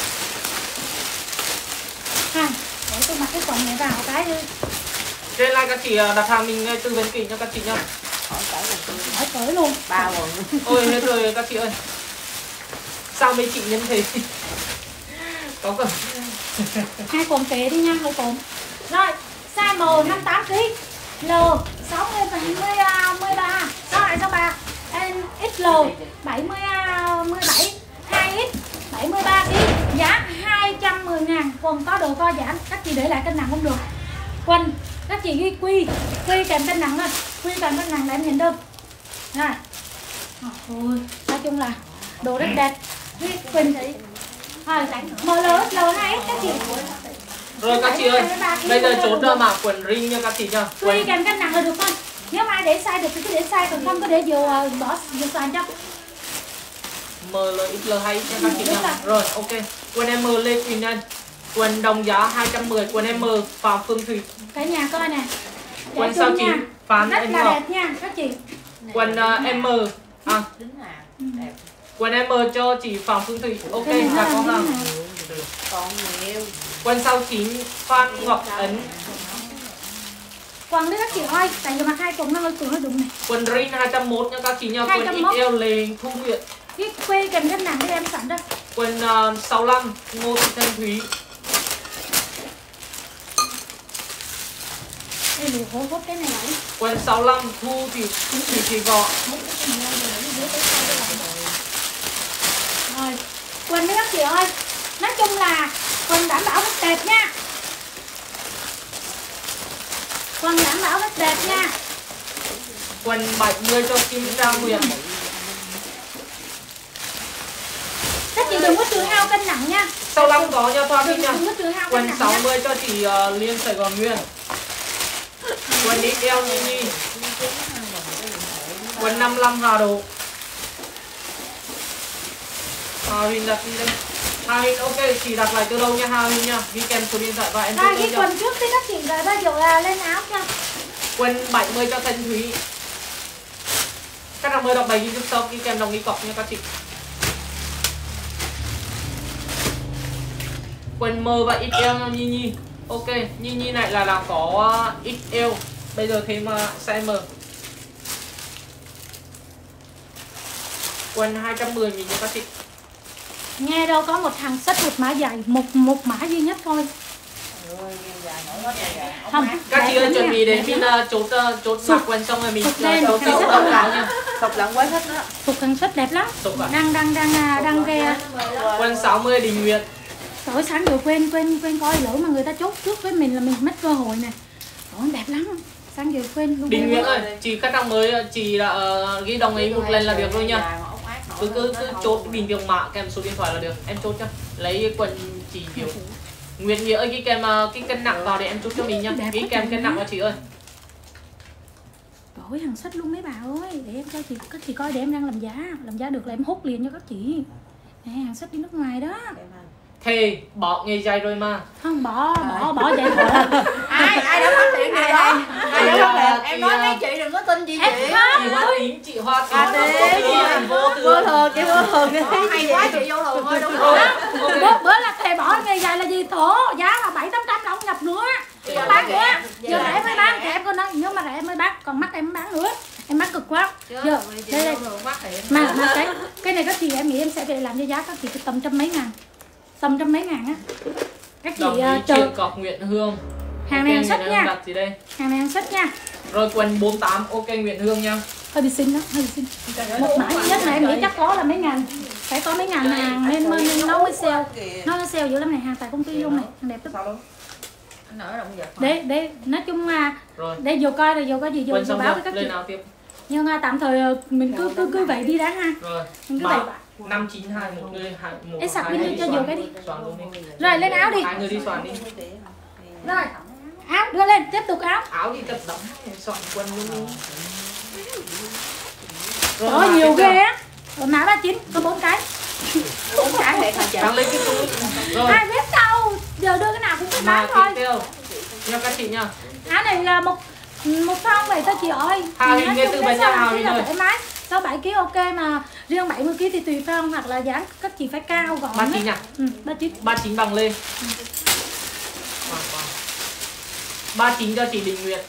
Ha, để tôi mặc cái quần này vào cái đi. Trên like các chị đặt hàng mình tư vấn kỹ cho các chị nha. Hỏi cởi luôn. Ba quần. Ôi hết rồi các chị ơi. Sao mấy chị nhân thế? Có cần. Hai cồn kệ đi nha, hai cồn. Rồi, size M năm mươi tám ki lô L sáu mươi bảy mươi mười ba, sáu hai sáu ba, ích lờ bảy mươi mười bảy, hai ích bảy mươi ba ki lô gam, giá hai trăm mười ngàn, quần có đồ co giãn, các chị để lại cân nặng không được. Quần các chị ghi quy, quy kèm cân nặng thôi, quy kèm cân nặng để em nhìn đơn. Rồi. Ôi, nói chung là đồ rất đẹp. Ghi Quỳnh thị. Rồi, em lờ ích lờ hai ích các chị. Rồi các chị ơi, bây giờ chốt ra mã quần ring nha các chị nha. Quy kèm cân nặng là được không? Nếu ai để sai được thì cứ để sai, còn không có để vừa bỏ vừa sàn cho. M L X L hai nha các chị nha. Rồi ok. Quần em M Lê Quỳnh Anh. Quần đồng giá hai trăm mười, quần em M Phạm Phương Thủy. Cả nhà coi nè. Quần sao chị Phan rất Anh là Ngọc. đẹp nha các chị. Quần uh, M à. Quần em M cho chị Phạm Phương Thủy. Ok, và có hàng. Còn nhiều. Quần sau chín Phan Ngọc Ấn. Quần đấy các chị ơi, tại vì mặc hai quần nó hơi cường nó đụng này. Quần ring hai trăm mốt nha các chị nha. Quần ích eo Lê Thu Nguyệt. Cái quy kèm cân nặng để em sẵn đây. Quần uh, sáu mươi lăm Ngô Thị Thanh Thúy. Đây lùi hố hốt cái này lại. Quần sáu mươi lăm Thu Thị Thị Thị Võ. Rồi, quần đấy các chị ơi. Nói chung là quần đảm bảo rất đẹp nha. Quần đảm bảo rất đẹp nha. Quần bảy mươi cho Kim Trang Nguyệt. Các chị đừng có trừ hao cân nặng nha. sáu mươi lăm có nha Thoa Đừng, nha. đừng có trừ hao cân Quần nặng sáu nha. mươi cho chị uh, Liên Sài Gòn Nguyên. Quần ích eo Nhi Nhi. Quần năm mươi lăm Hà Đồ. Hà Huỳnh đặt đi đây. Hà Huỳnh ok, chị đặt lại từ đâu nha Hà Huỳnh nha. Ghi kèm số điện thoại và em Rồi tư cái cho. quần trước đi các chị, rồi bây giờ là lên áo nha. Quần bảy mươi cho Thanh Thúy. Các bạn mới đọc bài ghi giúp sau ghi kèm đồng ý cọc nha các chị. Quần M và ích eo Nhi Nhi. Ok, Nhi Nhi này là là có uh, ích eo. Bây giờ thêm uh, size M. Quần hai trăm mười nghìn nha các chị. Nghe đâu có một thằng set một mã dài, một một mã duy nhất thôi. Không. Các chị đẹp ơi lắm chuẩn nha, bị đến đẹp pin lắm. uh, chốt uh, chốt mặc quần xong rồi mình Sụp lên, chốt sụp chốt lên. áo nha. Sụp lẫn quái thích đó. Phục sản xuất đẹp lắm. Sụp à? Đang đang đang à, đang ghe. Quần sáu mươi Đình Nguyệt. Tối sáng rồi quên quên quên coi lỡ mà người ta chốt trước với mình là mình mất cơ hội nè. Ủa, đẹp lắm. Sáng giờ quên luôn. Đình Nguyệt ơi, chị khách hàng mới chị đã uh, ghi đồng ý một lần là được rồi nha. Cứ cứ, cứ chốt bình thường mã kèm số điện thoại là được. Em chốt cho. Lấy quần chị Diệu. Nguyệt Nghĩa ơi ghi kèm uh, cái cân nặng vào để em chốt cho mình nha. Ghi kèm cân nặng vào chị ơi. Đổi hàng sách luôn mấy bà ơi, để em cho chị các chị coi để em đang làm giá, làm giá được là em hút liền cho các chị. Nè, hàng sách đi nước ngoài đó. Thề bỏ nghề dày rồi mà. Không bỏ bỏ bỏ vậy thôi. Ai ai đã phát hiện này đây? Ai đã phát hiện? Em nói mấy chị đừng có tin gì chị. Chị Hoa Yến, chị Hoa Yến. À thế chị vô vô thường, chị vô thường cái hay quá chị vô thường thôi đúng không? Bữa, bữa là thề bỏ nghề dài là gì thổ, giá là bảy tám trăm đồng nhập nữa. Bán nữa. Giờ để em sẽ về làm cho giá các chị tầm trăm mấy ngàn, tầm trăm mấy ngàn á. Các chị Đồng ý uh, chờ Triệu Cọc Nguyễn Hương. hàng này Ok, hàng sách Nguyễn nha. Hương đặt gì đây? Hàng này hàng sách nha. Rồi quần bốn tám, ok Nguyễn Hương nha. Hơi bị xinh đó, hơi bị xinh. Một mã duy nhất này em nghĩ chắc có là mấy ngàn, phải có mấy ngàn hàng nên, nên nó mới sale, nó mới sale dữ lắm này, hàng tại công ty luôn này, hàng đẹp lắm. Anh ở động vật. Để để nói chung là Rồi. để vô coi rồi vô có gì vô, Quần vô xong báo với chưa? các Lên chị. nào tiếp. Nhưng uh, tạm thời uh, mình cứ cứ cứ vậy đi đã ha. Rồi. Mình cứ vậy. năm chín hai một người hai một Ê, sạc hai pin người đi cho soạn. vô cái đi. Soạn luôn đi. Rồi lên áo đi. Hai người đi soạn đi. Rồi. Áo đưa lên, tiếp tục áo. Áo thì cất đóng soạn quần luôn đi. Có mã nhiều tiếp theo. ghê á. Rồi mã ba chín có bốn cái. Bốn cái này không chị. Đang lên cái túi. Rồi. Ai biết đâu. Giờ đưa cái nào cũng phải Mã bán tiếp thôi. theo. Nha các chị nha. Áo này là một một phong vậy thôi chị ơi. Hào hình Nói nghe chung từ cái bên sáu nhà Hào ký đi là rồi. thoải mái. sáu bảy ký ok mà riêng bảy mươi ký thì tùy phong hoặc là dáng các chị phải cao gọn. ba á. chín à? Ừ, ba chín. ba chín bằng lên. Vâng, vâng. ba chín cho chị Đình Nguyệt.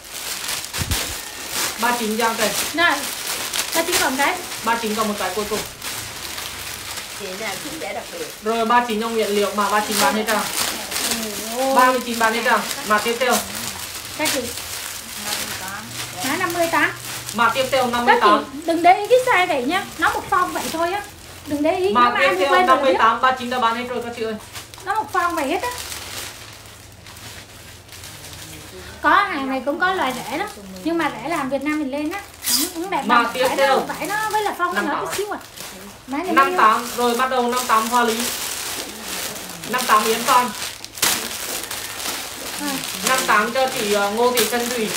ba chín Giang Tề. Rồi. ba chín còn cái. ba chín còn một cái cuối cùng. Chị nào khuyến rẻ đặc biệt. Rồi ba chín trong Nguyệt Liệu mà ba chín bán hết nào. ba mươi chín bán hết nào. Mà tiếp theo. Các chị. Mã năm mươi tám. Mà tiếp theo năm mươi Các tám. chị đừng để ý cái size vậy nhá. Nó một phong vậy thôi á. Đừng để ý. Mà Nó ai tiếp mua theo quen năm rồi mươi biết. tám ba chín đã bán hết rồi các chị ơi. Nó một phong vậy hết á. Có hàng này cũng có loại rẻ đó. Nhưng mà rẻ làm Việt Nam mình lên á. Cũng, cũng đẹp. Mà lắm. tiếp Phải theo. nó, phải nó với là phong nó nhỏ chút xíu à. Mã này năm bao tám rồi bắt đầu năm tám Hoa Lý. năm tám Yến Phan. nhiêu? À, năm tám cho chị uh, Ngô Thị Xuân Thủy.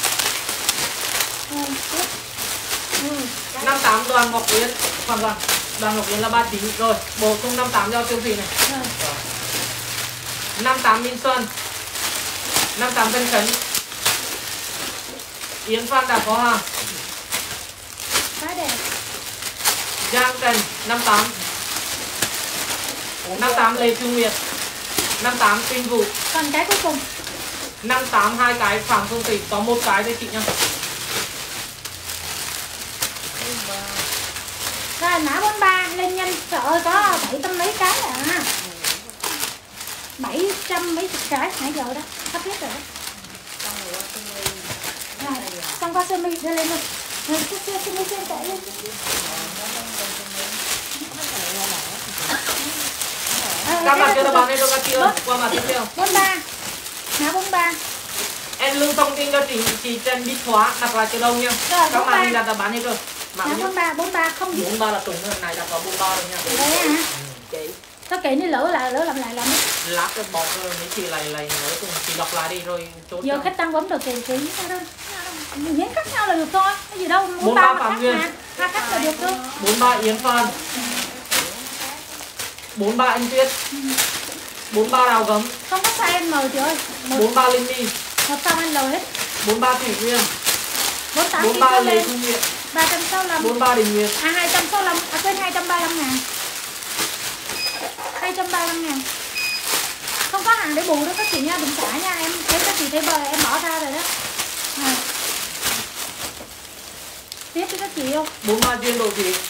ừ, tiếp. Ừ. năm tám Đoàn Ngọc Yến. Vâng vâng. Đoàn Ngọc Yến là ba chín rồi. Bổ sung năm tám cho Tiêu Thủy này. Rồi. năm tám Minh Xuân. năm tám Tân Khánh. Yến Phan đã có hàng. Khá đẹp. Giang Trần năm tám. năm tám Lê Trung Nguyệt. năm tám Tinh Vũ. Còn cái cuối cùng. năm tám hai cái Phạm Phương Thủy, có một cái đấy chị nha. Rồi mã bốn ba lên nhanh sợ có bảy trăm mấy cái à. bảy trăm mấy chục cái nãy giờ đó. Sắp hết rồi đó. Rồi, xong qua sơ mi đưa lên luôn. Rồi sơ sơ sơ mi xem chạy lên. À, Các bạn cái chưa đó đã bán hết rồi các chị ơi. Qua mặt tiếp theo. bốn ba. Mã bốn ba. Em lưu thông tin cho chị chị Trần Bích Hóa đặt lại từ đông nha. Rồi, Các bốn bạn ba. đi đặt đã bán hết rồi. Mã Mã bốn ba, bốn ba không gì. bốn ba là trùng nữa, này đặt vào bốn ba rồi nha. Đấy hả? Chị. Sao kỹ này lỡ lại lỡ làm lại làm đi. Lát cái bọt rồi mấy chị lại lại nữa cùng chị đọc lại đi rồi chốt. Giờ cho. khách tăng bấm được kỹ kỹ sao đâu. Mình nhấn cắt nhau là được thôi. Cái gì đâu, Bốn bốn ba ba mà Phạm cắt Nguyên. mà. Hai cắt là được thôi. bốn ba Yến Phan. bốn ba Anh Tuyết. bốn ba Đào Gấm. Không có size M chị ơi. bốn ba Linh My. Một trăm anh lời hết. bốn ba Thủy Nguyên. bốn tám bốn ký ba số Lê lên. Trung Nguyệt. ba trăm sáu mươi lăm. bốn ba Đình Nguyệt. À hai trăm sáu mươi lăm, à quên hai trăm ba mươi lăm ngàn. hai trăm ba mươi lăm ngàn. Không có hàng để bù đâu các chị nha, đừng xả nha em. Thấy các chị thấy bờ em bỏ ra rồi đó. À. Tiếp với các chị không? bốn ba Duyên Độ Thủy.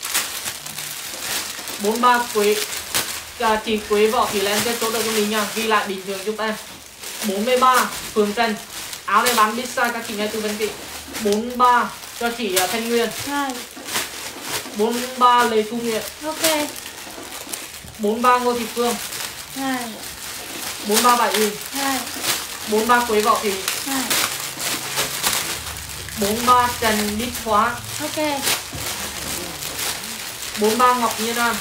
bốn ba Quế. À, chị Quế Võ Thủy lên trên số được cho mình nha, ghi lại bình thường giúp em. bốn mươi ba Phương Trần. Áo này bán biết size các chị ngay từ bên chị. bốn ba cho chị uh, Thanh Nguyên. Rồi, bốn ba Lê Thu Nguyệt. ok. bốn ba Ngô Thị Phương. Rồi, bốn ba Bảy Uy. rồi, bốn ba Quế Võ Thủy. rồi, bốn ba Trần Bích Hóa. ok. bốn ba Ngọc Nhiên An.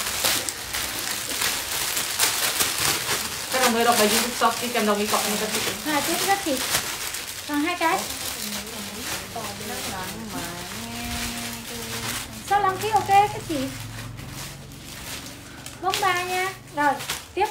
Các đồng người đọc bài YouTube shop khi kèm đồng ý cộng nha các chị. Rồi, tiếp với các chị. Còn hai cái. sáu mươi lăm ký ok các chị. bốn ba nha. Rồi, tiếp.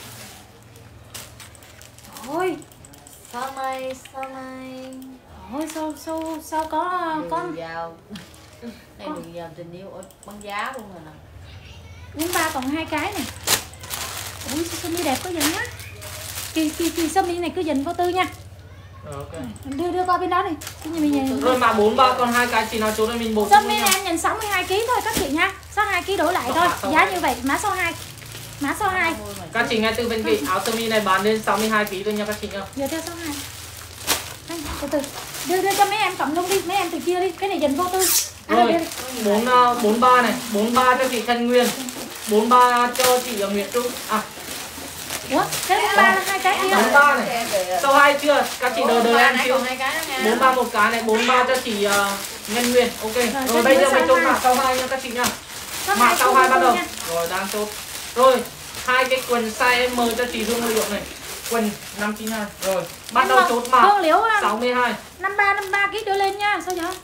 Ôi, Sao mày, sao mày. ôi sao sao sao có có Đường vào. Đây đường vào tình yêu ở băng giá luôn rồi nè. bốn ba còn hai cái này. Ui sơ mi đẹp quá vậy nhá. Kỳ kỳ kỳ sơ mi này cứ dành vô tư nha. Rồi, ok. Đưa đưa qua bên đó đi. Cái nhà mình nhìn. Rồi mã bốn ba còn hai cái chị nào chốt đây mình bổ Sơ sung mi nha. này em nhận sáu mươi hai ki lô gam thôi các chị nha. sáu mươi hai ki lô gam đổi lại thôi. Giá như vậy, mã số hai. Mã số hai. Các chị nghe tư vấn kỹ, áo sơ mi này bán đến sáu mươi hai ki lô gam thôi nha các chị nha. Giờ theo số hai. Anh, từ từ. Đưa đưa cho mấy em cộng luôn đi, mấy em từ kia đi. Cái này dần vô tư. À, Rồi, bốn bốn ba này, bốn ba cho chị Thanh Nguyên. bốn ba cho chị ở Nguyễn Trung. À, ủa, cái bốn ba là hai cái kia. bốn ba này. Sau hai chưa? Các chị đợi đợi em xíu. bốn ba một cái này, bốn ba cho chị uh, Ngân Nguyên. Ok. Rồi, rồi bây giờ mình chốt mã sau hai nha các chị nha. Mã sau hai bắt đầu. Rồi đang chốt. Rồi, hai cái quần size M cho chị Hương Liệu này. Quần năm chín hai. Rồi, bắt đầu chốt mã sáu mươi hai. năm ba năm ba ký đưa lên nha. Sao vậy?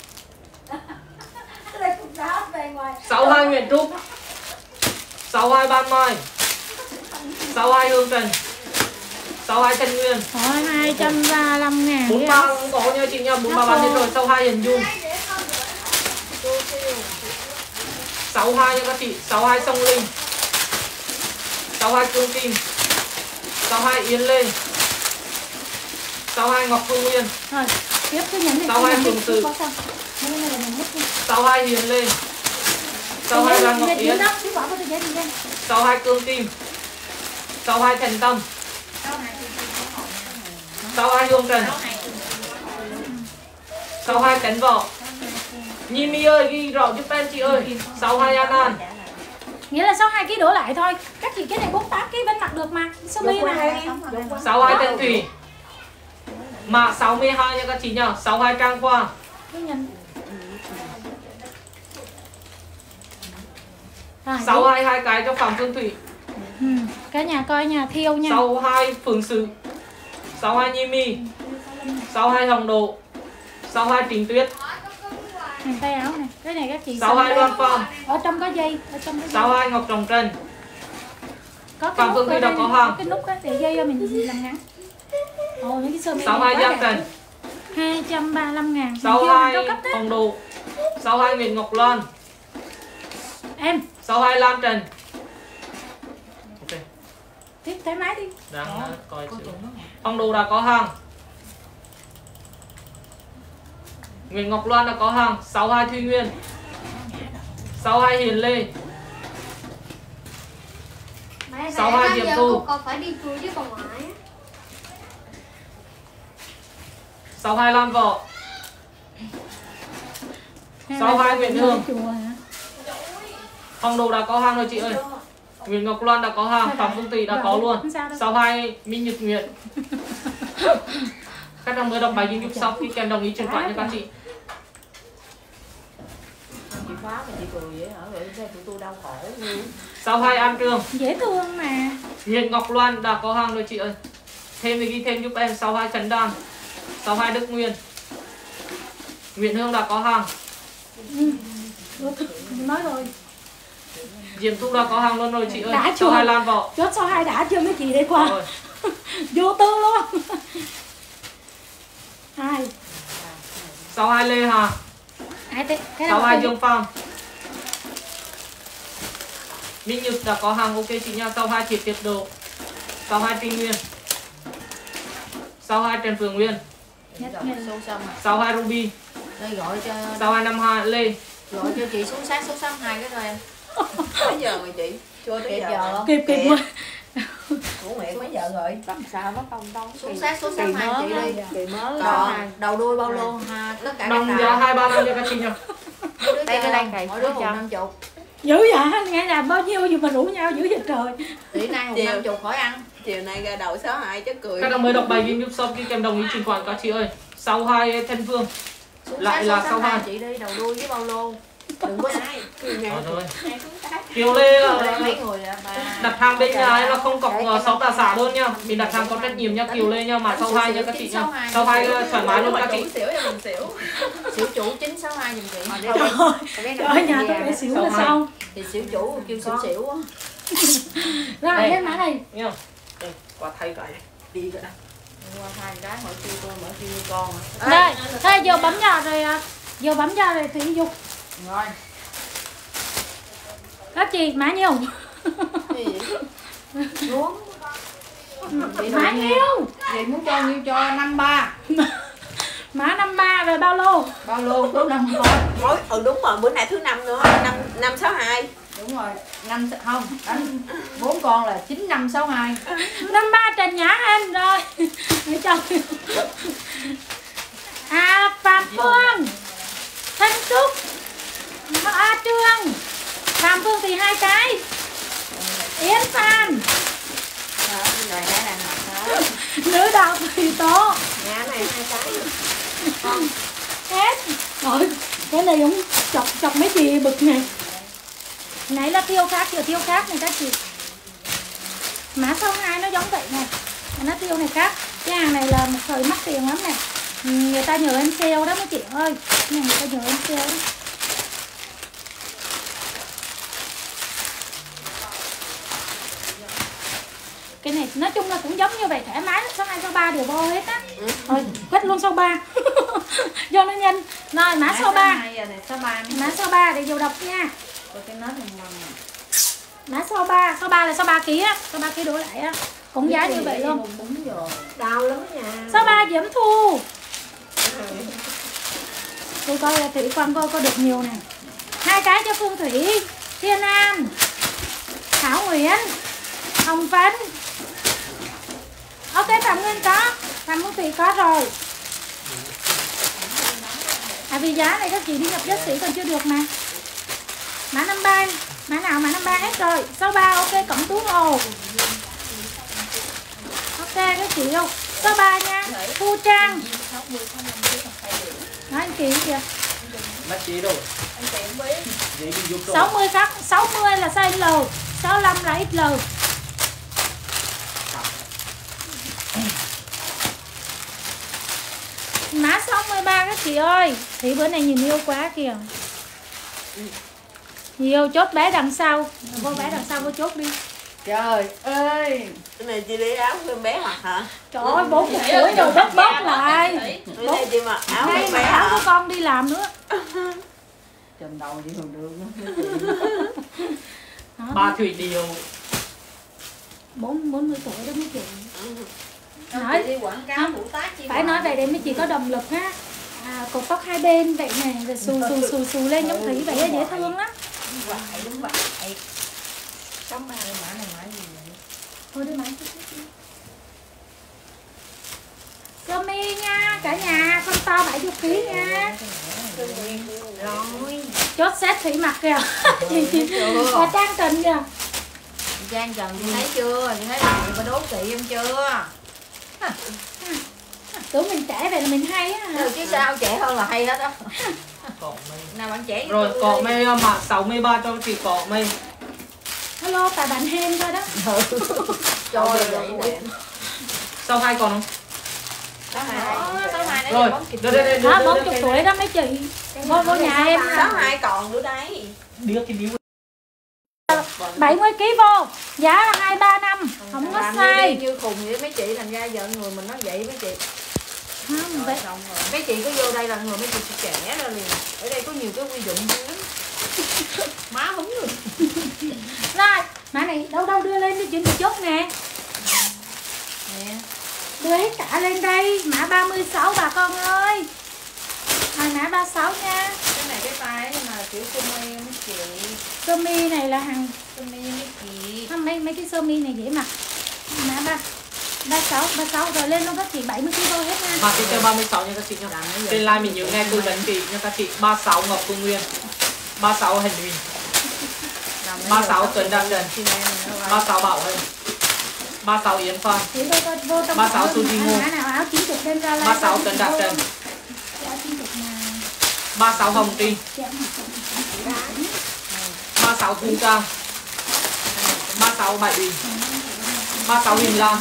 sáu hai Nguyễn Trúc. sáu hai Ban Mai. sáu hai Hương Trần. sáu hai Trần Nguyên. Thôi hai trăm ba mươi lăm ngàn. bốn ba cũng có nha chị nha, bốn ba bán hết rồi. sáu hai Hiền Dung. sáu hai nha các chị, sáu hai Sông Linh. sáu hai Cương Kim. sáu hai Yến Lê. sáu hai Ngọc Phương Nguyên. Rồi, tiếp cái nhẫn này. sáu hai Phượng Sự. sáu hai Hiền Lê. sáu hai Lan Ngọc Yến. sáu hai Cương Kim. sáu hai Thành Tâm. sáu hai Hương Trần. sáu hai Cánh Võ. Nhi Mi ơi, ghi rõ giúp em chị ơi. sáu hai An An. Nghĩa là sáu hai ký đổ lại thôi. Các chị cái này bốn mươi tám ký vẫn mặc được mà. Sơ mi này. sáu hai Thanh Thủy. Mã sáu mươi hai nha các chị nhá. sáu hai Trang Khoa. sáu hai hai cái cho Phạm Phương Thủy. Ừ, cả nhà coi nhà thiêu nha. sáu hai Phường Sự. sáu hai Nhi Mi. sáu hai Hồng Độ. sáu hai Trình Tuyết. Hàng tay áo này, cái này các chị sáu hai Loan Phong. Ở trong có dây, ở trong có dây. sáu hai Ngọc Trọng Trần. Có cái Phạm nút Phương Thủy ở đã đây, có hàng. cái nút á, để dây mình làm ngắn. Ồ, những cái sơ mi sáu hai Giang Trần. hai trăm ba mươi lăm ngàn. sáu hai Hồng Độ. sáu hai Nguyễn Ngọc Loan. Em sáu hai Lan Trần. Ok. tiếp thoải mái đi. Đang uh, coi chữ. Hồng Độ đã có hàng. Nguyễn Ngọc Loan đã có hàng. sáu hai Thùy Nguyên. sáu hai Hiền Lê. sáu hai Diệp Thu. Còn phải đi chui chứ còn ngoại. sáu hai Lan Võ. sáu hai Nguyễn Hương. Hồng Độ đã có hàng rồi chị ơi. Nguyễn Ngọc Loan đã có hàng. Phạm Phương Thủy đã có luôn. sáu hai Minh Nhật Nguyễn. Các đồng mới đọc bài ghi giúp sau khi kèm đồng ý chuyển khoản cho các chị. Chị khóa mà chị cười vậy hả? Vậy sao tụi tôi đau khổ luôn. sáu hai An Trương. Dễ thương mà. Nguyễn Ngọc Loan đã có hàng rồi chị ơi. Thêm thì ghi thêm giúp em. sáu hai Trần Đan. sáu hai Đức Nguyên. Nguyễn Hương đã có hàng. Ừ. Nói rồi. Diễm Thu đã có hàng luôn rồi chị ơi. Đã sáu hai Lan Võ. Chốt sáu hai đã chưa mấy chị đây qua. Vô tư luôn. Hai. sáu hai Lê Hà. sáu hai Dương Phạm. Minh Nhật đã có hàng ok chị nha. sáu hai Triệt Tiệp Độ. sáu hai Trinh Nguyên. sáu hai Trần Phương Nguyên. sáu hai Ruby. Đây gọi cho sáu hai năm hai Lê. gọi cho chị xuống sát số sáu hai cái thôi em. Mấy giờ rồi chị? Chưa tới Kịp giờ. giờ không? Kịp kịp quá. Của mẹ mấy giờ rồi? Làm sao nó không đông. Xuống sát số sáu hai chị đi. Kỳ mới. Còn đầu đuôi bao lô ha, tất cả Đồng giá hai ba năm cho các chị nha. đây cái lan cày mỗi đứa hùng năm chục. Dữ vậy, nghe là bao nhiêu gì mà rủ nhau dữ vậy trời. Tỷ nay hùng năm chục khỏi ăn. Chiều nay ra đầu sáu hai chắc cười. Các đồng mới đọc bài ghi giúp sau khi kèm đồng ý chuyển khoản các chị ơi. sáu hai Thanh Phương. Lại là sáu hai chị đi đầu đuôi với bao lô. Đừng có sai. Rồi rồi. Kiều Lê là Mấy người mà đặt hàng bên nhà ấy là không cọc sáu tà xả luôn nha. Mình đặt hàng có trách nhiệm nha Kiều Lê nha, mà sáu hai nha các chị nha. sáu hai thoải mái luôn các chị. Xỉu cho mình xỉu. xỉu chủ chín sáu hai giùm chị. Trời ơi, nhà tôi phải xỉu là sao? Thì xỉu chủ kêu xỉu xỉu á. Rồi cái mã này. Nghe không? Đây, quả thay cái đi vậy. Qua thay cái mỗi kêu tôi mỗi kêu con. Đây, thôi vô bấm vào rồi à. Vô bấm vào rồi Thủy Dục. Rồi. Các chị mã nhiêu? Gì vậy? Xuống. Mã nhiêu? Chị muốn cho nhiêu cho năm ba. Má năm ba rồi bao lô? Bao lô có năm thôi. Mỗi ừ đúng rồi, bữa nay thứ năm nữa, năm năm sáu hai. Đúng rồi, năm không, đánh bốn con là chín năm sáu hai. Năm ba Trần Nhã Anh rồi. Để chồng. À Phạm Phương, Thanh Trúc, A Trương. Phạm Phương thì hai cái. Yến Phan. Rồi đây là đó. Nữ đạo Thủy Tố. Nhà này hai cái. Hết. Rồi, cái này cũng chọc chọc mấy chị bực này. Nãy là tiêu khác, kiểu tiêu khác này các chị. Má sau hai nó giống vậy này. Nó tiêu này khác. Cái hàng này là một thời mắc tiền lắm này. Người ta nhờ em sale đó mấy chị ơi. Cái này người ta nhờ em sale đó. Cái này nói chung là cũng giống như vậy, thoải mái, số hai số ba đều vô hết á. Ừ. Rồi quét luôn số ba. Do nó nhanh. Rồi mã số ba. Số ba. Mã số ba để vô đọc nha. Rồi cái nốt này ngon. Mã số ba, số ba là số ba ký á, số ba ký đổ lại á. Cũng giá như vậy luôn. Đúng rồi. Đau lắm nha. Số ba Diễm Thu. Tôi coi là Thủy Quang cô có được nhiều này. Hai cái cho Phương Thủy, Thiên An, Thảo Nguyễn, Hồng Phấn. Ok Phạm Nguyên có, Phạm Nguyên Thủy có rồi. À vì giá này các chị đi nhập giá sĩ còn chưa được mà. Mã năm ba, mã nào mã năm ba hết rồi. Số ba ok Cẩm Tú Hồ. Ok các chị không? Số ba nha, Thu Trang. Nói anh chị kìa. Mất chế rồi. Anh chị không biết. Giấy đi giúp rồi. sáu mươi khác, sáu mươi là size L, sáu mươi lăm là ích lờ. Mã sáu mươi ba các chị ơi. Thì bữa này nhìn yêu quá kìa. Nhiều chốt bé đằng sau. Vô bé đằng sau vô chốt đi. Trời ơi. Cái này chị lấy áo em bé hoặc hả? Trời ơi bốn mươi tuổi rồi bớt bớt lại. Cái này chị mặc áo Ngay em mà bé áo của hả? con đi làm nữa. Trần đầu đi thường đường. Ba Thủy Điều. Bốn bốn mươi tuổi đó mấy chị. Nói Nói đi quảng cáo buổi tác chi. phải nói vậy để mấy chị có động lực ha. À, cột tóc hai bên vậy này rồi xù xù xù xù lên giống Thủy vậy dễ thương lắm. Đúng vậy, đúng vậy. Cắm ba mã này mã gì vậy? Thôi đi mã sơ mi nha cả nhà, con to bảy mươi ký nha. Rồi. Chốt set Thủy mặc kìa. Chị chị và Trang Trần kìa. Trang Trần chị thấy chưa? Chị thấy là chị có đố kỵ em chưa? Tưởng mình trẻ vậy là mình hay á hả? Ừ, chứ sao trẻ hơn là hay hết á. Cọ mây. Nào bạn trẻ Rồi tôi cọ đi. mây mã sáu mươi ba cho chị cọ mây. Hello tại bạn hen thôi đó. Trời Ôi, vậy nè. Sau hai còn không? Số hai. Số hai đấy Rồi, là bóng kịp. đây đây đây. Hả đưa- bốn đưa mươi cái tuổi này. đó mấy chị. Vô vô nhà em. Sáu hai còn nữa đấy. Đưa cái điếu. bảy mươi ký vô. Giá là hai ba năm. Không có Làm sai. như, như khùng vậy mấy chị, thành ra giờ người mình nói vậy mấy chị. Không, Rồi, vậy. xong rồi. Mấy chị cứ vô đây là người mấy chị sẽ trẻ ra liền. Ở đây có nhiều cái quy dụng dữ lắm. Má húng rồi. Rồi, mã này đâu đâu đưa lên đi chuyện bị chốt nè. Nè. Đưa hết cả lên đây. Mã ba mươi sáu bà con ơi. Rồi mã ba mươi sáu nha. Cái này cái tay này mà kiểu sơ mi mấy chị. Sơ mi này là hàng Sơ mi mấy chị. không, mấy mấy cái sơ mi này dễ mặc. Mã ba ba sáu ba sáu rồi lên luôn các chị bảy mươi ký vô hết nha. Và tiếp theo ba mươi sáu nha các chị nha. Trên live mình nhớ nghe tư vấn chị nha các chị. ba mươi sáu Ngọc Phương Nguyên. ba mươi sáu Hành Huỳnh. ba mươi sáu Tuấn Đăng Trần. ba mươi sáu Bảo Hân. ba mươi sáu Yến Phan. Chị vô vô vô trong ba mươi sáu mã Suzy Ngô. nào áo chín mươi đem ra ba mươi sáu Tuấn Đạt Trần. Áo chín mươi mà. ba mươi sáu Hồng Trinh. ba mươi sáu Thu Trang. ba mươi sáu Bảy Bình. ba mươi sáu Huỳnh Lan.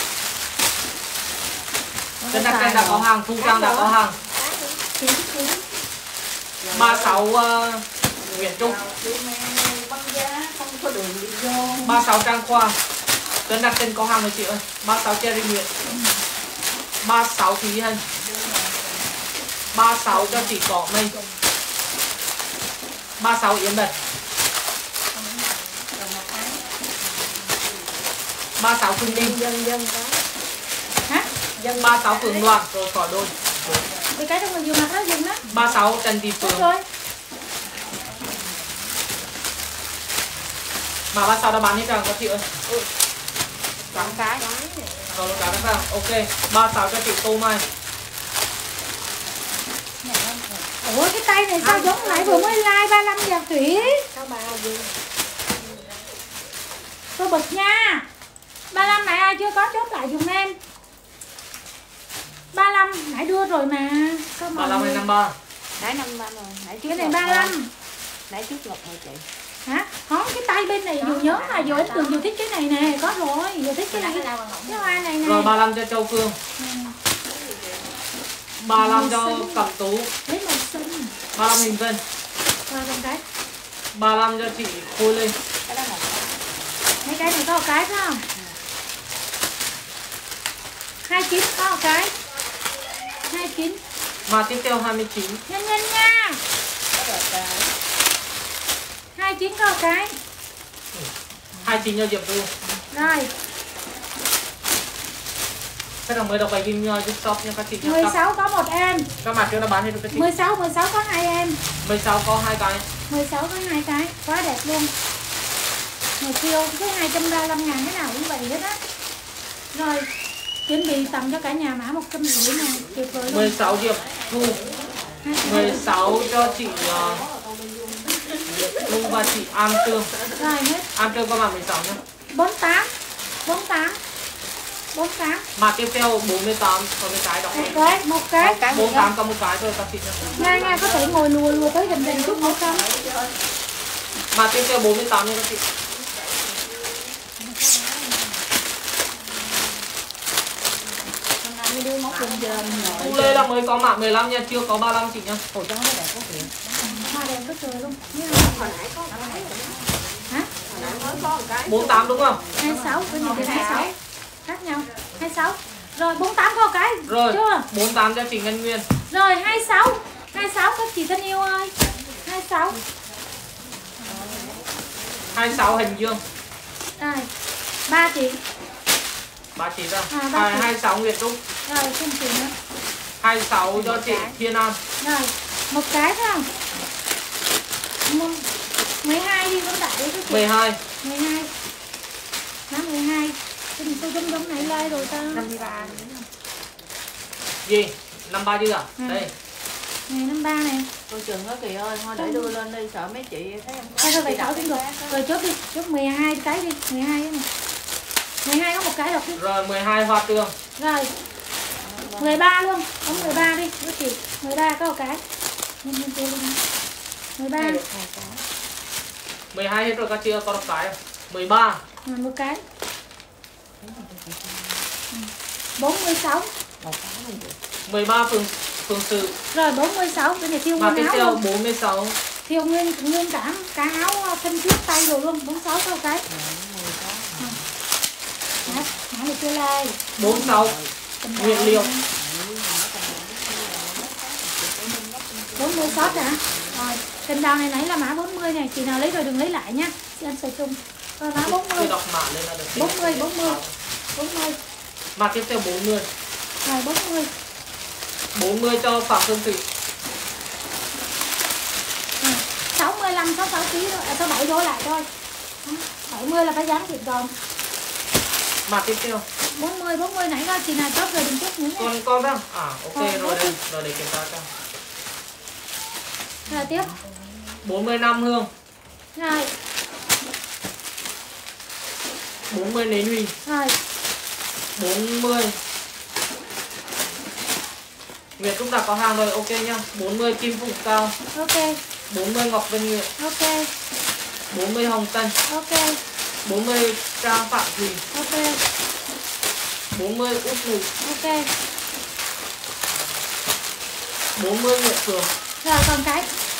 Tuấn Đạt Trần đã có hàng, Thu Trang đã có hàng. ba mươi sáu uh, Nguyễn Trung. ba mươi sáu Trang Khoa. Tuấn Đạt Trần có hàng rồi chị ơi. ba mươi sáu Cherry Nguyễn. ba mươi sáu Thúy Hân. ba mươi sáu cho chị Cỏ Mây. ba mươi sáu Yến Bật. ba mươi sáu Phương Ninh. Hả? Nhưng ba sáu Phường Loan rồi khỏi đôi. Vì cái trong người dùng mặt nó dùng đó. ba sáu Trần Thị Đúng Phường. rồi. Mà ba sáu đã bán hết rồi các chị ơi. Ừ. Chọn cái. Rồi cả các bạn. Ok. ba sáu cho chị Tô Mai. Ủa cái tay này sao giống lại vừa mới like ba mươi lăm giờ Thủy. Sao bà gì? Tôi bực nha. ba mươi lăm này ai chưa có chốt lại dùm em. ba mươi lăm nãy đưa rồi mà. Sao mà ba mươi lăm hay năm ba? Nãy năm ba rồi. Nãy trước cái này Ngọc ba mươi lăm. thôi. Nãy trước Ngọc rồi chị. Hả? Không, cái tay bên này dù nhớ là dù em từng dù thích cái này nè, có rồi, dù thích cái này. Cái hoa này nè. Rồi ba mươi lăm cho Châu Phương. Ừ. ba mươi lăm cho Cẩm Tú. Lấy màu xanh. ba mươi lăm Hình Vân. Rồi còn cái. ba mươi lăm cho chị Khôi Linh. Cái đó một cái. Mấy cái này có một cái phải không? hai mươi chín có một cái. hai mươi chín. Mà tiếp theo hai mươi chín. Nhanh nhanh nha. Cái đó cái. hai mươi chín có một cái. hai mươi chín cho Diệp Thu. Rồi, Các đồng mới đọc bài game uh, giúp shop nha các chị nha. mười sáu có một em. Các mặt chưa đã bán hết rồi các chị. mười sáu, mười sáu có hai em. mười sáu có hai cái. mười sáu có hai cái, quá đẹp luôn. Người kêu cái hai trăm ba mươi lăm ngàn cái nào cũng vậy hết á. Rồi, chuẩn bị tặng cho cả nhà mã một trăm rưỡi ngàn, tuyệt vời luôn. mười sáu Diệp Thu. mười sáu cho chị uh, Thu và chị An Trương. Rồi hết. An Trương có mặt mười sáu nhá. bốn mươi tám. bốn mươi tám. bốn mươi tám. Mà tiếp theo bốn mươi tám có mấy cái đọc Một em. cái, một cái. Một cái. bốn mươi tám có một cái thôi các chị nha. Nga Nga có thể ngồi lùa lùa tới gần gần chút nữa không? Mà tiếp theo bốn mươi tám nha các chị. Mấy đứa móc lên trên Thu Lê là mới có mã mười lăm nha, chưa có ba mươi lăm chị nha. Ủa trong cái đẹp quá kìa. Hoa đẹp có trời luôn. Hồi nãy có một cái. Hả? Hồi nãy mới có một cái. bốn mươi tám đúng không? hai mươi sáu, có nhiều cái hai mươi sáu. Khác nhau. hai mươi sáu. Rồi bốn mươi tám có một cái. Rồi, Chưa? bốn mươi tám cho chị Ngân Nguyên. Rồi hai mươi sáu. hai mươi sáu các chị thân yêu ơi. hai mươi sáu. hai mươi sáu Hình Dương. Rồi. ba chị. Ba chị ra. À, ba chị. hai mươi sáu Nguyệt Trúc. Rồi thêm chị nữa. hai mươi sáu cho chị Thiên An. Rồi. Một cái phải không? Một- mười hai đi con đại với các chị. mười hai. mười hai. Má mười hai. Cái gì tôi giống giống này like rồi ta. năm mươi ba. Gì? năm ba chưa à? Ừ. Đây. Này năm ba này. Tôi chừng đó kìa ơi, thôi để đưa lên đi, sợ mấy chị thấy em có. Thôi thôi phải Chị đặt sáu tiếng rồi. cái khác á. Rồi chốt đi, chốt mười hai cái đi, mười hai cái này. mười hai có một cái đọc đi. Rồi mười hai Hoa Tường. Rồi. mười ba luôn, bấm mười ba đi, các chị. mười ba có một cái. Nhân nhân tiêu luôn. mười ba. Hai được hai cái. mười hai hết rồi các chị ơi, có đọc cái. mười ba. Rồi một cái. bốn mươi sáu. Một cái luôn chị. mười ba Phường Phường Sự. Rồi bốn mươi sáu, cái này thiêu Và nguyên tiếp áo theo luôn. bốn mươi sáu. Thiêu nguyên nguyên cả cả áo thân trước tay rồi luôn, bốn mươi sáu có một cái. Đó, nãy là chưa like. bốn mươi sáu Nguyên Liệu. bốn mươi sáu hả? Rồi, kênh đào này nãy là mã bốn mươi này, chị nào lấy rồi đừng lấy lại nha. Chị ăn xài chung. Rồi mã bốn mươi. Chị đọc mã lên là được. bốn mươi, bốn mươi. bốn mươi. Mà tiếp theo bốn mươi. Rồi bốn mươi. bốn mươi cho Phạm Phương Thủy. Rồi, sáu mươi lăm, sáu mươi sáu ký thôi, à, sáu mươi bảy đổ lại thôi. Đó, bảy mươi là phải dán thiệt rồi. Mà tiếp theo. bốn mươi, bốn mươi nãy có chị nào chốt rồi đừng chốt nữa nha. Con con ra. À ok Ờ, rồi ok. đây. Rồi để kiểm tra cho. Rồi tiếp. bốn mươi năm Hương. Rồi, bốn mươi Nến Huy. rồi, bốn mươi Nguyệt Trúc đã có hàng rồi, ok nhá. bốn mươi Kim Phụng Cao. ok, bốn mươi Ngọc Vân Nguyệt. ok, bốn mươi Hồng Tân. ok, bốn mươi Trang Phạm Thùy. ok, bốn mươi Út Nụ. ok. bốn mươi Nguyệt Phường. Rồi còn cái.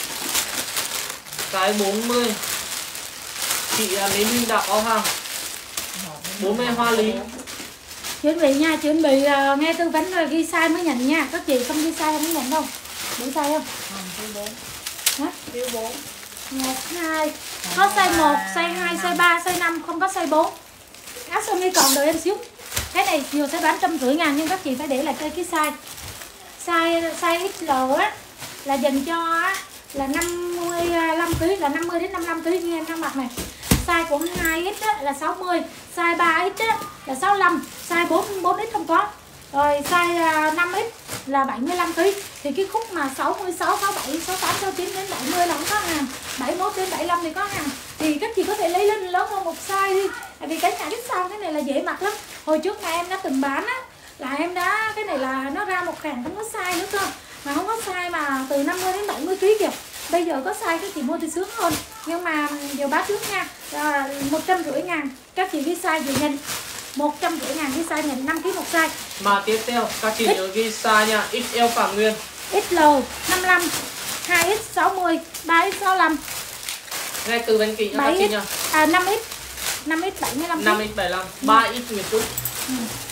Cái bốn mươi chị à, Nến Huy đã có hàng. bốn mươi Hoa Lý. Chuẩn bị nha, chuẩn bị uh, nghe tư vấn rồi ghi sai mới nhận nha. Các chị không ghi sai không nhận đâu. Đúng sai không? Hả? Phiếu bốn. một, hai. Có size một, size hai, size ba, size năm, không có size bốn. Áo sơ mi còn đợi em xíu. Cái này nhiều sẽ bán trăm rưỡi ngàn nhưng các chị phải để lại cái cái size size size ích lờ á là dành cho á, là năm mươi lăm ki lô gam, là năm mươi đến năm mươi lăm ki lô gam như em đang mặc này. Size của hai ích á, là sáu mươi, size ba ích á, là sáu mươi lăm, size bốn, bốn ích không có. Rồi size năm ích là bảy mươi lăm ki lô gam. Thì cái khúc mà sáu mươi sáu, sáu mươi bảy, sáu mươi tám, sáu mươi chín đến bảy mươi là không có hàng. bảy mươi mốt đến bảy mươi lăm thì có hàng. Thì các chị có thể lấy lên lớn hơn một size đi. Tại vì cái nhà cái size cái này là dễ mặc lắm. Hồi trước mà em đã từng bán á, là em đã cái này là nó ra một hàng không có size nữa cơ. Mà không có size mà từ năm mươi đến bảy mươi ki lô gam kìa. Bây giờ có size các chị mua thì sướng hơn. Nhưng mà giờ báo trước nha, một trăm rưỡi ngàn các chị ghi size gì nhanh. một trăm rưỡi ngàn ghi size nhận năm ki lô gam một size. Mà tiếp theo các chị nhớ ghi size nha, ích eo Phạm Nguyên. ích lờ năm mươi lăm, hai ích sáu mươi, ba ích sáu mươi lăm. Ngay từ bên kỹ nha các chị nha. À năm ích, năm ích bảy mươi lăm. năm ích bảy mươi lăm, ba ích Nguyễn Trúc. Ừ.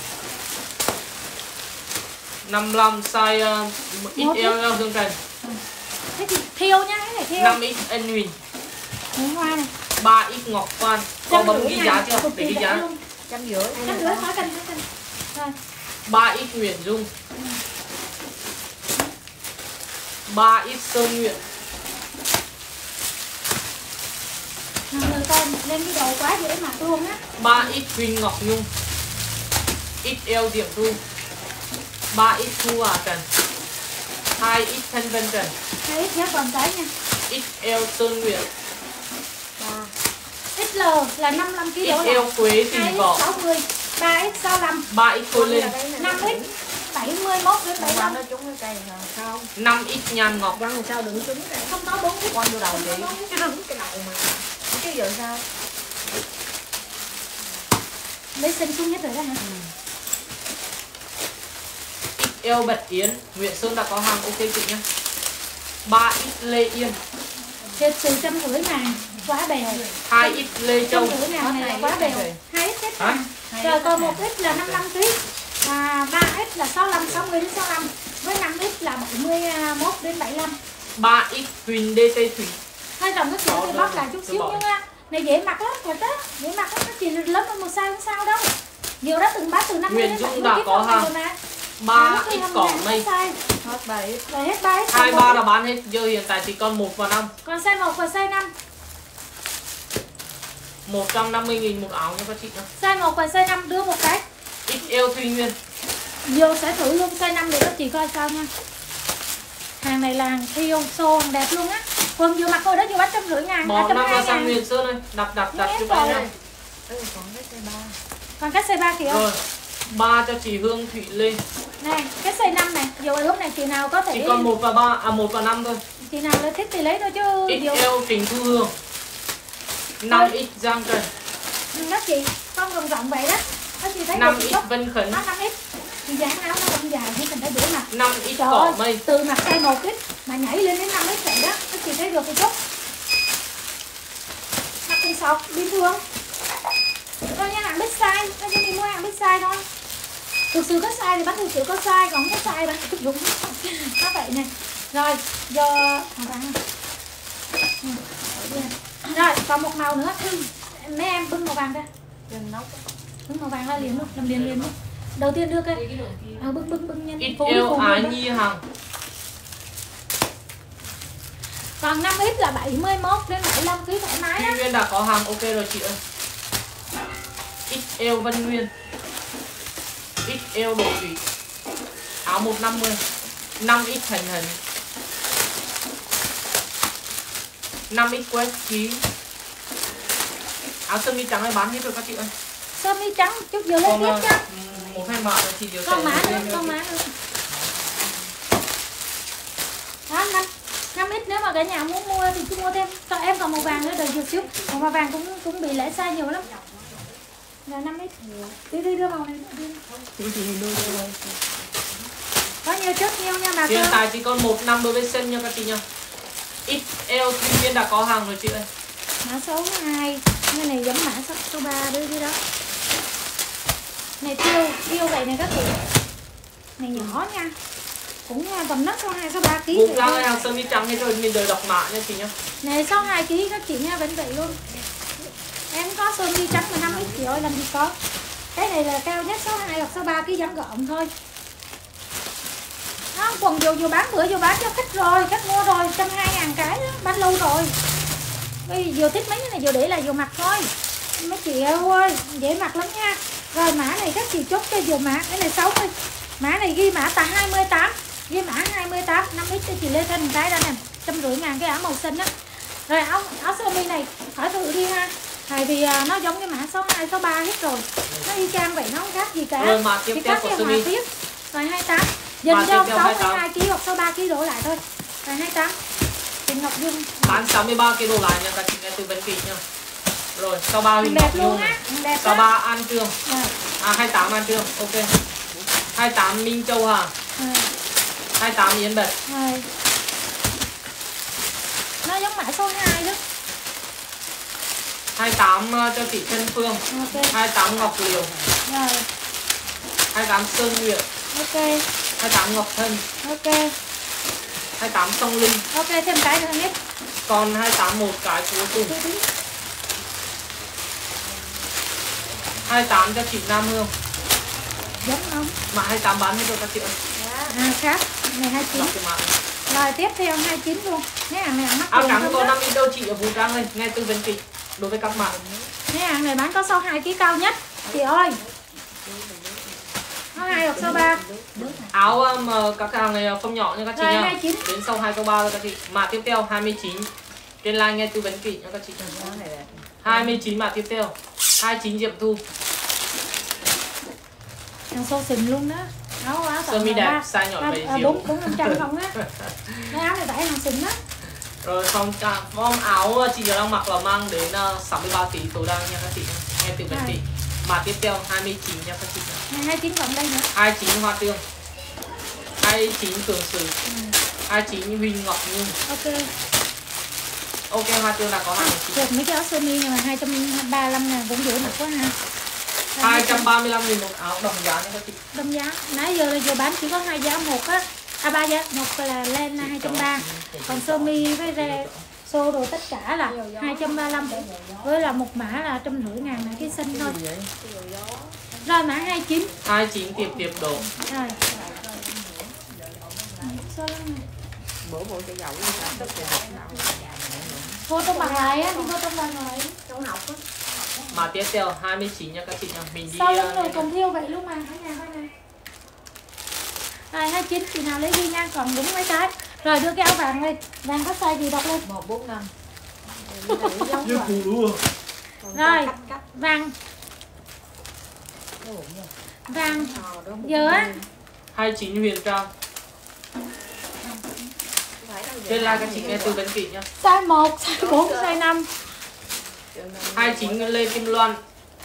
năm mươi lăm size uh, ích eo Dương Trần. Ừ. Thế thì thiêu nhá, cái này thiêu. năm ích Anh Huỳnh. Đúng hoa này. ba ích Ngọc Phan. Có bấm ghi giá chưa? Để ghi giá. Trăm rưỡi. Trăm rưỡi khỏi cần, khỏi cần. Rồi. ba ích Nguyễn Dung. ba ích Sơn Nguyễn. Người con lên cái đầu quá dễ mặc luôn á. ba ích Huỳnh Ngọc Nhung. ích eo Diệm Thu. ba ích Thu Hà Trần. hai ích Thanh Vân Trần. hai ích nhớ còn cái nha. ích eo Sơn Nguyễn. ích lờ là năm mươi lăm ki lô gam. ích eo Quế Tình Võ. sáu mươi, ba ích sáu mươi lăm. ba ích Khôi Lên. năm ích bảy mươi mốt đến bảy mươi lăm. Nó trúng cái cây này không? năm ích Nhan Ngọc. Quăng làm sao đừng trúng cái Không có bốn ích. quăng vô đầu chị. Chứ đừng cái đầu mà. Chứ giờ sao? Lấy sinh xuống hết rồi đó hả? ích eo Bạch Yến. Nguyễn Sơn đã có hàng ok chị nhé. ba ích Lê Yên. Thiệt sự trăm rưỡi ngàn quá bèo. hai ích Lê Châu. Trăm rưỡi ngàn này là quá bèo. hai ích hết Hả? rồi. Rồi còn một ích là năm mươi lăm ki lô gam. À, ba ích là sáu mươi lăm, sáu mươi đến sáu mươi lăm. Với năm ích là bảy mươi mốt đến bảy mươi lăm. ba ích Huỳnh đê tê Thủy. Hai dòng nó chỉ thì bóc lại chút xíu nhưng này dễ mặc lắm, thật đó. Dễ mặc lắm, nó chỉ lớn hơn một size không sao đâu. Nhiều đã từng bán từ năm mươi đến bảy mươi đã có hàng. ba ích Cỏ Mây. Hết ba ích. Rồi hết ba ích. hai ba là bán hết, giờ hiện tại chỉ còn một và năm. Còn size một và size năm. một trăm năm mươi nghìn một áo nha các chị nhé. Size một và size năm đưa một cái. ích eo Thùy Nguyên. Vô sẽ thử luôn size năm để các chị coi sao nha. Hàng này là hàng thiêu, xô, hàng đẹp luôn á. Quần vừa mặc thôi đó, vừa bán trăm rưỡi ngàn. Bỏ năm và sang Nguyên Sơn ơi, đặt đặt đặt cho ba nha. Ừ, còn cái size ba. Còn cái size ba kìa. Rồi, ba cho chị Hương Thủy Lê. Này, cái size năm này, dù lúc này chị nào có thể. Chỉ còn một và ba, à một và năm thôi. Chị nào lấy thích thì lấy thôi chứ. ích Dù... eo Trình Thu Hương. năm ích Giang Trần. Các chị, con rộng rộng vậy đó. Các chị thấy năm ích Vân Khấn. nó năm ích. Thì dáng áo nó vẫn dài nhưng mình phải để mặt. năm ích Cỏ Mây. Từ mặt size một ích mà nhảy lên đến năm ích vậy đó. Các chị thấy được thì chút. Mặt cùng sọc bình thường. Thôi nha, hàng big size, nó chỉ mua hàng big size thôi. Thực sự có size thì bán thực sự có size, còn không có size bán thực dụng. Nó vậy này. Rồi, giờ màu vàng. Rồi, còn một màu nữa. Mấy em bưng màu vàng ra. Bưng màu vàng ra liền luôn, làm liền liền luôn. Đầu tiên đưa cái à, bưng bưng bưng nhanh. ích eo Ái Nhi Hằng. Còn năm ích là bảy mươi mốt đến bảy mươi lăm ký thoải mái Thùy đó. Nguyên đã có hàng ok rồi chị ơi. ích eo Vân Nguyên. ích eo Đỗ Thủy. Áo một trăm năm mươi. năm ích Thành Hần. năm ích Quét Chí. Áo sơ mi trắng này bán hết rồi các chị ơi. Sơ mi trắng chút vừa lên tiếp cho. Một hai mã là chị điều Con má nữa, con má nữa. Đó, năm năm ít nếu mà cả nhà muốn mua thì cứ mua thêm. Còn em còn màu vàng nữa đợi vừa xíu. Còn màu vàng cũng cũng bị lẻ size nhiều lắm. Là năm ít. Đi đi đưa màu này đi. Có nhiều chút nhiều nha bà. Hiện tại chỉ còn một năm đối với sân nha các chị nha. ích eo Thùy Nguyên đã có hàng rồi chị ơi. Mã số hai. Cái này giống mã số ba đưa đi đó. Này tiêu, tiêu vậy này các chị. Này nhỏ nha. Cũng tầm nấc số hai, số ba ký. Cũng ra hàng sơ mi trắng hết rồi, mình đợi đọc mã nha chị nhá. Này số hai ký các chị nha, vẫn vậy luôn. Em có sơ mi trắng mà năm ít chị ơi làm gì có. Cái này là cao nhất số hai hoặc số ba ký dáng gọn thôi. Đó, quần dù dù bán bữa dù bán cho khách rồi, khách mua rồi, một trăm hai mươi ngàn cái đó, bán lâu rồi. Bây giờ vừa thích mấy cái này vừa để là vừa mặc thôi. Mấy chị ơi, dễ mặc lắm nha. Rồi mã này các chị chốt cho vừa mã, cái này sáu mươi. Mã này ghi mã tà hai mươi tám, ghi mã hai mươi tám, năm x cho chị lên trên một cái đó nè, một trăm rưỡi ngàn cái áo màu xanh á. Rồi áo áo sơ mi này khỏi thử đi ha. Tại vì à, nó giống cái mã số hai, số ba hết rồi. Nó y chang vậy, nó không khác gì cả. Rồi mã tiếp chỉ theo khác của cái sơ họa mi. tiết. Rồi hai mươi tám. Dành Mã cho tiếp theo sáu mươi hai hai mươi tám. ki lô hoặc sáu mươi ba ki lô đổ lại thôi. Rồi hai mươi tám. Chị Ngọc Dung. Bán sáu mươi ba ki lô lại nha các chị nghe tư vấn kỹ nha. Rồi sau ba Huỳnh đẹp Ngọc luôn Nhung. á, đẹp Sau á. ba An Trương. Rồi. À hai mươi tám An Trương, ok. hai mươi tám Minh Châu Hà. Rồi. hai mươi tám Yến Bệt. Rồi. Nó giống mã số hai đó. hai mươi tám uh, cho chị Trân Phương. Ok. hai mươi tám Ngọc Liều. Rồi. hai mươi tám Sơn Nguyệt. Ok. hai mươi tám Ngọc Thân. Ok. hai mươi tám Sông Linh. Ok, thêm cái nữa hết. Còn hai mươi tám một cái cuối cùng. hai mươi tám cho chị Nam Hương. Giống không? Mã hai mươi tám bán hết rồi các chị ơi. À khác. Này hai mươi chín. Đọc cái mã. Rồi tiếp theo hai mươi chín luôn. Cái hàng này mắc Áo tiền trắng không có đó. năm in đâu chị ở Vũ Trang ơi, nghe tư vấn kỹ đối với các bạn. Cái hàng này bán có số hai ký cao nhất. Chị ơi. Số hai hoặc số ba. Áo um, các hàng này không nhỏ nha các chị Rồi, nha. hai mươi chín. Đến sau hai câu ba rồi các chị. Mã tiếp theo hai mươi chín. Trên line nghe tư vấn kỹ nha các chị. hai mươi chín mã tiếp theo. hai mươi chín Diệm Thu. Hàng xô xình luôn đó. Áo áo Sơ mi đẹp, size nhỏ bảy chiều. bốn bốn năm trăm không á. Cái áo này tại hàng xình á. Rồi phong form áo chị đang mặc là mang đến uh, sáu mươi ba tỷ tối đa nha các chị. Nghe tư vấn kỹ. Mã tiếp theo hai mươi chín nha các chị. Này hai mươi chín còn đây nữa. hai mươi chín Hoa Tương. hai mươi chín Cường Sử. Ừ. hai mươi chín Huỳnh Ngọc Nhung. Ok. Ok Hoa Tương là có hai mươi chín. Được mấy cái áo sơ mi này mà hai trăm ba mươi lăm ngàn cũng dễ mặc quá ha. hai trăm ba mươi lăm nghìn một áo đồng giá nha các chị. Đồng giá. Nãy giờ là giờ bán chỉ có hai giá một á. À ba giá, một là lên là hai trăm ba mươi. Còn sơ mi với re xô đồ tất cả là hai trăm ba mươi lăm. Với là một mã là trăm rưỡi ngàn là cái xanh thôi. Rồi mã hai mươi chín. hai mươi chín tiệp tiệp đồ. Rồi. Sao lắm này? Bữa bộ cho dậu đi sản xuất thì học nào. Vô trong bằng lại á, đi vô trong bằng lại. Trong học á. Mà tiếp theo hai mươi chín nha các chị nha. Mình đi Sao lưng uh, rồi còn thiêu vậy luôn mà, cả nhà coi nè. Rồi hai mươi chín chị nào lấy đi nha, còn đúng mấy cái. Rồi đưa cái áo vàng lên. Vàng có size gì đọc lên. một bốn năm. như phụ luôn. Rồi, vàng. Vàng. Giờ á. hai mươi chín Huyền Trang. Trên like các chị nghe tư vấn kỹ nha. Size một, size bốn, size năm. hai mươi chín Lê Kim Loan.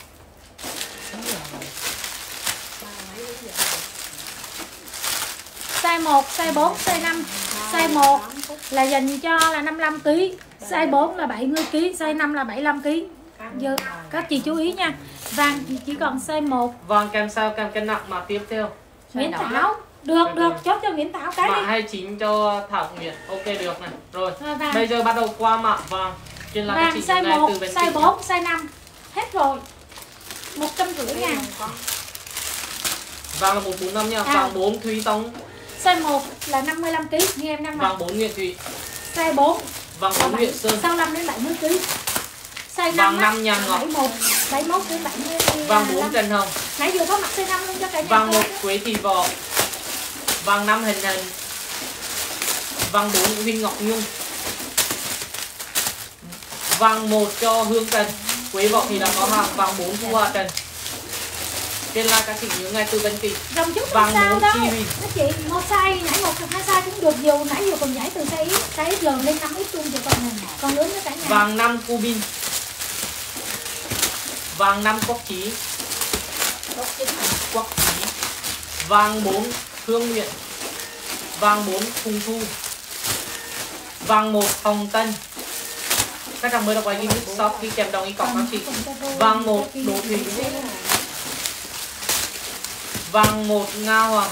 Size một, size bốn, size năm. Size một là dành cho là năm mươi lăm ki lô gam, size bốn là bảy mươi ki lô gam, size năm là bảy mươi lăm ki lô gam. Giờ các chị chú ý nha. Vàng chỉ còn size một. Vàng kèm sao kèm cân nặng mà tiếp theo. Nguyễn Thảo. Được, được, chốt cho Nguyễn Thảo cái Mã đi. hai mươi chín cho Thảo Nguyễn. Ok được này. Rồi. Rồi vàng. Bây giờ bắt đầu qua mã vàng. Trên like các Vàng chị size nghe một, tư vấn size kỹ. bốn, size năm. Hết rồi. một trăm rưỡi ngàn. Vàng là một bốn năm nha. À. Vàng bốn Thúy Tống. Size một là năm mươi lăm ki lô gam, như em đang mặc. Vàng bốn Nguyễn Thụy. Size bốn Vàng bốn Nguyễn Sơn. sáu mươi lăm đến bảy mươi ki lô gam. Size Vàng năm, năm Nhàn Ngọc. bảy mươi mốt, bảy mươi mốt đến bảy mươi. Vàng bốn Trần Hồng. Nãy vừa có mặc size năm luôn cho cả nhà. Vàng coi. một Quế Thị Võ. Vàng năm Hình Hình. Vàng bốn Huỳnh Ngọc Nhung. Vàng một cho Hương Trần. Quế Võ thì đã có hàng. Vàng bốn Thu Hoa Trần. Trên like các chị nhớ ngay tư vấn kỹ. Dòng chút Vàng không sao bốn đâu. Chi Huy. Các chị một size nhảy một hoặc hai size cũng được, dù nãy giờ còn nhảy từ size ít, size ít lần lên năm ít luôn rồi còn này. Còn lớn nữa cả nhà. Vàng năm Cubin. Vàng năm Quốc Chí. Quốc Chí. Vàng bốn Hương Nguyện. Vàng bốn Phùng Thu. Vàng một Hồng Tân. Các bạn mới đọc bài ghi shop khi kèm đồng ý cọc các chị. Vàng một Đỗ Thủy. Vàng một Nga Hoàng.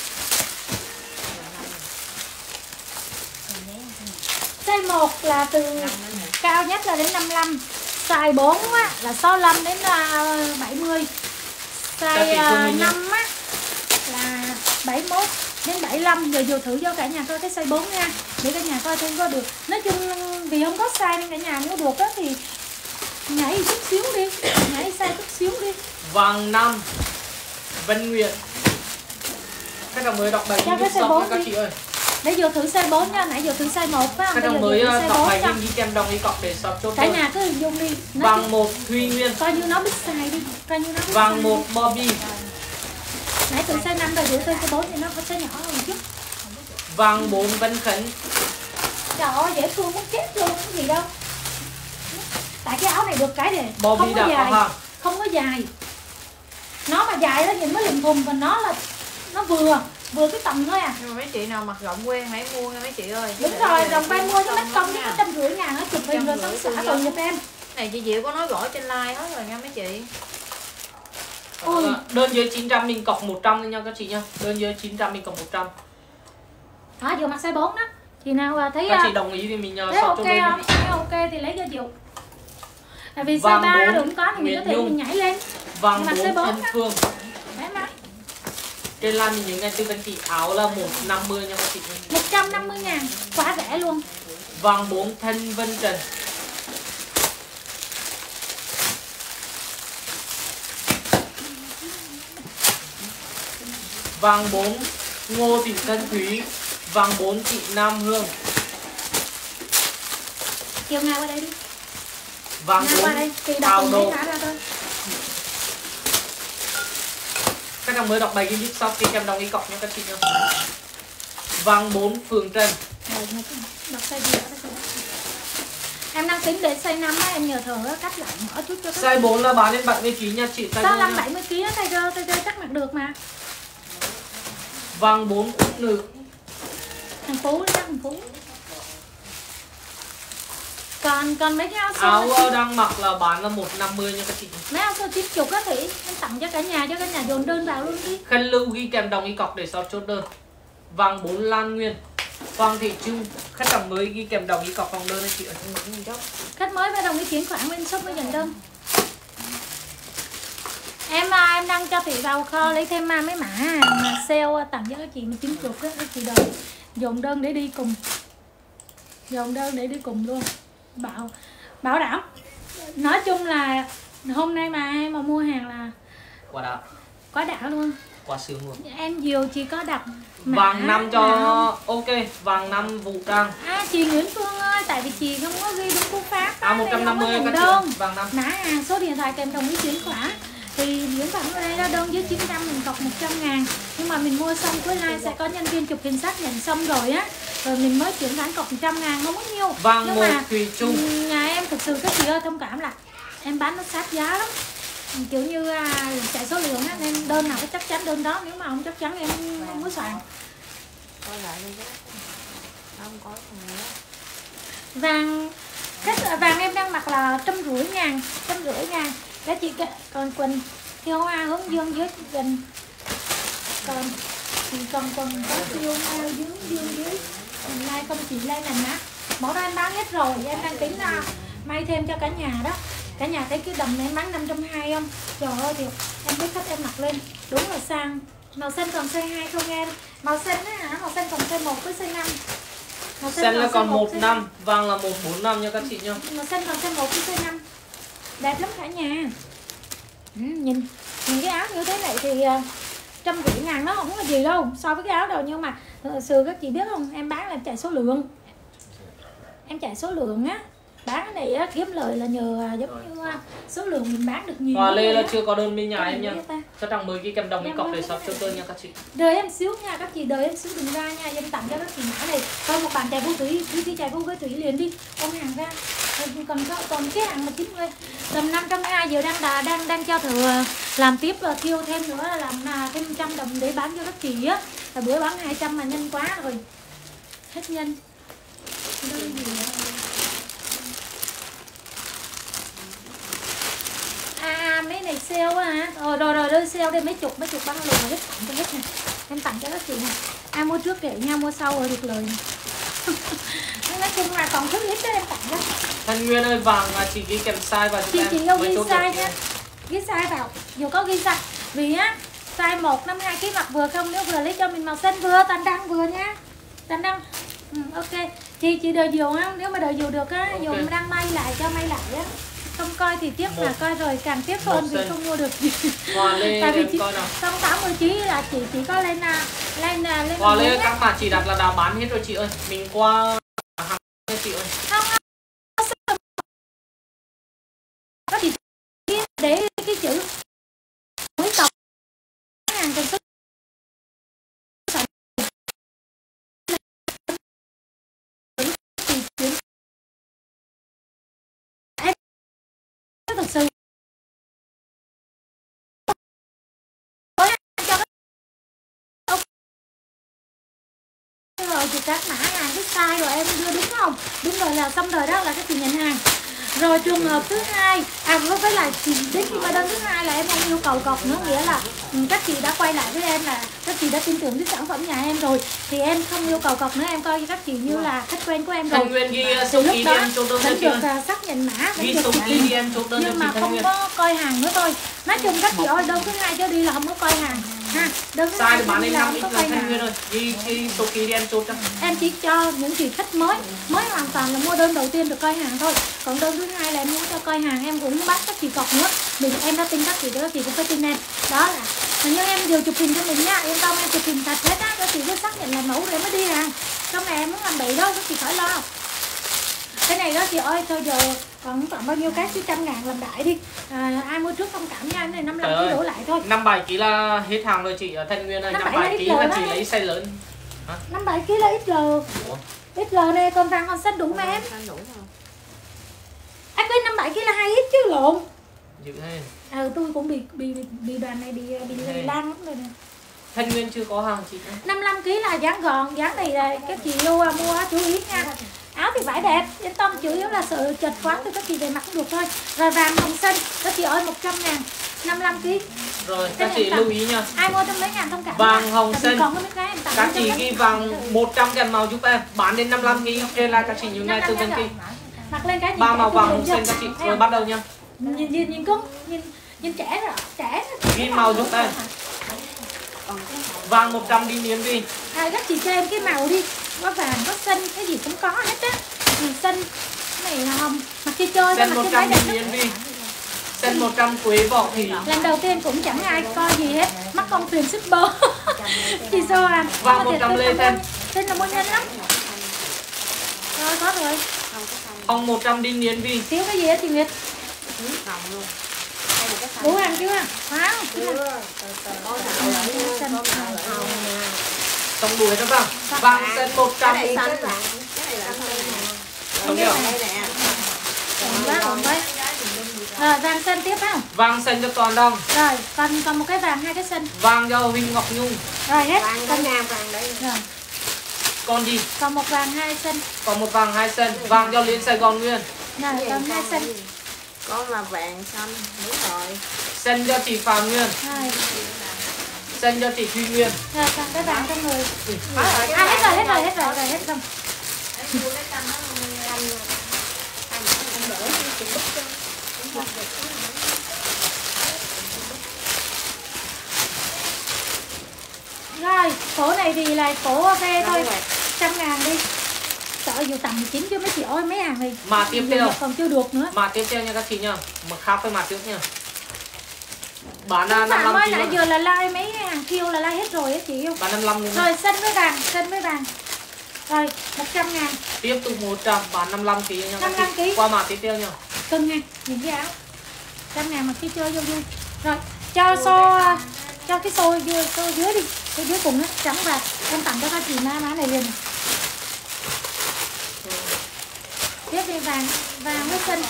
Size một là từ cao nhất là đến năm mươi lăm. Size bốn á, là sáu mươi lăm đến bảy mươi. size năm á là bảy mươi mốt đến bảy mươi lăm. Giờ dù thử cho cả nhà coi cái size bốn nha, để cả nhà coi thêm có được. Nói chung vì không có size nên cả nhà mua được á thì nhảy chút xíu đi, nhảy size chút xíu đi. Vàng năm Vân Nguyệt. Các đồng mới đọc bài cho cái size bốn các đi. chị ơi. Để giờ thử size bốn nha, nãy giờ thử size một phải không? Các đồng mới đọc bài ghi kèm đồng ý cọc để shop chốt. Cả nhà cứ hình dung đi. Vàng một Thùy Nguyên. Coi như nó biết size đi, coi như nó biết Vàng một Bobby. Nãy từ size năm rồi thử size bốn thì nó có size nhỏ hơn chút. Vàng bốn Vân Khánh. Trời ơi dễ thương muốn chết luôn, cái gì đâu. Tại cái áo này được cái này Bobby không có dài, hàng. không có dài. Nó mà dài đó nhìn mới lùm thùng, và nó là nó vừa vừa cái tầm thôi à. Nhưng mà mấy chị nào mặc rộng quen hãy mua nha mấy chị ơi. Đúng rồi, rộng bay mua chứ mất công chứ có trăm rưỡi ngàn nó chụp hình rồi sống xả tội giùm em. Này chị Diệu có nói rõ trên like hết rồi nha mấy chị. Ôi. Đơn dưới chín trăm mình cọc một trăm nha các chị nha. Đơn dưới chín trăm mình cọc một trăm. Đó vừa mặc size bốn đó. Chị nào thấy các chị đồng ý thì mình thấy shop ok cho bên. không? Thấy ok thì lấy cho Diệu. Tại vì Vàng size ba bốn, rồi cũng có thì mình có thể mình nhảy lên. Vàng Nhưng mà size bốn bốn Ân á. Phương. Đấy mà. Trên lan mình những ngày tư vấn chị áo là một trăm năm mươi nha các chị. một trăm năm mươi ngàn, quá rẻ luôn. Vàng bốn Thân Vân Trần. Vàng bốn Ngô Thị Thân Thúy. Vàng bốn chị Nam Hương. Kiều Nga qua đây đi. Vàng Nga qua bốn đây, chị đọc Tào mình Độ. thấy cả ra thôi. Các bạn mới đọc bài ghi giúp shop thì em đồng ý cọc nha các chị nha. Vàng bốn Phường Trần. Rồi, đọc size gì đó, đó. Em đang tính để size năm á, em nhờ thợ cắt lại mở chút cho các Size bốn là bán đến bảy mươi chín nha chị. sáu mươi bảy mươi ký á, tay rơ, tay rơ chắc mặc được mà. Vàng bốn Út Nữ. Thằng Phú đi, chắc thằng Phú. Còn còn mấy cái áo sơ Áo uh, đang mặc là bán là một trăm năm mươi nha các chị. mấy áo sơ chín chục á thì em tặng cho cả nhà, cho cả nhà dồn đơn vào luôn đi. Khăn lưu ghi kèm đồng ý cọc để shop chốt đơn. Vàng bốn Lan Nguyên. Hoàng Thị Trung. Khách hàng mới ghi kèm đồng ý cọc phòng đơn đấy chị ơi. Khách mới phải đồng ý chuyển khoản bên shop mới nhận đơn. Em à, em đang cho chị vào kho lấy thêm à, mấy mã mà sale tặng cho các chị mà chín chục á, các chị đợi dồn đơn để đi cùng. Dồn đơn để đi cùng luôn. Bảo bảo đảm. Nói chung là hôm nay mà ai mà mua hàng là Quá đã. quá đã luôn. Quá sướng luôn. Em Diều chỉ có đọc mã Vàng năm cho nào. ok. Vàng năm Vũ Trang. À chị Nguyễn Phương ơi, tại vì chị không có ghi đúng cú pháp. À một trăm năm mươi các chị. Vàng năm. Mã hàng số điện thoại kèm đồng ý chuyển khoản. Thì chuyển khoản ở đây ra đơn dưới chín trăm mình cọc một trăm ngàn. Nhưng mà mình mua xong cuối live sẽ có nhân viên chụp hình xác nhận xong rồi á. Rồi mình mới chuyển khoản cọc một trăm ngàn, không có nhiều. Vàng nhưng một mà Thùy Trung. nhà em thực sự các chị ơi thông cảm là em bán nó sát giá lắm. Kiểu như à, chạy số lượng á, nên đơn nào có chắc chắn đơn đó, nếu mà không chắc chắn em không có soạn. Coi lại đi chứ. Không có phần nữa. Vàng cách vàng em đang mặc là trăm rưỡi ngàn, trăm rưỡi ngàn. Các chị còn quần theo hoa hướng dương dưới gần, còn thì còn quần có theo hoa dưới dương dưới. Hôm nay không chỉ lên là nát. Mẫu đó em bán hết rồi, em đang tính là may thêm cho cả nhà đó. Cả nhà thấy cái đầm này em bán năm trăm hai mươi không? Trời ơi thì em biết khách em mặc lên đúng là sang. Màu xanh còn size hai không em? Màu xanh á hả? Màu xanh còn size một với size năm. Màu Xanh là còn một năm, vàng là một bốn năm nha các chị nha. Màu xanh còn size một với size năm. Đẹp lắm cả nhà. Ừ, nhìn nhìn cái áo như thế này thì uh, trăm rưỡi ngàn nó không có gì đâu so với cái áo đâu, nhưng mà thật sự các chị biết không, em bán là em chạy số lượng, em chạy số lượng á, bán cái này á, kiếm lời là nhờ uh, giống như uh, số lượng mình bán được nhiều. Hòa Lê là chưa có đơn bên nhà em nha. Ta. Cho thằng mới ghi kèm đồng ý cọc để shop cho đơn nha các chị. Đợi em xíu nha các chị, đợi em xíu đừng ra nha, em tặng cho các chị mã này. Thôi một bạn chạy vô thủy, thủy đi chạy vô với thủy liền đi, ôm hàng ra. Còn còn cái hàng mà chín mươi tầm năm trăm hai giờ đang đà, đang đang cho thợ làm tiếp và thiêu thêm nữa, làm thêm trăm đồng để bán cho các chị á. Là bữa bán hai trăm mà nhanh quá rồi, hết nhanh. Đây gì nữa? À mấy này sale á hả? Rồi rồi rồi đưa sale đây mấy chục mấy chục băng luôn rồi, hết tặng cho hết nè. Em tặng cho các chị nè. Ai mua trước kệ nha, mua sau rồi được lời nè. Nói chung là còn thức ít đó em tặng đó. Thanh Nguyên ơi, vàng là chị ghi kèm size vào Chị em. chị yêu ghi size nha. Ghi size vào, dù có ghi size. Vì á size một năm hai ký mặc vừa không, nếu vừa lấy cho mình màu xanh vừa, tàn đăng vừa nha. Tàn đăng. Ừ, ok. Chị chị đợi dù không? Nếu mà đợi dù được á, okay. Dù đang may lại cho may lại á. Không coi thì tiếc, mà coi rồi càng tiếc hơn vì không mua được gì. Tại vì chị trong tám mươi ký là chị chỉ có lên lên lên qua lên các bạn chỉ đặt là đã bán hết rồi chị ơi. Mình qua hàng nha chị ơi. Không, có chị để cái chữ mỗi cọc hàng cần sức thật sự rồi thì các mã hàng cái size rồi em đưa đúng không? Đúng rồi là xong rồi đó là các chị nhận hàng. Rồi trường hợp thứ hai, à với lại chị đến khi mà đơn thứ hai là em không yêu cầu cọc nữa, nghĩa là các chị đã quay lại với em là các chị đã tin tưởng cái sản phẩm nhà em rồi thì em không yêu cầu cọc nữa, em coi các chị như là khách quen của em rồi. Thanh Nguyên ghi số ký đi em chốt đơn cho chị ơi. Xác nhận mã, ghi số ký đi em chốt đơn cho chị nhưng mà không có coi hàng nữa thôi. Nói chung các chị ơi đơn thứ hai cho đi là không có coi hàng. Ha, đơn thứ hai bán lên năm ít là Thanh Nguyên rồi. Ghi ghi số ký đi em chốt cho. Em chỉ cho những chị khách mới, mới hoàn toàn là mua đơn đầu tiên được coi hàng thôi. Còn đơn thứ hai là em muốn cho coi hàng, em cũng bắt các chị cọc nữa. Mình em đã tin các chị, các chị cũng phải tin em. Đó là nhưng em đều chụp hình cho mình nha, em không em chụp hình thật hết á, các chị cứ xác nhận là mẫu rồi mới đi hàng. Trong này em muốn làm bậy đâu, các chị khỏi lo. Cái này đó chị ơi, thôi giờ còn khoảng bao nhiêu cái chứ trăm ngàn làm đại đi. À, ai mua trước thông cảm nha, cái này năm mươi lăm ký đổ lại thôi. năm bảy ký là hết hàng rồi chị ở Thanh Nguyên ơi, năm bảy ký là chị lấy size lớn. năm bảy ký là ích lờ. ích lờ này còn vàng còn xanh đủ mà em. Anh biết năm bảy ký là hai ít chứ lộn. Dữ hay. Ừ, tôi cũng bị bị bị đoàn này bị bị, bị lan lắm rồi nè. Thanh Nguyên chưa có hàng chị. năm mươi lăm ký là dáng gọn, dáng này là các chị mua mua chú ý nha. Áo thì vải đẹp, yên tâm, chủ yếu là sợ chật quá thì các chị về mặc cũng được thôi. Rồi vàng hồng xanh, các chị ơi một trăm ngàn, năm mươi lăm ký. Rồi, các chị lưu ý nha. Ai mua trăm mấy ngàn thông cảm. Vàng hồng xanh. Cái các chị ghi vàng một trăm kèm màu giúp em, bán đến năm mươi lăm ký trên là các chị những ngày tư vấn ký. Mặc lên cái ba màu vàng hồng xanh các chị. Rồi bắt đầu nha. Nhìn nhìn nhìn cưng, nhìn nhìn trẻ rồi, trẻ. Ghi màu giúp em. Vàng một trăm đi miếng đi. À, các chị cho em cái màu đi, có vàng, có xanh, cái gì cũng có hết á. Ừ, xanh, cái này là hồng, mặc kia chơi xanh một trăm đi miếng đi. Xanh một trăm quế vỏ thì lần đầu tiên cũng chẳng ai coi gì hết, mắc con thuyền shipper. Chị sao à? Vàng một trăm lê thêm. Tên là mua nhanh lắm. Rồi có rồi. Hồng một trăm đi miếng đi. Thiếu cái gì á chị Nguyệt? Đủ hàng chưa? Wow. Xong đuổi nó vào. Vàng xanh một trăm. Cái này xanh vàng. Cái này là không hiểu. Quá ổn đấy. Rồi vàng xanh tiếp không? Vàng xanh cho toàn đồng. Rồi còn còn một cái vàng, hai cái xanh. Vàng cho Huỳnh Ngọc Nhung. Rồi hết. Vàng ngà vàng đấy. Rồi. Còn gì? Còn một vàng hai xanh. Còn một vàng hai xanh. Vàng cho Liên Sài Gòn Nguyên. Rồi còn hai xanh. Con là vàng xanh, đúng rồi. Xanh cho chị Phạm Nguyên. Rồi. Xanh cho chị Thùy Nguyên. Rồi còn cái vàng trong người. À, hết rồi, hết rồi, hết rồi, rồi hết xong. Rồi, cổ này thì là cổ ve thôi, trăm ngàn đi. Trời dù tầm mười chín chứ mấy chị ơi, mấy hàng này mà tiếp theo còn chưa được nữa. Mà tiếp theo nha các chị nha, mà khác với mặt trước nha. Bán là năm mươi lăm kg. Nãy giờ là like mấy hàng kêu là like hết rồi á chị yêu. Bán năm mươi lăm luôn. Rồi xanh với vàng, xanh với vàng. Rồi, một trăm ngàn. Tiếp tục một trăm, bán năm mươi lăm ký nha các năm mươi lăm chị. ký. Qua mặt tiếp theo nha. Cưng nha, nhìn cái áo. Trăm ngàn mà khi chơi vô vui. Rồi, cho xô cho cái xô dưới, xô dưới đi, xô dưới cùng á, trắng và em tặng cho các chị má má này liền. Tiếp đi vàng, vàng với xanh.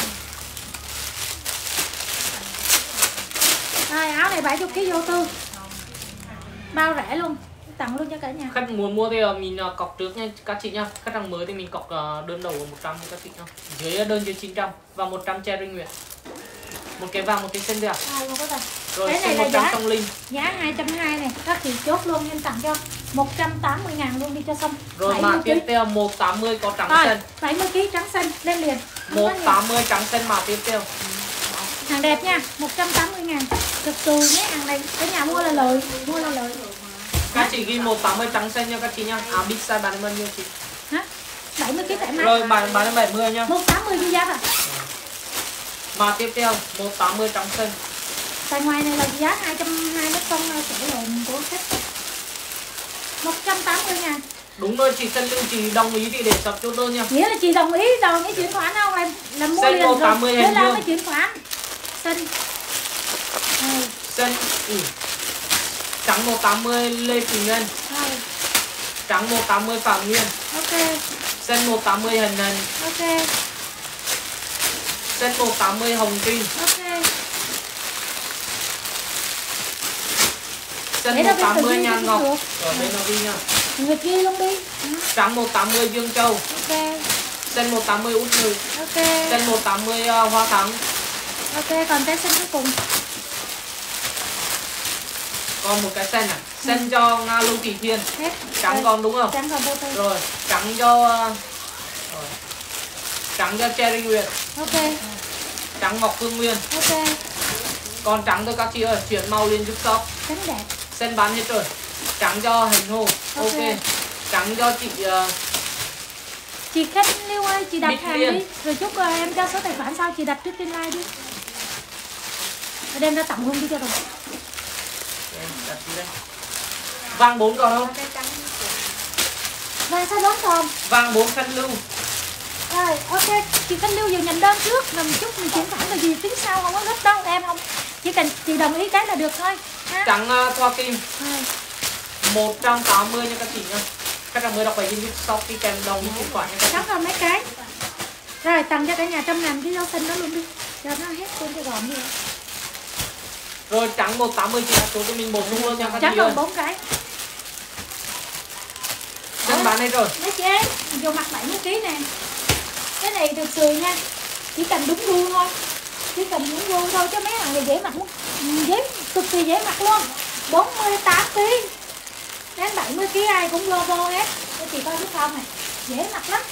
Rồi, áo này bảy mươi ký vô tư. Bao rẻ luôn, tặng luôn cho cả nhà. Khách muốn mua thì mình cọc trước nha các chị nha. Khách hàng mới thì mình cọc đơn đầu một trăm các chị nha. Dưới đơn dưới chín trăm và một trăm cherry nguyệt. Một cái vàng, một cái xanh đẹp. À, luôn có rồi. Rồi cái này một là trăm giá, song linh. giá hai trăm hai mươi này, các chị chốt luôn em tặng cho một trăm tám mươi ngàn luôn đi cho xong. Rồi mà tiếp theo một trăm tám mươi có trắng rồi, xanh. bảy mươi ký trắng xanh lên liền. một trăm tám mươi trắng xanh mà tiếp theo. Hàng đẹp nha, một trăm tám mươi ngàn. Cực cừ nhé, hàng này cái nhà mua là lợi, mua là lợi. Các chị ghi một tám mươi trắng xanh nha các chị nha. Áo big size bán bao nhiêu chị? Hả? bảy mươi ký thoải mái. Rồi bán bán bảy mươi nha. một tám mươi ghi giá à? Mà tiếp theo một tám mươi trắng xanh. Tại ngoài này là giá hai trăm hai mươi không sổ lộn của khách. một trăm tám mươi ngàn. Đúng rồi chị Sân Lưu, chị đồng ý thì để sập chốt đơn nha. Nghĩa là chị đồng ý rồi mới chuyển khoản không? Là, là mua Sân liền một tám mươi rồi. Thế hình là vuông. mới chuyển khoản. Sân. Rồi. Sân ừ. Trắng một tám mươi Lê Thị Ngân. Rồi. Trắng một tám mươi Phạm Nguyên. Ok. Sân một tám mươi Hình Hình. Ok. Sân một tám mươi Hồng Trinh. Ok. Sân Để một nó tám mươi ghi Nhan cũng Ngọc. được. Rồi đây nó ghi nha. Người ghi luôn đi. Ừ. Trắng một tám mươi Dương Châu. Ok. Sân một tám mươi Út Nữ. Ok. Sân một tám mươi uh, Hoa Thắng. Ok, còn cái sân cuối cùng. Còn một cái sen à. Sen ừ. cho Nga Lưu Thị Thiên. Hết. Trắng Rồi. còn đúng không? Trắng còn vô tư. Rồi, trắng cho uh, rồi. Trắng cho Cherry Nguyệt. Ok. Trắng Ngọc Phương Nguyên. Ok. Còn trắng thôi các chị ơi, chuyển màu lên giúp shop. Trắng đẹp. Sen bán hết rồi. Trắng cho Hình Hồ. Ok. Ok. Trắng cho chị uh, Chị khách Lưu ơi, chị đặt Bích hàng Liên. đi. Rồi chút uh, em cho số tài khoản sau chị đặt trước trên live đi. Rồi đem ra tặng hôn đi cho rồi. đặt đi đây. Vàng bốn còn không? Và sao đón còn? Vàng bốn Khăn Lưu. Rồi, ok, chị Khanh Lưu vừa nhận đơn trước, rồi một chút mình chuyển khoản là gì tính sau không có gấp đâu, em không. Chỉ cần chị đồng ý cái là được thôi. Ha? Trắng uh, Thoa Kim. Rồi. một trăm tám mươi nha các chị nha. Các bạn mới đọc bài in shop đi kèm đồng chuyển khoản nha các chị. Xong rồi mấy cái. Rồi tặng cho cả nhà trăm ngàn cái dấu xanh đó luôn đi. Cho nó hết luôn cho gọn đi. Rồi trắng một tám mươi chị đặt số cho mình bổ sung luôn nha các Trắng chị ơi. còn bốn cái. Chân bán hết rồi. Mấy chị ơi, vô mặt bảy mươi ký nè. Cái này được sườn nha. Chỉ cần đúng gu thôi. Chỉ cần đúng gu thôi chứ mấy hàng này dễ mặc. Dễ, cực kỳ dễ mặc luôn. bốn mươi tám ký. Đến bảy mươi ký ai cũng vô vô hết. Cho chị coi giúp không này. Dễ mặc lắm.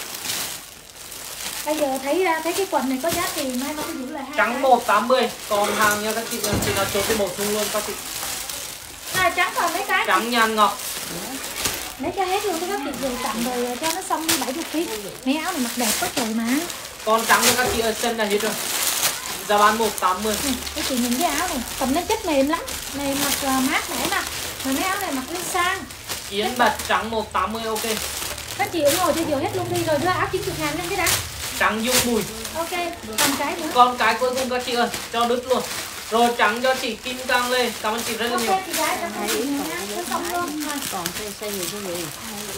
Bây giờ thấy ra thấy cái quần này có giá tiền mai nó giữ lại hai Trắng cái. một tám mươi. Còn hàng nha các chị, chị đặt số cho bổ sung luôn các chị. À, trắng còn mấy cái. Trắng Nhan Ngọc. Lấy cho hết luôn các chị về tặng rồi cho nó xong bảy mươi ký. Mấy áo này mặc đẹp quá trời mà. Còn trắng cho các chị ở sân là hết rồi. Giá bán một tám mươi. Ừ, các chị nhìn cái áo này, cầm nó chất mềm lắm. Mềm mặc uh, mát mẻ mà. Mà mấy áo này mặc lên sang. Yến bật trắng một tám mươi ok. Các chị ủng hộ cho vừa hết luôn đi rồi đưa áo chín mươi ngàn lên cái đã. Trắng Dung Bùi. Ok, còn cái nữa. Còn cái cuối cùng các chị ơi, cho đứt luôn. Rồi trắng cho chị Kim Cang Lê. Cảm ơn chị rất là Ok, nhiều. chị gái cho chị nha, nó xong luôn rồi. Còn xe xe gì cái gì?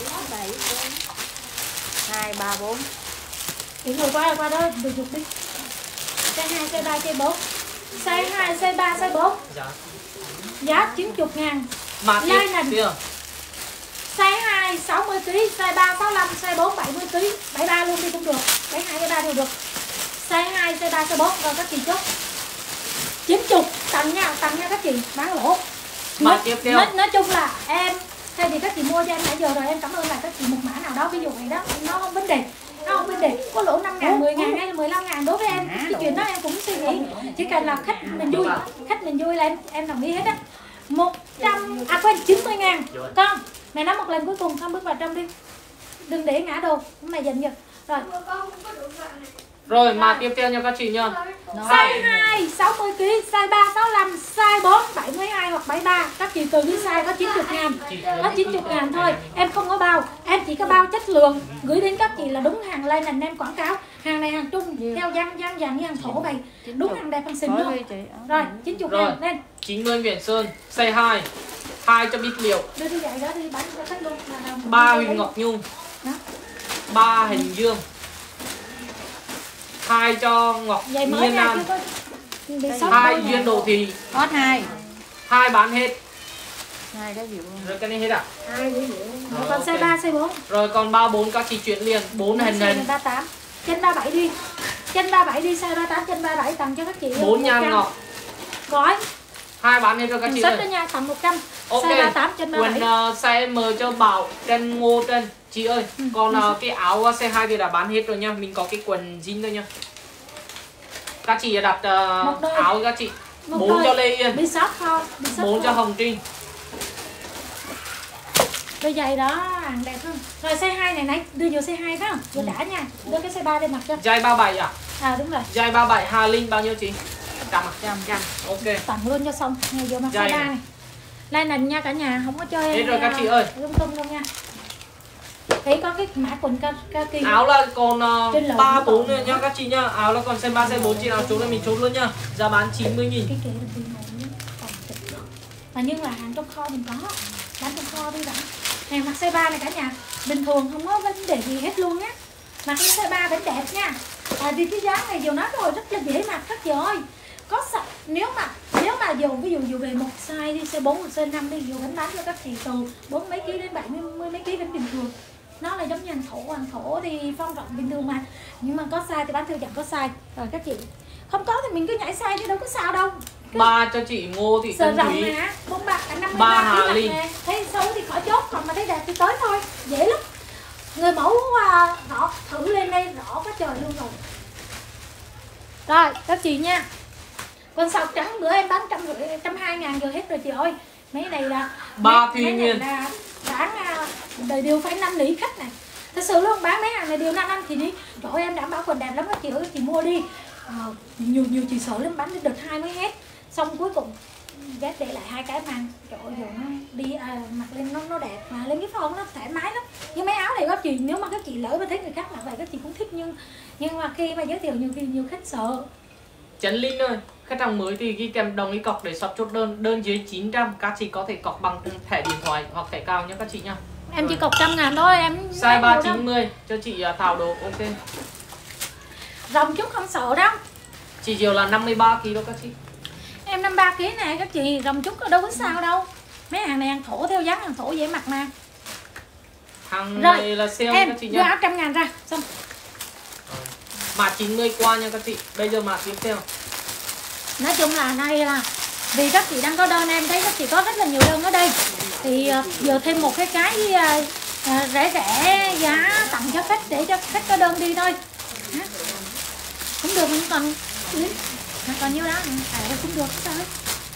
Hai ba bốn. Chị ngồi qua qua đó được dục đi. Size hai, size ba, size bốn. Size hai, size ba, size bốn. Dạ. Giá chín mươi ngàn. Mà Lai tiếp nành. kia. Size hai sáu mươi ký, size ba sáu mươi lăm, size bốn bảy mươi ký, bảy mươi ba luôn đi cũng được. bảy mươi hai, bảy mươi ba đều được. Size hai, size ba, size bốn rồi các chị chốt. chín mươi tặng nha, tặng nha các chị, bán lỗ. Mà nói, tiếp theo. nói, nói chung là em thay vì các chị mua cho em nãy giờ rồi em cảm ơn lại các chị một mã nào đó ví dụ này đó, nó không vấn đề. Nó không vấn đề, có lỗ năm ngàn, mười ngàn hay là mười lăm ngàn đối với em, cái chuyện đó em cũng suy nghĩ. Chỉ cần là khách mình vui, khách mình vui là em em đồng ý hết á. một trăm, à quên, chín mươi ngàn. Con, mày nói một lần cuối cùng, con bước vào trong đi. Đừng để ngã đồ, mày dần dần. Rồi. Rồi mà tiếp theo nha các chị nha. Size hai, sáu mươi ký, size ba, sáu mươi lăm, size bốn, bảy mươi hai hoặc bảy mươi ba. Các chị từ cái size có chín mươi ngàn. Có chín mươi ngàn thôi. Em không có bao, em chỉ có bao chất lượng. Gửi đến các chị là đúng hàng lên nền em quảng cáo. Hàng này hàng Trung, theo dân dân dàn như hàng thổ vậy. Đúng hàng đẹp, hàng xịn luôn. Rồi, chín mươi Rồi. ngàn lên. chín mươi Nguyễn Sơn, size hai. hai cho Bích Liệu. Đưa đi dạy đó đi, bán cho khách luôn. ba Huỳnh Ngọc Nhung. ba Hình Dương. hai cho Ngọc Vậy mới Nhiên ra An. chứ có hai Duyên Đồ Thị. Hot hai. hai bán hết. Hai cái gì luôn. Rồi cái này hết à? hai dữ dữ. Rồi, Còn ok. size ba, size bốn. Rồi còn ba bốn các chị chuyển liền. bốn hình hình. ba mươi tám. Trên ba mươi bảy đi. Trên ba mươi bảy đi, size ba mươi tám trên ba mươi bảy tặng cho các chị. bốn Nhan Ngọc. Gói. hai bán hết rồi các chị Sách đó ơi. nha, tặng một trăm. Ok. Size ba mươi tám trên ba mươi Quần bảy. uh, size M cho Bảo, Trân, Ngô Trân. Chị ơi, Ừ, còn uh, cái áo uh, size hai thì đã bán hết rồi nha. Mình có cái quần jean thôi nha. Các chị đặt uh, áo các chị bốn cho Lê Yên, bị sót không? bốn cho Hồng Trinh. Đôi giày đó hàng đẹp không? Rồi size hai này nãy đưa vô size hai phải không? Vừa đã nha. Đưa cái size ba lên mặt cho. Dây ba mươi bảy à? À đúng rồi. Dây ba mươi bảy Hà Linh bao nhiêu chị? Trăm à? Trăm trăm. Ok. Tặng luôn cho xong. Ngày vô mặt size ba này. Lai nền nha cả nhà, không có chơi. Hết rồi các chị ơi. Lung tung đâu nha. Thấy có cái mã quần kaki. Áo là còn uh, ba bốn nữa nha các chị nha. Áo là còn size ba size bốn chị nào chốt là mình chốt luôn nha. Giá bán chín mươi nghìn. Cái kia là tiền này còn chụp được. Mà nhưng là hàng trong kho mình có. Bán trong kho đi bạn. Hàng mặc size ba này cả nhà, bình thường không có vấn đề gì hết luôn á. Mặc cái size ba vẫn đẹp nha. À, vì cái giá này dù nói rồi rất là dễ mặc các chị ơi. Có sạch nếu mà nếu mà dù ví dụ dù về một size đi size bốn hoặc size năm đi dù vẫn bán cho các chị từ bốn mấy ký đến bảy mươi mấy ký vẫn bình thường. Nó là giống như hàng thổ, hàng thổ thì phong rộng bình thường mà. Nhưng mà có size thì bán theo dạng có size. Rồi các chị không có thì mình cứ nhảy size chứ đâu có sao đâu. Ba cho chị Ngô Thị Tân Thúy. Này hả? Bốn bạc năm mươi ba ba Hà Linh. Thấy xấu thì khỏi chốt, còn mà thấy đẹp thì tới thôi. Dễ lắm. Người mẫu uh, họ thử lên đây rõ quá trời luôn rồi. Rồi các chị nha. Con sọc trắng bữa em bán trăm rưỡi trăm hai ngàn giờ hết rồi chị ơi. Mấy này là ba Thùy Nguyên là bán đời điều phải năm lý khách này. Thật sự luôn, bán mấy hàng này đều năm năm thì đi. Trời ơi em đảm bảo quần đẹp lắm các chị ơi, chị mua đi. À, nhiều nhiều chị sợ lắm, bán đến đợt hai mới hết. Xong cuối cùng ghét để lại hai cái mang. Trời ơi nó đi à, mặc lên nó nó đẹp mà lên cái form nó thoải mái lắm. Nhưng mấy áo này các chị nếu mà các chị lỡ mà thấy người khác mặc vậy các chị cũng thích, nhưng nhưng mà khi mà giới thiệu nhiều khi nhiều khách sợ. Trấn Linh ơi, khách hàng mới thì ghi kèm đồng ý cọc để shop chốt đơn, đơn dưới chín trăm. Các chị có thể cọc bằng thẻ điện thoại hoặc thẻ cao nhé các chị nhá. Em chỉ cọc trăm ngàn thôi em. Size ba chín mươi cho chị Thảo Đồ. Ok. Rộng chút không sợ đâu. Chỉ chiều là năm mươi ba ki lô các chị. Em năm mươi ba ki lô này các chị, rộng chút đâu có sao đâu. Mấy hàng này hàng thổ theo dáng hàng thổ dễ mặc mà. Hàng rồi, này là sale em các chị đưa nhá. áo trăm ngàn ra xong. Mã chín mươi qua nha các chị. Bây giờ mã tiếp theo. Nói chung là nay là vì các chị đang có đơn, em thấy các chị có rất là nhiều đơn ở đây. Thì uh, giờ thêm một cái cái uh, uh, rẻ rẻ giá tặng cho khách để cho khách có đơn đi thôi. Hả? Cũng được, mình còn mà còn nhiêu đó à, cũng được sao ấy.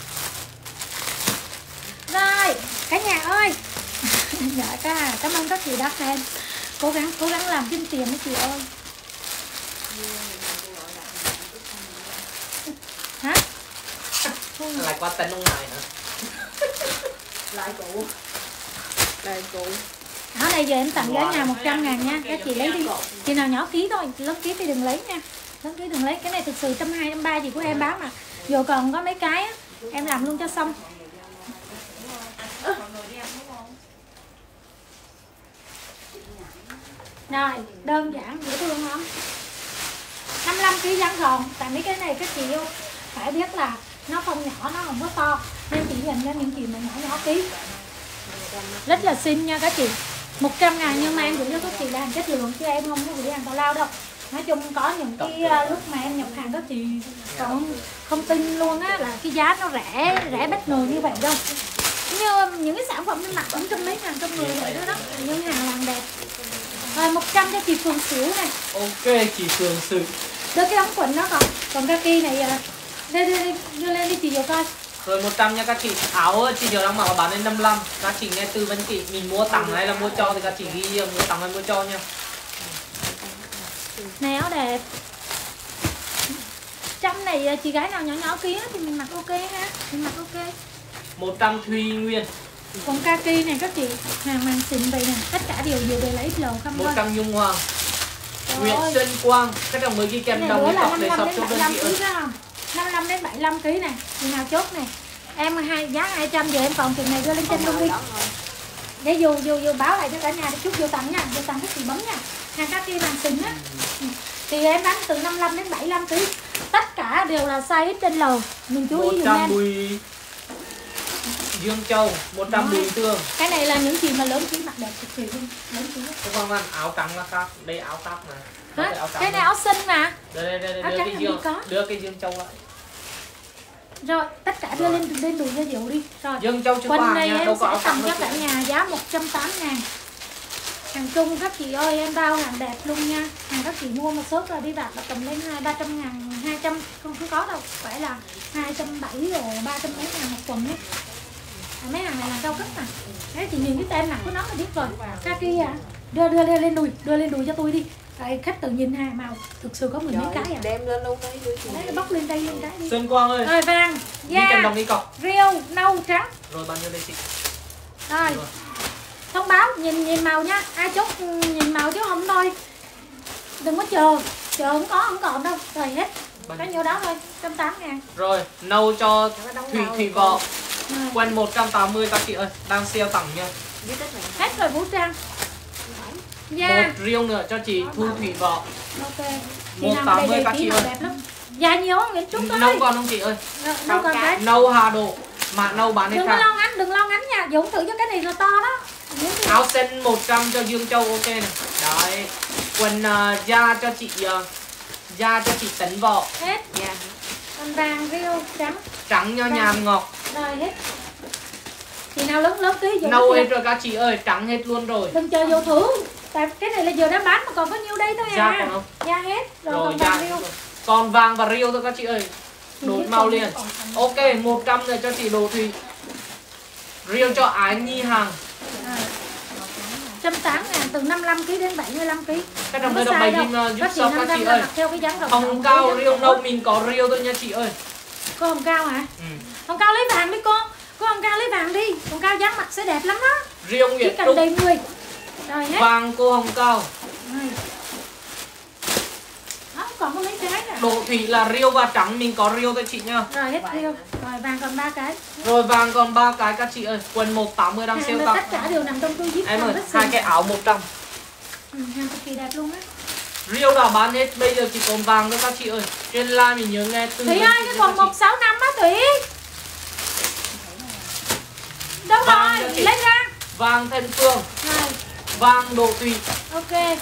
Rồi cả nhà ơi. Dạ ca cảm ơn các chị đã khen, cố gắng cố gắng làm kiếm tiền mấy chị ơi. Hả? Lại qua tên ông này hả? Lại cụ. Lại cụ. Áo này giờ em tặng giá nhà một trăm ngàn nha. Các chị lấy đi. Chị nào nhỏ ký thôi, lớn ký thì đừng lấy nha. Lớn ký đừng lấy. Cái này thực sự trăm hai trăm ba gì của em bán mà. Dù còn có mấy cái á, em làm luôn cho xong. Rồi, đơn giản dễ thương không? năm mươi lăm ki lô gam gòn. Tại mấy cái này các chị yêu phải biết là nó không nhỏ, nó không có to, nên chị dành cho những chị mà nhỏ nhỏ ký. Rất là xinh nha các chị. Một trăm ngàn nhưng mà em gửi cho các chị là hàng chất lượng chứ em không có gửi hàng tào lao đâu. Nói chung có những cái uh, lúc mà em nhập hàng các chị còn không tin luôn á là cái giá nó rẻ rẻ bất ngờ như vậy đâu. Như những cái sản phẩm em mặc cũng trăm mấy ngàn trăm người vậy đó đó. Nhưng hàng làm đẹp. Rồi một trăm cho chị Phường Xỉu này. Ok chị Phường Xỉu. Đưa cái ống quần nó còn còn kaki này đây đây đưa lên đi chị vô coi. Rồi một trăm nha các chị. Áo chị Diệu đang mặc bán đến năm mươi lăm. Các chị nghe tư vấn chị mình mua tặng hay là mua cho thì các chị ghi mua tặng hay mua cho nha. Này áo đẹp. Trăm này chị gái nào nhỏ nhỏ ký thì mình mặc ok ha. Mình mặc ok. một trăm Thùy Nguyên. Còn kaki này các chị hàng màn xịn vậy nè, tất cả đều đều về lấy X L không thôi. một trăm Nhung Hoàng. Nguyễn Xuân Quang, các đồng mới ghi kèm đồng ý cọc để sập cho đơn vị ơi. năm mươi lăm đến bảy mươi lăm ký này, chị nào chốt này. Em hai giá hai trăm giờ em còn chừng này đưa lên trên luôn đi. Để dù dù dù báo lại cho cả nhà để chút vô tặng nha, vô tặng các chị bấm nha. Hàng kaki màn xịn á. Thì em bán từ năm mươi lăm đến bảy mươi lăm ký. Tất cả đều là size trên L. Mình chú ý dùm em. Bùi Dương Châu, một trăm Bùi Tương. Cái này là những chị mà lớn ký mặc đẹp cực kỳ luôn, lớn ký. Không ăn áo trắng là khác, đây áo tóc này. Hả? Cái này áo xinh mà. Đây đây đây, đưa cái Dương, đưa cái Dương Châu lại. Rồi, tất cả đưa lên lên đùi cho Diệu đi. Rồi. Dương Châu chưa quần qua này nha, em đâu có sẽ áo tặng trắng cho cả nhà giá một trăm tám mươi ngàn. Hàng Trung các chị ơi, em bao hàng đẹp luôn nha. Hàng các chị mua một shop là đi đặt là tầm lên hai ba trăm ngàn, hai trăm không không có đâu, phải là hai trăm bảy mươi rồi ba trăm mấy ngàn một quần ấy. À, mấy hàng này là cao cấp mà. Đấy, chị nhìn cái tem mặt của nó là biết rồi. Kaki à, đưa đưa lên, lên đùi, đưa lên đùi cho tôi đi. Đấy, khách tự nhìn hai màu thực sự có mười mấy cái à. Đem lên luôn đấy. Đấy, bóc lên đây lên cái đi. Xuân Quang ơi. Rồi vàng, Đi kèm da, đồng đi cọc. riêu, nâu, trắng. Rồi bao nhiêu đây chị? Rồi. Thông báo nhìn nhìn màu nha, ai chốt nhìn màu chứ không thôi. Đừng có chờ, chờ không có không còn đâu. Rồi hết. Có nhiêu đó thôi, một trăm tám mươi ngàn. Rồi, nâu cho Thủy Thủy Vợ. Rồi. Quần một trăm tám mươi các chị ơi, đang sale tặng nha. Hết rồi Vũ Trang. Da. Một riêu nữa cho chị Thu Thủy Vợ. Ok. một trăm tám mươi các chị ơi. Đẹp lắm. Da nhiều không Nguyễn Trúc ơi. Nâu còn không chị ơi? Nâu còn cái. Nâu Hà Độ. Mà nâu bán hết Đừng có hàng. lo ngắn, đừng lo ngắn nha. Dũng thử cho cái này là to đó. Áo xanh một trăm cho Dương Châu ok này. Đấy. Quần uh, da cho chị uh, da cho chị Tấn Vợ. Hết. Dạ. Còn vàng riêu trắng. Trắng nho nhàn ngọt. Rồi hết. Chị nào lớn lớn tí Dũng. Nâu hết rồi các chị ơi, trắng hết luôn rồi. Đừng chờ vô thử. Tại cái này là giờ đã bán mà còn có nhiêu đây thôi à. Da còn không? Da hết. Rồi, Rồi còn da. vàng riêu. Còn vàng và riêu thôi các chị ơi. Đổi màu liền. Ok, một trăm rồi cho chị Đồ Thùy. Riêu cho Ái Nhi hàng. một trăm tám mươi ngàn từ năm mươi lăm ki lô gam đến bảy mươi lăm ki lô gam. Cái đồng này là bày kim uh, giúp shop các chị ơi. Theo cái dáng Hồng cao riêu nâu mình có riêu thôi nha chị ơi. Cô hồng cao hả? Ừ. Hồng cao lấy vàng đi cô. Cô hồng cao lấy vàng đi. Hồng cao dáng mặt sẽ đẹp lắm đó. Riêu Chỉ Nguyễn cần Trúc. đầy người. Rồi hết. Vàng cô Hồng cao. Rồi. Đó, còn có mấy cái nữa. Độ Thủy là riêu và trắng mình có riêu thôi chị nha. Rồi hết riêu. Rồi vàng còn ba cái. Rồi vàng còn ba cái các chị ơi. Quần một trăm tám mươi đang Hàng sale là tất tặng. cả đều nằm trong túi zip. Em hàng ơi, rất hai xinh. cái áo một trăm. Ừ, hàng cực kỳ đẹp luôn á. Riêu đã bán hết, bây giờ chỉ còn vàng thôi các chị ơi. Trên live mình nhớ nghe từ Thủy ơi, cái còn một sáu năm á Thủy. Đâu Vàng cho rồi, chị. lấy ra. Vàng Thân Phương, Rồi, vàng Độ Thủy. ok.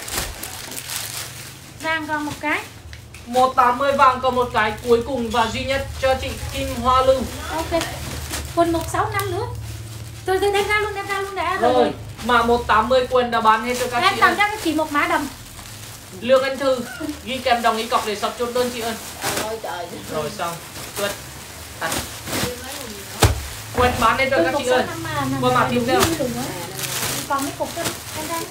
Vàng còn một cái. một trăm tám mươi vàng còn một cái cuối cùng và duy nhất cho chị Kim Hoa Lưu. Ok. Quần một sáu năm nữa. Rồi rồi đem ra luôn, đem ra luôn đã. Rồi, mà một trăm tám mươi quần đã bán hết cho các Em chị tặng ơi. cho các chị một mã đầm. Lương Anh Thư ghi kèm đồng ý cọc để sập chốt đơn chị ơi. Ôi trời. Rồi xong. Tuất. Tắt. Quần bán hết cho các chị ơi. Qua mặt tiếp theo. Còn mấy cục đó, em ra.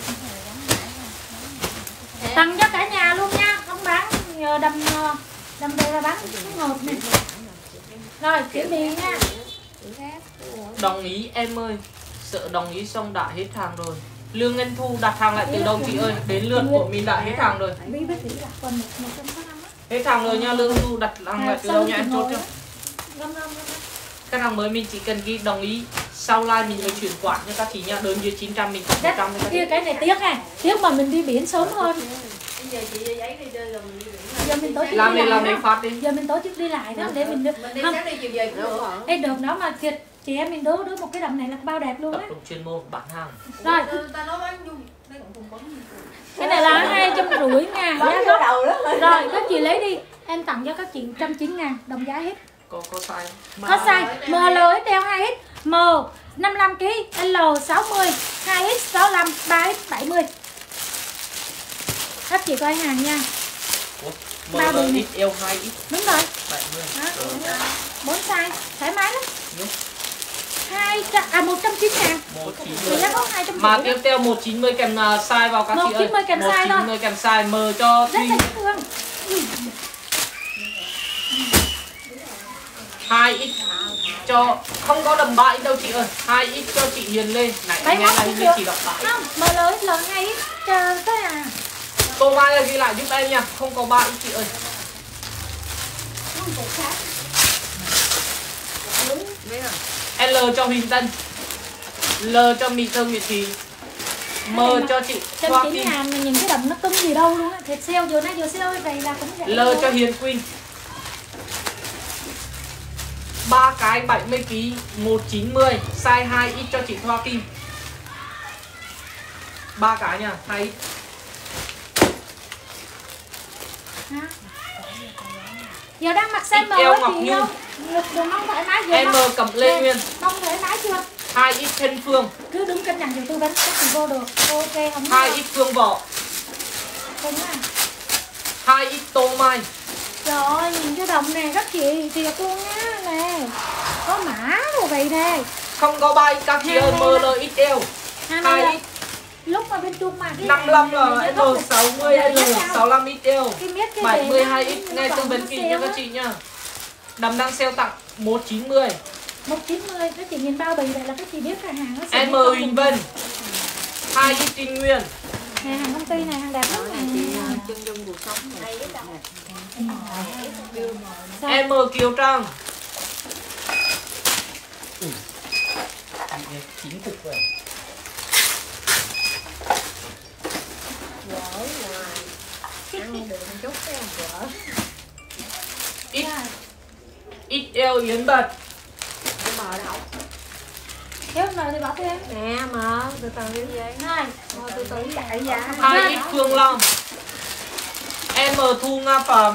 Tặng cho cả nhà luôn nha, không bán nhờ đầm đầm về là bán cái hộp này. Rồi, chuẩn bị nha. Đồng ý em ơi. Sợ đồng ý xong đã hết hàng rồi. Lương Ngân Thu đặt hàng lại từ đâu chị ơi? Đến lượt của mình đã hết hàng rồi. Bí bác sĩ là còn một một trăm sáu mươi lăm á. Hết hàng rồi nha, Lương Thu đặt hàng lại từ đâu nha em chốt cho. Gom gom gom. Khách hàng mới mình chỉ cần ghi đồng ý. Sau live mình mới chuyển khoản cho các chị nha. Đơn dưới chín trăm mình còn một trăm. Kia cái này tiếc này, tiếc mà mình đi biển sớm hơn. Bây giờ chị giấy đi chơi rồi mình đi biển. Giờ mình tổ chức Làm đi đi làm lại đi đó. phát đi. Giờ mình tổ chức đi lại đó để mình được. Mình đi Không, sáng đi chiều về cũng được hả? ê được đó mà thiệt chị em mình đứa đứa một cái đầm này là bao đẹp luôn Tập á. trung chuyên môn bán hàng. Rồi, Ta nói bán dung. Đây cũng cùng bấm. cái này là hai trăm rưỡi ngàn giá Bấm vô gốc. đầu đó. Rồi các chị lấy đi, em tặng cho các chị một trăm chín mươi ngàn đồng giá hết. Có có sai không? Có size em lờ ích eo hai x, M năm mươi lăm ki lô gam, L sáu mươi, hai x sáu mươi lăm, ba x bảy mươi. Các chị coi hàng nha. Bao bì M này. X L hai X Đúng rồi. bảy mươi. Đó. Bốn size, thoải mái lắm. Nhúc. Hai trăm à một trăm chín mươi ngàn. một chín Chị mươi. giá có hai trăm Mà rưỡi. tiếp theo một chín mươi kèm uh, size vào các chị ơi. một chín mươi kèm size thôi. một chín mươi kèm size M cho Rất Thùy. là dễ thương. hai x cho không có đầm ba x đâu chị ơi. hai x cho chị Hiền Lê. Này Đấy, nghe móc là cũng hình như được. chị đọc ba x. Không, M lờ ích L hai x chờ tới à. Cô Mai ơi, ghi lại giúp em nha. Không có ba x chị ơi. L cho Huỳnh Tân, L cho Mỹ Thơ Nguyễn Thùy, M cho chị Trăm Hoa chín Kim, ngàn mà nhìn cái đầm nó cưng gì đâu luôn á. Thiệt sale vừa nay vừa sale vậy là cũng rẻ. L cho Hiền Queen. Ba cái bảy mươi ki lô gam một chín mươi, size hai x cho chị Hoa Kim. Ba cái nha, hai x. Hả? Giờ đang mặc size M eo á Ngọc chị Nhung. không? Ngực đường mông thoải mái vừa M mông. Cẩm Lê Nè, Nguyên. mông thoải mái chưa? hai ít Thanh Phương. Cứ đứng cân nhằn cho tư vấn các chị vô được. Ok không? hai ít Phương Võ. Không à. hai ít Tô Mai. Trời ơi, nhìn cái đồng này các chị thiệt luôn á nè. Có mã rồi vậy nè. Không có bay các chị ơi, mờ lờ ít eo. hai ít. Lúc mà bên Trung mà cái năm mươi lăm là L sáu mươi L sáu mươi lăm ít eo. bảy mươi hai ít ngay tư vấn kỹ nha các chị nha. Đầm đang sale tặng một chín mươi. một chín mươi các chị nhìn bao bì này là các chị biết cả hàng nó sẽ M Huỳnh Vân. hai ít Trinh Nguyên. nè, hàng công ty này hàng đẹp lắm nè. chân dung cuộc sống này. M Kiều Trang. Chín cục rồi. Ít ít eo Yến Bật. Kéo mời thì bảo em. Nè mà từ từ đi vậy. Này, Thôi từ từ chạy ra. hai ít Phương Long. M Thu Nga Phạm.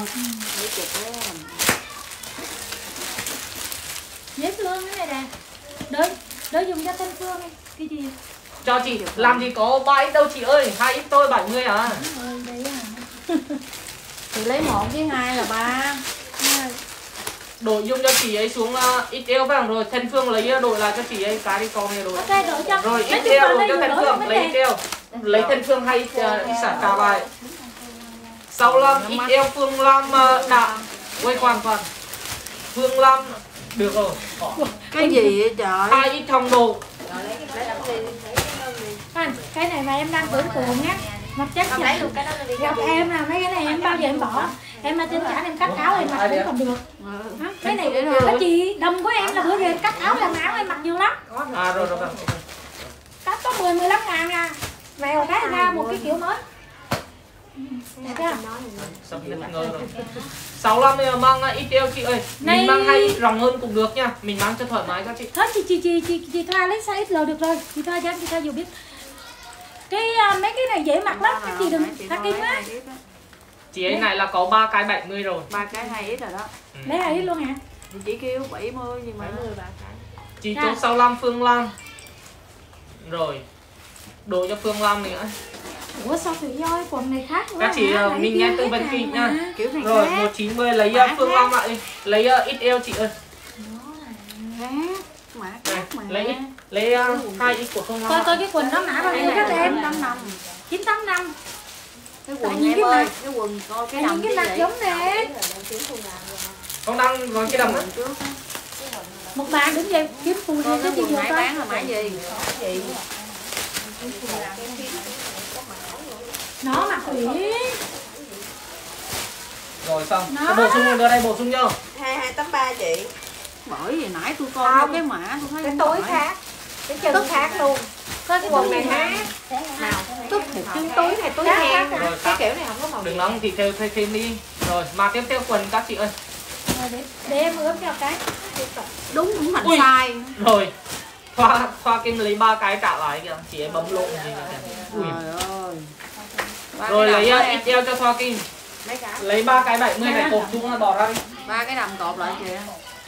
dễ thương cái này nè. Đợi, đợi dùng cho Thanh Phương đi. Cái gì? Cho chị làm gì có ba ít đâu chị ơi, hai ít tôi bảy mươi à. Ôi, đấy à. Thì lấy một với hai là ba. Đổi dung cho chị ấy xuống uh, ít eo vào rồi Thanh Phương lấy đổi lại cho chị ấy cái đi con này đổi. Ok, đổi cho. Rồi ít eo đổi cho Thanh Phương, lấy ít eo. Lấy Thanh Phương hay uh, xả cả bài. sáu mươi lăm ít eo Phương Lam uh, đã. Quay khoan khoan. Phương Lam được rồi. Cái gì vậy trời? Hai ít Hồng Đồ. Khoan, cái này mà em đang tưởng tượng á. Mặc chắc chắn gặp em là mấy cái này em bao giờ em bỏ. Em mà trên trả em cắt áo em mặc cũng còn được. Hả? Cái này các chị đồng của em là bữa giờ em cắt áo làm áo em mặc nhiều lắm. À rồi rồi. Cắt có mười mười lăm ngàn à. Vèo cái ra một cái kiểu mới. Đẹp chưa? Sắp hết ngơ rồi. sáu mươi lăm mang ít eo chị ơi. Mình Này... mang hay rộng hơn cũng được nha. Mình mang cho thoải mái các chị. Hết chị chị chị chị chị Thoa lấy size ích lờ được rồi. Chị Thoa dám chị Thoa dù biết. Cái uh, mấy cái này dễ mặc lắm, các chị đừng thắc kim á. Chị ấy này là có ba cái bảy mươi rồi. Ba cái hai ít rồi đó. Ừ. Lấy hai ít luôn hả? Chị kêu bảy mươi nhưng mà bảy mươi ba cái. Chị chốt sáu mươi lăm Phương Lam. Rồi. Đổi cho Phương Lam nữa. Ủa sao Thủy ơi, quần này khác quá. Các chị hả? uh, mình nghe tư vấn kỹ nha. Kiểu này Rồi khác. một chín mươi lấy uh, Phương Lam lại. Lấy uh, ít eo chị ơi. Khác. Mã khác mà. Lấy ít, lấy uh, hai ít của Phương Lam. Coi coi cái quần nó mã bao nhiêu các em? tám năm. chín tám năm. Cái quần em ơi, cái quần coi cái đầm cái mặt giống nè. Con đang nói cái đầm á. Một bà đứng dậy kiếm phù Coi gì cái cho chị quần vô nãy coi. bán là mã gì? Gì? Nó mặc Thủy. Rồi xong. Nó. Bổ sung đưa đây bổ sung nhá. hai hai tám ba chị. Bởi vì nãy tôi coi Không. cái mã tôi thấy Cái không túi phải. khác, cái chân khác luôn. Coi cái Quần quần này này khác. hả? Nào, tức một chân túi này túi hang. Rồi, Cái khác. kiểu này không có màu Đừng đẹp. nóng thì theo thêm thêm đi. Rồi mà tiếp theo quần các chị ơi. Rồi để, để em ướm cho cái. Đúng cũng thành Ui. sai. Rồi. Khoa khoa kim lấy ba cái trả lại kìa. Chị ấy bấm lộn gì kìa. Ui. Trời ơi. Ba Rồi cái lấy đầm uh, của ít em. eo cho Thoa Kim. Mấy cái. Lấy ba cái bảy mươi này cột xuống là bỏ ra đi. Ba cái đầm cột lại kìa.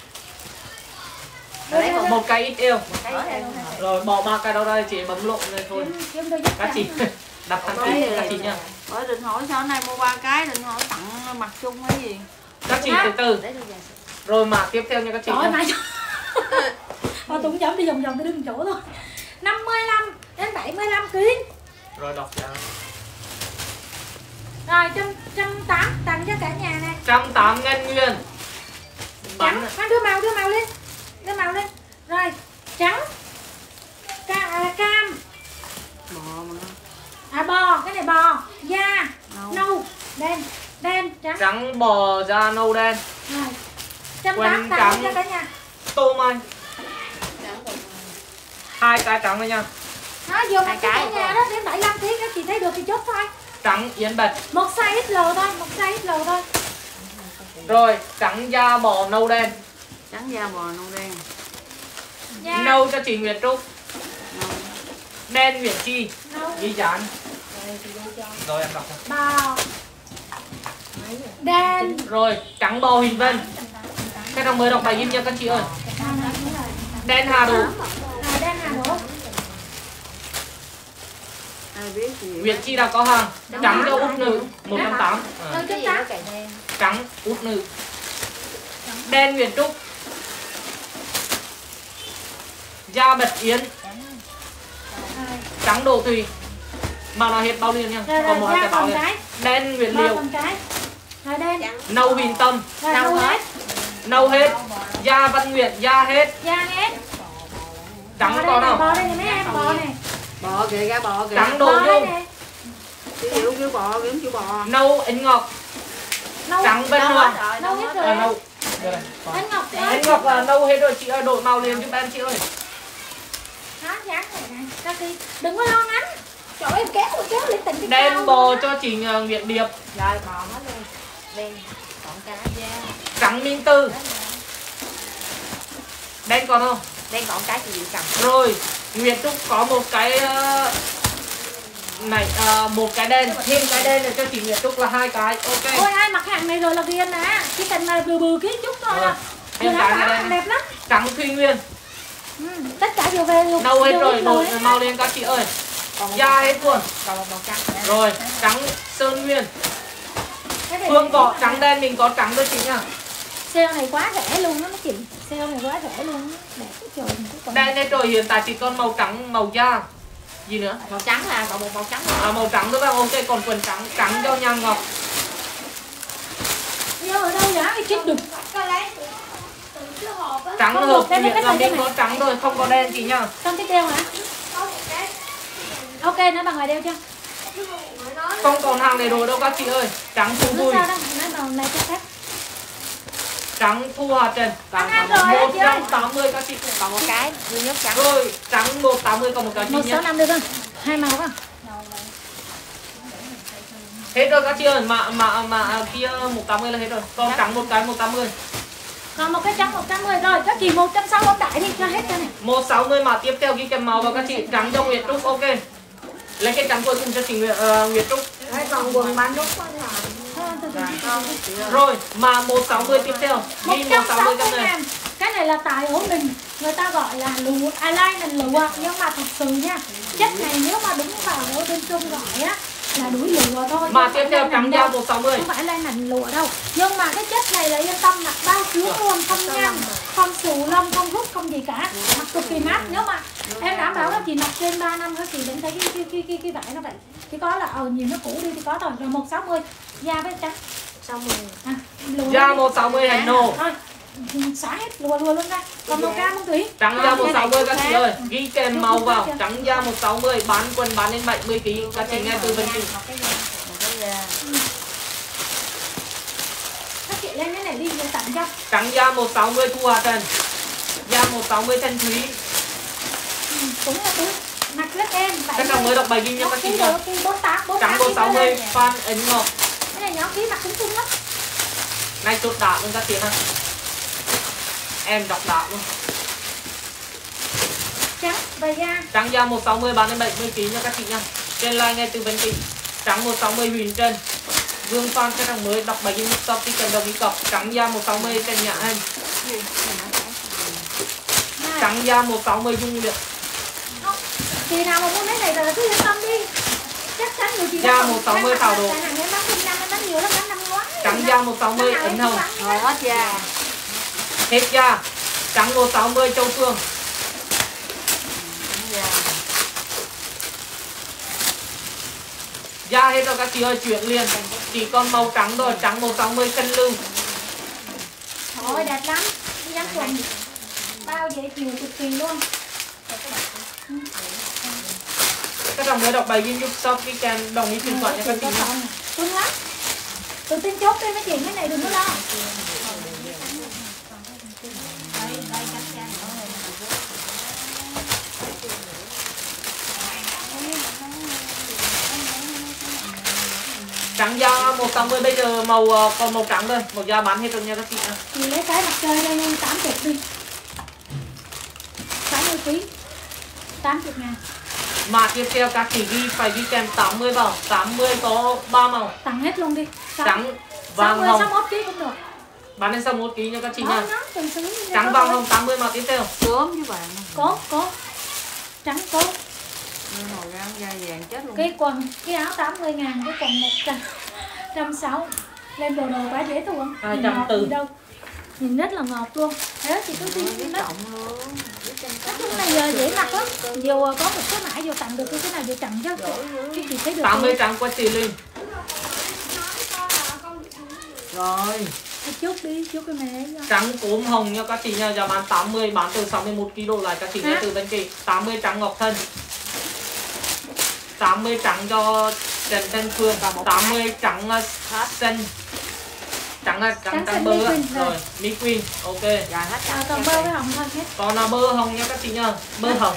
Lấy một Một cái ít eo. Cái này luôn. Rồi bỏ ba cái đó ra chị bấm lộn này thôi. kiếm, kiếm đôi giúp Các chị đặt thằng Bởi kim các chị nha. Bởi định hỏi sao nay mua ba cái, định hỏi tặng mặt chung hay gì? Các chị từ từ. Rồi mà tiếp theo nha các chị. Trời nha. ơi, tôi cũng dám đi vòng vòng cái đứng chỗ thôi. năm mươi lăm đến bảy mươi lăm ký. Rồi đọc ra. Rồi trăm trăm tám tặng cho cả nhà này. một trăm tám mươi ngân nguyên. Trắng, Bắn. khoan đưa màu đưa màu lên. Đưa màu lên. Rồi, trắng. Ca, à, cam. Bò mà. À bò, cái này bò, da, Nâu. nâu, đen, đen, trắng. Trắng bò da nâu đen. Rồi. trăm Quần tám tặng trắng. cho cả nhà. Tô mai. Hai cái trắng đây nha. Đó, vừa Hai mặc cho cái cả nhà đó, đến bảy mươi lăm ký các chị thấy được thì chốt thôi. Trắng yến bạch. Một size ích lờ thôi, một size ích lờ thôi. Rồi trắng da bò nâu đen. Trắng da bò nâu đen. Da, Nâu cho chị Nguyệt Trúc. Nâu. Đen Nguyễn Chi. nâu, Ghi dán. Rồi em đọc nha. bò, đen. Rồi trắng bò Huỳnh Vân. Cái đồng mới đọc bài in nha các chị ơi. À, này, đúng rồi. Đen Hà Đủ. Rồi, đen Hà biết gì. Việt Chi đã có hàng. Trắng cho út nữ một trăm tám mươi. Đâu Cái chứ gì ta. nó cày đen. Trắng út nữ. Đen Nguyễn Trúc. Da Bạch Yến. Trắng Đỗ Thùy. Màu nào hết bao liền nha. Rồi, Còn một rồi, hai cái da bao còn liền. cái. Đen Nguyễn Ba Liễu. con cái. Rồi đen. Nâu Huỳnh Tâm. Rồi Nâu nâu hết. hết. Nâu hết. Da Văn Nguyệt. Da hết. Da hết. Trắng Bò có đây này, nào? bò đây này mấy em, bò này. Bò kìa ra bò kìa. Trắng Đỗ Bò đây Nhung. này. Chị Diệu kêu bò kìa, kêu bò. Nâu Ánh Ngọc. Nâu. Trắng Vân Nâu Hoàng. hết rồi, Nâu nâu hết hết rồi. À, em. nâu. Đây này. Anh Ngọc ơi. Ánh Ngọc là nâu hết rồi, chị ơi đổi màu liền giúp em chị ơi. Nó dán này này. Các chị đừng có lo ngắn. Trời ơi, em kéo rồi kéo lên tỉnh cái Đen cao bò luôn á. cho chị Nguyễn Điệp. Rồi bò hết luôn. Đen. Còn cá da. Trắng Minh Tư. Đen còn không? Đen còn cái chị Diệu cầm. Rồi Nguyễn Trúc có một cái uh, này uh, một cái đen, thêm cái đen để cho chị Nguyễn Trúc là hai cái. Ok. Ôi ai mặc hàng này rồi là ghiền nè. Chỉ cần là bừ bừ ký chút thôi Rồi. là. Em Vừa cái đã này bán đen. đẹp lắm. Trắng Thùy Nguyên. Ừ, tất cả đều về lục. Nâu hết đều rồi, ít đổi hết. màu lên các chị ơi. Còn một Da bò- hết luôn. Còn một màu trắng. Rồi trắng Sơn Nguyên. Cái này Phương này, có cái trắng này. đen mình có trắng cho chị nha. Sale này quá rẻ luôn đó mấy chị. Sale này quá rẻ luôn á. Đẹp cái trời mình cứ còn. Đen hết rồi, hiện tại chỉ còn màu trắng, màu da. Gì nữa? Màu trắng là còn một màu trắng nữa. À, màu trắng thôi bạn. Ok, còn quần trắng, trắng cho Nhàn Ngọc. Nhớ ở đâu giá cái chết được. Trắng Không hợp được, đây là Nguyễn cái là này, cái mình này. có trắng thôi, không có đen chị nha. Trong cái đeo hả? Ok, nó bằng ngoài đeo chưa? Không còn hàng để đổi đâu các chị ơi. Trắng Thu Nó Bùi. sao đâu, nó bằng này cho phép. Trắng Thu Hà Trần. Ăn ăn rồi một chị ơi. trăm tám mươi các chị. Còn một cái duy nhất trắng. Rồi, trắng một trăm tám mươi còn một cái chị một sáu nhé. năm được không? Hai màu không? Hết rồi các chị ơi, mà mà mà kia một trăm tám mươi là hết rồi. Còn trắng một cái một trăm tám mươi. Còn một cái trắng một trăm mười rồi, các chị một trăm sáu mươi bóng đại đi cho hết cho này. một trăm sáu mươi mà tiếp theo ghi kèm màu vào các chị. Trắng cho Nguyễn Trúc. Ok. Lấy cái trắng cuối cùng cho chị Nguyễn, uh, Nguyễn Trúc. Đây còn quần bán đúc quá là Thôi, từ từ, từ từ. Rồi, mà một trăm sáu mươi tiếp theo. một Ghi một trăm trăm sáu sáu mươi mươi trong này. ngàn. Cái này là tài ổ mình. Người ta gọi là lụa, à lai là lụa. Nhưng mà thật sự nha, chất này nếu mà đúng vào ở bên Trung gọi á là đuổi lụa thôi. Mà Không tiếp phải theo lai trắng nành da đâu. một trăm sáu mươi. Không phải lai nành lụa đâu. Nhưng mà cái chất này là yên tâm mặc bao chứa luôn, không nhăn, không xù lông, không rút, không gì cả. Mặc cực kỳ mát. Nếu mà em đảm bảo các chị mặc trên ba năm các chị vẫn thấy cái cái cái cái, cái vải nó vậy. Chỉ có là ờ nhiều nó cũ đi thì có thôi. Rồi một trăm sáu mươi da với trắng. Xong rồi. À, lụa Da đi. một trăm sáu mươi hành nổ. Thôi, xả hết lùa lùa luôn ra. Còn một cam không Thúy? Trắng da một trăm sáu mươi các chị ơi. Ghi kèm Đúng, màu đúng, vào. đúng. Trắng da một trăm sáu mươi, bán quần bán đến bảy mươi ký. Các chị nghe tư vấn chị. Một cái da. Một cái da. Các chị lên cái này đi để tặng cho. Trắng da một trăm sáu mươi Thu Hà Trần. Da một trăm sáu mươi Thanh Thúy. Ừ, cũng là Thúy. Mặc rất em. Các đồng mới đọc bài ghi nha các chị nha. bốn mươi tám, bốn mươi Trắng tám một trăm sáu mươi ký Phan Ánh Ngọc. cái này nhỏ ký mặc cũng chung lắm. Này chốt đạ luôn các chị ha. Em đọc đạ luôn. Trắng và da. Trắng da một trăm sáu mươi bán đến bảy mươi ký nha các chị nha. Trên like nghe tư vấn chị. Trắng một trăm sáu mươi Huyền Trân. Vương Phan cái đồng mới đọc bài ghi nhúc top đi cần đồng ý cọc. Trắng da một trăm sáu mươi Trần Nhã Anh. Này. Trắng da một trăm sáu mươi Dung Liệt. Không. Chị nào mà muốn lấy này là cứ yên tâm đi. Chắc chắn người chị Da đã một trăm sáu mươi Thảo Đồ. Tại hàng em bán không năm, em bán nhiều lắm, bán năm ngoái. Trắng da một trăm sáu mươi Ấn Hồng. Rồi hết da. Hết da. Trắng một trăm sáu mươi Châu Phương. Da. Da hết rồi các chị ơi, chuyển liền. Chỉ còn màu trắng rồi. Trắng một trăm sáu mươi Cân Lưu. Ôi đẹp lắm. Đi dáng quần. Bao dễ chịu cực kỳ luôn. Các đồng mới đọc bài ghi giúp shop đi kèm đồng ý chuyển khoản nha các chị nha. Cưng lắm. Tự tin chốt đi mấy chị, cái này đừng có lo. Trắng da một trăm tám mươi bây giờ màu uh, còn màu trắng thôi. Màu da bán hết rồi nha các chị nha. Chị lấy cái mặt chơi đây luôn tám mươi đi. sáu mươi ký. tám mươi ngàn. Mà tiếp theo các chị ghi phải ghi kèm tám mươi vào. Tám mươi có ba màu. Tặng hết luôn đi. Trắng, vàng, sáu mươi, hồng. sáu mươi mốt ký cũng được. Bán đến sáu mươi mốt ký nha các chị Đó, nha. nó, từ từ, Trắng, vàng, hồng tám mươi màu tiếp theo. Cốm với vàng. Cốt, cốt. Trắng cốt. Hồi ra da vàng chết luôn. Cái quần, cái áo tám mươi ngàn, cái quần một trăm sáu mươi. Lên đồ đồ quá dễ thương. hai trăm tư mươi. Đâu. Nhìn rất là ngọt luôn. Thế chị cứ tin nó. Trọng luôn. Nói chung là giờ dễ mặc lắm. Dù có một cái mã dù tặng được cái nào dù tặng chứ. Chứ chị thấy được. tám mươi trắng qua xì Linh. Rồi. Chút đi, chút cái mẹ. Trắng cốm hồng nha các chị nha, giá bán tám mươi, bán từ sáu mươi mốt ki lô lại các chị nghe từ bên kia. tám mươi trắng ngọc thân. tám mươi trắng cho Trần Tân Phương, tám mươi trắng uh, xanh. Trắng là trắng trắng bơ á. Rồi, Mi Queen, ok. Dạ hết À, còn bơ với hồng thôi hết. Còn là bơ hồng nha các chị nha, bơ hồng.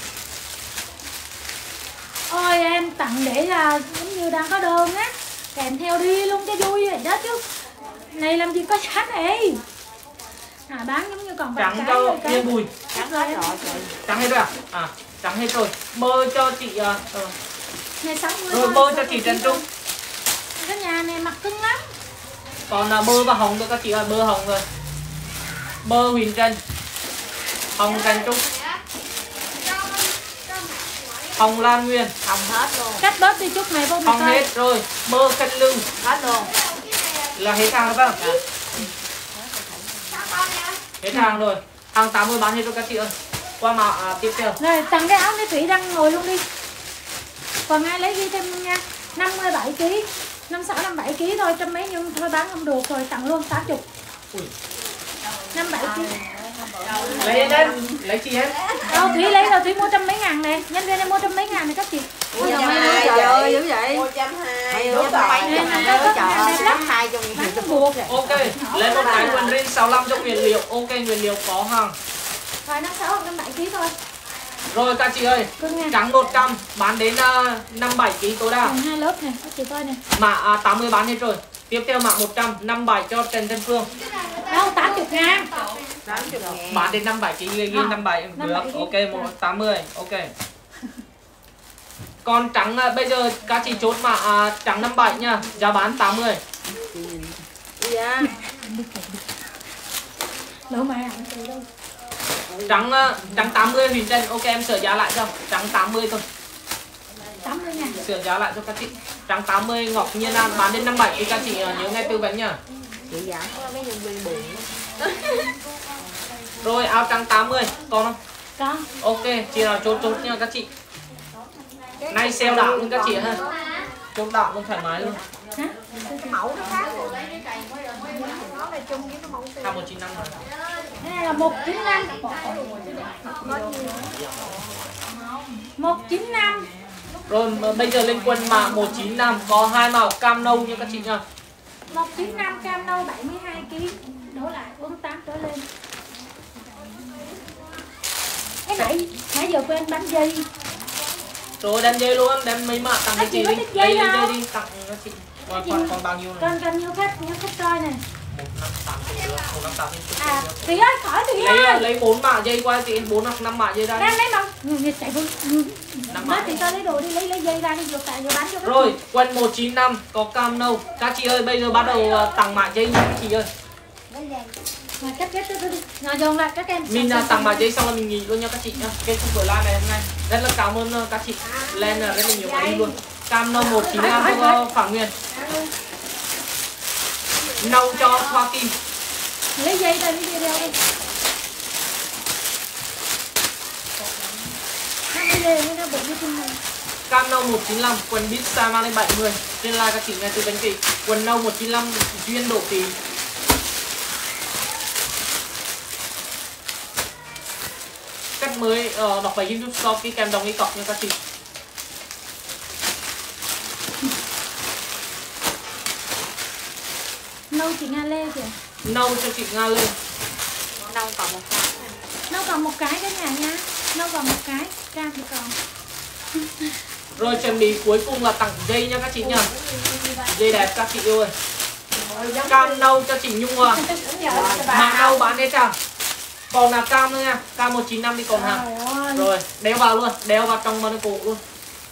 Ôi em tặng để là giống như đang có đơn á, kèm theo đi luôn cho vui vậy đó chứ. Này làm gì có giá này. À bán giống như còn trắng cho Yên Bùi. Trắng hết rồi trời. Trắng hết rồi à? À, trắng hết rồi. Bơ cho chị uh, uh. Này sáu mươi. Rồi bơ cho chị Trần Trung. Cái nhà này mặt cưng lắm. Còn là bơ và hồng cho các chị ơi, bơ hồng rồi. Bơ Huỳnh Trân. Hồng Trần Trung. Hồng Lan Nguyên. Hồng hết luôn. Cắt bớt đi chút này vô Hồng hết rồi. Bơ Cân Lưu. Hết luôn. Là hết hàng rồi phải không? Hết hàng rồi. Hàng tám mươi bán hết rồi các chị ơi. Qua mã à, tiếp theo. Rồi tặng cái áo này Thủy đang ngồi luôn đi. Còn ai lấy ghi thêm nha. năm mươi bảy ki lô gam. năm mươi sáu, năm mươi bảy ki lô gam thôi, trăm mấy nhưng thôi bán không được rồi, tặng luôn tám mươi. Ui. năm mươi bảy ki lô gam. Lấy hết, lấy chị hết. Đâu Thủy lấy rồi, Thủy mua trăm mấy ngàn này. Nhân viên em mua trăm mấy ngàn này các chị. Ủa sao mấy đứa trời ơi dữ vậy? một trăm hai mươi. Đúng rồi. Trời ơi, sắp hai trong Bán không buộc. Ok, lấy một cái quần rin sáu mươi lăm cho nguyên liệu. Ok, nguyên liệu có hàng. Rồi năm mươi sáu hoặc năm mươi bảy ki lô gam thôi. Rồi các chị ơi, trắng một trăm bán đến uh, năm mươi bảy ki lô gam tối đa. Còn hai lớp này, các chị coi này. Mã à, tám mươi bán hết rồi. Tiếp theo mã một trăm, năm mươi bảy cho Trần Tân Phương. Đâu tám mươi ngàn. tám mươi ngàn. Bán đến năm mươi bảy ki lô gam, năm mươi bảy được. Ok, một tám mươi. Ok. Còn trắng uh, bây giờ các chị chốt mã uh, trắng năm mươi bảy nha, giá bán tám mươi. Dạ. Lỡ mày ăn từ đâu. Trắng uh, trắng tám mươi Huỳnh Trân. Ok em sửa giá lại cho. Trắng tám mươi thôi. tám mươi ngàn. Sửa giá lại cho các chị. Trắng tám mươi Ngọc Nhiên An bán đến năm mươi bảy thì các chị uh, nhớ nghe tư vấn nha. Chị giảm có mấy nhân viên buồn. Rồi áo trắng tám mươi còn không? Có. Ok, chị nào chốt chốt nha các chị. Nay sale đạo luôn các chị ha. Chốt đạo luôn thoải mái luôn. Hả? Cái mẫu nó khác rồi. Nó là chung với cái mẫu tiền. hai một chín năm rồi. Cái này là một chín năm. một chín năm. Rồi bây giờ lên quân mã một chín năm có hai màu cam nâu nha các chị nha. một chín năm cam nâu bảy mươi hai ki lô gam. Đổ lại bốn mươi tám trở lên. Cái nãy nãy giờ quên bán dây. Rồi đem dây luôn, đem mấy mã tặng cho chị đi. Lấy Lấy dây dây đi tặng các chị. Còn còn, còn bao nhiêu này? Con con nhiêu khách, nhiêu khách coi này. một năm tám một năm tám À, Thủy ơi, khỏi Thủy lấy ơi. lấy bốn mã dây qua chị, bốn hoặc năm mã dây ra. Đem lấy mà. Người chạy vui. Năm Nói mã. thì coi lấy đồ đi, lấy lấy dây ra đi rồi tại rồi bán cho. Rồi, quân một chín năm có cam nâu. Các chị ơi bây giờ bắt đầu tặng mã dây nha các chị ơi. Mà cắt kết đi. Rồi dồn lại các em. Mình uh, tặng mã giấy xong là mình nghỉ luôn nha các chị nhá. Kết thúc buổi live ngày hôm nay. Rất là cảm ơn uh, các chị. Lên uh, rất là nhiều mã đi luôn. Cam nâu một chín năm cho Phạm Nguyên. Nâu cho Hoa Kim. Lấy dây ra, lấy dây ra đi. Lấy dây nó bộ đi trên này. Cam nâu một chín năm, quần bít size mang lên bảy mươi. Trên live các chị nghe tư vấn kỹ. Quần nâu một chín năm duyên độ tí. Cách mới uh, đọc bài YouTube Shop cái kèm đồng cái cọc nha các chị. Nâu chị Nga Lê kìa. Nâu cho chị Nga Lê. Nâu còn một cái. Nâu còn một cái cái nhà nha. Nâu còn một cái, cam thì còn. Rồi chuẩn bị cuối cùng là tặng dây nha các chị nha. Dây đẹp các chị ơi. Cam nâu cho chị Nhung Hoàng. Mã nâu bán hết chưa? Còn là cam nữa nha. Cam một chín năm đi còn hàng. Rồi đeo vào luôn, đeo vào trong mâm cổ luôn.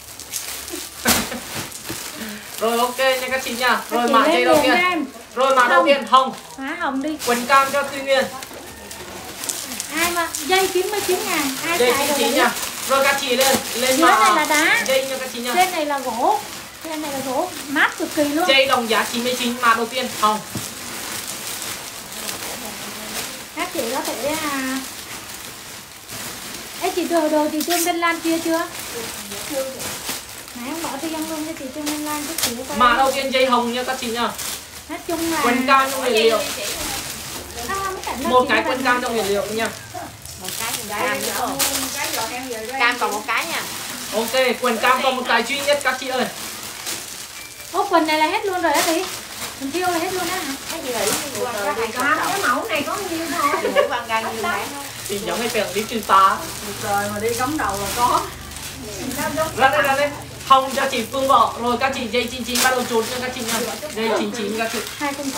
Rồi ok nha các chị nha. Rồi mã dây đầu tiên. Rồi mã đầu tiên hồng. Hóa hồng đi. Quần cam cho Tuy Nguyên. Ai mà dây chín mươi chín ngàn. Ai Dây xài chín mươi chín rồi nha. Rồi các chị lên lên Dưới này là đá. dây nha các chị nha. Trên này là gỗ. Trên này là gỗ mát cực kỳ luôn. Dây đồng giá chín mươi chín, mã đầu tiên hồng. Các chị có thể à... Ê chị đồ đồ chị Trương Thanh Lan chia chưa? Nãy em bỏ tiền luôn cho chị Trương Thanh Lan chút xíu. Mã đầu tiên dây hồng nha các chị nha. Nói chung là Quần cao trong nguyên liệu. Một cái quần cao trong nguyên liệu nha. Một cái cùng cam đúng không? Cam còn một cái nha. Ok, quần cam còn một cái duy nhất các chị ơi. Ô quần này là hết luôn rồi á chị. Mình tiêu là hết luôn á hả? Cái gì vậy? Cái mẫu này có nhiêu thôi. Mũi bằng gan như vậy. Thì giống cái tiền đi trừ tá. Rồi mà đi cắm đầu là có. Ra đây ra đây. Hồng cho chị Phương Võ. Rồi các chị dây chín chín bắt đầu chốt nha các chị nha. Dây chín chín các chị. Hai con.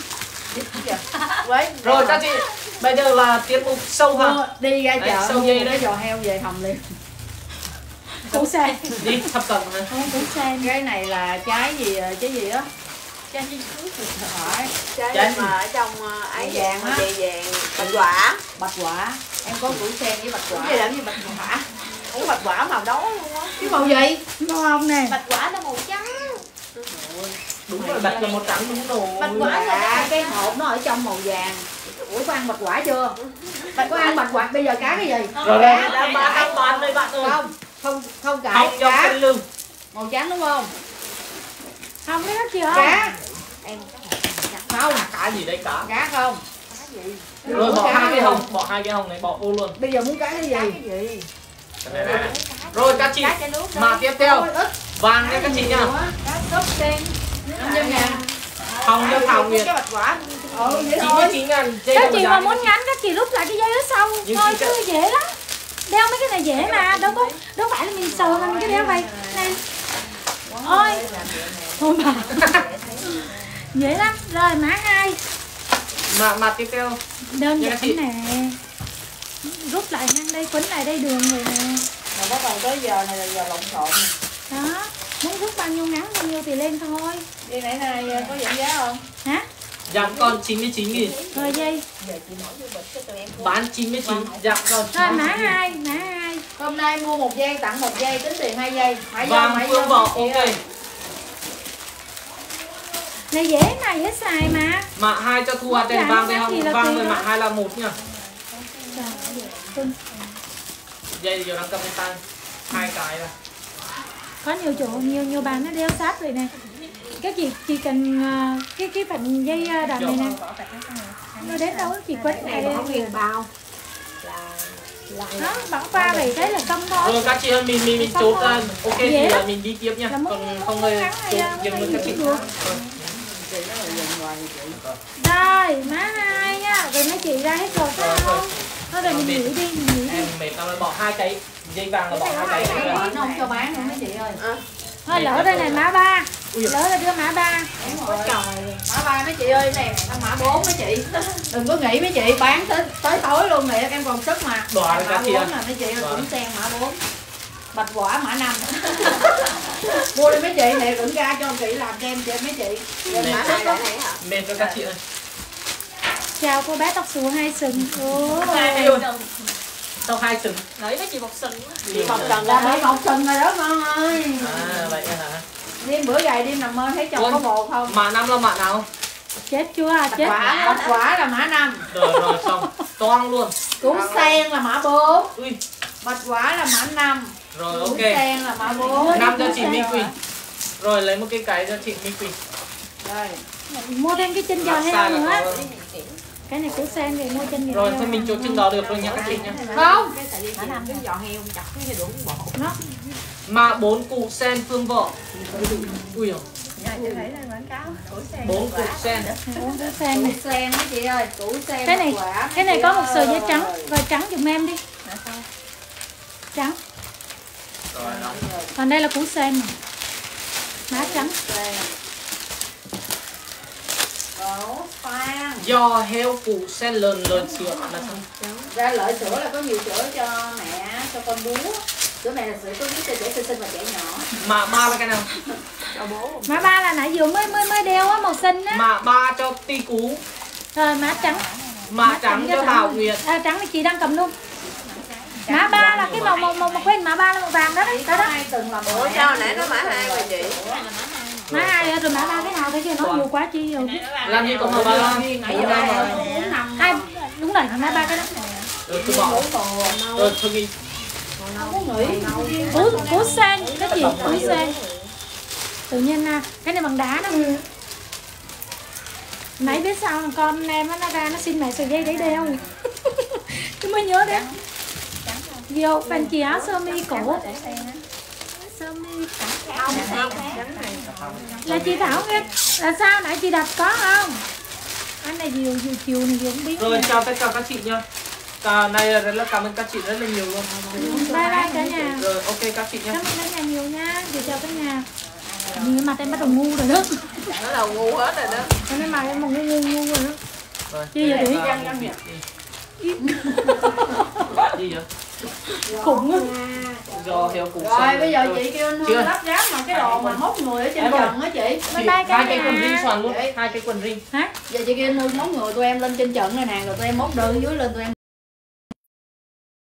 Rồi các chị, bây giờ là tiết mục sâu hả? Đi ra Đấy, chợ sâu dây đấy. giò heo về hầm liền. Củ sen. Đi thập cẩm hả? Không củ sen. Cái này là trái gì trái gì á? Trái gì phải. Trái mà ở trong ấy vàng mà về vàng bạch quả. Bạch quả. Em có củ sen với bạch quả. Cái gì làm gì bạch quả? Ủa bạch quả màu đó luôn á. Cái màu gì? Màu hồng nè. Bạch quả nó màu trắng. Đúng rồi, bạch là một trắng đúng rồi. Bạch quả là cái hộp nó ở trong màu vàng. Ủa có ăn bạch quả chưa? Bạch có ăn bạch quả bây giờ cá cái gì? Rồi đây, đang bán đang bán đây bạn ơi. Không, không không cải. Hồng cho Cá cân lưng. màu trắng đúng không? Không biết các chị ơi. Cá. Em Không, Cá gì đây cá? cá không? Rồi bỏ Cá hai cái không? hồng, bỏ hai cái hồng này bỏ vô luôn. Bây giờ muốn cá cái gì? cái gì? Đây, đây, đây. Rồi các chị, Cá chai nước đó. mà tiếp theo Ôi, ít. vàng nha các chị nha. Cá cốp sen. năm trăm ngàn. Hồng cho Thảo Nguyệt Cái bạch quả. Ừ, vậy chín mươi thôi. chín ngàn. Dây Các đồng chị giá mà nha muốn các chị. ngắn các chị rút lại cái dây ở sau. Nhưng Thôi chị chứ dễ lắm. Đeo mấy cái này dễ mà, đâu có đâu phải là mình sờ mà mình cứ đeo vậy. Này. Ôi. Thôi mà. Dễ lắm. Rồi mã hai. Mà mà tiếp theo Đơn Dạ, giản chị. nè. Rút lại ngang đây, quấn lại đây đường rồi nè. Mà bắt đầu tới giờ này là giờ lộn xộn. Đó. Muốn rút bao nhiêu ngắn bao nhiêu thì lên thôi. Đi nãy nay có giảm giá không? Hả? giảm còn chín mươi chín nghìn. Rồi dây. Bán chín mươi chín, giảm còn chín Rồi mươi mã chín. hai, mã hai. Hôm nay mua một dây tặng một dây tính tiền hai dây. Hải Vàng Hải Phương Võ, chị ok. ơi. Này dễ mà, dễ xài mà. Mã hai cho thu hoạch Dạ, đèn vàng với giá thì hồng là vàng tùy với đó. mã hai là một nha. Cưng. Dây giờ đang cầm trên tay. Hai cái là. Có nhiều chỗ, nhiều nhiều bạn nó đeo sát vậy nè. Các chị chỉ cần ờ, cái cái phần dây ờ, đằng này nè. Nó đến đâu chị quấn này đây. Huyền bao. Đó, bắn qua vậy thấy là xong thôi. Rồi các chị ơi, mình mình mình Xong chốt rồi. uh, ok Dễ thì lắm. là mình đi tiếp nha. Là muốn- Còn muốn không hơi ngắn này chốt ra, dừng muốn với các chị. được. Rồi. Rồi, má hai nha. Rồi mấy chị ra hết rồi phải Rồi, rồi. không? Thôi rồi mình nghỉ đi, mình nghỉ đi. Em mệt lắm rồi, bỏ hai cái dây vàng là bỏ hai cái này Nó ra. không cho bán nữa mấy chị ơi. Thôi lỡ đây này má ba. Ui giời. Lỡ là đưa má ba. Mã ba mấy chị ơi nè, mã bốn mấy chị. Đừng có nghĩ mấy chị bán tới tới tối luôn nè, em còn sức mà. Đỏ rồi Mã các chị bốn ơi. là mấy chị ơi Đỏ. cũng sen mã bốn. Bạch quả mã năm. Mua đi mấy chị nè, đừng ra cho chị làm cho em chị mấy chị. Mệt, Mã hai lại này hả? mệt cho các chị ơi. Chào cô bé tóc xù hai sừng. Ồ. Hai ơi. Sau hai sừng. Đấy mấy chị bọc sừng á. Chị bọc cần Là là bảy một sừng rồi đó con ơi. À vậy hả? Đêm bữa gầy đêm nằm mơ thấy chồng Ôi. có bồ không? Mã năm là mã nào? Chết chưa à, chết. Quả, bạch quả là mã năm. Rồi rồi xong. Toang luôn. Củ sen là mã bốn. Ui. Bạch quả là mã năm. Rồi Củ ok. sen là mã bốn. Năm cho chị Minh Quỳnh. Rồi lấy một cái cái cho chị Minh Quỳnh. Rồi. Mua thêm cái chân giò Lát xa heo là nữa. có- Cái này củ sen rồi mua chân giò Rồi heo. thôi mình chốt chừng đó được rồi nha các chị nha. Không. Mã năm cái giò heo chặt cái đủ bộ. Nó. Mã bốn củ sen Phương Võ. Ui giời. bốn củ sen. Bốn củ sen này. Củ sen mấy chị ơi, củ sen Cái này, bạch quả, cái này mấy có chị một sợi dây ơi. trắng. Rồi trắng giùm em đi. Trắng. Rồi đó. Còn đây là củ sen này. Má trắng. Sen. Củ khoan. Giò heo củ sen lợn lợn sữa là xong. Ra lợi sữa là có nhiều sữa cho mẹ, cho con bú. Sữa này là sữa có giúp cho trẻ sơ sinh và trẻ nhỏ. Mã ba là cái nào? Má ba là nãy vừa mới mới mới đeo á, màu xanh á. Mã ba cho ti cú. Rồi má trắng. Mã trắng cho Thảo Nguyệt. À, trắng thì chị đang cầm luôn. Mã ba là cái màu màu màu màu quên, mã ba là màu vàng đó đó. Đó, đó. từng là Ủa sao hồi nãy nó mã hai mà chị? Mã hai rồi mã ba cái nào thấy chưa, nói nhiều quá chi rồi. Làm gì có màu ba. nãy giờ ai bốn năm Ai đúng rồi, mã ba cái đó. Rồi tôi bỏ. Rồi thôi đi. không có nghĩ. Cú cú sen, cái gì? Cú sen. Tự nhiên à, cái này bằng đá đó. Nãy biết sao con em nó ra nó xin mẹ sợi dây để đeo. Tôi mới nhớ đấy. Vô phần chỉ áo sơ mi cổ. Sơ mi Không, không. là chị Thảo biết là sao nãy chị đặt có không? Anh này nhiều nhiều chiều này cũng biết. Rồi chào tất cả các chị nha. Cả này rất là cảm ơn các chị rất là nhiều luôn. Bye bye cả nhà. Rồi ok các chị nha. Cảm ơn cả nhà nhiều nha. Chị chào cả nhà. Nhìn mặt em bắt đầu ngu rồi đó. Nó đầu ngu hết rồi đó. Em nói mặt em một ngu ngu ngu rồi đó. Rồi. Chi vậy chị? Gì vậy? Khủng á. Do heo củ Rồi bây giờ chị kêu anh Chưa. Hương lắp ráp mà cái đồ mà mốt người ở trên Em ơi. trần á chị. Bye bye cả Hai cái quần nhà. ring xoàn luôn, Vậy. hai cái quần ring. Hả? Giờ chị kêu anh Hương mốt người tụi em lên trên trận này nè, rồi tụi em mốt đơn dưới lên tụi em